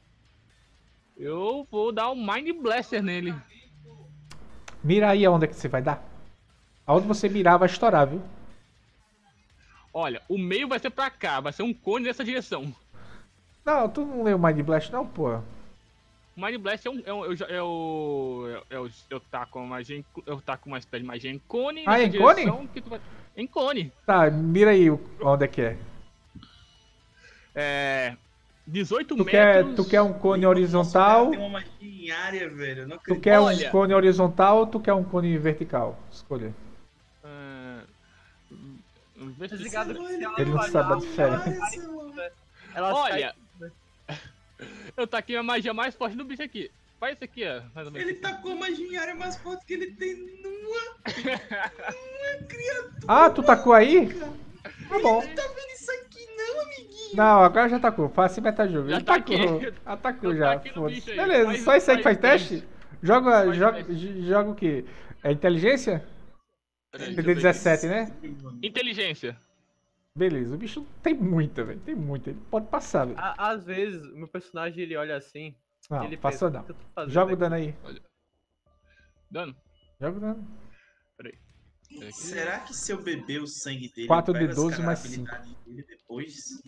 Speaker 1: Eu vou dar um Mind Blaster nele.
Speaker 2: Mira aí aonde é que você vai dar. Aonde você mirar vai estourar, viu?
Speaker 1: Olha, o meio vai ser pra cá, vai ser um cone nessa direção.
Speaker 2: Não, tu não leu Mind Blast não, pô.
Speaker 1: O Mind Blast é um. É um eu, já- é o. É, é o eu taco uma magia. em- Eu taco uma espécie de magia em cone.
Speaker 2: Ah,
Speaker 1: nessa
Speaker 2: em cone?
Speaker 1: direção Que tu vai, em cone.
Speaker 2: Tá, mira aí o- onde é que é.
Speaker 1: É. dezoito
Speaker 2: Tu quer,
Speaker 1: metros.
Speaker 2: tu quer um cone
Speaker 3: Nossa,
Speaker 2: horizontal?
Speaker 3: Tem uma magia em área, velho. Eu não
Speaker 2: Tu
Speaker 3: acredito.
Speaker 2: quer
Speaker 1: Olha.
Speaker 2: um cone horizontal ou tu quer um cone vertical? Escolha.
Speaker 1: Ah, hum, vê se-
Speaker 4: Desligado
Speaker 3: Ele
Speaker 4: oficial.
Speaker 2: Ele não sabe a
Speaker 4: olha,
Speaker 2: diferença.
Speaker 4: Ela
Speaker 1: Olha,
Speaker 4: sai-
Speaker 1: eu taquei a magia mais forte do bicho aqui. Faz isso aqui, ó. Mais ou menos.
Speaker 3: Ele tacou a magia em área mais forte que ele tem numa
Speaker 2: Ah, tu tacou aí? Tá bom.
Speaker 3: Tá vendo isso aqui não, amiguinho?
Speaker 2: Não, agora já tacou. Faça metajogo.
Speaker 1: Já
Speaker 2: Ele tacou.
Speaker 1: taquei.
Speaker 2: Atacou
Speaker 1: Eu
Speaker 2: já.
Speaker 1: taquei no
Speaker 2: Foda-se.
Speaker 1: bicho aí.
Speaker 2: Beleza,
Speaker 1: Faz-
Speaker 2: só isso aí que faz
Speaker 1: faz
Speaker 2: teste?
Speaker 1: teste.
Speaker 2: Joga,
Speaker 1: Faz
Speaker 2: joga,
Speaker 1: teste.
Speaker 2: joga o quê? É inteligência?
Speaker 1: Peraí,
Speaker 2: P D dezessete, né?
Speaker 1: Inteligência.
Speaker 2: Beleza, o bicho tem muita, velho. Tem muita. Ele pode passar, velho.
Speaker 4: A- Às vezes, o meu personagem ele olha assim.
Speaker 2: Não,
Speaker 4: ele
Speaker 2: passou
Speaker 4: pensa,
Speaker 2: não.
Speaker 4: "O que eu tô fazendo
Speaker 2: Joga o
Speaker 4: aqui?"
Speaker 2: dano aí.
Speaker 1: Dano.
Speaker 2: Joga o dano.
Speaker 1: Peraí. Aqui.
Speaker 3: Será que se eu beber o sangue dele,
Speaker 2: quatro
Speaker 3: eu pego
Speaker 2: de
Speaker 3: as
Speaker 2: doze mais
Speaker 3: habilidades dele depois?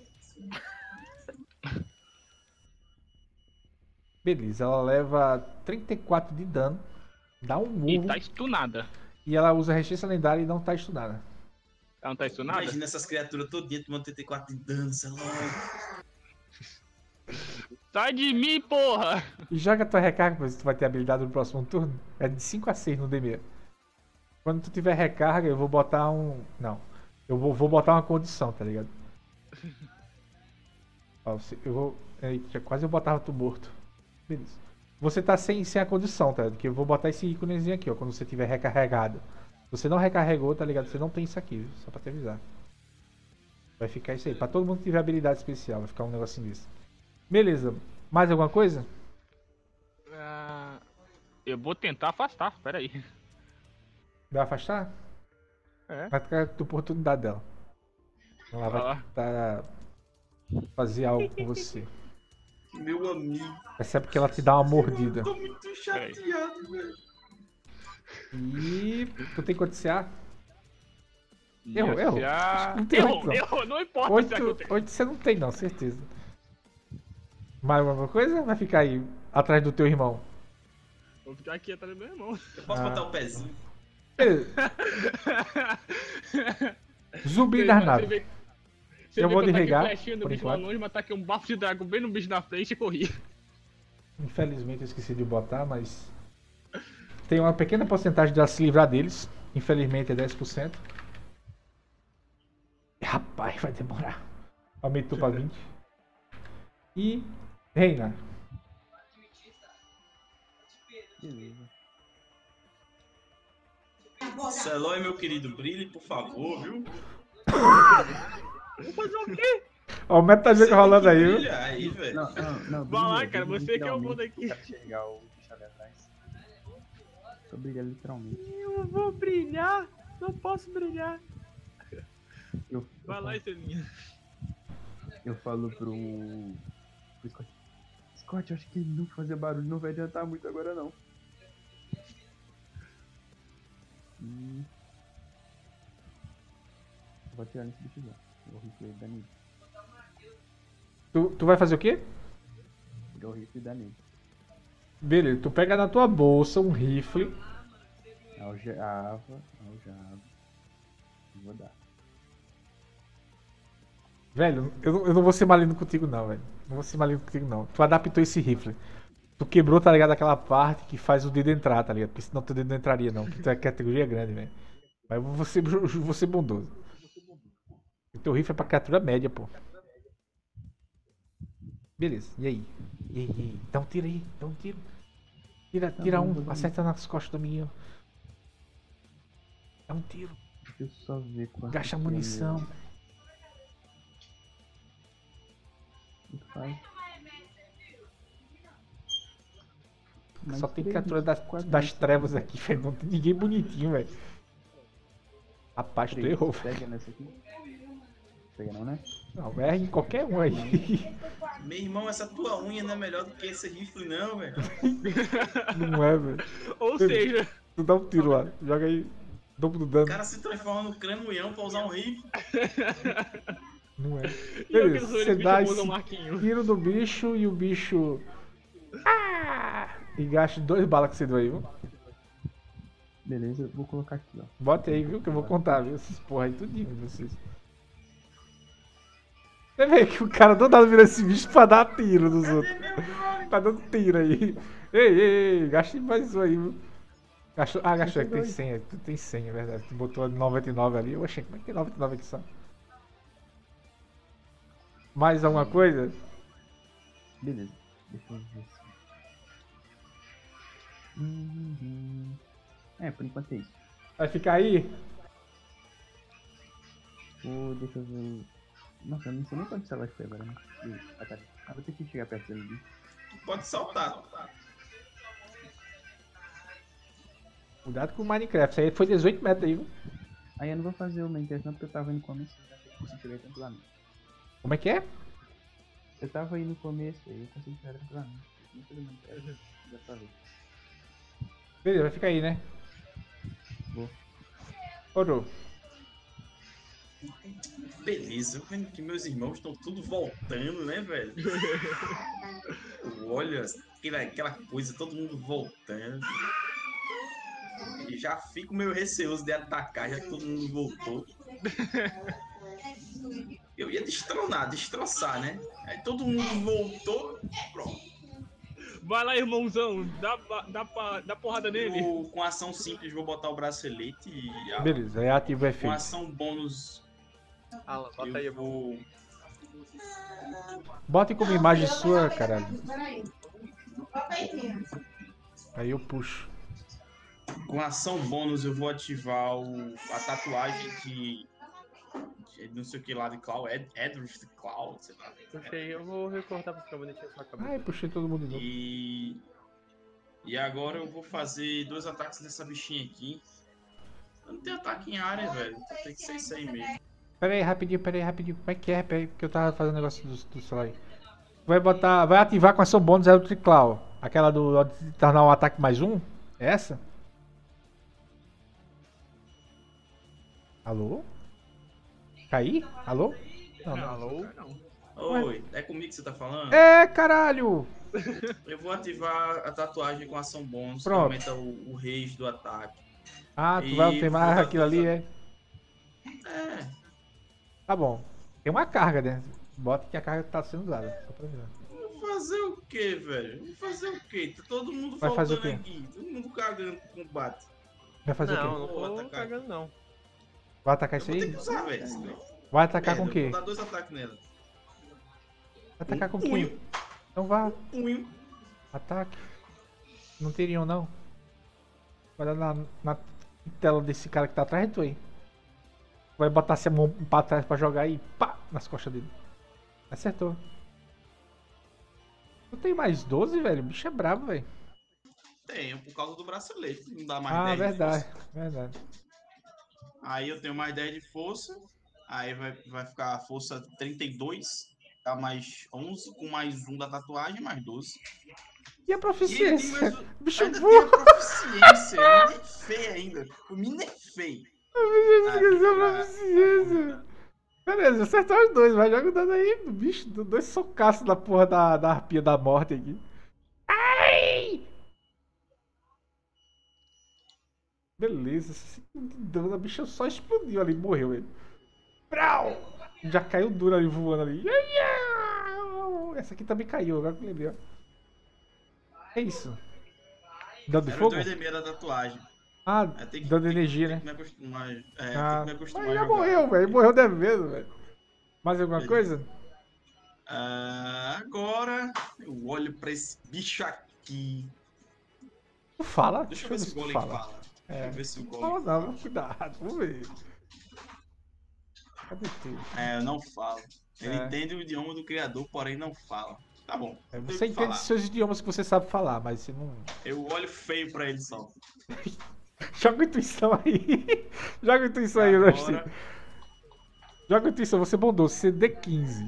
Speaker 2: Beleza, ela leva trinta e quatro de dano. Dá um
Speaker 1: E
Speaker 2: murro.
Speaker 1: tá stunada.
Speaker 2: E ela usa resistência lendária e não tá estudada.
Speaker 1: Ela não tá stunada?
Speaker 3: Imagina essas criaturas todinhas tomando trinta e quatro de dano, sei lá.
Speaker 1: Sai de mim, porra!
Speaker 2: E joga a tua recarga, pois tu vai ter habilidade no próximo turno. É de cinco a seis no D M. Quando tu tiver recarga, eu vou botar um. Não. Eu vou, vou botar uma condição, tá ligado? Ó, você- eu vou. Eita, quase eu botava tu morto. Beleza. Você tá sem, sem a condição, tá ligado? Que eu vou botar esse íconezinho aqui, ó. Quando você tiver recarregado. Se você não recarregou, tá ligado? Você não tem isso aqui, viu? Só pra te avisar. Vai ficar isso aí. Pra todo mundo que tiver habilidade especial, vai ficar um negocinho desse. Beleza. Mais alguma coisa?
Speaker 1: Ah, eu vou tentar afastar, peraí.
Speaker 2: Vai afastar?
Speaker 1: É.
Speaker 2: Vai ficar a oportunidade dela. Ela vai
Speaker 1: Ah.
Speaker 2: tentar fazer algo com você.
Speaker 3: Meu amigo.
Speaker 2: Percebe que ela te dá uma mordida.
Speaker 3: Eu tô muito chateado, velho.
Speaker 2: E tu tem quanto C A? Errou,
Speaker 1: Ia
Speaker 2: errou.
Speaker 1: ser a-
Speaker 2: Acho que não tem
Speaker 1: Errou,
Speaker 2: oito, não.
Speaker 1: errou, não importa se é que eu tenho.
Speaker 2: oito você não tem não, certeza. Mais alguma coisa? Vai ficar aí, atrás do teu irmão.
Speaker 1: Vou ficar aqui atrás do meu irmão.
Speaker 3: Eu posso
Speaker 2: Ah.
Speaker 3: botar o pezinho?
Speaker 2: Beleza. Zumbi
Speaker 1: Você-
Speaker 2: das
Speaker 1: você
Speaker 2: naves.
Speaker 1: vê- você
Speaker 2: Eu
Speaker 1: vê
Speaker 2: vou
Speaker 1: que eu taquei
Speaker 2: desligar,
Speaker 1: flechinha do
Speaker 2: por
Speaker 1: bicho lá
Speaker 2: enquanto.
Speaker 1: longe, mas taquei um bafo de dragão bem no bicho na frente e corri.
Speaker 2: Infelizmente eu esqueci de botar, mas tem uma pequena porcentagem de ela se livrar deles. Infelizmente é dez por cento. Rapaz, vai demorar. Aumentou pra vinte. E Reina.
Speaker 5: Beleza.
Speaker 3: Celoy, meu querido, brilhe, por favor, viu?
Speaker 1: Vou fazer o quê?
Speaker 2: Ó, o metajogo
Speaker 3: tem
Speaker 2: rolando
Speaker 3: que
Speaker 2: aí, viu?
Speaker 3: brilhar aí, velho.
Speaker 5: Não, não, não.
Speaker 1: Vai lá,
Speaker 5: brilha,
Speaker 1: cara,
Speaker 5: brilha
Speaker 1: você que é o bom
Speaker 5: literalmente,
Speaker 1: daqui.
Speaker 5: pra chegar o bicho ali atrás. Só brilha literalmente.
Speaker 1: Eu vou brilhar, não posso brilhar.
Speaker 5: Eu,
Speaker 1: Vai
Speaker 5: eu,
Speaker 1: lá, Estelinha.
Speaker 5: eu falo pro. pro Scott. Scott, eu acho que não fazer barulho não vai adiantar muito agora não. Hum. Eu vou atirar nesse bicho já. Eu vou rifle da nele.
Speaker 2: Tu, tu vai fazer o quê?
Speaker 5: Eu rifle da nele.
Speaker 2: Beleza, tu pega na tua bolsa um rifle.
Speaker 5: Aljava, aljava. Vou dar.
Speaker 2: Velho, eu, não- eu não vou ser maligno contigo não, velho. Não vou ser maligno contigo não. Tu adaptou esse rifle. Tu quebrou, tá ligado? Aquela parte que faz o dedo entrar, tá ligado? Porque senão teu dedo não entraria não. Porque tu é categoria grande, velho. Mas eu vou ser, eu vou ser bondoso. O teu rifle é pra criatura média, pô. Beleza, e aí? E aí, e aí? Dá um tiro aí, dá um tiro. Tira,
Speaker 5: Tá
Speaker 2: tira
Speaker 5: bom,
Speaker 2: um,
Speaker 5: tá bom.
Speaker 2: acerta nas costas do menino. Dá um tiro,
Speaker 5: Deixa eu só ver quanto.
Speaker 2: gasta
Speaker 5: que
Speaker 2: munição.
Speaker 5: ele- Quanto faz? Mais
Speaker 2: Só tem
Speaker 5: três,
Speaker 2: criatura das,
Speaker 5: quatro,
Speaker 2: das
Speaker 5: mais
Speaker 2: trevas
Speaker 5: três.
Speaker 2: aqui, velho. Não tem ninguém bonitinho, velho. Rapaz, tu
Speaker 5: Três.
Speaker 2: errou, velho.
Speaker 5: Pega nessa aqui. Pega não, né?
Speaker 2: Não, erra em qualquer um aí.
Speaker 3: Meu irmão, essa tua unha não é melhor do que esse rifle, não, velho.
Speaker 2: Não é, velho.
Speaker 1: Ou seja,
Speaker 2: Tu dá um tiro lá, joga aí. Dobro do
Speaker 3: O
Speaker 2: dano.
Speaker 3: cara se transforma no cramunhão pra usar um rifle.
Speaker 2: Não é.
Speaker 1: e eu que
Speaker 2: Beleza,
Speaker 1: sou
Speaker 2: você
Speaker 1: ele,
Speaker 2: dá
Speaker 1: bicho, usa um
Speaker 2: esse
Speaker 1: marquinho.
Speaker 2: tiro no bicho e o bicho. Ah! E gasta dois balas que você deu aí, viu?
Speaker 5: Beleza, eu vou colocar aqui, ó.
Speaker 2: Bota aí, viu? Que eu vou contar, viu? Essas porra aí, tudinho de vocês. Você vê que o cara do nada vira esse bicho pra dar tiro nos outros. Tá dando tiro aí. Ei, ei, ei, gasta mais um aí, viu? Gastou, ah, gastou, é que tem cem, tu tem cem, é verdade. Tu botou noventa e nove ali. Eu achei, como é que tem noventa e nove aqui só? Mais alguma coisa?
Speaker 5: Beleza, deixa eu ver se. Uhum. É, por enquanto é isso.
Speaker 2: Vai ficar aí?
Speaker 5: Vou, deixa eu ver. Nossa, eu não sei nem quanto celular foi agora, né? Ih, Ah, tá. Ah, vou ter que chegar perto dele.
Speaker 3: Tu pode saltar.
Speaker 2: Cuidado com o Minecraft, isso aí foi dezoito metros aí, viu?
Speaker 5: Aí eu não vou fazer o Minecraft não, porque eu tava aí no começo, eu já sei que eu consigo chegar tranquilamente.
Speaker 2: Como é que é?
Speaker 5: Eu tava aí no começo, aí eu consigo chegar tranquilamente. Não fazer Minecraft, já falei.
Speaker 2: Beleza, vai ficar aí, né?
Speaker 5: Vou.
Speaker 2: Orou.
Speaker 3: Beleza, eu vendo que meus irmãos estão tudo voltando, né, velho? Olha, aquela, aquela coisa, todo mundo voltando. E já fico meio receoso de atacar, já que todo mundo voltou. Eu ia destronar, destroçar, né? Aí todo mundo voltou, pronto.
Speaker 1: Vai lá, irmãozão, dá, ba- dá, pa- dá porrada nele.
Speaker 3: Eu, com ação simples, vou botar o bracelete e a,
Speaker 2: Beleza, aí ativa o
Speaker 3: com
Speaker 2: efeito.
Speaker 3: ação bônus
Speaker 4: Alan, bota aí,
Speaker 3: eu vou...
Speaker 2: Bota como imagem sua, caralho. Aí eu puxo.
Speaker 3: Com ação bônus eu vou ativar o, a tatuagem de, de não sei o que lá de Cloud, Ed, Edric Cloud, sei lá.
Speaker 4: Puxei, eu vou recortar pra ficar bonitinho sua cabeça.
Speaker 2: Ai, puxei todo mundo de novo.
Speaker 3: E, e agora eu vou fazer dois ataques nessa bichinha aqui. Eu não tenho ataque em área, velho. Então tem que ser isso aí mesmo.
Speaker 2: Pera aí, rapidinho, pera aí, rapidinho. Como é que é? Pera aí, que eu tava fazendo negócio do, do celular aí. Vai botar. Vai ativar com ação bônus Electric Claw. Aquela do de tornar um ataque mais um? É essa? Alô? Caí? Alô? Não, não.
Speaker 1: Alô? Não.
Speaker 3: Oi, é comigo que você tá falando?
Speaker 2: É, caralho!
Speaker 3: Eu vou ativar a tatuagem com ação bônus, que
Speaker 2: Pronto.
Speaker 3: aumenta o, o rage do ataque.
Speaker 2: Ah, tu
Speaker 3: E
Speaker 2: vai ter mais
Speaker 3: vou dar
Speaker 2: aquilo ali,
Speaker 3: dois
Speaker 2: é?
Speaker 3: É,
Speaker 2: Tá bom. Tem uma carga, né? Bota que a carga tá sendo usada. Só pra avisar.
Speaker 3: vou fazer o que, velho? Vou fazer o que? Tá todo mundo
Speaker 2: Vai fazer
Speaker 3: faltando
Speaker 2: o quê?
Speaker 3: aqui. Todo mundo cagando com combate.
Speaker 2: Vai fazer
Speaker 4: Não,
Speaker 2: o
Speaker 4: não
Speaker 2: quê?
Speaker 3: Vou
Speaker 4: tô
Speaker 3: atacar.
Speaker 4: cagando não.
Speaker 2: Vai atacar
Speaker 3: Eu
Speaker 2: isso
Speaker 3: vou ter
Speaker 2: aí?
Speaker 3: que usar, velho. senão-
Speaker 2: Vai atacar
Speaker 3: Merda,
Speaker 2: com o quê?
Speaker 3: Vou dar dois ataques nela.
Speaker 2: Vai atacar com
Speaker 3: Um
Speaker 2: quem?
Speaker 3: punho.
Speaker 2: Então vá,
Speaker 3: Punho.
Speaker 2: ataque. Não teriam, não. Olha na, na tela desse cara que tá atrás de tu aí. Vai botar essa mão pra trás pra jogar e pá, nas costas dele. Acertou. Tu tem mais doze, velho? O bicho é brabo, velho.
Speaker 3: Tenho, por causa do bracelete. Não dá mais
Speaker 2: Ah,
Speaker 3: dez de
Speaker 2: verdade,
Speaker 3: força.
Speaker 2: verdade.
Speaker 3: Aí eu tenho mais dez de força. Aí vai, vai ficar a força trinta e dois. Dá mais onze. Com mais um da tatuagem, mais doze.
Speaker 2: E a
Speaker 3: E ainda tem
Speaker 2: proficiência?
Speaker 3: mais o-
Speaker 2: Bicho
Speaker 3: ainda tem
Speaker 2: burro.
Speaker 3: a proficiência. Eu nem feio ainda. O menino é feio. Ah,
Speaker 2: Esqueceu a
Speaker 3: vai-
Speaker 2: proficiência. Beleza, acertou os dois, vai joga o dano aí. Bicho, dois socaços da porra da, da arpia da morte aqui. Ai! Beleza, esse dano, a bicha só explodiu ali, morreu ele. Brau! Já caiu duro ali voando ali. Essa aqui também caiu, agora que eu lembrei, ó. É isso. Dano de
Speaker 3: Era
Speaker 2: fogo?
Speaker 3: os dois e meio da tatuagem.
Speaker 2: Ah,
Speaker 3: É, tem que-
Speaker 2: dano de
Speaker 3: tem que-
Speaker 2: energia,
Speaker 3: tem
Speaker 2: né?
Speaker 3: que me acostumar. É,
Speaker 2: Ah,
Speaker 3: tem que me acostumar
Speaker 2: mas
Speaker 3: a
Speaker 2: já
Speaker 3: jogar.
Speaker 2: morreu, velho. Morreu devendo, velho. Mais alguma
Speaker 3: Beleza.
Speaker 2: coisa?
Speaker 3: Ah, agora eu olho pra esse bicho aqui.
Speaker 2: Tu fala.
Speaker 3: Deixa eu ver se o
Speaker 2: tu
Speaker 3: Golem
Speaker 2: fala.
Speaker 3: fala.
Speaker 2: É.
Speaker 3: Deixa eu ver se o Golem
Speaker 2: Fala
Speaker 3: fala.
Speaker 2: não, cuidado, vamos ver. Cadê tu?
Speaker 3: É, eu não falo. Ele
Speaker 2: É.
Speaker 3: entende o idioma do criador, porém não fala. Tá bom.
Speaker 2: É,
Speaker 3: não tem
Speaker 2: você
Speaker 3: o que
Speaker 2: entende
Speaker 3: falar.
Speaker 2: seus idiomas que você sabe falar, mas você não.
Speaker 3: Eu olho feio pra ele só.
Speaker 2: Joga intuição aí. Joga intuição aí,
Speaker 3: Agora,
Speaker 2: Rusty. Joga intuição, você é bondoso, C D quinze.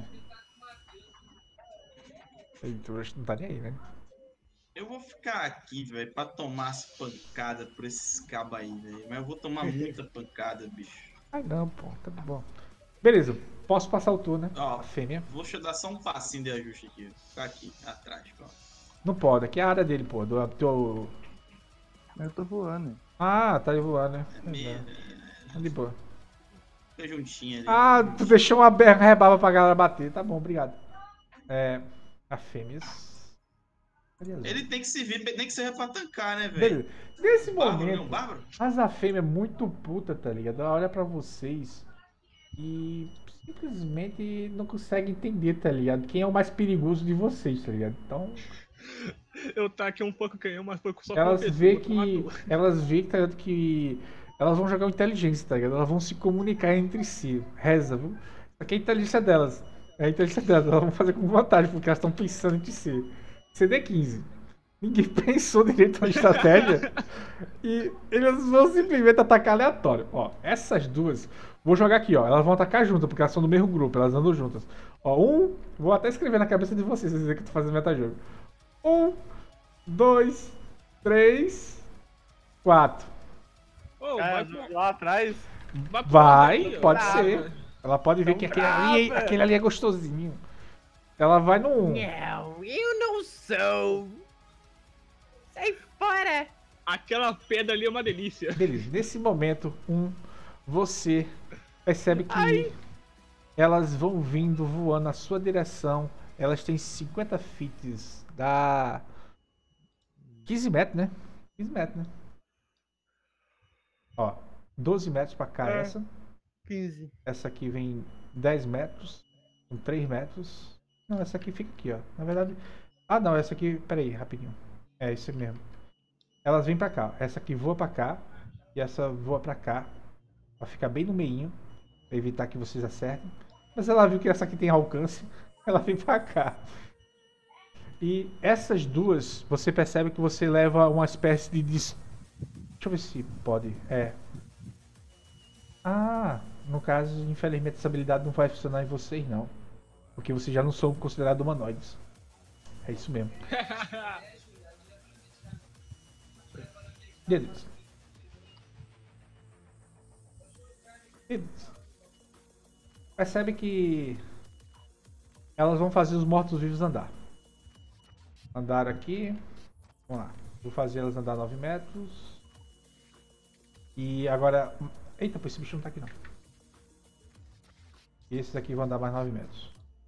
Speaker 2: Eita, o Rusty não tá nem aí, né?
Speaker 3: eu vou ficar aqui, velho, pra tomar as pancadas por esses cabos aí, velho. Mas eu vou tomar muita pancada, bicho.
Speaker 2: Ah não, pô, tá bom. Beleza, posso passar o turno, né?
Speaker 3: Ó,
Speaker 2: A fêmea.
Speaker 3: vou te dar só um passinho de ajuste aqui. Vou ficar aqui, atrás, pronto.
Speaker 2: Não pode, aqui é a área dele, pô. Do teu.
Speaker 5: Eu tô voando.
Speaker 2: Ah, tá aí voando, né?
Speaker 3: É mesmo.
Speaker 2: Tá de boa.
Speaker 3: Fica juntinho ali.
Speaker 2: Ah, tu deixou uma berra rebaba pra galera bater. Tá bom, obrigado. É. A fêmeas. Cadê as
Speaker 3: Ele tem que servir, nem que seja pra tancar, né, velho?
Speaker 2: Beleza. Nesse
Speaker 3: Bárbaro, não,
Speaker 2: momento,
Speaker 3: bárbaro?
Speaker 2: mas a fêmea é muito puta, tá ligado? Ela olha pra vocês e simplesmente não consegue entender, tá ligado? Quem é o mais perigoso de vocês, tá ligado? Então,
Speaker 1: Eu taquei um pouco canhão, mas foi só
Speaker 2: elas
Speaker 1: com uma
Speaker 2: vê
Speaker 1: pessoa,
Speaker 2: que.
Speaker 1: matou.
Speaker 2: Elas vê, tá ligado? Que. Elas vão jogar o inteligência, tá ligado? Elas vão se comunicar entre si. Reza, viu? Isso aqui é a inteligência delas. É a inteligência delas. Elas vão fazer com vantagem, porque elas estão pensando entre si. C D quinze. Ninguém pensou direito na estratégia. E eles vão simplesmente atacar aleatório. Ó, essas duas. Vou jogar aqui, ó. Elas vão atacar juntas, porque elas são do mesmo grupo, elas andam juntas. Ó, um. Vou até escrever na cabeça de vocês, vocês dizem que eu tô fazendo metajogo. Um, dois, três, quatro.
Speaker 1: Ô,
Speaker 4: Cara,
Speaker 1: vai,
Speaker 4: lá atrás.
Speaker 1: vai, pro
Speaker 2: Vai,
Speaker 1: lado aí, ó.
Speaker 2: pode
Speaker 4: brava.
Speaker 2: ser. Ela pode ver
Speaker 4: Tão
Speaker 2: que aquele ali,
Speaker 4: brava.
Speaker 2: aquele ali é gostosinho. Ela vai no um.
Speaker 7: Não, eu não sou. Sai fora.
Speaker 1: Aquela pedra ali é uma delícia.
Speaker 2: Beleza, nesse momento, um, você percebe que elas vão vindo voando na sua direção. Elas têm cinquenta feet, dá quinze metros, né? quinze metros, né? Ó, doze metros pra cá
Speaker 4: É.
Speaker 2: essa.
Speaker 4: quinze.
Speaker 2: Essa aqui vem dez metros, com três metros. Não, essa aqui fica aqui, ó. Na verdade. Ah, não, essa aqui. Pera aí, rapidinho. É isso mesmo. Elas vêm pra cá. Essa aqui voa pra cá. E essa voa pra cá. Pra ficar bem no meinho. Pra evitar que vocês acertem. Mas ela viu que essa aqui tem alcance. Ela vem pra cá. E essas duas, você percebe que você leva uma espécie de. Dis... Deixa eu ver se pode. É. Ah, no caso, infelizmente essa habilidade não vai funcionar em vocês, não. Porque vocês já não são considerados humanoides. É isso mesmo. Beleza. Percebe que elas vão fazer os mortos-vivos andar. Andar aqui. Vamos lá. Vou fazer elas andar nove metros. E agora... Eita, pô, esse bicho não tá aqui não. E esses aqui vão andar mais nove metros.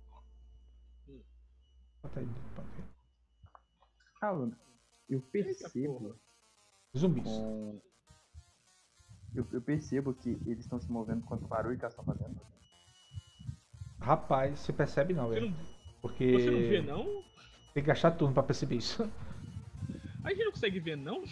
Speaker 2: Bota aí.
Speaker 5: Alan, eu percebo...
Speaker 2: Zumbis.
Speaker 5: Com... Eu, eu percebo que eles estão se movendo quanto barulho que elas estão fazendo.
Speaker 2: Rapaz, você percebe não,
Speaker 1: Você
Speaker 2: velho.
Speaker 1: não,
Speaker 2: Porque
Speaker 1: você não vê, não?
Speaker 2: tem que gastar turno pra perceber isso.
Speaker 1: A gente não consegue ver, não?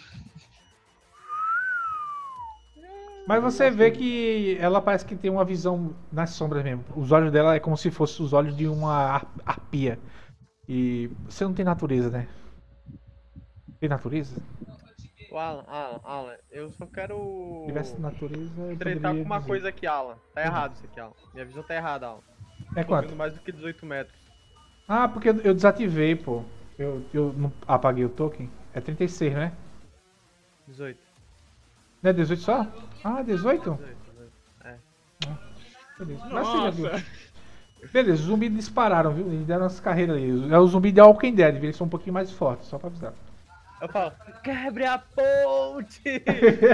Speaker 2: Mas você vê que ela parece que tem uma visão nas sombras mesmo. Os olhos dela é como se fossem os olhos de uma ar- arpia. E você não tem natureza, né? Tem natureza?
Speaker 4: Ô, Alan, Alan, Alan, eu só quero.
Speaker 2: Se tivesse natureza, eu
Speaker 4: tretar
Speaker 2: poderia
Speaker 4: com uma
Speaker 2: dizer.
Speaker 4: coisa aqui, Alan. Tá errado isso aqui, Alan. Minha visão tá errada, Alan.
Speaker 2: É
Speaker 4: Tô
Speaker 2: quanto?
Speaker 4: vendo mais do que dezoito metros.
Speaker 2: Ah, porque eu eu desativei, pô. Eu, eu não apaguei o token. É trinta e seis, né?
Speaker 4: dezoito.
Speaker 2: Não é dezoito só? Ah, dezoito?
Speaker 4: dezoito, dezoito. É.
Speaker 2: Beleza. Mas você já viu.
Speaker 1: Nossa!
Speaker 2: Beleza, os zumbis dispararam, viu? Eles deram as carreiras ali. É o zumbi de Walking Dead, viu? Eles são um pouquinho mais fortes, só pra avisar.
Speaker 4: Eu falo, quebre a ponte!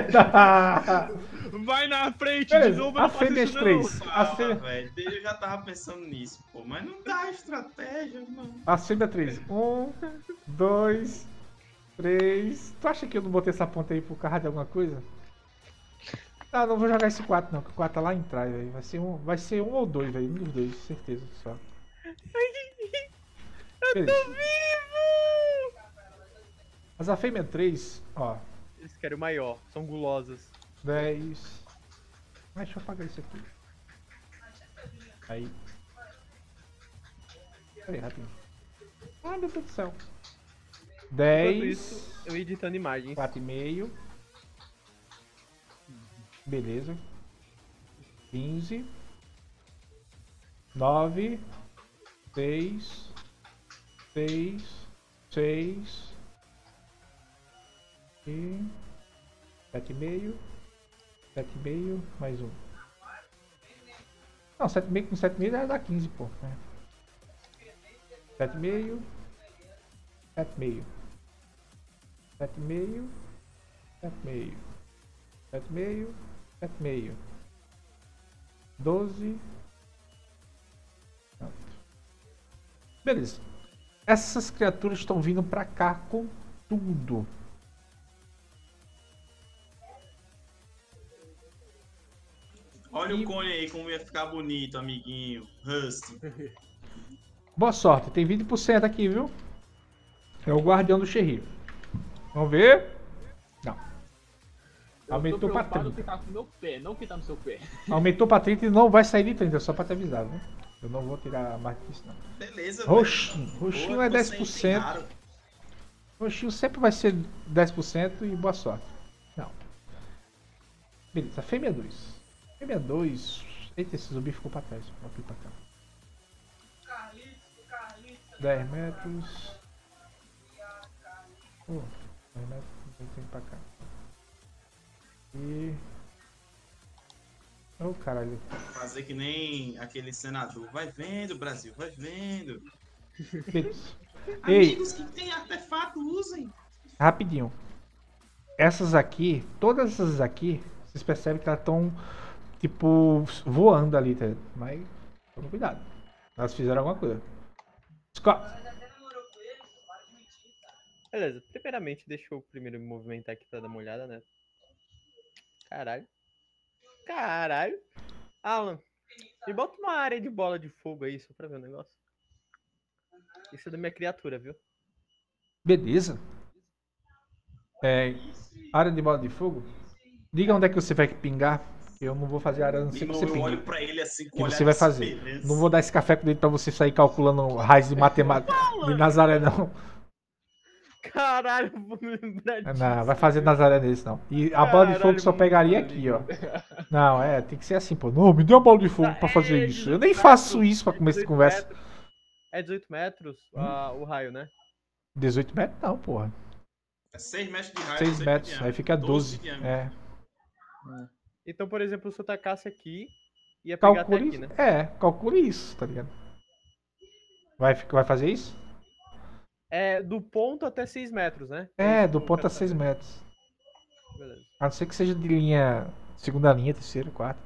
Speaker 1: Vai na frente
Speaker 2: Beleza,
Speaker 1: de novo, eu
Speaker 2: a
Speaker 1: não faço
Speaker 2: fêmea
Speaker 1: isso não.
Speaker 2: três. A
Speaker 3: Ah,
Speaker 2: fêmea,
Speaker 3: velho, eu já tava pensando nisso, pô, mas não dá estratégia, mano.
Speaker 2: a fêmea três. Um, dois, três. Tu acha que eu não botei essa ponta aí por causa de alguma coisa? Ah, não vou jogar esse quatro não, que o quatro tá lá em trás, velho. Vai ser um, vai ser um ou dois, velho. Um dos dois, certeza só. Beleza. Mas a fêmea três, ó,
Speaker 4: Eles querem o maior, são gulosas.
Speaker 2: dez. Mas deixa eu apagar isso aqui. Aí. Peraí, rapidinho. Ah, meu Deus do céu.
Speaker 4: Enquanto
Speaker 2: dez.
Speaker 4: isso, eu editando imagens.
Speaker 2: quatro e meio. Beleza. quinze. nove. seis. seis. seis. E. sete e meio. sete e meio. Mais um. Não, sete e meio com sete e meio dá quinze, pô. Né? sete e meio. sete e meio. sete e meio. sete e meio. sete e meio. sete e meio. doze. Pronto. Beleza. Essas criaturas estão vindo pra cá com tudo.
Speaker 3: Olha
Speaker 2: E-
Speaker 3: o cone aí, como ia ficar bonito, amiguinho. Rust.
Speaker 2: Boa sorte. Tem vinte por cento aqui, viu? É o guardião do Xerri. Vamos ver. Não. Aumentou pra
Speaker 1: preocupado
Speaker 2: trinta.
Speaker 1: que tá no meu pé, não que tá no seu pé.
Speaker 2: Aumentou pra trinta e não vai sair de trinta, só pra te avisar, viu? Eu não vou tirar mais que isso, não.
Speaker 3: Beleza,
Speaker 2: Roxinho.
Speaker 3: velho.
Speaker 2: Roxinho
Speaker 3: Boa,
Speaker 2: é
Speaker 3: tô
Speaker 2: dez
Speaker 3: sem
Speaker 2: por cento.
Speaker 3: raro.
Speaker 2: Roxinho sempre vai ser dez por cento e boa sorte. Não. Beleza, fêmea dois. Fêmea dois. Eita, esse zumbi ficou pra trás. Vou aqui pra cá. dez metros. Oh, dez metros. Tem que ir pra cá. E. Oh, caralho.
Speaker 3: Fazer que nem aquele senador. Vai vendo, Brasil, vai vendo.
Speaker 2: Beleza. Ei,
Speaker 3: Amigos que tem artefato, usem.
Speaker 2: rapidinho. Essas aqui, todas essas aqui, vocês percebem que elas estão, tipo, voando ali, tá? Mas, tome cuidado. Elas fizeram alguma coisa. Scott.
Speaker 4: Beleza, primeiramente deixa eu primeiro me movimentar aqui pra dar uma olhada, né? Caralho. Caralho. Alan, me bota uma área de bola de fogo aí, só pra ver o negócio. Isso é da minha criatura, viu?
Speaker 2: Beleza. É, área de bola de fogo. Diga onde é que você vai pingar. Eu não vou fazer área, a não ser que
Speaker 3: Irmão,
Speaker 2: você
Speaker 3: eu olho
Speaker 2: pingue.
Speaker 3: pra ele assim com
Speaker 2: Que
Speaker 3: olhar
Speaker 2: você vai
Speaker 3: de
Speaker 2: fazer.
Speaker 3: esperança.
Speaker 2: Não vou dar esse café com ele pra você sair calculando raiz de matemática de Nazaré, não.
Speaker 4: Caralho, vou me lembrar disso.
Speaker 2: Não, vai fazer Nazaré nesse, não. E a bola de fogo
Speaker 4: Caralho,
Speaker 2: só pegaria
Speaker 4: mano.
Speaker 2: aqui, ó. Não, é, tem que ser assim, pô. Não, me dê uma bola de fogo pra fazer
Speaker 4: É,
Speaker 2: isso. Eu nem
Speaker 4: dezoito
Speaker 2: faço
Speaker 4: metros,
Speaker 2: isso pra começar a
Speaker 4: dezoito
Speaker 2: conversa.
Speaker 4: metros. É dezoito metros ah, o raio, né?
Speaker 2: dezoito metros não, porra.
Speaker 3: É seis metros de raio.
Speaker 2: seis
Speaker 3: dezoito
Speaker 2: metros,
Speaker 3: de
Speaker 2: aí
Speaker 3: diâmetro.
Speaker 2: fica doze.
Speaker 3: de diâmetro.
Speaker 2: É.
Speaker 4: Então, por exemplo, se eu tacasse aqui, ia pegar até
Speaker 2: Calcule,
Speaker 4: aqui, né?
Speaker 2: é, calcule isso, tá ligado? Vai, fi- vai fazer isso?
Speaker 4: É do ponto até seis metros, né?
Speaker 2: É,
Speaker 4: isso
Speaker 2: do
Speaker 4: que eu
Speaker 2: ponto
Speaker 4: quero
Speaker 2: a seis
Speaker 4: saber.
Speaker 2: metros.
Speaker 4: Beleza.
Speaker 2: A não ser que seja de linha, segunda linha, terceira, quarta.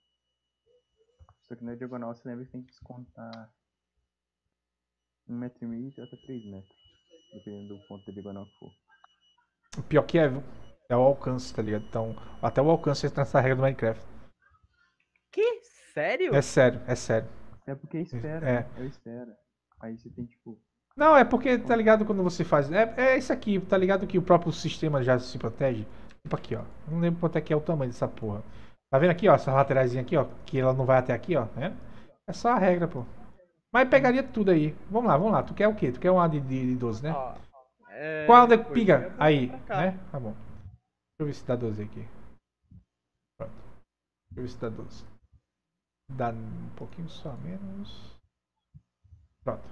Speaker 5: Só que na diagonal você lembra que tem que descontar um metro e meio até três metros. Dependendo do ponto da diagonal que for.
Speaker 2: O pior que é, viu? É o alcance, tá ligado? Então, até o alcance entra nessa regra do Minecraft.
Speaker 4: Que? Sério?
Speaker 2: É sério, é sério.
Speaker 5: É porque espera,
Speaker 2: É.
Speaker 5: né? Eu espero. Aí você tem tipo.
Speaker 2: Não, é porque, tá ligado, quando você faz... É, é isso aqui, tá ligado que o próprio sistema já se protege? Tipo aqui, ó. Eu não lembro quanto é que é o tamanho dessa porra. Tá vendo aqui, ó, essa lateraisinha aqui, ó, que ela não vai até aqui, ó, né? É só a regra, pô. Mas pegaria tudo aí. Vamos lá, vamos lá. Tu quer o quê? Tu quer uma de, de, de doze, né?
Speaker 4: Ó, é,
Speaker 2: Qual é
Speaker 4: depois
Speaker 2: piga?
Speaker 4: eu ia
Speaker 2: Aí,
Speaker 4: pra cá.
Speaker 2: né? Tá bom. Deixa eu ver se dá doze aqui. Pronto. Deixa eu ver se dá doze. Dá um pouquinho só menos. Pronto.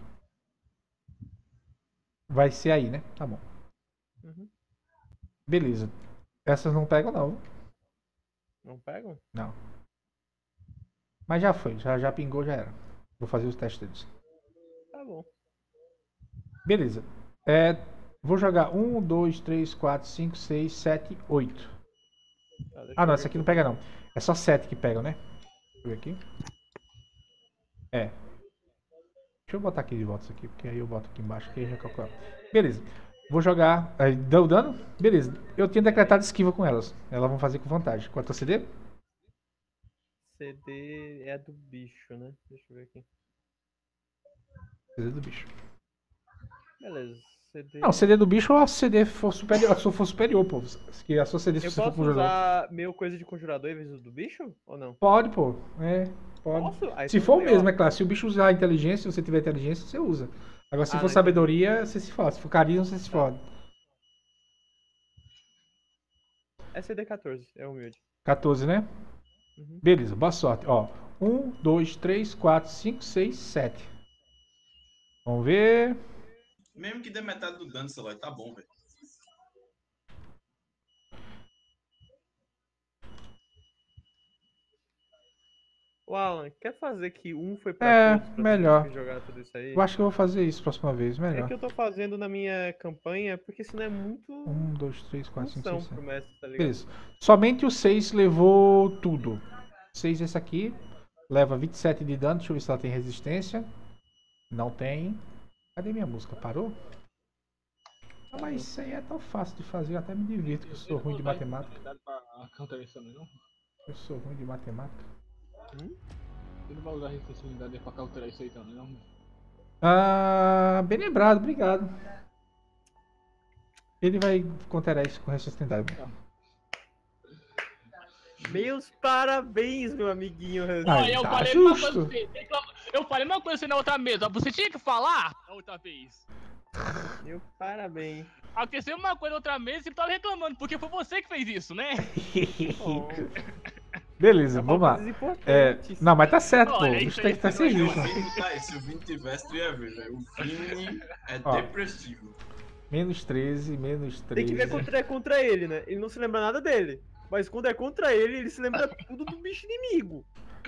Speaker 2: Vai ser aí, né? Tá bom.
Speaker 4: Uhum.
Speaker 2: Beleza. Essas não pegam não.
Speaker 4: Não pegam?
Speaker 2: Não. Mas já foi. Já, já pingou, já era. Vou fazer os testes deles.
Speaker 4: Tá bom.
Speaker 2: Beleza. É, vou jogar um, dois, três, quatro, cinco, seis, sete, oito.
Speaker 4: Tá, deixa
Speaker 2: Ah,
Speaker 4: eu
Speaker 2: não,
Speaker 4: ver
Speaker 2: essa aqui não pega não. É só sete que pegam, né? Deixa eu ver aqui. É. Deixa eu botar aqui de volta isso aqui, porque aí eu boto aqui embaixo que aí já calcula. Beleza. Vou jogar. Aí, deu dano? Beleza. Eu tinha decretado esquiva com elas. Elas vão fazer com vantagem. Quanto é o C D?
Speaker 4: C D é do bicho, né? Deixa eu ver aqui.
Speaker 2: C D do bicho.
Speaker 4: Beleza. C D.
Speaker 2: Não, C D do bicho ou a C D for superior, se for superior, pô. Que a sua C D se
Speaker 4: Eu
Speaker 2: você for
Speaker 4: posso
Speaker 2: pro jogador.
Speaker 4: usar meu coisa de conjurador em vez do bicho? Ou não?
Speaker 2: Pode, pô. É, pode.
Speaker 4: Posso? Aí
Speaker 2: Se
Speaker 4: tudo
Speaker 2: for o
Speaker 4: bem,
Speaker 2: mesmo,
Speaker 4: ó.
Speaker 2: é claro. Se o bicho usar inteligência, se você tiver inteligência, você usa. Agora, se
Speaker 4: Ah,
Speaker 2: for
Speaker 4: não,
Speaker 2: sabedoria, você se fode. Se for carisma, você se fode.
Speaker 4: É C D quatorze, é humilde.
Speaker 2: quatorze, né?
Speaker 4: Uhum.
Speaker 2: Beleza, boa sorte. Ó, um, dois, três, quatro, cinco, seis, sete. Vamos ver.
Speaker 3: Mesmo que dê metade do dano, sei lá, tá bom, velho.
Speaker 4: O Alan, quer fazer que um foi pra
Speaker 2: É,
Speaker 4: todos pra
Speaker 2: melhor.
Speaker 4: gente jogar tudo isso aí?
Speaker 2: Eu acho que eu vou fazer isso próxima vez,
Speaker 4: É
Speaker 2: melhor.
Speaker 4: que eu tô fazendo na minha campanha, porque senão é muito
Speaker 2: um, dois, três, quatro, cinco,
Speaker 4: função
Speaker 2: seis,
Speaker 4: pro
Speaker 2: sete.
Speaker 4: mestre, tá ligado?
Speaker 2: Beleza. Somente o seis levou tudo. seis esse aqui. Leva vinte e sete de dano. Deixa eu ver se ela tem resistência. Não tem. Cadê minha música? Parou? Ah, mas isso aí é tão fácil de fazer. Eu até me divirto, que eu sou ruim de matemática. Eu sou ruim de matemática.
Speaker 1: Você não vai usar responsabilidade pra cauterar isso aí também, não?
Speaker 2: Ah, bem lembrado, obrigado. Ele vai conterar isso com responsabilidade.
Speaker 4: Meus parabéns, meu amiguinho.
Speaker 2: Ah,
Speaker 1: Olha, eu
Speaker 2: tá
Speaker 1: falei uma
Speaker 2: justo.
Speaker 1: coisa pra você. reclama- Eu falei uma coisa pra você na outra mesa. Você tinha que falar na outra vez.
Speaker 4: Meu parabéns.
Speaker 1: Aconteceu uma coisa na outra mesa e você tava reclamando, porque foi você que fez isso, né?
Speaker 2: Beleza,
Speaker 4: É
Speaker 2: vamos
Speaker 4: uma
Speaker 2: lá.
Speaker 4: coisa
Speaker 2: É,
Speaker 4: importante.
Speaker 2: não, mas tá certo, pô.
Speaker 1: Olha,
Speaker 2: O
Speaker 1: isso
Speaker 2: bicho tem
Speaker 1: aí
Speaker 2: que tá
Speaker 1: você
Speaker 2: ser
Speaker 1: não
Speaker 2: justo.
Speaker 3: O Vini tá aí, se o Vini tivesse, tu ia ver, velho. O Vini é
Speaker 2: Ó.
Speaker 3: depressivo.
Speaker 2: Menos treze, menos
Speaker 4: Tem
Speaker 2: treze.
Speaker 4: que ver quando é contra ele, né? Ele não se lembra nada dele. Mas quando é contra ele, ele se lembra tudo do bicho inimigo.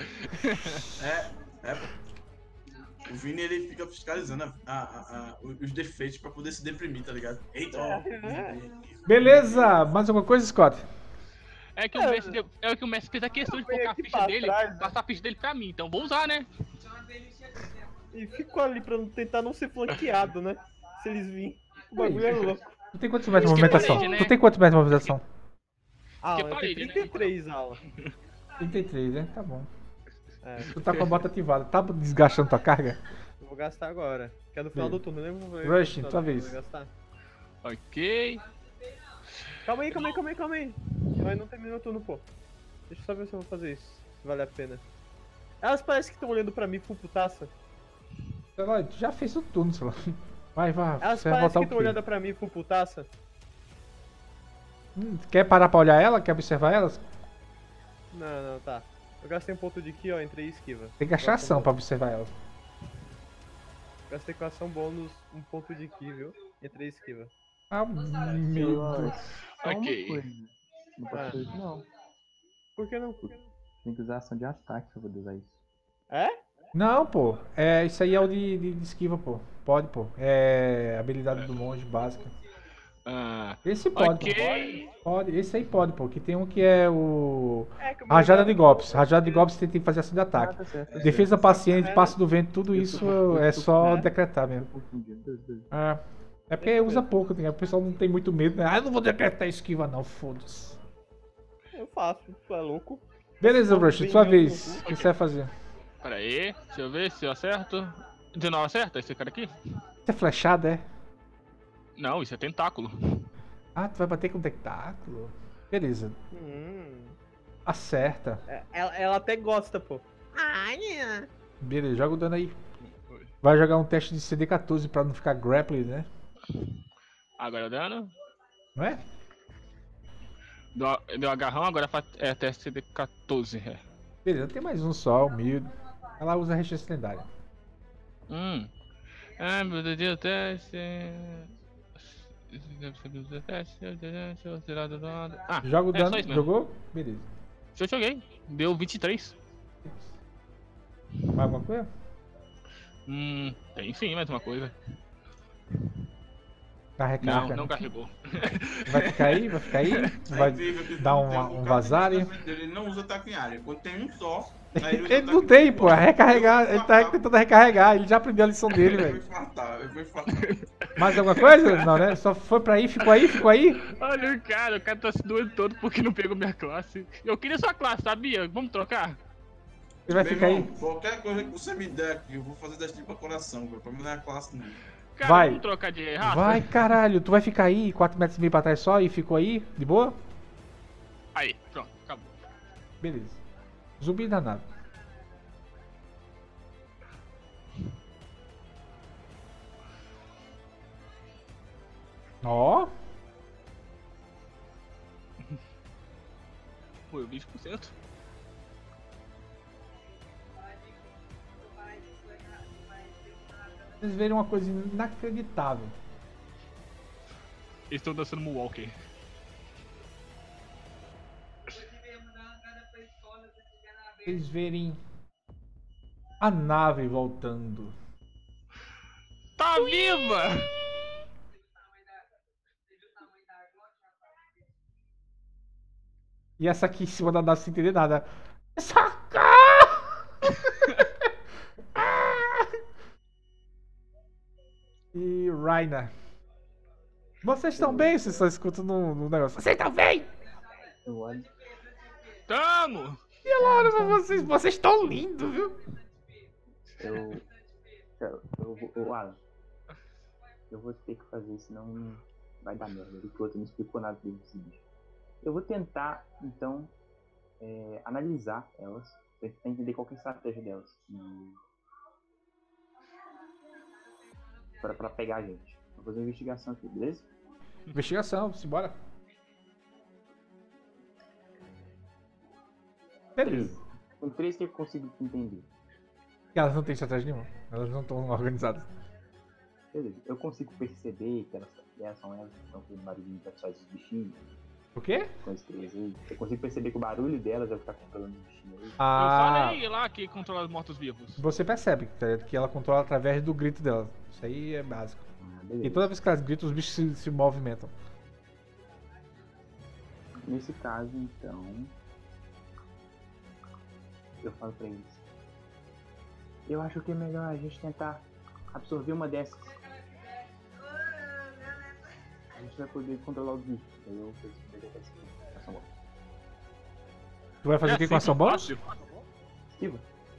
Speaker 3: É, é. O Vini, ele fica fiscalizando a- a- a- a- os defeitos pra poder se deprimir, tá ligado? Eita, ó.
Speaker 2: Beleza, mais alguma coisa, Scott?
Speaker 1: É que o mestre, deu- é que o mestre fez a questão de
Speaker 4: Foi
Speaker 1: colocar a
Speaker 4: aqui
Speaker 1: ficha
Speaker 4: pra
Speaker 1: dele,
Speaker 4: trás, né?
Speaker 1: passar a ficha dele pra mim, então vou usar, né?
Speaker 4: E ficou ali pra não tentar não ser flanqueado, né? Se eles virem. O bagulho é louco.
Speaker 2: Tu tem quantos metros de
Speaker 1: Isso que é
Speaker 2: movimentação?
Speaker 1: parede, né?
Speaker 2: Tu tem quantos metros de movimentação?
Speaker 4: Ah,
Speaker 1: Que
Speaker 4: eu tenho
Speaker 1: parede, né?
Speaker 4: trinta e três, Alan.
Speaker 2: trinta e três, né? Tá bom.
Speaker 4: É,
Speaker 2: Tu tá com a bota ativada. Tá desgastando tua carga?
Speaker 4: eu vou gastar agora. Que é no final do turno, lembra?
Speaker 2: Rush,
Speaker 4: No final
Speaker 2: tua
Speaker 4: do turno
Speaker 2: vez.
Speaker 4: eu vou gastar.
Speaker 1: Ok.
Speaker 4: Calma aí, calma aí, calma aí, calma aí. Eu ainda não terminou o turno, pô. Deixa eu só ver se eu vou fazer isso. Se vale a pena. Elas parecem que estão olhando pra mim full putaça.
Speaker 2: Sei lá, tu já fez o turno, sei lá. Vai, vai.
Speaker 4: Elas
Speaker 2: Você vai
Speaker 4: parecem
Speaker 2: voltar
Speaker 4: que
Speaker 2: o
Speaker 4: estão
Speaker 2: quê?
Speaker 4: olhando pra mim full putaça.
Speaker 2: Hum, quer parar pra olhar ela? Quer observar elas?
Speaker 4: Não, não, tá. Eu gastei um ponto de ki, ó, entrei e esquiva.
Speaker 2: Tem que achar
Speaker 4: Gosto
Speaker 2: ação
Speaker 4: muito.
Speaker 2: pra observar elas.
Speaker 4: Gastei com ação bônus um ponto de ki, viu? Entrei e esquiva.
Speaker 2: Ah, meu Deus.
Speaker 5: Só
Speaker 1: Ok.
Speaker 5: uma coisa. Não pode
Speaker 4: Ah.
Speaker 5: fazer isso, não.
Speaker 4: Por que não?
Speaker 5: Tem que usar ação de ataque pra poder usar isso.
Speaker 4: É?
Speaker 2: Não, pô. É, isso aí é o de, de, de esquiva, pô. Pode, pô. É habilidade do monge básica.
Speaker 1: Ah,
Speaker 2: Esse pode,
Speaker 1: ok.
Speaker 2: pô. Pode. Esse aí pode, pô. Que tem um que é o...
Speaker 4: É que o meu
Speaker 2: Rajada
Speaker 4: já-
Speaker 2: de golpes. Rajada de golpes você tem que fazer ação de
Speaker 5: Ah,
Speaker 2: ataque.
Speaker 5: tá certo. tá
Speaker 2: Defesa
Speaker 5: certo.
Speaker 2: paciente,
Speaker 4: É.
Speaker 2: passo do vento, tudo
Speaker 5: Eu
Speaker 2: isso
Speaker 5: tô- eu
Speaker 2: é
Speaker 5: tô-
Speaker 2: só
Speaker 4: né?
Speaker 2: decretar mesmo.
Speaker 5: Confundindo. Deus, Deus.
Speaker 2: É. É porque usa pouco, né? O pessoal não tem muito medo, né? Ah, eu não vou decretar esquiva, não, foda-se.
Speaker 4: Eu faço, tu é louco.
Speaker 2: Beleza,
Speaker 4: Não,
Speaker 2: Brush,
Speaker 4: bem,
Speaker 2: sua
Speaker 4: eu
Speaker 2: vez.
Speaker 4: não-
Speaker 2: O que você vai fazer?
Speaker 1: Pera aí, deixa eu ver se eu acerto. dezenove acerta esse cara aqui?
Speaker 2: Você é flechado, é?
Speaker 1: Não, isso é tentáculo.
Speaker 2: Ah, tu vai bater com tentáculo? Beleza.
Speaker 4: Hum.
Speaker 2: Acerta.
Speaker 4: É, Ela, ela até gosta, pô. Ai,
Speaker 2: Beleza, joga o dano aí. Vai jogar um teste de C D quatorze pra não ficar grappling, né?
Speaker 1: Agora o dano.
Speaker 2: Não é?
Speaker 1: Deu, deu agarrão, agora fa- é teste de quatorze. É.
Speaker 2: Beleza, tem mais um só, humilde. Ela usa a resistência lendária.
Speaker 1: Hum. Ah, meu Deus, teste. Ah,
Speaker 2: Joga o
Speaker 1: é
Speaker 2: dano.
Speaker 1: só isso mesmo.
Speaker 2: Jogou? Beleza.
Speaker 1: Eu joguei. Deu vinte e três.
Speaker 2: Mais alguma coisa?
Speaker 1: Hum, tem sim, mais uma coisa.
Speaker 2: Tá
Speaker 1: Não,
Speaker 2: recarga.
Speaker 1: não carregou.
Speaker 2: Vai ficar aí? Vai ficar aí? Vai dar um, um vazare?
Speaker 3: Ele não usa ataque em área. Quando tem um só, aí ele usa
Speaker 2: Ele não
Speaker 3: ataque
Speaker 2: tem,
Speaker 3: em
Speaker 2: pô. É recarregar. Ele tá tentando recarregar. Ele já aprendeu a lição dele,
Speaker 3: Eu vou
Speaker 2: velho.
Speaker 3: infartar, eu vou infartar.
Speaker 2: Mais alguma coisa? Não, né? Só foi pra aí, ficou aí, ficou aí?
Speaker 1: Olha o cara, o cara tá se doendo todo porque não pegou minha classe. Eu queria sua classe, sabia? Vamos trocar?
Speaker 2: Ele vai
Speaker 3: Meu
Speaker 2: ficar aí.
Speaker 3: irmão, qualquer coisa que você me der aqui, eu vou fazer destino pra coração, velho. Pra mim não é classe não.
Speaker 1: Cara,
Speaker 2: Vai.
Speaker 1: vamos trocar de raça?
Speaker 2: Vai, caralho. Tu vai ficar aí, quatro metros e meio pra trás só e ficou aí? De boa?
Speaker 1: Aí, pronto, acabou.
Speaker 2: Beleza. Zumbi danado. Ó.
Speaker 1: Foi vinte por cento.
Speaker 2: Vocês verem uma coisa inacreditável.
Speaker 1: Eles estão dançando Moonwalker.
Speaker 2: Vocês verem a nave voltando.
Speaker 1: Tá viva!
Speaker 2: E essa aqui em cima da nave sem entender nada. Saca! E Raina. Vocês estão bem? Vocês só escutam no, no negócio. Vocês estão bem?
Speaker 5: Eu olho.
Speaker 1: Tamo!
Speaker 2: E ela olha pra vocês. Vocês estão lindos, viu?
Speaker 5: Eu. Eu, eu vou. Ô, Alan. Eu vou ter que fazer, senão vai dar merda. O outro não explicou nada desse bicho. Eu vou tentar, então, é, analisar elas, pra tentar entender qual que é a estratégia delas. E... Pra, pra pegar a gente. Vou fazer uma investigação aqui, beleza?
Speaker 2: Investigação, simbora. Beleza.
Speaker 5: Com três que eu consigo entender.
Speaker 2: Elas não têm estratégia nenhuma. Elas não estão organizadas.
Speaker 5: Beleza. Eu consigo perceber que elas, elas são elas que estão fazendo barulhinho atrás dos bichinhos.
Speaker 2: O quê?
Speaker 5: Com as três aí. Eu consigo perceber que o barulho delas é o que tá controlando os bichinhos aí.
Speaker 1: Eu
Speaker 2: Ah,
Speaker 1: falei lá que controla os mortos-vivos.
Speaker 2: você percebe tá, que ela controla através do grito dela. Isso aí é básico.
Speaker 5: Ah,
Speaker 2: E
Speaker 5: beleza.
Speaker 2: toda vez que elas gritam, os bichos se, se movimentam.
Speaker 5: Nesse caso, então. Eu falo pra eles. Eu acho que é melhor a gente tentar absorver uma dessas. A gente vai poder controlar os bichos. Aí eu percebi que é ação bônus.
Speaker 2: Tu vai fazer o que com ação bônus?
Speaker 1: fácil.
Speaker 5: Esquiva.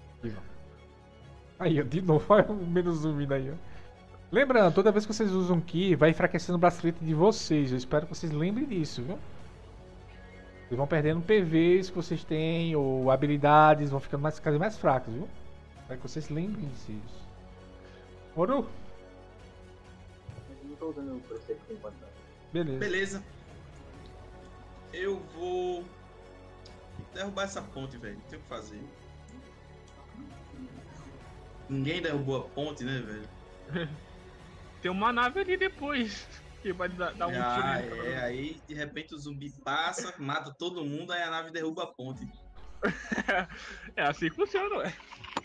Speaker 2: Aí, ó, de novo, olha o menos um vindo aí, ó. Lembrando, toda vez que vocês usam Ki, vai enfraquecendo o bracelete de vocês. Eu espero que vocês lembrem disso, viu? Vocês vão perdendo P Vs que vocês têm, ou habilidades, vão ficando mais, cada vez mais fracos, viu? Espero que vocês lembrem disso. Moro?
Speaker 5: Eu não tô usando o preceito por enquanto. não.
Speaker 2: Beleza.
Speaker 3: Beleza. Eu vou derrubar essa ponte, velho. Não tem o que fazer. Ninguém derrubou a ponte, né, velho?
Speaker 1: Tem uma nave ali depois. Que vai dar, dar um
Speaker 3: Ah,
Speaker 1: tiro.
Speaker 3: é, aí de repente o zumbi passa, mata todo mundo, aí a nave derruba a ponte.
Speaker 1: É assim que funciona, ué.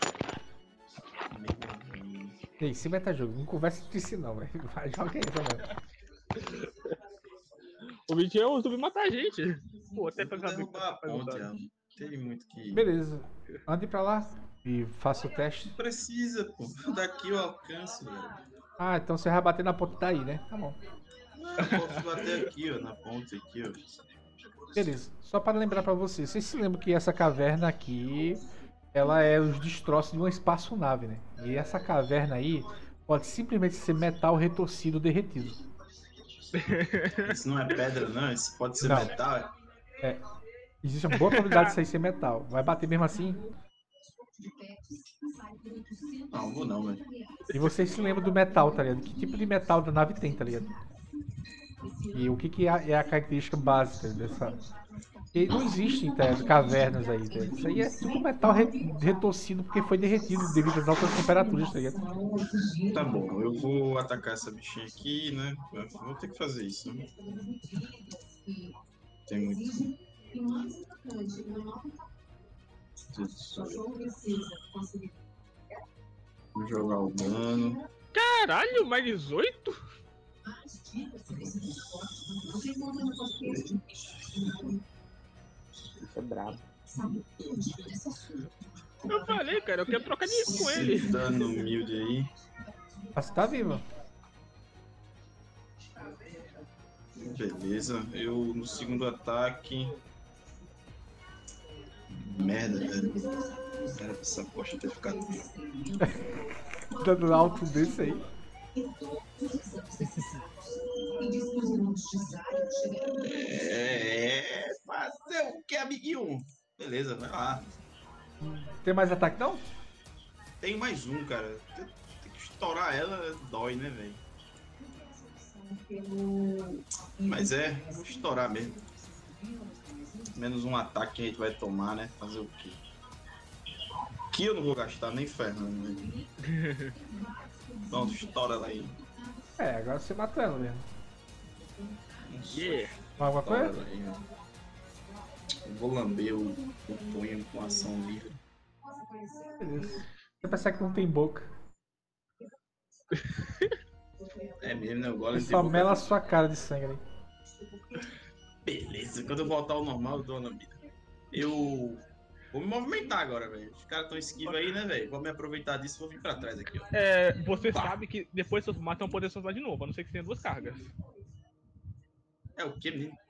Speaker 2: Ei, esse metajogo, não conversa entre si não, velho. Vai, joga aí também.
Speaker 1: O vídeo é o zumbi matar a gente. Pô, até
Speaker 3: Vou
Speaker 1: pra
Speaker 3: derrubar a ponte, ó. Tem muito que.
Speaker 2: Beleza. Ande pra lá e faça o teste.
Speaker 3: Não precisa, pô. Daqui eu alcanço, velho.
Speaker 2: Ah, então você vai bater na ponta daí, né? Tá bom.
Speaker 3: Não, eu posso bater aqui, ó, na ponte aqui, ó.
Speaker 2: Beleza. Só para lembrar pra vocês, vocês se lembram que essa caverna aqui, ela é os destroços de uma espaçonave, né? E essa caverna aí pode simplesmente ser metal retorcido derretido.
Speaker 3: Isso não é pedra, não. Isso pode ser
Speaker 2: Não.
Speaker 3: metal.
Speaker 2: É. Existe uma boa probabilidade disso aí ser metal. Vai bater mesmo assim?
Speaker 3: Não, vou não, velho.
Speaker 2: E vocês se lembram do metal, tá ligado? Que tipo de metal da nave tem, tá ligado? E o que, que é a- é a característica básica dessa. E não existem tá, ligado? Cavernas aí, tá ligado? Isso aí é tipo metal re- retorcido porque foi derretido devido às altas temperaturas, tá ligado?
Speaker 3: Tá bom, eu vou atacar essa bichinha aqui, né? Eu vou ter que fazer isso. Né? Tem muito. Vou jogar o dano.
Speaker 1: Caralho, mais dezoito?
Speaker 5: Isso é brabo.
Speaker 1: Eu falei, cara, eu quero trocar de com ele.
Speaker 3: Esse dano humilde aí.
Speaker 2: Mas você tá viva.
Speaker 3: Beleza, eu no segundo ataque. Merda, velho. Era pra essa poxa ter ficado.
Speaker 2: Dando alto desse aí.
Speaker 3: É, fazer o que, amiguinho? Beleza, vai lá.
Speaker 2: Tem mais ataque não?
Speaker 3: Tem mais um, cara. Tem, tem que estourar ela, dói, né, velho? Mas é, vou estourar mesmo. Menos um ataque que a gente vai tomar, né? Fazer o quê? Aqui eu não vou gastar nem ferrando, velho. Pronto, estoura ela aí.
Speaker 2: É, agora você matou ela mesmo.
Speaker 1: Yeah.
Speaker 2: Mais alguma
Speaker 3: Estoura
Speaker 2: coisa?
Speaker 3: ela aí, ó. Eu vou lamber o, o punho com ação livre.
Speaker 2: Beleza. Você pensa que não tem boca.
Speaker 3: É mesmo, né? O golem
Speaker 2: Ele
Speaker 3: tem
Speaker 2: só
Speaker 3: boca-
Speaker 2: mela a sua cara de sangue ali.
Speaker 3: Beleza, quando eu voltar ao normal, eu dou uma lambida. Eu vou me movimentar agora, velho. Os caras tão esquivos aí, né, velho? Vou me aproveitar disso e vou vir pra trás aqui, ó.
Speaker 1: É, você
Speaker 3: Tá.
Speaker 1: sabe que depois seus matam vão poder soltar de novo, a não ser que tenha duas cargas.
Speaker 3: É o que mesmo?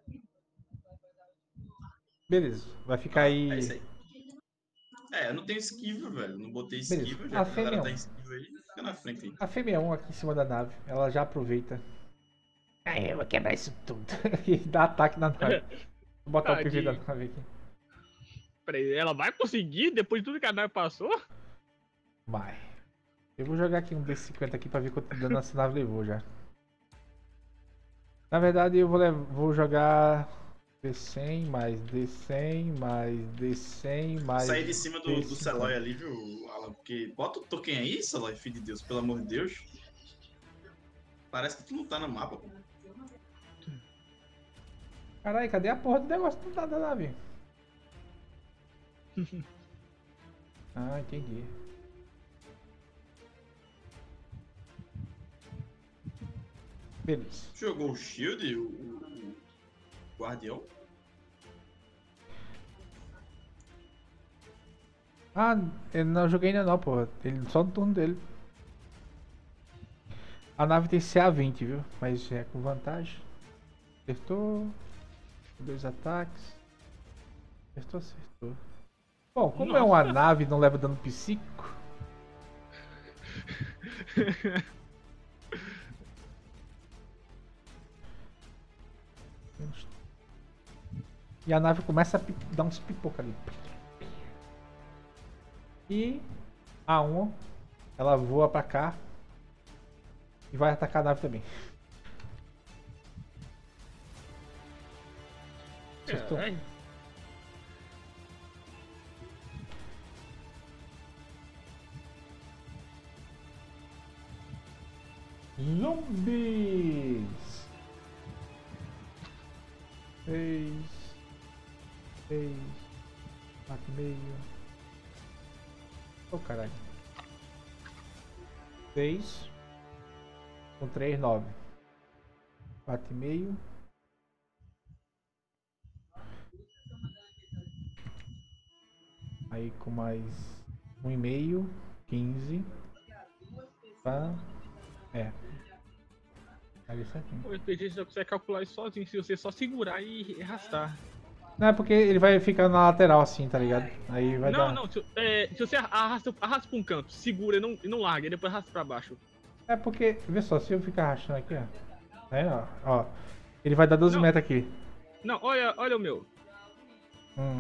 Speaker 2: Beleza. Vai ficar aí.
Speaker 3: É isso aí. É, eu não tenho esquiva, velho. Não botei
Speaker 2: Beleza.
Speaker 3: esquiva, já
Speaker 2: A
Speaker 3: que a galera
Speaker 2: fêmea
Speaker 3: tá
Speaker 2: um.
Speaker 3: esquiva aí. Fica na frente aí.
Speaker 2: A fêmea um aqui em cima da nave, ela já aproveita. Aí eu vou quebrar isso tudo. E dá ataque na nave. Vou botar o P V da
Speaker 1: Tadinho.
Speaker 2: nave aqui.
Speaker 1: Peraí, ela vai conseguir depois de tudo que a nave passou?
Speaker 2: Vai. Eu vou jogar aqui um D cinquenta aqui pra ver quanto dano essa nave levou já. Na verdade eu vou, lev- vou jogar D cem mais D cem mais D cem mais.
Speaker 3: Sair de cima do,
Speaker 2: D
Speaker 3: do
Speaker 2: cinquenta.
Speaker 3: Celoy ali, viu, Alan? Porque bota o token aí, Celoy, filho de Deus, pelo amor de Deus. Parece que tu não tá no mapa, pô.
Speaker 2: Caralho, cadê a porra do negócio da da nave? Ah, entendi. Beleza.
Speaker 3: Jogou o Shield, o, o, o Guardião?
Speaker 2: Ah, eu não joguei ainda não, porra. Ele, só no turno dele. A nave tem C A vinte, viu? Mas é com vantagem. Acertou. Dois ataques. Acertou, acertou. Bom, como é uma nave e não leva dano psíquico. E a nave começa a pi- dar uns pipoca ali. E a um, ela voa pra cá e vai atacar a nave também. Acertou.
Speaker 1: Caralho.
Speaker 2: Zombies! seis. quatro e meio. Ô, caralho. seis. Com três, nove. quatro e meio. Aí com mais um e meio, quinze. Tá. É. Ali certinho.
Speaker 1: O R P G você consegue calcular isso sozinho, se você só segurar e arrastar.
Speaker 2: Não, é porque ele vai ficar na lateral assim, tá ligado? Aí vai
Speaker 1: Não,
Speaker 2: dar...
Speaker 1: não, se, é, se você arrasta, arrasta pra um canto, segura e não, e não larga, e depois arrasta pra baixo.
Speaker 2: É porque, vê só, se eu ficar arrastando aqui, ó. Aí, ó, ó. Ele vai dar doze
Speaker 1: Não.
Speaker 2: metros aqui.
Speaker 1: Não, olha, olha o meu.
Speaker 2: Hum.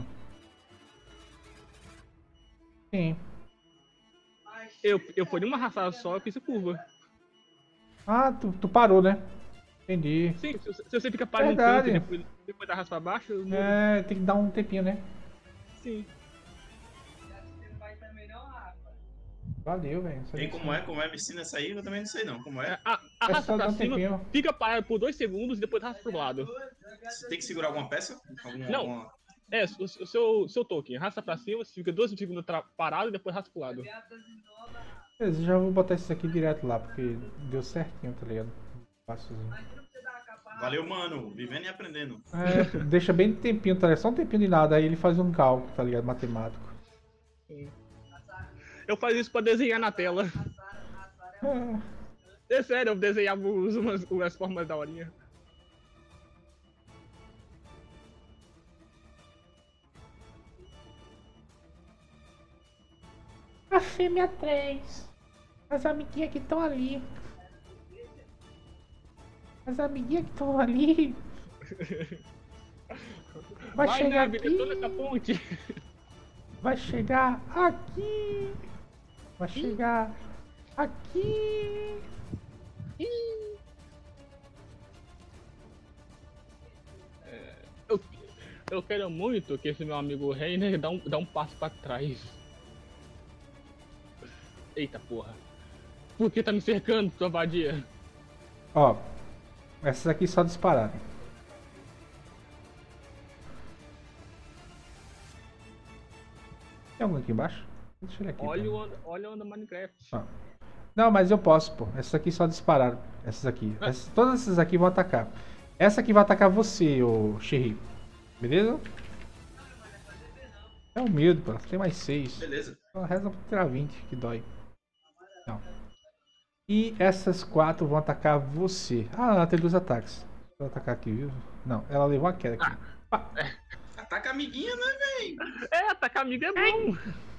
Speaker 2: Sim.
Speaker 1: Eu, eu fui numa arrastada só, eu fiz a curva.
Speaker 2: Ah, tu, tu parou, né? Entendi.
Speaker 1: Sim, se, se você fica parado no
Speaker 2: Verdade.
Speaker 1: canto e depois, depois arrasta pra baixo, eu mudo.
Speaker 2: É, tem que dar um tempinho, né?
Speaker 1: Sim.
Speaker 2: Valeu, velho. Não sabia
Speaker 3: Tem como
Speaker 2: disso,
Speaker 3: é? Como é? Me ensina essa aí? Eu também não sei não. Como é?
Speaker 1: É, a-
Speaker 2: É
Speaker 1: arrasta
Speaker 2: só dar
Speaker 1: pra
Speaker 2: um
Speaker 1: cima,
Speaker 2: tempinho.
Speaker 1: fica parado por dois segundos e depois arrasta pro lado.
Speaker 3: Você tem que segurar alguma peça? Alguma,
Speaker 1: Não.
Speaker 3: alguma-
Speaker 1: É, o, o seu, seu token, arrasta pra cima, você fica doze segundos tra- parado e depois arrasta pro lado.
Speaker 2: Beleza, já vou botar esses aqui direto lá, porque deu certinho, tá ligado? Passozinho.
Speaker 3: Valeu, mano. Vivendo e aprendendo.
Speaker 2: É, deixa bem de tempinho, tá ligado? Só um tempinho de nada, aí ele faz um cálculo, tá ligado? Matemático.
Speaker 1: Eu fazia isso pra desenhar na tela.
Speaker 2: É.
Speaker 1: É sério, eu desenhava os, umas, umas formas da horinha.
Speaker 2: A fêmea três. As amiguinhas que estão ali. As amiguinhas que estão ali. Vai,
Speaker 1: Vai,
Speaker 2: chegar
Speaker 1: né,
Speaker 2: aqui.
Speaker 1: toda essa ponte.
Speaker 2: Vai chegar aqui. Vai chegar aqui.
Speaker 1: Eu, eu quero muito que esse meu amigo Reiner dá um, dá um passo pra trás. Eita porra. Por que tá me cercando, sua vadia?
Speaker 2: Ó, essas aqui só dispararam. Tem algum aqui embaixo? Deixa ele aqui.
Speaker 1: Olha
Speaker 2: tá?
Speaker 1: o, and- olha o anda Minecraft.
Speaker 2: Ó. Não, mas eu posso, pô. Essas aqui só dispararam. Essas aqui. Essas- todas essas aqui vão atacar. Essa aqui vai atacar você, ô Sherry. Beleza? É humilde, pô. Tem mais seis.
Speaker 3: Beleza.
Speaker 2: Só reza pra tirar vinte, que dói. Não. E essas quatro vão atacar você. Ah, ela tem dois ataques. Vou atacar aqui, viu? Não, ela levou uma queda aqui.
Speaker 3: Ataca a amiguinha, né?
Speaker 1: É, atacar amigo é bom.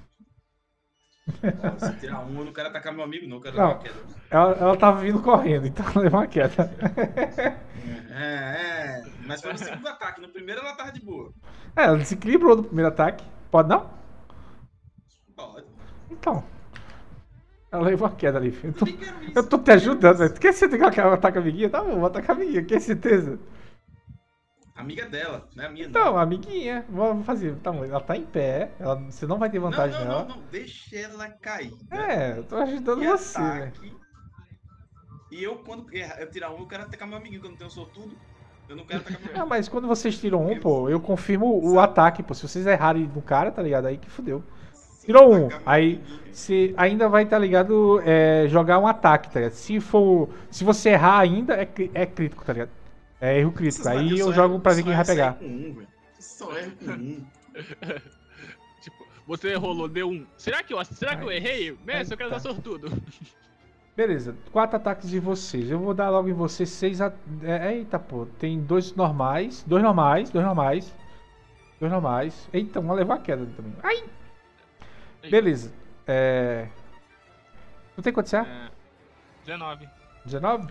Speaker 3: Ó, se tirar um, eu não quero atacar meu amigo, não. Eu quero
Speaker 2: Não.
Speaker 3: dar uma queda.
Speaker 2: Ela, ela tava vindo correndo, então ela levou uma queda.
Speaker 3: É, é. Mas foi no segundo ataque. No primeiro ela tava de boa.
Speaker 2: É, ela desequilibrou no primeiro ataque. Pode não?
Speaker 3: Pode.
Speaker 2: Então. Ela levou uma queda ali. Eu tô,
Speaker 3: Nem quero isso.
Speaker 2: eu tô te ajudando, velho. Tu quer certeza que ela ataca a amiguinha? Tá bom, vou atacar a amiguinha, quer certeza?
Speaker 3: Amiga dela, não é a minha.
Speaker 2: Então,
Speaker 3: não.
Speaker 2: a amiguinha, vou fazer. Tá bom, ela tá em pé, ela, você não vai ter
Speaker 3: Não,
Speaker 2: vantagem
Speaker 3: não,
Speaker 2: nela.
Speaker 3: não, não. Deixa ela cair.
Speaker 2: É, eu tô ajudando
Speaker 3: E
Speaker 2: você, velho.
Speaker 3: ataque. E eu, quando errar- eu tirar um, eu quero atacar meu amiguinho, que eu não tenho sortudo. Eu não quero atacar meu
Speaker 2: Ah,
Speaker 3: amiguinho.
Speaker 2: mas quando vocês tiram um, pô, eu confirmo o ataque, pô. Se vocês errarem no cara, tá ligado? Aí que fudeu.
Speaker 3: Se
Speaker 2: Tirou um,
Speaker 3: atacar meu
Speaker 2: aí
Speaker 3: amiguinho,
Speaker 2: você ainda vai, tá ligado, é, jogar um ataque, tá ligado? Se for, se você errar ainda, é, cri- é crítico, tá ligado? É erro crítico.
Speaker 3: Essas
Speaker 2: Aí
Speaker 3: vagas
Speaker 2: eu
Speaker 3: só
Speaker 2: jogo
Speaker 3: erram-
Speaker 2: pra ver
Speaker 3: só
Speaker 2: quem vai
Speaker 3: erra sair
Speaker 2: pegar.
Speaker 3: com um, velho. Só erro com um.
Speaker 1: Tipo, você rolou, deu um. Será que eu, será que eu
Speaker 2: Ai,
Speaker 1: errei? Mestre, eu quero
Speaker 2: tá.
Speaker 1: dar sortudo.
Speaker 2: Beleza, quatro ataques de vocês. Eu vou dar logo em vocês seis a... é, eita, pô, tem dois normais, dois normais, dois normais, dois normais. Eita, uma levou a queda também. Ai! Beleza, é... Não tem quanto você é?
Speaker 1: É, dezenove.
Speaker 2: dezenove?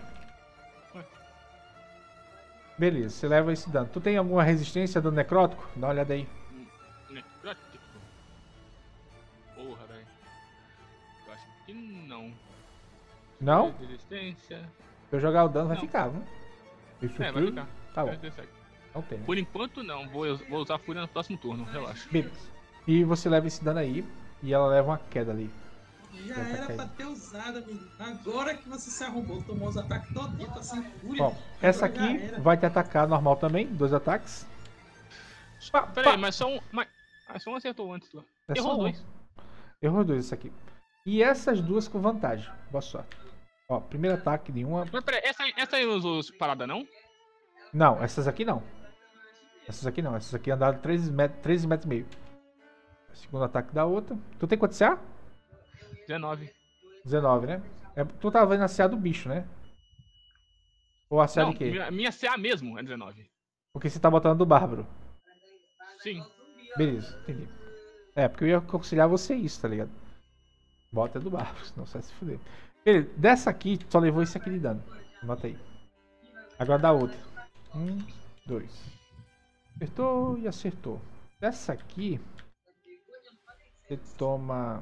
Speaker 2: Beleza, você leva esse dano. Tu tem alguma resistência do necrótico? Dá uma olhada aí.
Speaker 1: Necrótico. Porra, velho. Eu acho que não.
Speaker 2: Não?
Speaker 1: Resistência.
Speaker 2: Se eu jogar o dano vai
Speaker 1: Não.
Speaker 2: ficar, viu? Isso
Speaker 1: É, vai
Speaker 2: tudo?
Speaker 1: ficar.
Speaker 2: Tá bom,
Speaker 1: dezessete.
Speaker 2: não tem, né?
Speaker 1: Por enquanto não, vou, vou usar a fúria no próximo turno, relaxa.
Speaker 2: Beleza. E você leva esse dano aí e ela leva uma queda ali.
Speaker 8: Já
Speaker 2: Vai
Speaker 8: era
Speaker 2: atacar
Speaker 8: pra ter usado, menino. Agora que você se arrumou, tomou os ataques todinhos, tá sem fúria.
Speaker 2: Bom, essa
Speaker 8: Agora já
Speaker 2: aqui
Speaker 8: era.
Speaker 2: vai te atacar normal também, dois ataques.
Speaker 1: Só
Speaker 2: Pá,
Speaker 1: Pera aí,
Speaker 2: pá.
Speaker 1: mas só um. Mas, ah, só um acertou antes lá.
Speaker 2: É
Speaker 1: Errou
Speaker 2: só um.
Speaker 1: dois.
Speaker 2: Errou dois isso aqui. E essas duas com vantagem. Boa sorte. Ó, primeiro ataque de uma.
Speaker 1: Mas peraí, essa, essa aí usou parada não?
Speaker 2: Não, essas aqui não. Essas aqui não. Essas aqui andaram treze metros, treze metros e meio. Segundo ataque da outra. Tu tem quanto C A?
Speaker 1: dezenove.
Speaker 2: dezenove, né? É, tu tava vendo a C A do bicho, né? Ou a C A
Speaker 1: Não,
Speaker 2: de quê?
Speaker 1: minha, minha C A mesmo é dezenove.
Speaker 2: Porque você tá botando do bárbaro.
Speaker 1: Sim.
Speaker 2: Beleza, entendi. É, porque eu ia aconselhar você isso, tá ligado? Bota do bárbaro, senão você vai se fuder. Beleza, dessa aqui, só levou esse aqui de dano. Anota aí. Agora da outra. Um, dois. Acertou e acertou. Dessa aqui, você toma...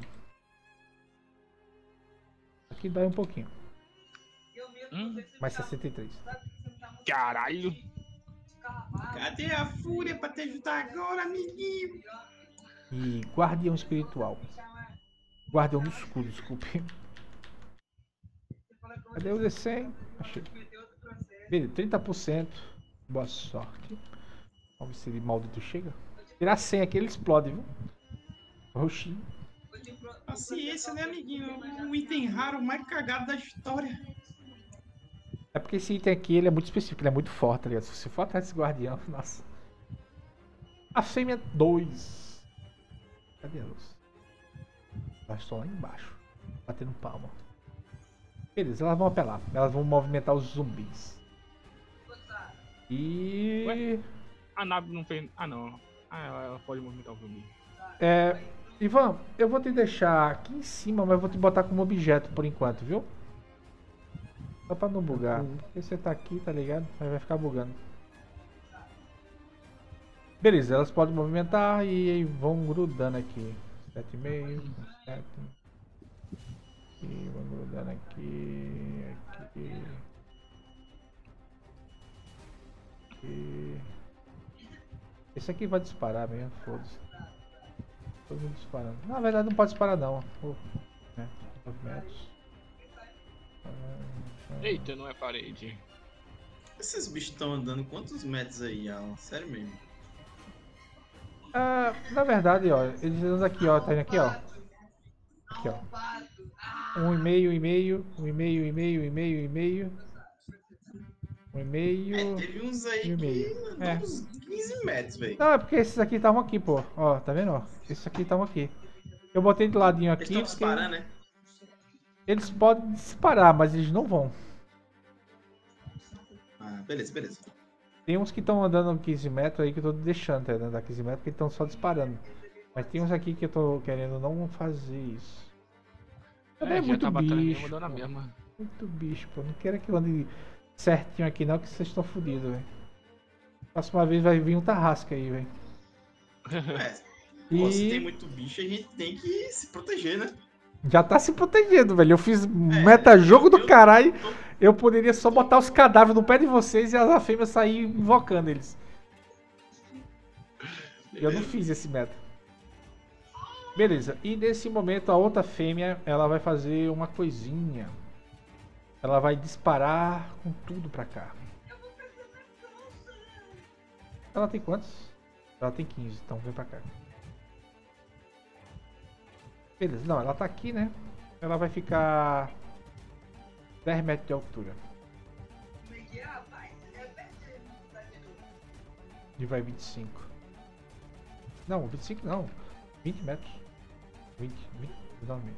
Speaker 2: Aqui dói um pouquinho.
Speaker 1: Hum,
Speaker 2: Mais sessenta e três.
Speaker 1: caralho.
Speaker 8: Cadê a fúria pra te ajudar agora, amiguinho?
Speaker 2: E guardião espiritual. Guardião do escudo, desculpe. Cadê o D cem? Achei. Beleza, trinta por cento. Boa sorte. Vamos ver se ele maldito chega. Tirar cem aqui, ele explode, viu? Roxinho.
Speaker 8: Paciência, né, amiguinho? O item raro mais cagado da história.
Speaker 2: É porque esse item aqui ele é muito específico, ele é muito forte, tá ligado? Se você for atrás desse guardião, nossa. A fêmea dois. Cadê a luz? Elas estão lá embaixo, batendo palma. Beleza, elas vão apelar. Elas vão movimentar os zumbis. E...
Speaker 1: Ué? A nave não fez. Ah, não. Ah, ela, ela pode movimentar o zumbi.
Speaker 2: É... Ivan, eu vou te deixar aqui em cima, mas eu vou te botar como objeto por enquanto, viu? Só pra não bugar. Porque você tá aqui, tá ligado? Aí vai ficar bugando. Beleza, elas podem movimentar e vão grudando aqui. sete e meio, sete. E vão grudando aqui, aqui. Aqui. Esse aqui vai disparar mesmo, foda-se. Todo mundo disparando. Na verdade não pode disparar não. Oh, né? nove metros.
Speaker 1: Eita, não é parede.
Speaker 3: Esses bichos estão andando quantos metros aí, Alan? Sério mesmo.
Speaker 2: Ah, na verdade, ó, eles andam aqui, ó, tá indo aqui, ó. Aqui, ó. Um e meio, e meio, um e meio, e meio, e meio, e meio. Um e meio.
Speaker 3: É, teve uns aí
Speaker 2: e
Speaker 3: que
Speaker 2: meio.
Speaker 3: andou
Speaker 2: É.
Speaker 3: uns quinze metros, velho.
Speaker 2: Não, é porque esses aqui estavam aqui, pô. Ó, tá vendo, ó? Esses aqui estavam aqui. Eu botei de ladinho
Speaker 3: Eles
Speaker 2: aqui
Speaker 3: estão
Speaker 2: porque
Speaker 3: disparando, né?
Speaker 2: eles podem disparar, mas eles não vão.
Speaker 3: Ah, beleza, beleza.
Speaker 2: Tem uns que estão andando quinze metros aí que eu tô deixando, tá? Andar quinze metros porque estão só disparando. Mas tem uns aqui que eu tô querendo não fazer isso.
Speaker 1: É,
Speaker 2: É,
Speaker 1: já
Speaker 2: muito
Speaker 1: tá batendo
Speaker 2: bicho.
Speaker 1: mesmo, dando na
Speaker 2: pô.
Speaker 1: mesma.
Speaker 2: Muito bicho, pô. Não quero que eu ande certinho aqui não, que vocês estão fodidos, velho. Próxima vez vai vir um tarrasca aí, velho.
Speaker 3: É,
Speaker 2: E
Speaker 3: pô, se tem muito bicho, a gente tem que se proteger, né?
Speaker 2: já tá se protegendo, velho. Eu fiz meta-jogo do
Speaker 3: eu-
Speaker 2: caralho. Eu poderia só botar os cadáveres no pé de vocês e as fêmeas sair invocando eles. Eu não fiz esse meta. Beleza, e nesse momento a outra fêmea, ela vai fazer uma coisinha. Ela vai disparar com tudo pra cá. Ela tem quantos? Ela tem quinze, então vem pra cá. Beleza, não, ela tá aqui, né? Ela vai ficar dez metros de altura. E vai vinte e cinco. Não, vinte e cinco não. vinte metros. vinte, vinte, não, vinte.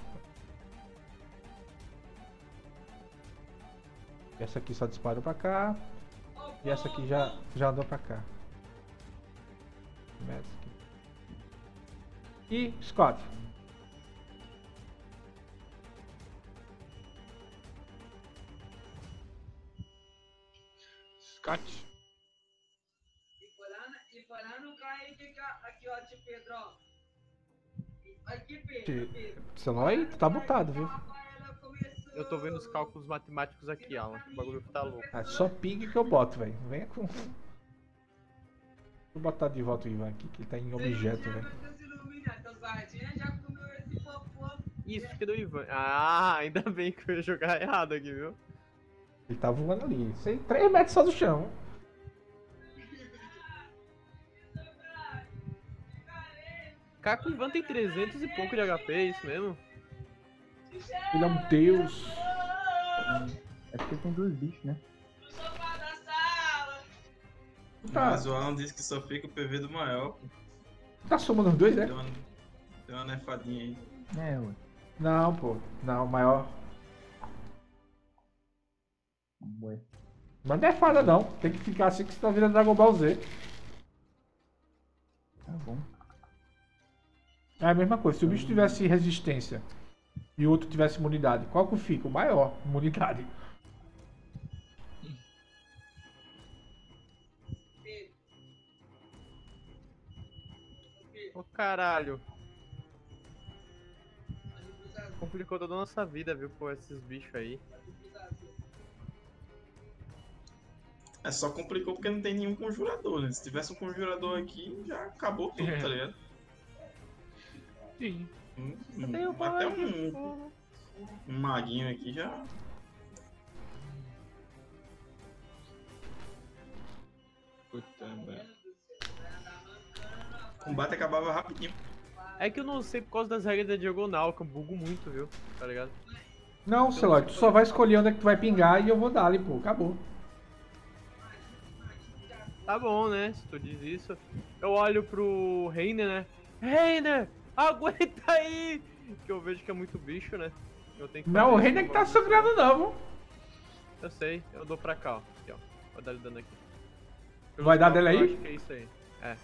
Speaker 2: Essa aqui só disparou pra cá. E essa aqui já, já andou pra cá. Metros aqui. E Scott.
Speaker 1: Scott.
Speaker 6: E falando cai aqui, ó, de Pedro, ó. Aqui, Pedro. Pedro.
Speaker 2: Celoy, tu tá botado, viu?
Speaker 4: Eu tô vendo os cálculos matemáticos aqui, Alan. O bagulho tá louco.
Speaker 2: É só ping que eu boto, velho. Venha com. Vou botar de volta o Ivan aqui, que ele tá em objeto, velho.
Speaker 4: Isso, que do Ivan. Ah, ainda bem que eu ia jogar errado aqui, viu?
Speaker 2: Ele tá voando ali. Isso aí, três metros só do chão.
Speaker 4: Caco Ivan tem trezentos e pouco de H P, é isso mesmo?
Speaker 2: Ele é um deus.
Speaker 5: É porque tem dois bichos, né?
Speaker 2: Tá,
Speaker 3: Mas o Alan disse que só fica o P V do maior. Pô.
Speaker 2: tá somando os dois, né?
Speaker 3: Deu uma, deu uma nerfadinha aí.
Speaker 5: É, ué.
Speaker 2: Não, pô. Não, maior.
Speaker 5: Ué.
Speaker 2: Mas não é fada não. Tem que ficar assim que você tá virando Dragon Ball Z.
Speaker 5: Tá bom.
Speaker 2: É a mesma coisa. Se o bicho tivesse resistência e o outro tivesse imunidade, qual que fica? O maior, imunidade.
Speaker 4: Ô caralho. Complicou toda a nossa vida, viu, pô, esses bichos aí.
Speaker 3: É, só complicou porque não tem nenhum conjurador, né? Se tivesse um conjurador aqui, já acabou tudo, tá ligado?
Speaker 1: Sim.
Speaker 3: Hum,
Speaker 4: Eu
Speaker 3: hum,
Speaker 4: tenho
Speaker 3: até
Speaker 4: bode,
Speaker 3: um,
Speaker 4: porra.
Speaker 3: um maguinho aqui já.
Speaker 1: Puta merda.
Speaker 3: O combate acabava rapidinho.
Speaker 4: É que eu não sei por causa das regras da diagonal, que eu bugo muito, viu? Tá ligado?
Speaker 2: Não, Celote, tu só vai escolher onde é que tu vai pingar e eu vou dar ali, pô. Acabou.
Speaker 4: Tá bom, né? Se tu diz isso. Eu olho pro Reiner, né? Reiner, aguenta aí! Que eu vejo que é muito bicho, né? Eu tenho que
Speaker 2: Não, o
Speaker 4: fazer
Speaker 2: Reiner
Speaker 4: isso,
Speaker 2: que tá sangrando não, viu?
Speaker 4: Eu sei, eu dou pra cá, ó. Aqui, ó. Vou dar ele dando aqui. Pelo
Speaker 2: Vai dar
Speaker 4: cálculo,
Speaker 2: dele aí?
Speaker 4: Eu acho que é isso aí. É.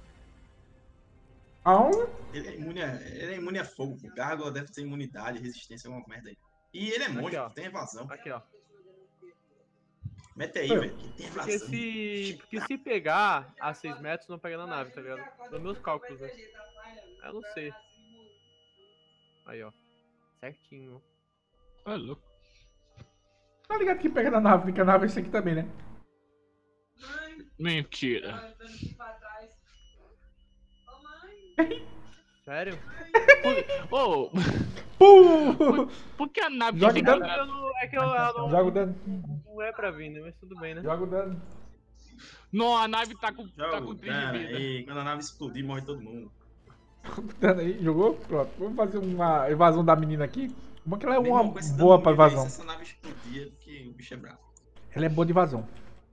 Speaker 2: Aonde?
Speaker 3: Ele é imune a, ele é imune a fogo, pô. Gárgula deve ter imunidade, resistência, alguma merda aí. E ele é monstro,
Speaker 4: ó.
Speaker 3: tem evasão.
Speaker 4: Aqui, ó.
Speaker 3: Mete aí,
Speaker 2: Eu.
Speaker 3: velho. que Tem evasão.
Speaker 4: Porque se, porque se pegar a seis metros, não pega na nave, tá ligado? Nos meus cálculos, né? Eu não sei. Aí, ó. Certinho.
Speaker 1: É louco.
Speaker 2: Tá ligado que pega na nave, que a nave é esse aqui também, né?
Speaker 1: Mentira.
Speaker 4: Sério?
Speaker 1: Ô,
Speaker 2: Pum!
Speaker 1: por que a nave
Speaker 2: Joga
Speaker 1: fica-
Speaker 2: dano.
Speaker 4: Eu não, é que eu, eu não,
Speaker 2: Joga o dano.
Speaker 4: não é pra vir, né? Mas tudo bem, né?
Speaker 2: Joga o dano.
Speaker 1: Não, a nave tá com, tá
Speaker 3: Joga
Speaker 1: com
Speaker 3: o
Speaker 1: três de
Speaker 3: dano
Speaker 1: vida.
Speaker 3: aí. Quando a nave explodir, morre todo mundo.
Speaker 2: Joga o dano aí. Jogou? Pronto. Vamos fazer uma evasão da menina aqui. Como é que ela é
Speaker 3: Meu
Speaker 2: uma
Speaker 3: irmão, com esse dano
Speaker 2: boa
Speaker 3: no
Speaker 2: pra
Speaker 3: nível aí,
Speaker 2: evasão?
Speaker 3: Se essa nave explodir, é porque o bicho é bravo.
Speaker 2: Ela é boa de evasão.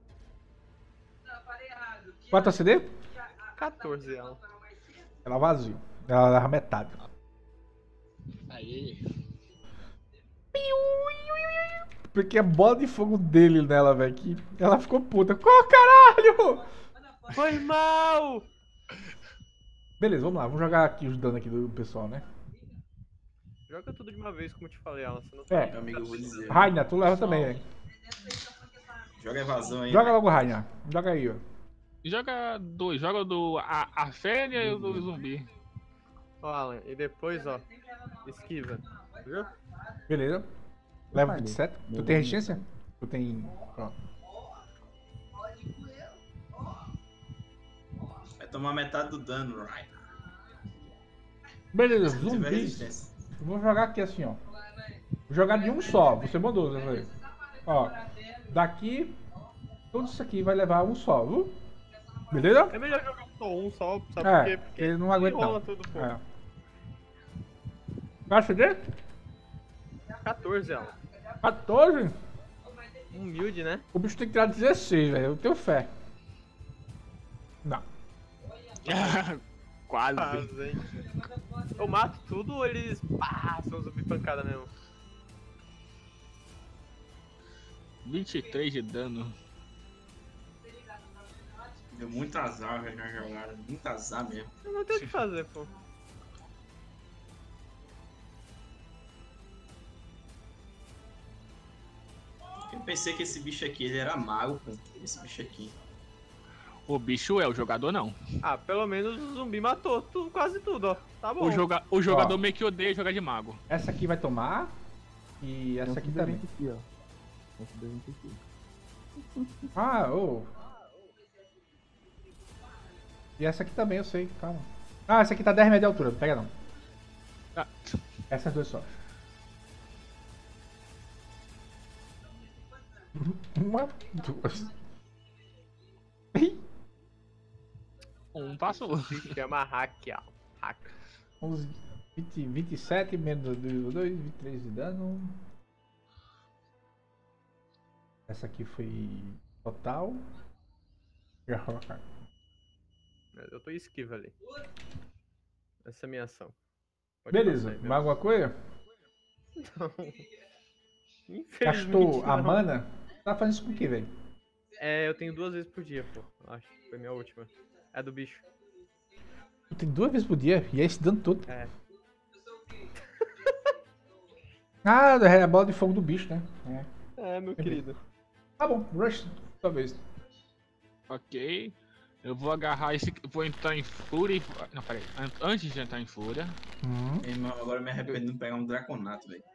Speaker 2: Quanto C D?
Speaker 4: quatorze ela.
Speaker 2: Ela vazio. Ela leva metade.
Speaker 1: Aí.
Speaker 2: Porque a bola de fogo dele nela, velho. Que ela ficou puta. Qual caralho?
Speaker 4: Foi mal!
Speaker 2: Beleza, vamos lá. Vamos jogar aqui os danos aqui do pessoal, né?
Speaker 4: Joga tudo de uma vez, como eu te falei, Alan. Você não
Speaker 2: É.
Speaker 3: Meu amigo, eu vou dizer.
Speaker 2: Raina, tu leva também, hein?
Speaker 3: Joga a evasão aí.
Speaker 2: Joga logo, Raina. Joga aí, ó.
Speaker 1: Joga dois, joga o do a, a fêmea e o do zumbi.
Speaker 4: Ó, Alan, e depois, ó, esquiva. Viu?
Speaker 2: Beleza. Leva
Speaker 5: Falei.
Speaker 2: vinte e sete. Tu tem resistência? Tu tem. Pronto.
Speaker 3: Vai tomar metade do dano, right?
Speaker 2: Beleza,
Speaker 3: Se tiver
Speaker 2: zumbis.
Speaker 3: resistência.
Speaker 2: Eu vou jogar aqui assim, ó. Vou jogar de um só. Você mandou, né, velho? Ó. Daqui. Tudo isso aqui vai levar um só, viu? Beleza?
Speaker 4: É melhor jogar só um só, sabe
Speaker 2: É,
Speaker 4: por quê?
Speaker 2: porque ele não aguenta
Speaker 4: enrola
Speaker 2: não.
Speaker 4: tudo, pô.
Speaker 2: É. Vai C D?
Speaker 4: quatorze, Alan.
Speaker 2: quatorze?
Speaker 4: Humilde, né?
Speaker 2: O bicho tem que tirar dezesseis, velho. Eu tenho fé. Não.
Speaker 1: Quase.
Speaker 4: Quase, hein? Eu mato tudo ou eles. Pá, são zumbi pancada mesmo?
Speaker 1: vinte e três de dano.
Speaker 3: Deu muito azar, velho, na jogada. Muito azar mesmo.
Speaker 4: Eu não tenho o que fazer, pô.
Speaker 3: Eu pensei que esse bicho aqui, ele era mago, pô. Esse bicho aqui.
Speaker 1: O bicho é, o jogador não.
Speaker 4: Ah, pelo menos o zumbi matou tudo, quase tudo, ó. Tá bom.
Speaker 1: O, joga, o jogador
Speaker 2: Ó.
Speaker 1: meio que odeia jogar de mago.
Speaker 2: Essa aqui vai tomar. E essa aqui também.
Speaker 5: Aqui, ó. Esse daí aqui.
Speaker 2: Ah, ô. E essa aqui também, eu sei, calma. Ah, essa aqui tá dez metros de altura, não pega não.
Speaker 1: Ah,
Speaker 2: Essas duas só. Uma, duas.
Speaker 1: um passou.
Speaker 4: Se chama hackear. Hack.
Speaker 2: onze, vinte, vinte e sete menos dois, vinte e três de dano. Essa aqui foi total. Já colocar.
Speaker 4: Eu tô esquiva ali. Essa é a minha ação. Pode
Speaker 2: Beleza,
Speaker 4: passar aí,
Speaker 2: mais alguma coisa?
Speaker 4: Não. Infelizmente
Speaker 2: Gastou a
Speaker 4: não.
Speaker 2: mana? Tá fazendo isso com o que, velho?
Speaker 4: É, eu tenho duas vezes por dia, pô. Acho que foi minha última. É do bicho.
Speaker 2: Tu tem duas vezes por dia e é esse dano todo.
Speaker 4: É.
Speaker 2: Ah, é a bola de fogo do bicho, né? É.
Speaker 4: É, meu querido.
Speaker 2: Tá bom, rush, talvez.
Speaker 1: Ok. Eu vou agarrar esse. Vou entrar em fúria. e- Não, peraí. An- Antes de entrar em fúria.
Speaker 2: Hum.
Speaker 3: Meu irmão, agora eu me arrependo de não pegar um Draconato, velho.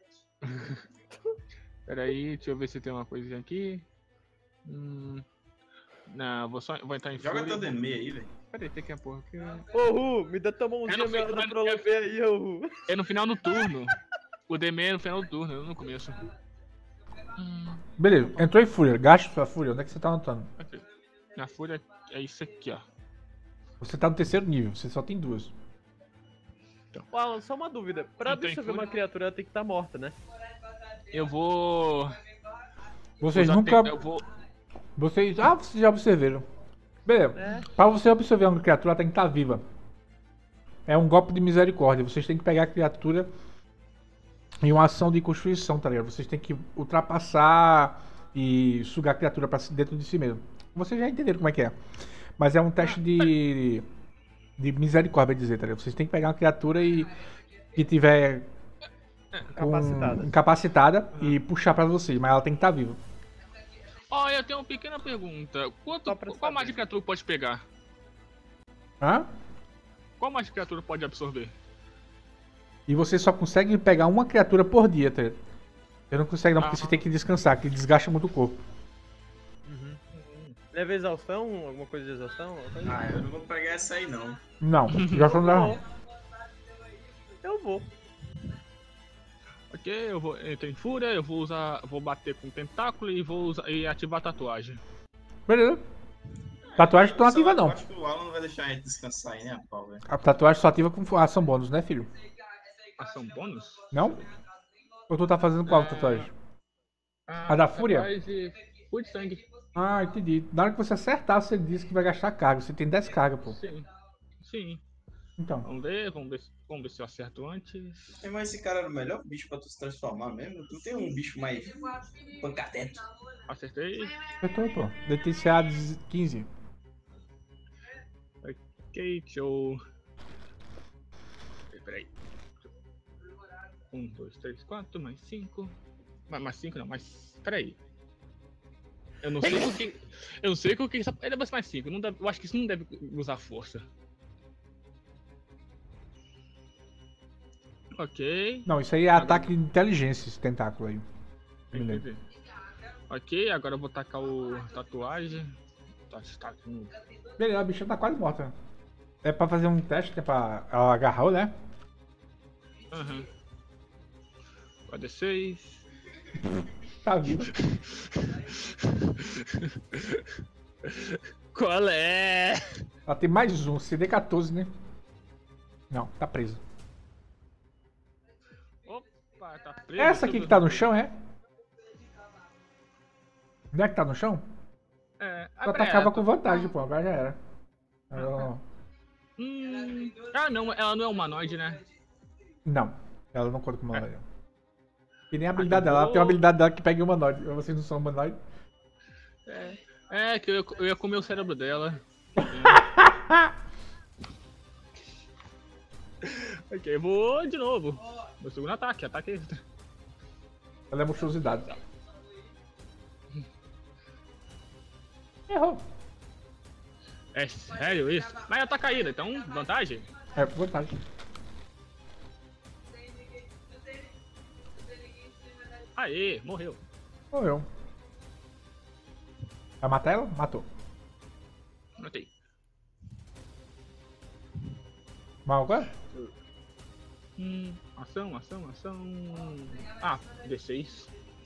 Speaker 1: Peraí, deixa eu ver se tem uma coisinha aqui. Hum. Não, vou só. Vou entrar em
Speaker 3: Joga
Speaker 1: fúria.
Speaker 3: teu D M aí, velho.
Speaker 1: Peraí, tem que a porra aqui.
Speaker 4: Ô, Ru, me dá tua mãozinha
Speaker 1: Eu não
Speaker 4: minha
Speaker 1: sei,
Speaker 4: da
Speaker 1: mas-
Speaker 4: Prolove aí, ô, Ru.
Speaker 1: É no final do turno. O D M é no final do turno, eu no começo. Hum,
Speaker 2: Beleza, entrou em fúria. Gaste sua fúria. Onde é que você tá anotando?
Speaker 1: aqui. Minha fúria é isso aqui, ó.
Speaker 2: Você tá no terceiro nível, você só tem duas.
Speaker 4: Uau, só uma dúvida. Pra
Speaker 1: Não tem
Speaker 4: absorver uma
Speaker 1: fúria?
Speaker 4: criatura, ela tem que estar morta, né?
Speaker 1: Eu vou.
Speaker 2: Vocês
Speaker 1: usar
Speaker 2: nunca.
Speaker 1: te- Eu vou.
Speaker 2: Vocês. Ah, vocês já observaram. Beleza.
Speaker 4: É.
Speaker 2: Pra você observar uma criatura, ela tem que estar viva. É um golpe de misericórdia. Vocês têm que pegar a criatura em uma ação de constituição, tá ligado? Vocês têm que ultrapassar e sugar a criatura pra dentro de si mesmo. Vocês já entenderam como é que é. Mas é um teste de. de misericórdia, dizer, tá ligado? Vocês têm que pegar uma criatura e. que tiver. com-
Speaker 4: Capacitada.
Speaker 2: incapacitada e puxar pra vocês, mas ela tem que estar viva.
Speaker 1: Ó, eu tenho uma pequena pergunta. Quanto,
Speaker 4: Só pra
Speaker 1: qual
Speaker 4: saber.
Speaker 1: mais de criatura pode pegar?
Speaker 2: Hã?
Speaker 1: Qual mais de criatura pode absorver?
Speaker 2: E você só consegue pegar uma criatura por dia, tá ligado? Você não consegue não, porque
Speaker 1: Ah.
Speaker 2: você tem que descansar, que desgasta muito o corpo.
Speaker 4: Leva exaustão? Alguma coisa de exaustão? Alguma coisa?
Speaker 3: Ah, eu não vou pegar essa aí, não.
Speaker 2: Não, já não dá.
Speaker 4: Não. Eu vou.
Speaker 1: Ok, eu vou entrar em fúria, eu vou usar. Vou bater com o tentáculo e vou usar, e ativar a tatuagem.
Speaker 2: Beleza. Tatuagem não ativa
Speaker 3: Eu
Speaker 2: não.
Speaker 3: acho que o Alan não vai deixar a gente descansar aí, né, pau, velho?
Speaker 2: A tatuagem só ativa com ação bônus, né, filho?
Speaker 1: Ação bônus?
Speaker 2: Não? Ou tu tá fazendo qual
Speaker 1: É.
Speaker 2: tatuagem?
Speaker 1: Ah,
Speaker 2: A da fúria?
Speaker 1: tatuagem Fúria de sangue.
Speaker 2: Ah, entendi. Na hora que você acertar, você diz que vai gastar carga. Você tem dez cargas, pô.
Speaker 1: Sim. Sim.
Speaker 2: Então.
Speaker 1: Vamos ver, vamos ver, vamos ver se eu acerto antes.
Speaker 3: Mas esse cara era o melhor bicho pra tu se transformar mesmo? Tu tem um bicho mais pancadento.
Speaker 1: Acertei.
Speaker 2: Acertou, pô. D T C A quinze.
Speaker 1: Ok, deixa eu. Peraí. Um, dois, três, quatro, mais cinco. Mais, mais cinco não, mais. Peraí. Eu não sei o que. Eu não sei o que. Ele deve ser mais cinco. Não deve, eu acho que isso não deve usar força. Ok.
Speaker 2: Não, isso aí é ataque de inteligência, esse tentáculo aí. Me lembro.
Speaker 1: Entendi. Ok, agora eu vou tacar o tatuagem. Tá, tá, hum.
Speaker 2: Beleza, a bicha tá quase morta. É pra fazer um teste, que é pra ela agarrar, né?
Speaker 1: Aham. Vai D seis.
Speaker 2: Tá viva.
Speaker 1: Qual é?
Speaker 2: Ela tem mais um, C D quatorze, né? Não, tá presa.
Speaker 1: Opa, tá preso.
Speaker 2: Essa aqui
Speaker 1: tudo.
Speaker 2: que tá no chão, é? Não é que tá no chão?
Speaker 1: É,
Speaker 2: Ela
Speaker 1: abre
Speaker 2: atacava
Speaker 1: ela.
Speaker 2: com vantagem, pô. Agora já era. Ela-
Speaker 1: Hum, ah, não, ela não é humanoide, né?
Speaker 2: Não, ela não conta como humanoide. E nem a
Speaker 1: Ah,
Speaker 2: habilidade
Speaker 1: eu
Speaker 2: dela. Ela
Speaker 1: vou-
Speaker 2: tem uma habilidade dela que pega em humanoide. Vocês não são humanoide.
Speaker 1: É, é que eu, ia- eu ia comer o cérebro dela. Ok, eu vou de novo. Meu segundo ataque, ataque extra.
Speaker 2: Ela é monstruosidade. Errou.
Speaker 1: É sério isso? Mas ela tá caída, então vantagem?
Speaker 2: É, vantagem.
Speaker 1: Aê, morreu.
Speaker 2: Morreu. Vai matar ela? Matou.
Speaker 1: Matei.
Speaker 2: Mal agora?
Speaker 1: Hum, ação, ação, ação. Ah, D seis.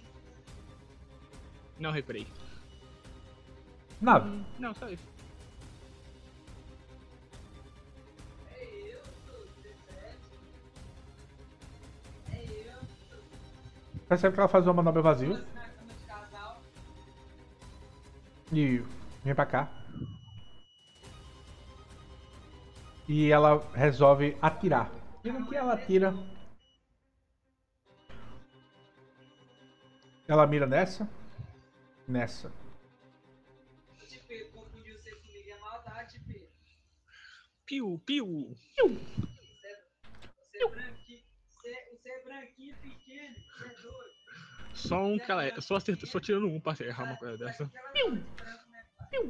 Speaker 1: Não reparei.
Speaker 2: Nada.
Speaker 1: Não, só isso.
Speaker 2: percebe que ela faz uma manobra vazia. E vem pra cá. E ela resolve atirar. E no que ela atira, ela mira nessa, nessa.
Speaker 1: Piu, piu. Só um que ela é. Só, acerta, só tirando um pra errar uma coisa dessa. Piu. Piu.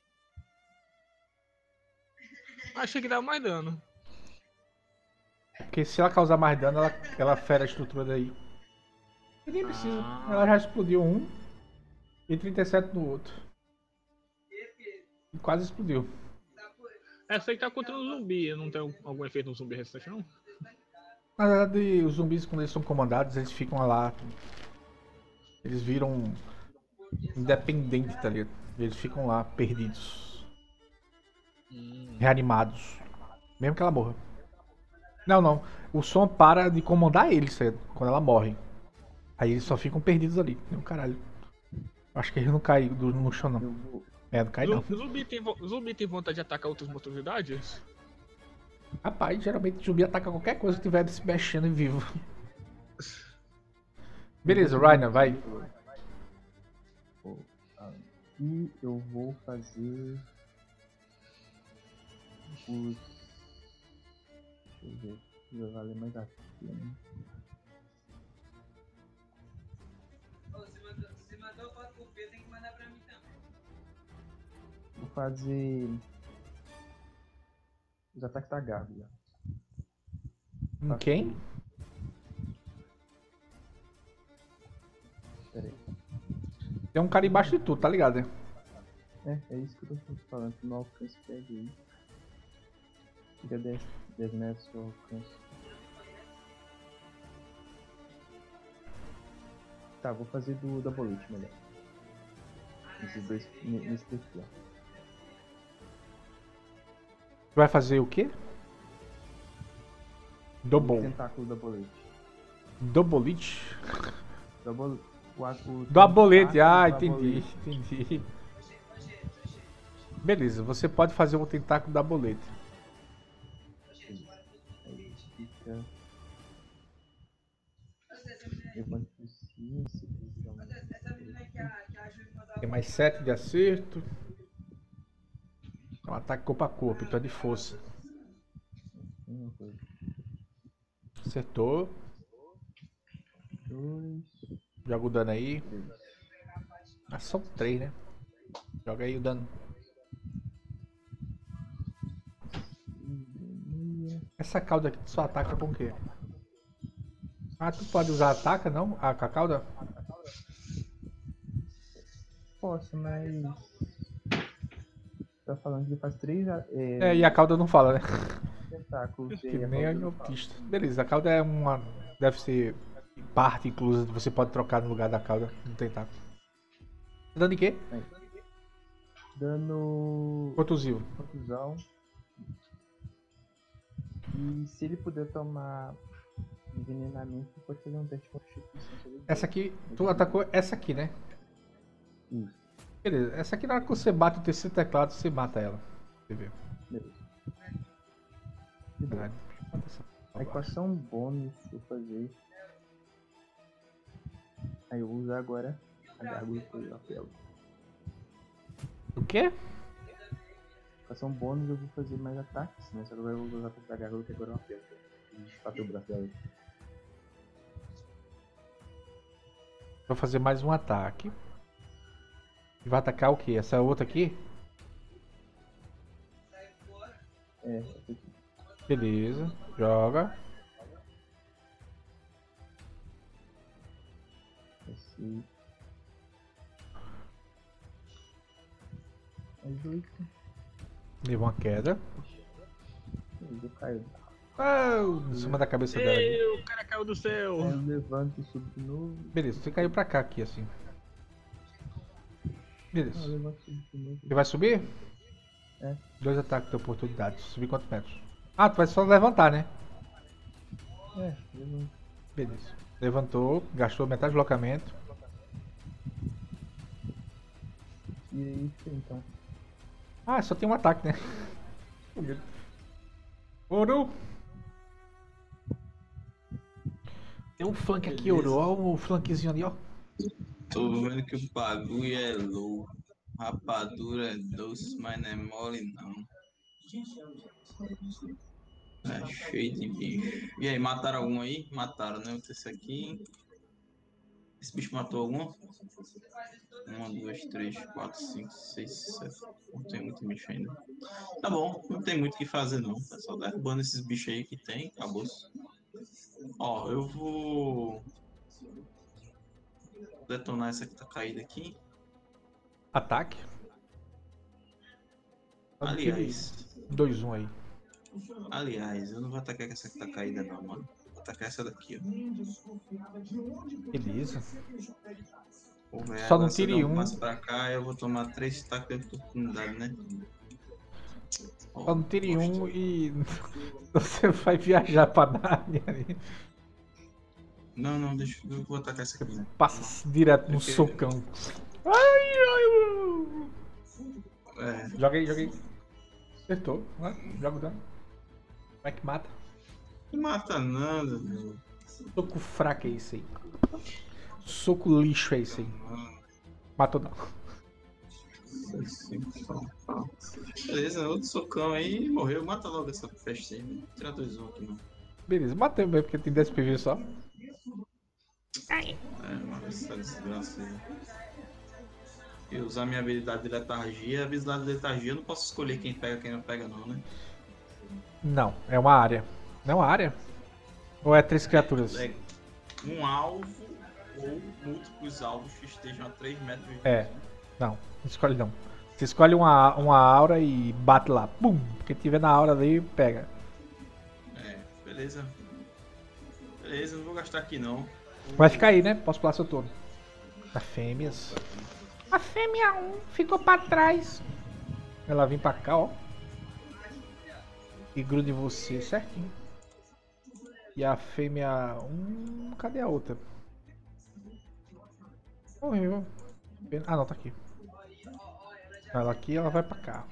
Speaker 1: Achei que dava mais dano.
Speaker 2: Porque se ela causar mais dano, ela, ela fere a estrutura daí. E nem precisa.
Speaker 1: Ah.
Speaker 2: Ela já explodiu um e trinta e sete no outro. E quase explodiu.
Speaker 1: Essa aí tá contra um zumbi. Não tem algum efeito no zumbi restante, não?
Speaker 2: Na verdade, os zumbis, quando eles são comandados, eles ficam lá. Eles viram independente, tá ligado? Eles ficam lá, perdidos.
Speaker 1: Hum.
Speaker 2: Reanimados. Mesmo que ela morra. Não, não. O som para de comandar eles, tá ligado? Quando ela morre. Aí eles só ficam perdidos ali. Meu caralho. Acho que eles não caem do- no chão, não.
Speaker 5: Eu vou.
Speaker 2: É, não cai não.
Speaker 1: Zumbi, zumbi tem, vo- zumbi tem vontade de atacar outras monstruosidades?
Speaker 2: Rapaz, geralmente zumbi ataca qualquer coisa que estiver se mexendo e vivo. Beleza, Rainer, vai.
Speaker 5: E eu vou fazer os. Deixa eu ver. Já vale mais a pena.
Speaker 6: Você mandou foto pro Pedro, tem que mandar pra mim também.
Speaker 5: Vou fazer os ataques da Gabi.
Speaker 2: Em quem?
Speaker 5: Pera aí.
Speaker 2: Tem um cara embaixo de tu, tá ligado, né?
Speaker 5: É, é isso que eu tô falando. No alcance pega aí. Fica dez, dez metros do alcance. Tá, vou fazer do da bolete melhor. Esses dois ne- nesse daqui, ó.
Speaker 2: Vai fazer o quê?
Speaker 5: O
Speaker 2: Double.
Speaker 5: tentáculo da bolete.
Speaker 2: Double it?
Speaker 5: Double, o, a- o
Speaker 2: Do abolete.
Speaker 5: tentáculo
Speaker 2: Ah,
Speaker 5: do
Speaker 2: entendi,
Speaker 5: abolete.
Speaker 2: entendi. Beleza, você pode fazer o tentáculo da bolete.
Speaker 5: Aí fica. Levante por cima, se quiser um-
Speaker 2: Tem mais sete de acerto. É um ataque corpo a corpo, então é de força.
Speaker 5: uma coisa.
Speaker 2: Acertou.
Speaker 5: Dois,
Speaker 2: Joga o dano aí.
Speaker 5: três.
Speaker 2: Ah, são três, né? Joga aí o dano. Essa cauda aqui só ataca com o quê? Ah, tu pode usar ataca, não? Ah, com a cauda?
Speaker 5: Posso, mas. Tá falando que faz três a- é,
Speaker 2: É, e a cauda não fala, né?
Speaker 5: tentáculos.
Speaker 2: Que
Speaker 5: e a
Speaker 2: nem a
Speaker 5: cauda não fala.
Speaker 2: autista. Beleza, a cauda é uma. Deve ser parte inclusa, você pode trocar no lugar da cauda no tentáculo. Tá dando em quê?
Speaker 5: Dano.
Speaker 2: Contusivo.
Speaker 5: Contusão. E se ele puder tomar envenenamento, pode fazer um teste de constituição. sobre ele.
Speaker 2: Essa aqui, tu atacou essa aqui, né?
Speaker 5: Isso,
Speaker 2: Beleza, essa aqui na hora que você bate o terceiro teclado, você mata ela. Você vê.
Speaker 5: beleza. E bom,
Speaker 2: Caralho.
Speaker 5: a equação bônus eu vou fazer. Aí eu vou usar agora a gárgula que eu apelo.
Speaker 2: O quê?
Speaker 5: Equação bônus eu vou fazer mais ataques, né? Só que agora eu vou usar a gárgula que agora eu apelo. Bateu o braço dela.
Speaker 2: Vou fazer mais um ataque. E vai atacar o quê? Essa outra aqui?
Speaker 5: É, essa aqui.
Speaker 2: Beleza. Joga.
Speaker 5: Esse. Mais oito.
Speaker 2: Levou uma queda.
Speaker 5: Eu caio.
Speaker 2: Oh, em cima da cabeça dela. ali.
Speaker 1: Ei, o cara caiu do céu.
Speaker 5: Aí eu levanto e subo de novo.
Speaker 2: Beleza, você caiu pra cá aqui assim.
Speaker 5: Ah, eu
Speaker 2: Beleza.
Speaker 5: levanto e subo de novo.
Speaker 2: Você vai subir?
Speaker 5: É.
Speaker 2: Dois ataques de oportunidade. Subir quantos metros? Ah, tu vai só levantar, né?
Speaker 5: É, levanto.
Speaker 2: Beleza. Levantou, gastou metade do locamento.
Speaker 5: E é isso então.
Speaker 2: Ah, só tem um ataque, né? Ouro! Tem um flank aqui, Ouro. Olha o flankzinho ali, ó.
Speaker 3: Tô vendo que o bagulho é louco. Rapadura é doce, mas não é mole não. É cheio de bicho. E aí, mataram algum aí? Mataram, né? Esse aqui. Esse bicho matou algum? Uma, duas, três, quatro, cinco, seis, sete. Não tem muito bicho ainda. Tá bom, não tem muito o que fazer não. É só derrubando esses bichos aí que tem. Acabou. Ó, eu vou detonar essa que tá caída aqui.
Speaker 2: Ataque.
Speaker 3: Aliás,
Speaker 2: dois um aí.
Speaker 3: aliás, eu não vou atacar essa que tá caída não, mano. Vou atacar essa daqui, ó.
Speaker 2: Beleza.
Speaker 3: Vou ver
Speaker 2: Só
Speaker 3: ela,
Speaker 2: não
Speaker 3: se eu
Speaker 2: tire
Speaker 3: der
Speaker 2: um.
Speaker 3: passo pra cá, eu vou tomar três ataques de oportunidade, né? Ó,
Speaker 2: Só não tire
Speaker 3: gosto.
Speaker 2: um e você vai viajar pra Nárnia ali.
Speaker 3: Não, não, deixa eu vou atacar essa aqui, né?
Speaker 2: Passa direto no
Speaker 3: Porque-
Speaker 2: socão. Ai, ai, ai.
Speaker 3: É,
Speaker 2: Joga aí, joga aí. Acertou. Vai, joga o dano. Como é que mata?
Speaker 3: não mata nada, meu.
Speaker 2: Soco fraco é esse aí. Soco lixo é esse aí. Matou não.
Speaker 3: Beleza, outro socão aí, morreu. Mata logo essa peste aí, né? Tira dois um aqui, não.
Speaker 2: Beleza, matei mesmo porque tem dez P V só.
Speaker 3: É, mano, essa desgraça aí. E usar minha habilidade de letargia. A habilidade de letargia eu não posso escolher quem pega e quem não pega, não, né?
Speaker 2: Não, é uma área. Não é uma área? Ou é três criaturas?
Speaker 3: É um alvo ou múltiplos alvos que estejam a três metros de
Speaker 2: É. Não, não escolhe não. Você escolhe uma, uma aura e bate lá. Pum! Quem tiver na aura ali, pega.
Speaker 3: É, beleza. Beleza, não vou gastar aqui não.
Speaker 2: Vai ficar aí, né? Posso pular seu turno. A fêmeas. A fêmea um ficou pra trás. Ela vem pra cá, ó. E gruda em você certinho. E a fêmea um... Cadê a outra? Morreu. Ah, não, tá aqui. Ela aqui, ela vai pra cá.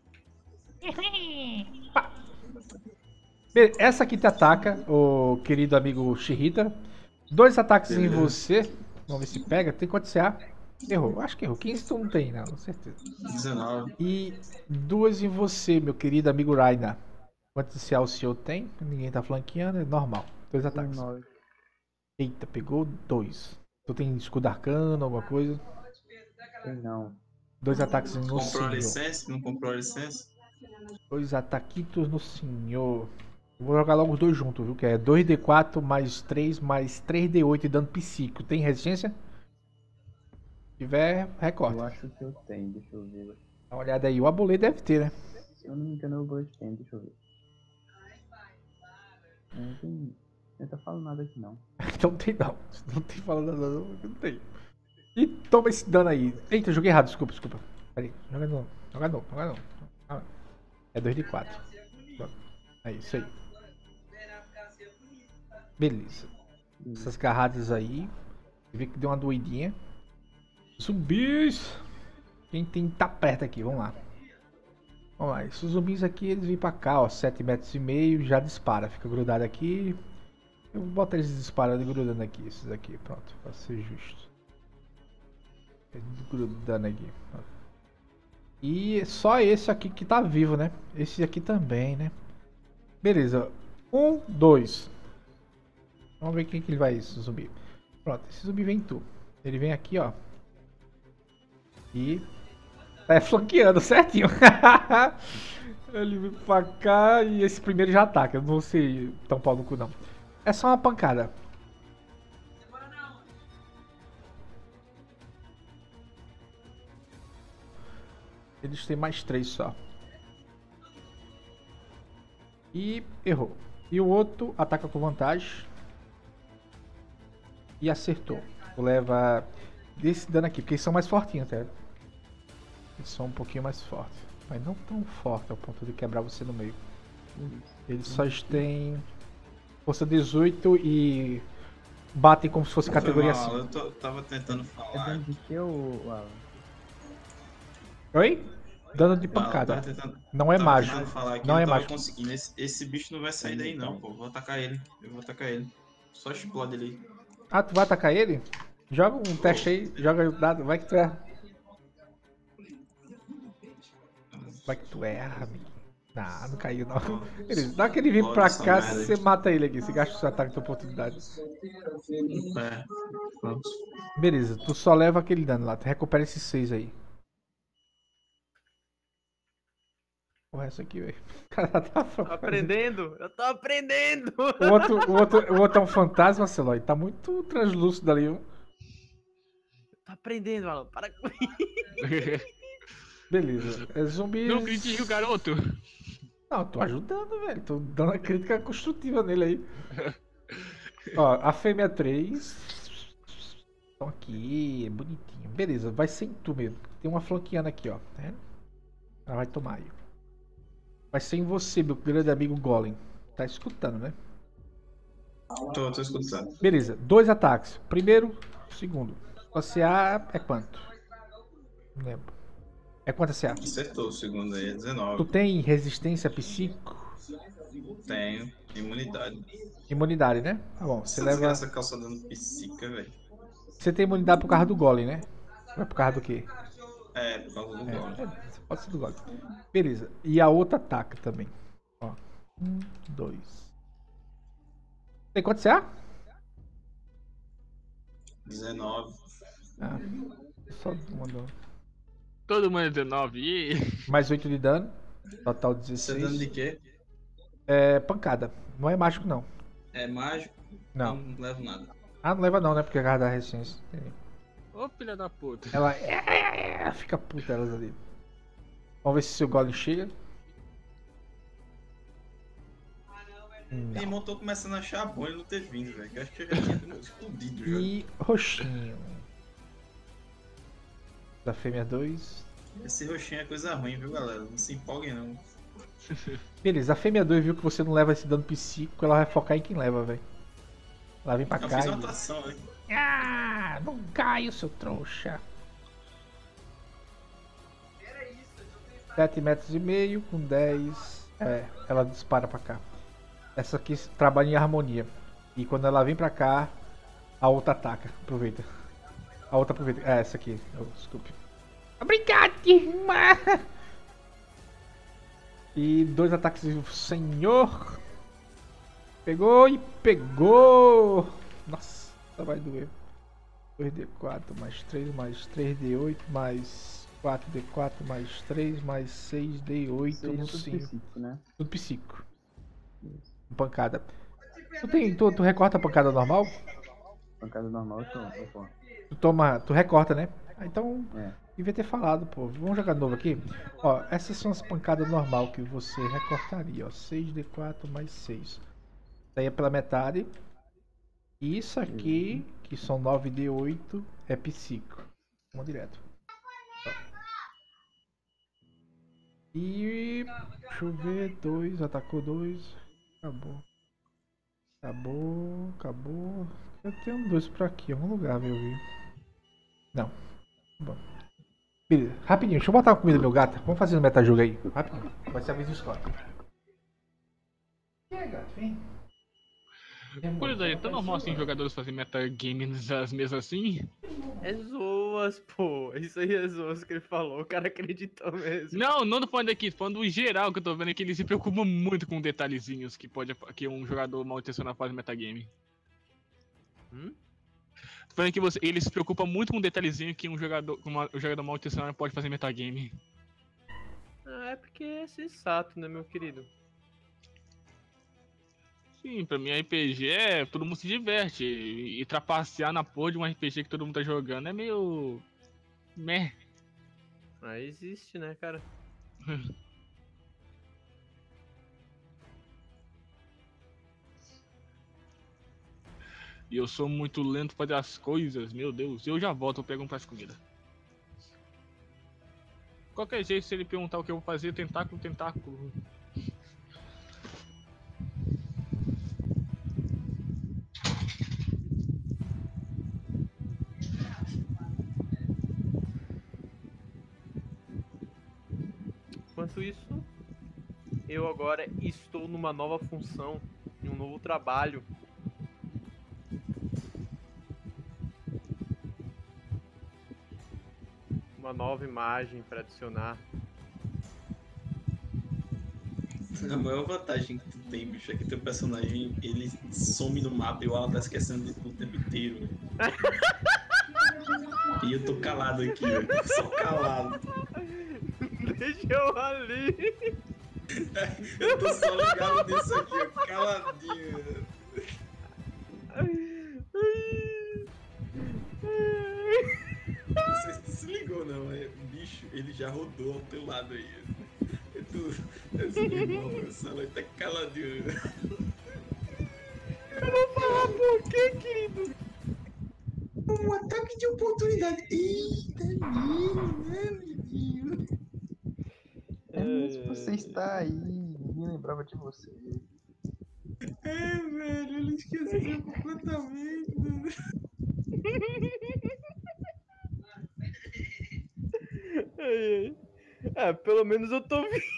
Speaker 2: Pá. Be- Essa aqui te ataca, o querido amigo Shihita. Dois ataques em
Speaker 3: Beleza.
Speaker 2: você. Vamos ver se pega. Tem quanto C A? Errou. Acho que errou. quinze tu não tem, não. Com certeza.
Speaker 3: dezenove.
Speaker 2: E duas em você, meu querido amigo Raina. Quanto C A o senhor tem? Ninguém tá flanqueando. É normal. Dois ataques.
Speaker 5: Nove.
Speaker 2: Eita, pegou dois. Tu tem escudo arcano, alguma coisa?
Speaker 5: Tem não.
Speaker 2: Dois ataques no
Speaker 3: Comprou a
Speaker 2: senhor.
Speaker 3: licença? Não comprou a licença?
Speaker 2: Dois ataquitos no senhor. Vou jogar logo os dois juntos, viu? Que é dois D quatro mais três mais três D oito de dano psíquico. Tem resistência? Se tiver, recorta.
Speaker 5: Eu acho que eu tenho, deixa eu ver.
Speaker 2: Dá uma olhada aí. O Abolê deve ter, né?
Speaker 5: Se eu não me engano, eu tenho, deixa eu ver. Não tem. Não tá falando nada aqui não.
Speaker 2: Não tem não. Não tem falando nada não. Não tem. E toma esse dano aí. Eita, eu joguei errado. Desculpa, desculpa. Peraí. Joga não. Joga não. Joga não. Ah, é dois D quatro. É isso aí. Beleza. Essas garradas aí. Você vê que deu uma doidinha. Zumbis. Quem tem tá perto aqui, vamos lá. Vamos lá, esses zumbis aqui, eles vêm pra cá, ó, sete metros e meio, já dispara, fica grudado aqui. Eu vou botar eles disparando e grudando aqui, esses aqui, pronto, pra ser justo. Grudando aqui. Pronto. E só esse aqui que tá vivo, né? Esse aqui também, né? Beleza, um, dois. Vamos ver quem que ele vai, esse zumbi. Pronto, esse zumbi vem tu. Ele vem aqui, ó. E tá flanqueando certinho. Ele vem pra cá e esse primeiro já ataca. Eu não vou ser tão pau no cu, não. É só uma pancada. Eles têm mais três só. E errou. E o outro ataca com vantagem. E acertou. Leva desse dano aqui, porque eles são mais fortinhos, tá? Eles são um pouquinho mais fortes. Mas não tão forte ao ponto de quebrar você no meio. Eles só têm força dezoito e batem como se fosse
Speaker 3: Foi
Speaker 2: categoria
Speaker 3: mal,
Speaker 2: cinco.
Speaker 3: Eu tô- tava tentando
Speaker 5: É
Speaker 3: falar.
Speaker 5: dano de que, ô Alan?
Speaker 2: Oi? Dano de
Speaker 3: Não, eu
Speaker 2: pancada.
Speaker 3: tava tentando,
Speaker 2: Não é
Speaker 3: tava
Speaker 2: mágico.
Speaker 3: tentando falar aqui,
Speaker 2: Não
Speaker 3: eu
Speaker 2: é
Speaker 3: tava
Speaker 2: mágico.
Speaker 3: conseguindo. Esse, esse bicho não vai sair daí não, pô. Vou atacar ele. Eu vou atacar ele. Só explode ele.
Speaker 2: Ah, tu vai atacar ele? Joga um teste aí, joga o dado, vai que tu erra. Vai que tu erra, amigo. Não, não caiu não. Beleza, dá que ele vir pra
Speaker 3: Explode
Speaker 2: cá,
Speaker 3: essa merda
Speaker 2: você
Speaker 3: aí.
Speaker 2: mata ele aqui, você gasta o seu ataque de oportunidade.
Speaker 3: É. Pronto.
Speaker 2: Beleza, tu só leva aquele dano lá, tu recupera esses seis aí. Porra, essa aqui, velho. O cara tá
Speaker 4: Tô aprendendo, eu tô aprendendo.
Speaker 2: O outro, o, outro, o outro é um fantasma, Celoy. Tá muito translúcido ali. viu?
Speaker 4: Tô aprendendo, Alan, para com isso.
Speaker 2: Beleza. É zumbis.
Speaker 1: Não critique o garoto.
Speaker 2: Não, tô ajudando, velho. Tô dando a crítica construtiva nele aí. Ó, a fêmea três. Estão aqui, é bonitinho. Beleza, vai ser em tu mesmo. Tem uma flanqueando aqui, ó. Tá vendo? Ela vai tomar aí. Vai ser em você, meu grande amigo Golem. Tá escutando, né?
Speaker 3: Tô, tô escutando.
Speaker 2: Beleza, dois ataques. Primeiro, segundo. O C A é quanto? Não lembro. É quanto C A?
Speaker 3: Acertou o segundo aí, é
Speaker 2: Tu
Speaker 3: dezenove.
Speaker 2: tem resistência psíquico?
Speaker 3: Tenho. Imunidade.
Speaker 2: Imunidade, né? Tá bom, você
Speaker 3: Essa
Speaker 2: leva.
Speaker 3: desgraça calça dando psica, velho.
Speaker 2: Você tem imunidade por causa do Golem, né? Não é por causa do quê?
Speaker 3: É, por causa do
Speaker 2: É,
Speaker 3: gol.
Speaker 2: é, pode ser do Golem. Beleza. E a outra ataca também. Ó. Um, dois. Tem quanto C A?
Speaker 3: dezenove.
Speaker 2: Ah, só mandou.
Speaker 1: Todo mundo é dezenove. E...
Speaker 2: Mais oito de dano. Total
Speaker 3: Você tá dando de
Speaker 2: dezesseis.
Speaker 3: quê?
Speaker 2: É pancada. Não é mágico, não.
Speaker 3: É mágico?
Speaker 2: Não.
Speaker 3: Não levo nada.
Speaker 2: Ah, não leva não, né? Porque é causa da resistência. Entendi.
Speaker 1: Ô, filha da puta.
Speaker 2: Ela é, fica puta elas ali. Vamos ver se seu Golem chega.
Speaker 3: Meu irmão, tô começando a achar bom ele não ter vindo, velho. que Eu acho que eu já tinha explodido já.
Speaker 2: E roxinho. Da fêmea dois.
Speaker 3: Esse roxinho é coisa ruim, viu, galera? Não se empolguem, não.
Speaker 2: Beleza, a fêmea dois viu que você não leva esse dano psíquico, ela vai focar em quem leva, velho. Ela vem pra
Speaker 3: Eu
Speaker 2: cá
Speaker 3: fiz
Speaker 2: e...
Speaker 3: uma atuação, né?
Speaker 2: Ah, não caio, seu trouxa. sete metros e meio com dez. É, ela dispara pra cá. Essa aqui trabalha em harmonia. E quando ela vem pra cá, a outra ataca. Aproveita. A outra aproveita. É, essa aqui. Oh, desculpe. Obrigado, irmã. E dois ataques do senhor. Pegou e pegou. Nossa, vai doer. dois D quatro mais três mais três D oito mais quatro D quatro mais três mais seis D oito
Speaker 5: Seja
Speaker 2: no
Speaker 5: tudo
Speaker 2: cinco.
Speaker 5: psíquico, né?
Speaker 2: Tudo psíquico. Pancada. Tu, tem, tu, tu recorta a pancada normal?
Speaker 5: Pancada normal, eu tô, eu tô.
Speaker 2: Tu toma. Tu recorta, né? Ah, então.
Speaker 5: É.
Speaker 2: Devia ter falado, pô. Vamos jogar de novo aqui? Ó, essas são as pancadas normal que você recortaria, ó. seis D quatro mais seis. Daí é pela metade. E isso aqui, que são nove D oito, é psíquico. Vamos direto. Ó. E. Deixa eu ver. dois, atacou dois. Acabou. Acabou, acabou. Eu tenho dois por aqui, em algum lugar, meu vi. Não. Bom. Beleza, rapidinho, deixa eu botar a comida no meu gato. Vamos fazer um metajogo aí. Rapidinho. Vai ser a vez do Scott. E aí, gato, vem.
Speaker 1: Curiosidade, tá normal assim jogadores fazerem metagame nas mesas assim?
Speaker 4: É zoas, pô. Isso aí é zoas que ele falou. O cara acreditou mesmo.
Speaker 1: Não, não tô falando aqui, tô falando do geral que eu tô vendo que ele se preocupa muito com detalhezinhos que pode que um jogador mal intencionado faz no metagame.
Speaker 4: Hum?
Speaker 1: Tô falando que você, ele se preocupa muito com um detalhezinho que um jogador, uma, um jogador mal intencionado pode fazer metagame.
Speaker 4: Ah, é porque é sensato, né, meu querido?
Speaker 1: Sim, pra mim R P G é todo mundo se diverte. E, e trapacear na porra de um R P G que todo mundo tá jogando é meio. Meh.
Speaker 4: Ah, existe, né, cara?
Speaker 1: E eu sou muito lento pra fazer as coisas, meu Deus. Eu já volto, eu pego um prato de comida. Qualquer jeito, se ele perguntar o que eu vou fazer, tentáculo, tentáculo.
Speaker 4: enquanto isso, eu agora estou numa nova função, em um novo trabalho. Uma nova imagem para adicionar.
Speaker 3: A maior vantagem que tu tem, bicho, é que teu personagem, ele some no mapa e o Alan tá esquecendo de tudo o tempo inteiro, velho. E eu tô calado aqui, velho. Só calado.
Speaker 4: Deixa eu ali.
Speaker 3: Eu tô só ligado nisso aqui, ó, caladinho. Não sei se tu se ligou, não, mas o bicho, ele já rodou ao teu lado aí. Tu, esse irmão, meu sala, ele tá caladinho.
Speaker 4: Eu vou falar por quê, querido?
Speaker 3: Um ataque de oportunidade. Eita, menino, né, menino?
Speaker 5: É mesmo, você está aí, ninguém lembrava de você.
Speaker 3: É, velho, ele esqueceu completamente. Né?
Speaker 4: Ai, ai. É, pelo menos eu tô vivo.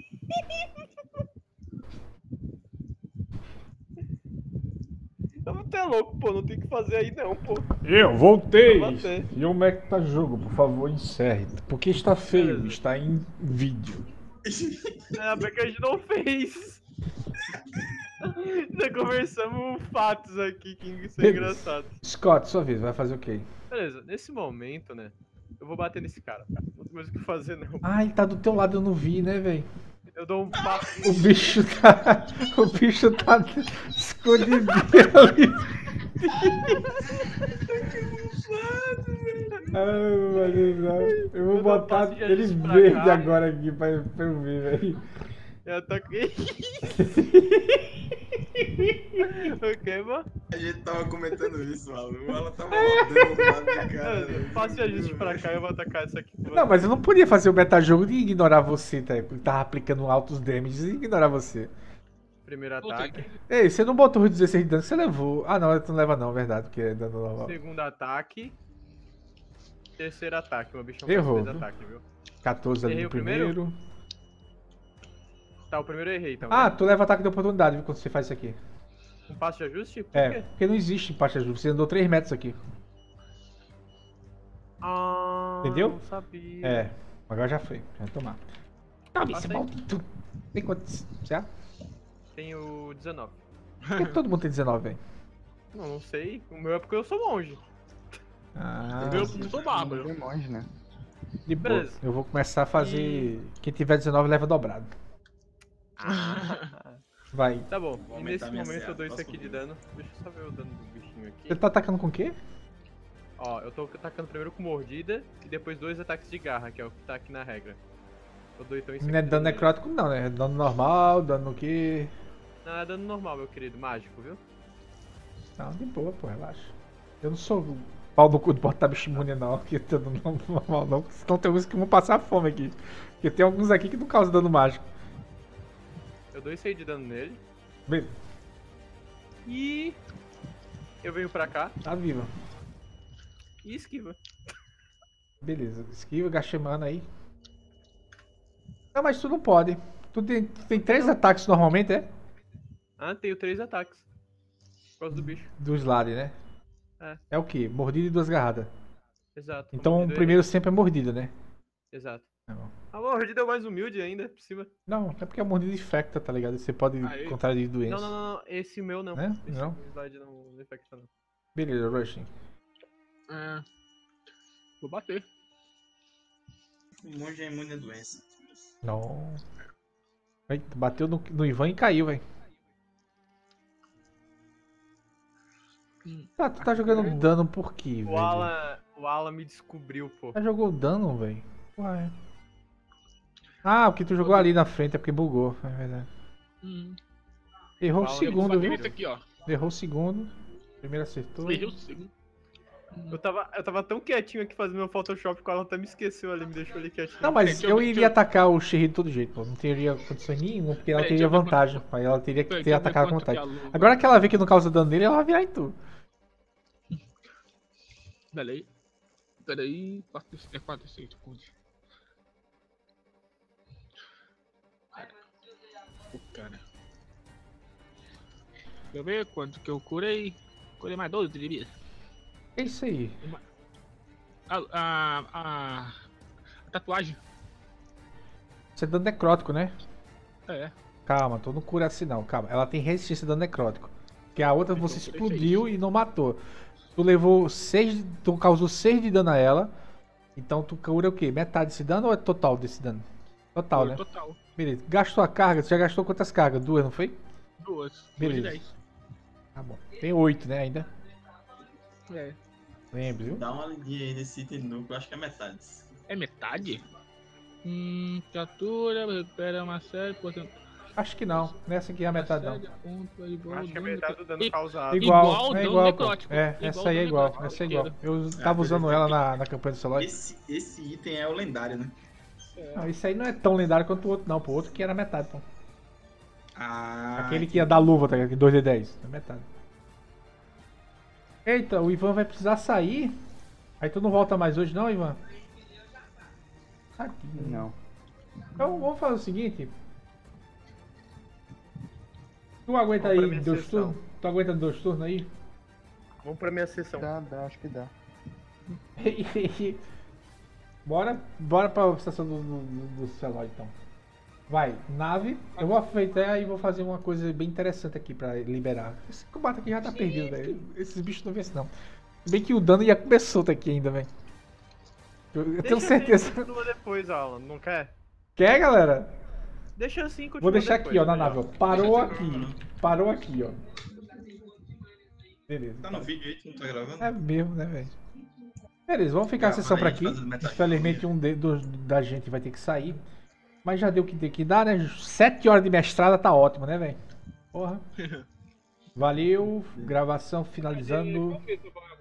Speaker 4: Você é louco, pô, não tem o que fazer aí não, pô.
Speaker 2: Eu voltei!
Speaker 4: Vai bater.
Speaker 2: E como é que tá o jogo? Por favor, encerre. Porque está feio,
Speaker 4: Beleza.
Speaker 2: está em vídeo.
Speaker 4: É, porque a gente não fez. Já conversamos fatos aqui que isso é
Speaker 2: Beleza.
Speaker 4: engraçado.
Speaker 2: Scott, sua vez, vai fazer o quê?
Speaker 4: Beleza, nesse momento, né, eu vou bater nesse cara, cara. Não tem mais o que fazer, não.
Speaker 2: Ah, ele tá do teu lado, eu não vi, né, velho?
Speaker 4: Eu dou um passo.
Speaker 2: O bicho tá. O bicho tá escondidinho ali. Ah, mas não. Eu vou
Speaker 4: Eu dou um
Speaker 2: botar
Speaker 4: passo de
Speaker 2: ele
Speaker 4: ajuste pra
Speaker 2: verde
Speaker 4: cá.
Speaker 2: agora aqui pra, pra eu ver, velho.
Speaker 4: Eu ataquei. Ok, mano.
Speaker 3: A gente tava comentando isso, Alan. O Alan tava rodando do lado de cá.
Speaker 4: Eu faço de ajuste pra cá e eu vou atacar essa aqui.
Speaker 2: Não, mas eu não podia fazer o metajogo de ignorar você, tá? Porque tava aplicando altos damages e ignorar você.
Speaker 4: Primeiro ataque.
Speaker 2: Ei, você não botou o dezesseis de dano que você levou. Ah, não, tu não leva não, verdade, porque é dano normal.
Speaker 4: Segundo ataque. Terceiro ataque. Meu bichão
Speaker 2: Errou,
Speaker 4: faz três
Speaker 2: viu?
Speaker 4: ataques, viu?
Speaker 2: quatorze ali
Speaker 4: Errei
Speaker 2: no
Speaker 4: o primeiro?
Speaker 2: primeiro.
Speaker 4: Tá, o primeiro eu errei, tá
Speaker 2: Ah,
Speaker 4: vendo?
Speaker 2: tu leva ataque de oportunidade, viu, quando você faz isso aqui.
Speaker 4: Um passo de ajuste? Por
Speaker 2: É,
Speaker 4: quê?
Speaker 2: porque não existe empate ajuste. Você andou três metros aqui.
Speaker 4: Ah,
Speaker 2: Entendeu?
Speaker 4: não sabia.
Speaker 2: É, agora já foi. Já vai tomar. Tome,
Speaker 4: Passa
Speaker 2: esse
Speaker 4: aí.
Speaker 2: maldito. Tem quantos? Já?
Speaker 4: Tenho dezenove.
Speaker 2: Por que todo mundo tem dezenove, velho?
Speaker 4: Não, não sei. O meu é porque eu sou monge.
Speaker 2: Ah,
Speaker 1: Eu sou bárbaro.
Speaker 5: É monge, né?
Speaker 2: de boa.
Speaker 4: Beleza.
Speaker 2: Eu vou começar a fazer. Quem tiver dezenove leva dobrado. Vai.
Speaker 4: Tá bom.
Speaker 3: Vou
Speaker 4: E
Speaker 3: aumentar
Speaker 4: nesse
Speaker 3: minha
Speaker 4: momento
Speaker 3: C A,
Speaker 4: eu dou isso
Speaker 3: posso
Speaker 4: aqui de
Speaker 3: comer.
Speaker 4: dano. Deixa eu só ver o dano do bichinho aqui.
Speaker 2: Você tá atacando com o quê?
Speaker 4: Ó, eu tô atacando primeiro com mordida e depois dois ataques de garra, que é o que tá aqui na regra. Eu dou então isso
Speaker 2: Não é
Speaker 4: aqui
Speaker 2: dano
Speaker 4: de-
Speaker 2: necrótico, não, né? É dano normal, dano no quê?
Speaker 4: Não, é dano normal, meu querido. Mágico, viu?
Speaker 2: Não, de boa, pô, relaxa. Eu não sou pau no cu do botar bicho imune, não, que dano normal, não. Senão tem alguns que vão passar fome aqui. Porque tem alguns aqui que não causam dano mágico.
Speaker 4: Eu dou isso aí de dano nele.
Speaker 2: Beleza,
Speaker 4: E eu venho pra cá
Speaker 2: tá viva.
Speaker 4: e esquiva.
Speaker 2: Beleza, esquiva, gasta mana aí. Não, mas tu não pode. Tu tem, tu tem três ataques normalmente, é?
Speaker 4: Ah, tenho três ataques. Por causa do bicho.
Speaker 2: Do slide, né?
Speaker 4: É.
Speaker 2: É o quê? Mordida e duas garradas.
Speaker 4: Exato. A
Speaker 2: Então o
Speaker 4: mordida eu
Speaker 2: primeiro sempre é mordida, né?
Speaker 4: errei. Exato.
Speaker 2: Tá bom.
Speaker 4: A mordida é o mais humilde ainda, por cima.
Speaker 2: Não, é porque a mordida infecta, tá ligado? Você pode
Speaker 1: Aí.
Speaker 2: contrair doença.
Speaker 4: Não, não, não, não. Esse meu não.
Speaker 2: Né?
Speaker 4: Esse
Speaker 2: Não?
Speaker 4: slide não, não infecta, não.
Speaker 2: Beleza, Rushing.
Speaker 1: É. Vou bater.
Speaker 3: O monge é imune à doença.
Speaker 2: Não. Eita, bateu no, no Ivan e caiu, velho. Tá, tu tá jogando dano por quê, velho?
Speaker 4: O Alan, o Alan me descobriu, pô.
Speaker 2: Já jogou dano, velho? Ué. Ah, o que tu jogou ali na frente é porque bugou, é verdade.
Speaker 1: Hum.
Speaker 2: Errou o
Speaker 4: Fala,
Speaker 2: segundo,
Speaker 1: Bater
Speaker 2: viu?
Speaker 1: esse aqui, ó.
Speaker 2: Errou o segundo. Primeiro acertou.
Speaker 1: Errei o segundo.
Speaker 4: Eu tava, eu tava tão quietinho aqui fazendo meu Photoshop que o Alan até me esqueceu ali, me deixou ali quietinho.
Speaker 2: Não, mas
Speaker 1: Deixa eu
Speaker 2: eu
Speaker 1: ver,
Speaker 2: iria
Speaker 1: deixa eu-
Speaker 2: atacar o Sherry de todo jeito, pô. Não teria condições nenhuma, porque ela
Speaker 1: Peraí,
Speaker 2: teria
Speaker 1: deixa eu ver
Speaker 2: vantagem. Aí ela teria que
Speaker 1: Peraí,
Speaker 2: ter
Speaker 1: deixa eu ver
Speaker 2: atacado com
Speaker 1: quanto que é
Speaker 2: vantagem.
Speaker 1: a luva.
Speaker 2: Agora que ela vê que não causa dano nele, ela vai virar em tu.
Speaker 1: Peraí. Peraí. quatro, é quatro, cinco segundos. Pô, cara. Deixa eu ver quanto que eu curei. Curei mais doze de vida.
Speaker 2: É isso aí.
Speaker 1: A, a, a, a tatuagem.
Speaker 2: Você é dano necrótico, né?
Speaker 1: É.
Speaker 2: Calma, tu não cura assim não, calma. Ela tem resistência a dano necrótico. Porque a outra
Speaker 1: Então,
Speaker 2: você
Speaker 1: por
Speaker 2: explodiu e não matou. Tu levou seis. Tu causou seis de dano a ela. Então tu cura o quê? Metade desse dano ou é total desse dano? Total,
Speaker 1: Foi
Speaker 2: né?
Speaker 1: Total.
Speaker 2: Beleza. Gastou a carga? Você já gastou quantas cargas? Duas, não foi?
Speaker 1: Duas.
Speaker 2: Beleza.
Speaker 1: Duas de dez.
Speaker 2: Tá bom. Tem oito, né, ainda?
Speaker 1: É.
Speaker 2: Lembra, viu?
Speaker 3: Dá uma lidinha aí nesse item núcleo, acho que é metade.
Speaker 1: É metade? Hum, captura, recupera uma série, portanto.
Speaker 2: Acho que não. Nessa aqui é a metade não.
Speaker 4: Acho que é metade do dano causado.
Speaker 2: Igual,
Speaker 1: Igual
Speaker 2: é
Speaker 1: dano
Speaker 2: igual, pô.
Speaker 1: necrótico.
Speaker 2: É,
Speaker 1: Igual
Speaker 2: essa aí é
Speaker 1: dano
Speaker 2: igual.
Speaker 1: necrótico,
Speaker 2: Essa é igual. Eu
Speaker 3: Ah,
Speaker 2: tava usando
Speaker 3: beleza.
Speaker 2: ela na, na campanha do celular.
Speaker 3: Esse, esse item é o lendário, né?
Speaker 2: Não, isso aí não é tão lendário quanto o outro, não. Pô, o outro que era metade, pô.
Speaker 3: Ah,
Speaker 2: Aquele que ia dar luva, tá ligado? dois de dez. É metade. Eita, o Ivan vai precisar sair. Aí tu não volta mais hoje, não, Ivan? Aqui.
Speaker 5: Não.
Speaker 2: Então vamos fazer o seguinte. Tu aguenta
Speaker 4: Vamos pra
Speaker 2: aí
Speaker 4: minha
Speaker 2: dois
Speaker 4: sessão.
Speaker 2: turnos? Tu aguenta dois turnos aí?
Speaker 4: Vamos pra minha sessão.
Speaker 5: Dá, dá, acho que dá.
Speaker 2: Bora, bora pra estação do, do, do celular então. Vai, nave. Eu vou aproveitar e vou fazer uma coisa bem interessante aqui pra liberar. Esse combate aqui já tá perdido, velho. Esses bichos não vêm assim não. Se bem que o dano ia comer solto aqui ainda, velho. Eu, eu tenho
Speaker 4: Deixa
Speaker 2: certeza.
Speaker 4: assim, continua depois, Alan. Não quer?
Speaker 2: Quer, galera?
Speaker 4: Deixa assim, continua
Speaker 2: Vou deixar
Speaker 4: depois,
Speaker 2: aqui, ó, na
Speaker 4: melhor.
Speaker 2: nave, ó. Parou aqui. Parou aqui, ó. Beleza.
Speaker 3: Tá no vídeo aí, tu não tá gravando?
Speaker 2: É mesmo, né, velho? Beleza, vamos ficar a
Speaker 3: Grava
Speaker 2: sessão por
Speaker 3: aí,
Speaker 2: aqui.
Speaker 3: fazendo metade
Speaker 2: Infelizmente um de, dos, da gente vai ter que sair. Mas já deu o que tem que dar, né? Sete horas de mestrada tá ótimo, né, velho? Porra. Valeu. Gravação finalizando.
Speaker 1: Qual que é o